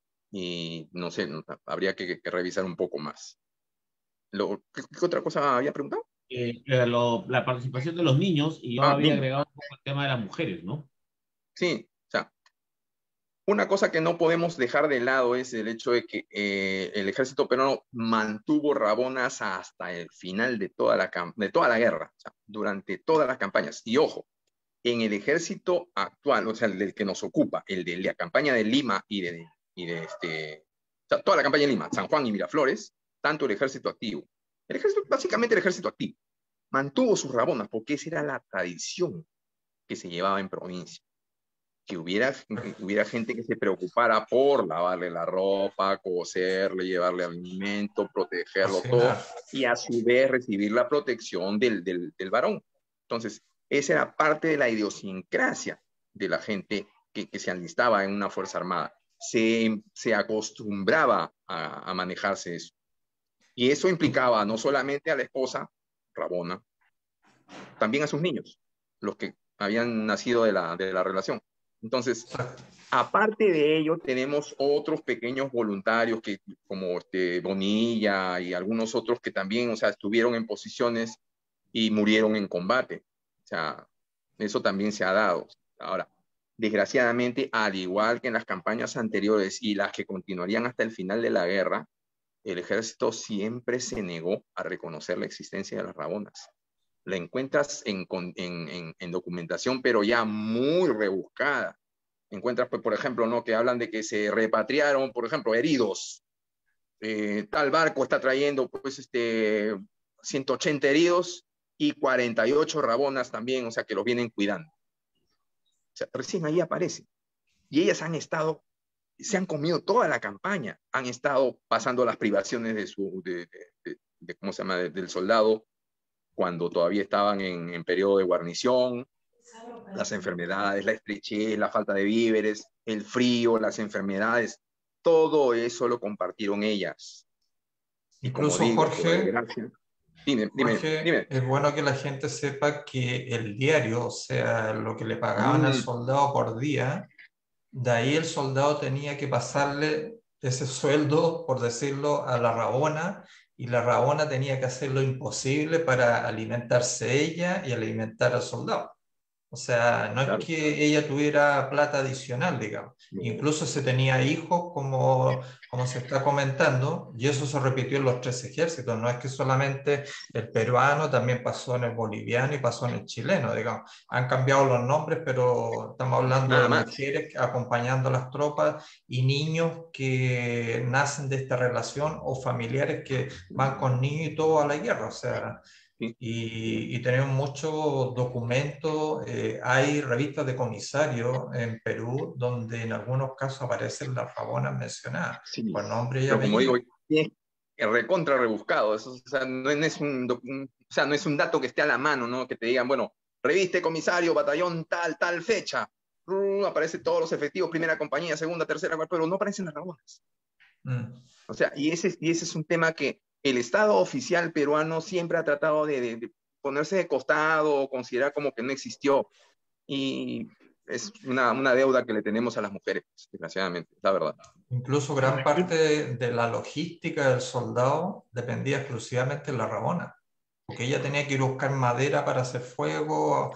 A: y no sé, no, habría que, que revisar un poco más. Lo, ¿qué, ¿Qué otra cosa había preguntado?
B: Eh, eh, lo- la participación de los niños, y yo
A: Ah,
B: había
A: niños.
B: agregado un poco el tema de las mujeres, ¿no?
A: Sí, o sea, una cosa que no podemos dejar de lado es el hecho de que eh, el ejército peruano mantuvo rabonas hasta el final de toda la, de toda la guerra, o sea, durante todas las campañas. Y ojo, en el ejército actual, o sea, el del que nos ocupa, el de la campaña de Lima y de, y de este, o sea, toda la campaña de Lima, San Juan y Miraflores, tanto el ejército activo, el ejército, básicamente el ejército activo, mantuvo sus rabonas porque esa era la tradición que se llevaba en provincia. Que hubiera, que hubiera gente que se preocupara por lavarle la ropa, coserle, llevarle alimento, protegerlo todo, y a su vez recibir la protección del, del, del varón. Entonces, esa era parte de la idiosincrasia de la gente que, que se alistaba en una fuerza armada. Se, se acostumbraba a, a manejarse eso. Y eso implicaba no solamente a la esposa, Rabona, también a sus niños, los que habían nacido de la, de la relación. Entonces, aparte de ello, tenemos otros pequeños voluntarios que, como este, Bonilla y algunos otros que también, o sea, estuvieron en posiciones y murieron en combate. O sea, eso también se ha dado. Ahora, desgraciadamente, al igual que en las campañas anteriores y las que continuarían hasta el final de la guerra, el ejército siempre se negó a reconocer la existencia de las rabonas. La encuentras en, en, en, en documentación, pero ya muy rebuscada. Encuentras, pues, por ejemplo, ¿no? Que hablan de que se repatriaron, por ejemplo, heridos. Eh, tal barco está trayendo, pues, este, ciento ochenta heridos y cuarenta y ocho rabonas también, o sea, que los vienen cuidando. O sea, recién ahí aparece. Y ellas han estado, se han comido toda la campaña, han estado pasando las privaciones de su, de, de, de, de ¿cómo se llama?, de, del soldado, cuando todavía estaban en, en periodo de guarnición, las enfermedades, la estrechez, la falta de víveres, el frío, las enfermedades, todo eso lo compartieron ellas. Y
C: Incluso,
A: como digo,
C: Jorge,
A: desgracia, dime, dime,
C: Jorge,
A: dime.
C: es bueno que la gente sepa que el diario, o sea, lo que le pagaban al soldado por día, de ahí el soldado tenía que pasarle ese sueldo, por decirlo, a la Rabona, y la Rabona tenía que hacer lo imposible para alimentarse ella y alimentar al soldado. O sea, no
A: Claro.
C: es que ella tuviera plata adicional, digamos.
A: No.
C: Incluso se tenía hijos, como, como se está comentando, y eso se repitió en los tres ejércitos. No es que solamente el peruano, también pasó en el boliviano y pasó en el chileno, digamos. Han cambiado los nombres, pero estamos hablando
A: Nada
C: de
A: más.
C: mujeres acompañando a las tropas y niños que nacen de esta relación o familiares que van con niños y todo a la guerra. O sea,
A: Sí.
C: Y, y tenemos muchos documentos, eh, hay revistas de comisarios en Perú donde en algunos casos aparecen las rabonas mencionadas,
A: Sí.
C: por nombre y
A: Pero como digo,
C: apellido.
A: es recontra rebuscado. Eso, o sea, no es un, un, o sea, no es un dato que esté a la mano, ¿no? Que te digan, bueno, reviste comisario, batallón tal, tal fecha. Uh, aparecen todos los efectivos, primera compañía, segunda, tercera, pero no aparecen las rabonas. Mm. O sea, y ese, y ese es un tema que el Estado oficial peruano siempre ha tratado de, de, de ponerse de costado o considerar como que no existió. Y es una, una deuda que le tenemos a las mujeres, desgraciadamente, la verdad.
C: Incluso gran parte de, de la logística del soldado dependía exclusivamente de la Rabona, porque ella tenía que ir a buscar madera para hacer fuego,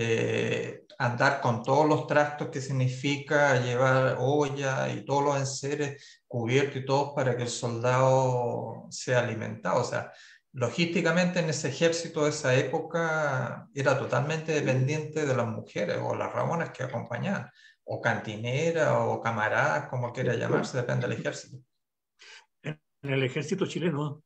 C: eh, andar con todos los trastos que significa llevar olla y todos los enseres cubiertos y todos para que el soldado sea alimentado. O sea, logísticamente en ese ejército de esa época era totalmente dependiente de las mujeres o las rabonas que acompañaban, o cantinera o camaradas, como quiera llamarse, depende del ejército.
D: En el ejército chileno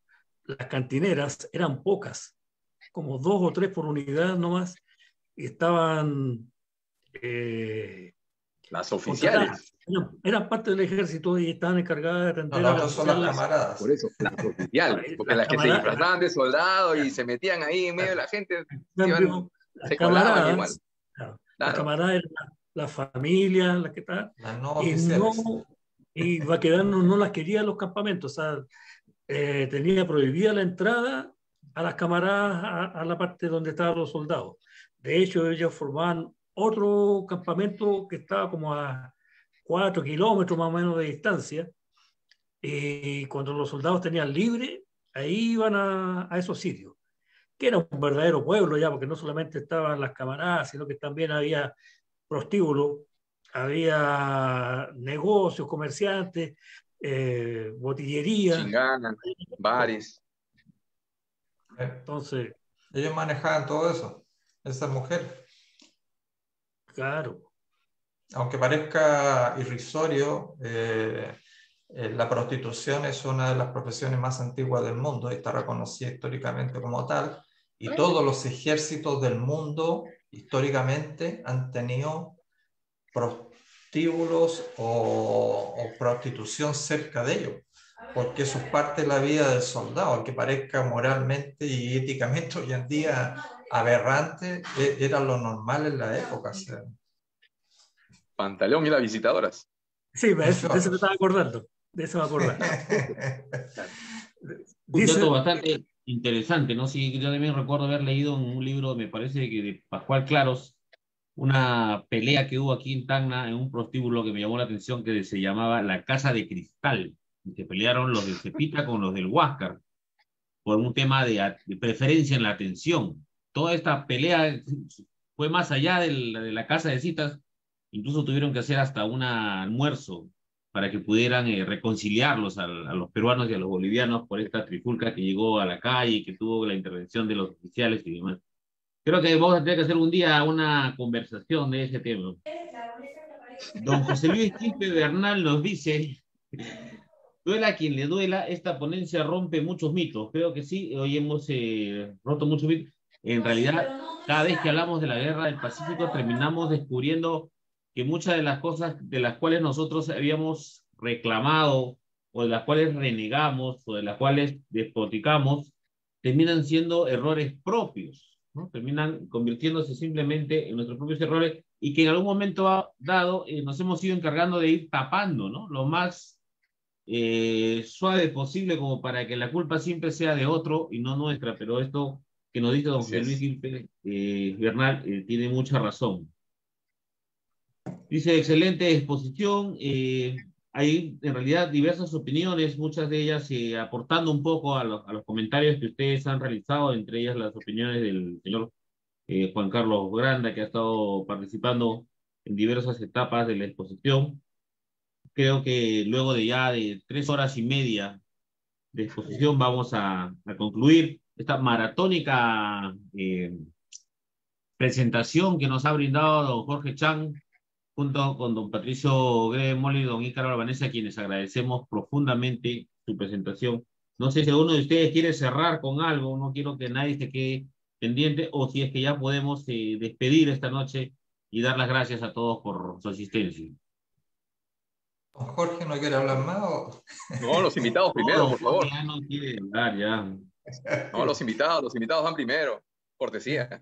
D: las cantineras eran pocas, como dos o tres por unidad nomás, y estaban eh,
A: las oficiales.
D: Eran, eran parte del ejército y estaban encargadas de atender
C: no,
D: a
C: las
D: las
C: otras son las
D: oficiales.
C: camaradas.
A: Por eso, las oficiales, porque
D: Las
A: las que se
D: camaradas,
A: disfrazaban de soldado y se metían ahí en medio de la gente,
D: cambio,
A: iban,
D: las
A: se colaban igual.
D: camaradas, claro, las
A: Claro.
D: camaradas eran la, la familia, las que estaban,
C: Las no
D: y
C: oficiales.
D: no, y Baquedano no las quería en los campamentos, o sea, eh, tenía prohibida la entrada a las camaradas a, a la parte donde estaban los soldados. De hecho, ellos formaban otro campamento que estaba como a cuatro kilómetros más o menos de distancia, y cuando los soldados tenían libre, ahí iban a, a esos sitios, que era un verdadero pueblo ya, porque no solamente estaban las camaradas, sino que también había prostíbulos, había negocios, comerciantes, eh, botillería.
A: Chinganas, bares.
D: Entonces,
C: ellos manejaban todo eso, esa mujer.
D: Claro.
C: Aunque parezca irrisorio, eh, eh, la prostitución es una de las profesiones más antiguas del mundo y está reconocida históricamente como tal, y todos los ejércitos del mundo históricamente han tenido prostíbulos o, o prostitución cerca de ellos, porque eso es parte de la vida del soldado, aunque parezca moralmente y éticamente hoy en día aberrante, era lo normal en la época. O sea.
A: Pantaleón y las visitadoras.
D: Sí, de eso, de eso me estaba acordando. De eso me acordaba.
B: Un dato bastante interesante, ¿no? Sí, yo también recuerdo haber leído en un libro, me parece que de Pascual Claros, una pelea que hubo aquí en Tacna en un prostíbulo que me llamó la atención, que se llamaba La Casa de Cristal, y que pelearon los del Cepita con los del Huáscar por un tema de, de preferencia en la atención. Toda esta pelea fue más allá de la, de la casa de citas, incluso tuvieron que hacer hasta un almuerzo para que pudieran eh, reconciliarlos a, a los peruanos y a los bolivianos por esta trifulca que llegó a la calle y que tuvo la intervención de los oficiales y demás. Creo que vamos a tener que hacer un día una conversación de ese tema. Don José Luis Quispe Bernal nos dice, duela a quien le duela, esta ponencia rompe muchos mitos. Creo que sí, hoy hemos eh, roto muchos mitos. En realidad, cada vez que hablamos de la guerra del Pacífico, terminamos descubriendo que muchas de las cosas de las cuales nosotros habíamos reclamado, o de las cuales renegamos, o de las cuales despoticamos, terminan siendo errores propios, ¿no? Terminan convirtiéndose simplemente en nuestros propios errores y que en algún momento dado eh, nos hemos ido encargando de ir tapando, ¿no? Lo más eh, suave posible como para que la culpa siempre sea de otro y no nuestra, pero esto que nos dice don José Luis Quispe eh, Bernal eh, tiene mucha razón. Dice, excelente exposición, eh, hay en realidad diversas opiniones, muchas de ellas eh, aportando un poco a, lo, a los comentarios que ustedes han realizado, entre ellas las opiniones del señor eh, Juan Carlos Granda, que ha estado participando en diversas etapas de la exposición. Creo que luego de ya de tres horas y media de exposición vamos a, a concluir esta maratónica eh, presentación que nos ha brindado don Jorge Chang, junto con don Patricio Gremoli y don Ícaro Albanese, a quienes agradecemos profundamente su presentación. No sé si alguno de ustedes quiere cerrar con algo, no quiero que nadie se quede pendiente, o si es que ya podemos eh, despedir esta noche y dar las gracias a todos por su asistencia.
C: ¿Don Jorge no quiere hablar más? ¿O?
A: No, los invitados primero,
B: no,
A: por favor.
B: Ya no quiere hablar, ya.
A: No, los invitados, los invitados van primero. Cortesía.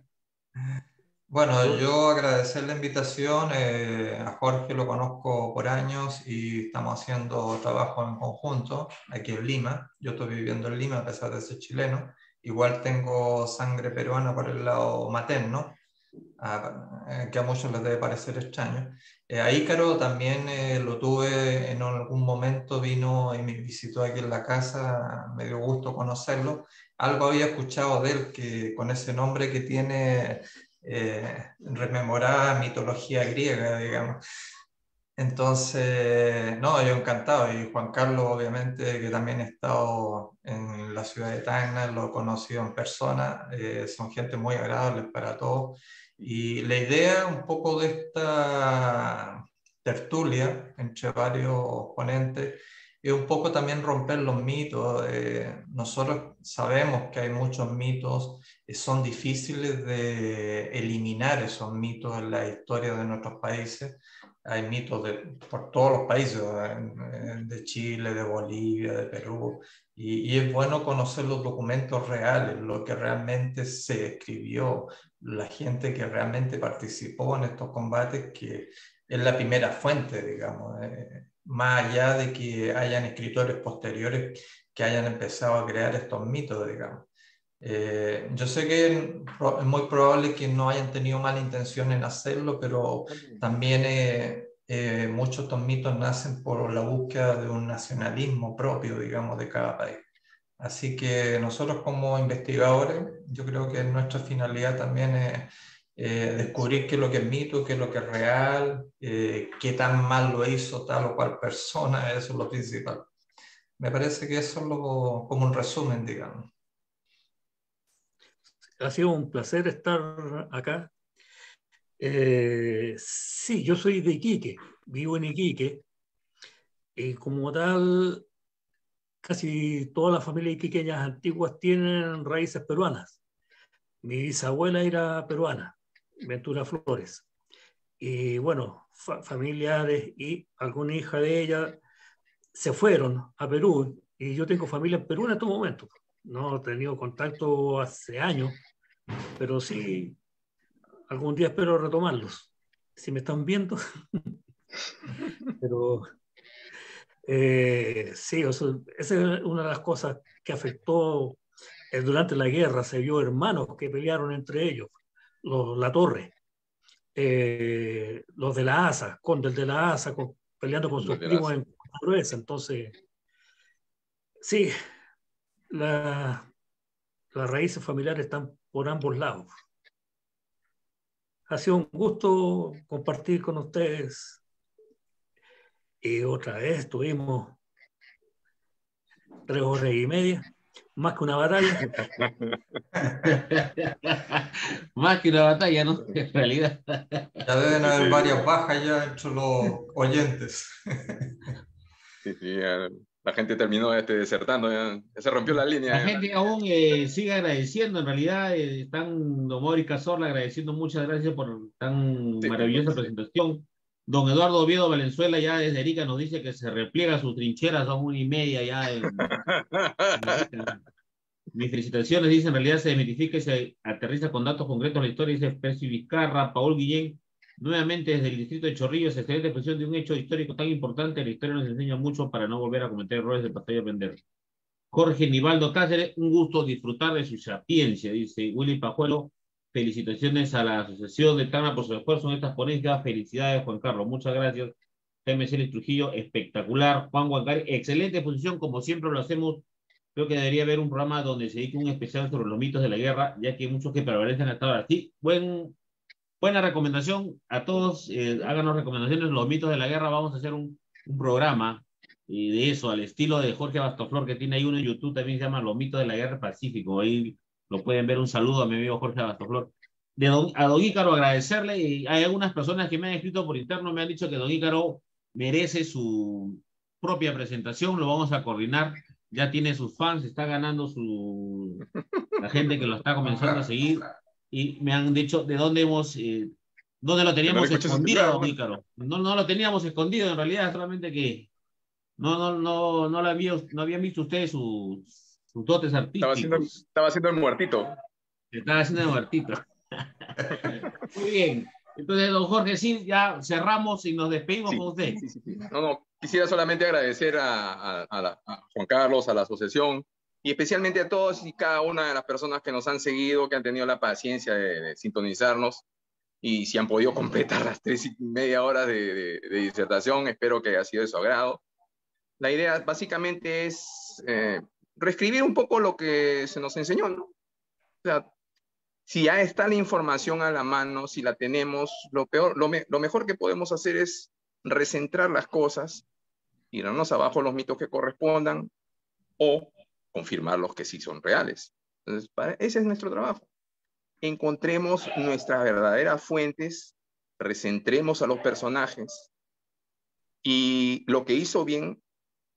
C: Bueno, yo agradecer la invitación, eh, a Jorge lo conozco por años y estamos haciendo trabajo en conjunto aquí en Lima. Yo estoy viviendo en Lima a pesar de ser chileno. Igual tengo sangre peruana por el lado materno, a, que a muchos les debe parecer extraño. Eh, a Ícaro también eh, lo tuve en algún momento, vino y me visitó aquí en la casa, me dio gusto conocerlo. Algo había escuchado de él, que con ese nombre que tiene... Eh, rememoraba mitología griega, digamos. Entonces, no, yo encantado. Y Juan Carlos, obviamente, que también he estado en la ciudad de Tacna, lo he conocido en persona, eh, son gente muy agradable para todos. Y la idea un poco de esta tertulia entre varios ponentes y un poco también romper los mitos. Eh, nosotros sabemos que hay muchos mitos y son difíciles de eliminar esos mitos en la historia de nuestros países. Hay mitos de, por todos los países, de Chile, de Bolivia, de Perú, y, y es bueno conocer los documentos reales, lo que realmente se escribió, la gente que realmente participó en estos combates, que es la primera fuente, digamos, eh, más allá de que hayan escritores posteriores que hayan empezado a crear estos mitos, digamos. Eh, yo sé que es muy probable que no hayan tenido mala intención en hacerlo, pero también eh, eh, muchos de estos mitos nacen por la búsqueda de un nacionalismo propio, digamos, de cada país. Así que nosotros como investigadores, yo creo que nuestra finalidad también es eh, descubrir qué es lo que es mito, qué es lo que es real, eh, qué tan mal lo hizo tal o cual persona, eso es lo principal. Me parece que eso es lo, como un resumen, digamos.
D: Ha sido un placer estar acá. Eh, sí, yo soy de Iquique, vivo en Iquique, y como tal, casi todas las familias iquiqueñas antiguas tienen raíces peruanas. Mi bisabuela era peruana, Ventura Flores. Y bueno, fa familiares y alguna hija de ella se fueron a Perú, y yo tengo familia en Perú en estos momentos. No he tenido contacto hace años, pero sí, algún día espero retomarlos. Si me están viendo. Pero eh, sí, eso, esa es una de las cosas que afectó eh, durante la guerra. Se vio hermanos que pelearon entre ellos, los La Torre, eh, los de la Asa, Conde de la Asa, con, peleando con sus primos en Gruesa. Entonces, sí, la, las raíces familiares están por ambos lados. Ha sido un gusto compartir con ustedes. Y otra vez tuvimos tres horas y media, más que una batalla.
B: Más que una batalla, ¿no? En realidad.
C: Ya deben haber varias bajas ya entre los oyentes.
A: Sí, sí, ya la gente terminó este, desertando, ya, ya se rompió la línea.
B: La gente aún eh, sigue agradeciendo, en realidad eh, están Don Mauricio Cazorla agradeciendo, muchas gracias por tan
A: Sí,
B: maravillosa
A: sí.
B: presentación. Don Eduardo Oviedo Valenzuela ya desde Arica nos dice que se repliega sus trincheras a una y media ya en, en Arica. Mis felicitaciones, dice, en realidad se demitifica y se aterriza con datos concretos la historia, dice Percy Vizcarra, Paul Guillén, nuevamente desde el distrito de Chorrillos, excelente expresión de un hecho histórico tan importante, la historia nos enseña mucho para no volver a cometer errores de pasado y aprender. Jorge Nivaldo Cáceres, un gusto disfrutar de su sapiencia, dice Willy Pajuelo, felicitaciones a la Asociación de Tacna por su esfuerzo en estas ponencias, felicidades Juan Carlos, muchas gracias. Jaime Celis Trujillo, espectacular. Juan Huancari, excelente exposición, como siempre lo hacemos. Creo que debería haber un programa donde se dedique un especial sobre los mitos de la guerra, ya que hay muchos que prevalecen hasta ahora. Sí, buen, buena recomendación a todos, eh, háganos recomendaciones, los mitos de la guerra, vamos a hacer un, un programa y de eso, al estilo de Jorge Bastoflor, que tiene ahí uno en YouTube, también se llama Los mitos de la guerra Pacífico, ahí lo pueden ver. Un saludo a mi amigo Jorge Bastoflor. De don, a Don Ícaro agradecerle, y hay algunas personas que me han escrito por interno, me han dicho que Don Ícaro merece su propia presentación, lo vamos a coordinar, ya tiene sus fans, está ganando su, la gente que lo está comenzando a seguir, y me han dicho de dónde hemos, eh, dónde lo teníamos
A: no
B: escondido, Don Ícaro. No, no lo teníamos escondido, en realidad, solamente que no, no, no, no, la había, no habían visto ustedes sus, sus dotes
A: Estaba haciendo,
B: artísticos.
A: estaba haciendo el muertito.
B: Estaba haciendo el muertito. Muy bien. Entonces, don Jorge, sí, ya cerramos y nos despedimos
A: Sí,
B: con usted.
A: sí, sí, sí. No, no, quisiera solamente agradecer a, a, a, la, a Juan Carlos, a la asociación, y especialmente a todos y cada una de las personas que nos han seguido, que han tenido la paciencia de, de sintonizarnos, y si han podido completar las tres y media horas de, de, de disertación, espero que haya sido de su agrado. La idea básicamente es eh, reescribir un poco lo que se nos enseñó, ¿no? O sea, si ya está la información a la mano, si la tenemos, lo, peor, lo, me, lo mejor que podemos hacer es recentrar las cosas, tirarnos abajo los mitos que correspondan o confirmar los que sí son reales. Entonces, para, ese es nuestro trabajo. Encontremos nuestras verdaderas fuentes, recentremos a los personajes, y lo que hizo bien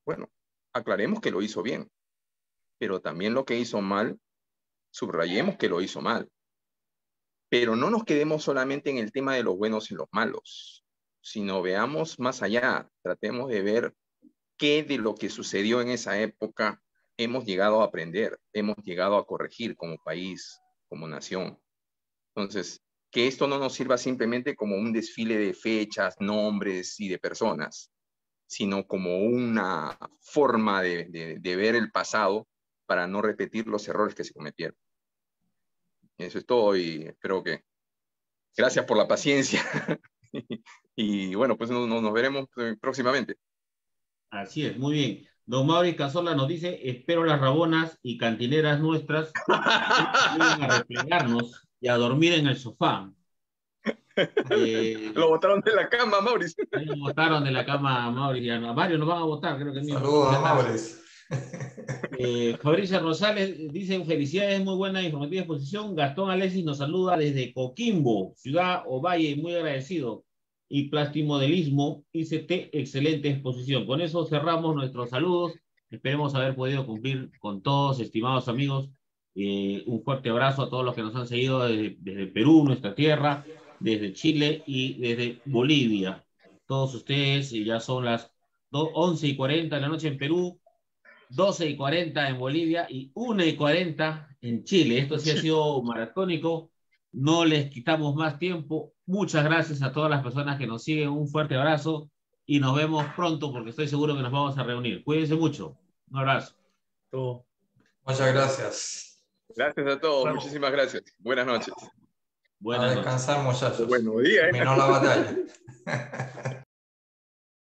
A: Bueno, aclaremos que lo hizo bien, pero también lo que hizo mal, subrayemos que lo hizo mal. Pero no nos quedemos solamente en el tema de los buenos y los malos, sino veamos más allá, tratemos de ver qué de lo que sucedió en esa época hemos llegado a aprender, hemos llegado a corregir como país, como nación. Entonces, que esto no nos sirva simplemente como un desfile de fechas, nombres y de personas, sino como una forma de, de, de ver el pasado para no repetir los errores que se cometieron. Eso es todo y espero que... Gracias por la paciencia. y, y bueno, pues no, no, nos veremos próximamente.
B: Así es, muy bien. Don Mauri Casola nos dice, espero las rabonas y cantineras nuestras vayan a replegarnos y a dormir en el sofá.
A: Eh, lo botaron de la cama, Mauricio.
B: Lo botaron de la cama a Mauricio. A Mario nos van a votar, creo que
C: Saludos a Mauricio.
B: Eh, Fabricia Rosales dice, felicidades, muy buena e informativa exposición. Gastón Alexis nos saluda desde Coquimbo, ciudad Ovalle, muy agradecido. Y Plastimodelismo, I C T, excelente exposición. Con eso cerramos nuestros saludos. Esperemos haber podido cumplir con todos, estimados amigos. Eh, un fuerte abrazo a todos los que nos han seguido desde, desde Perú, nuestra tierra, desde Chile y desde Bolivia. Todos ustedes, ya son las once y cuarenta de la noche en Perú, doce y cuarenta en Bolivia y una y cuarenta en Chile. Esto sí ha sido maratónico. No les quitamos más tiempo. Muchas gracias a todas las personas que nos siguen. Un fuerte abrazo y nos vemos pronto porque estoy seguro que nos vamos a reunir. Cuídense mucho. Un abrazo.
C: Todo. Muchas gracias.
A: Gracias a todos. Bueno. Muchísimas gracias. Buenas noches.
C: Buenas a descansar, noches. Muchachos.
A: Buenos días. ¿eh?
C: Terminó la batalla.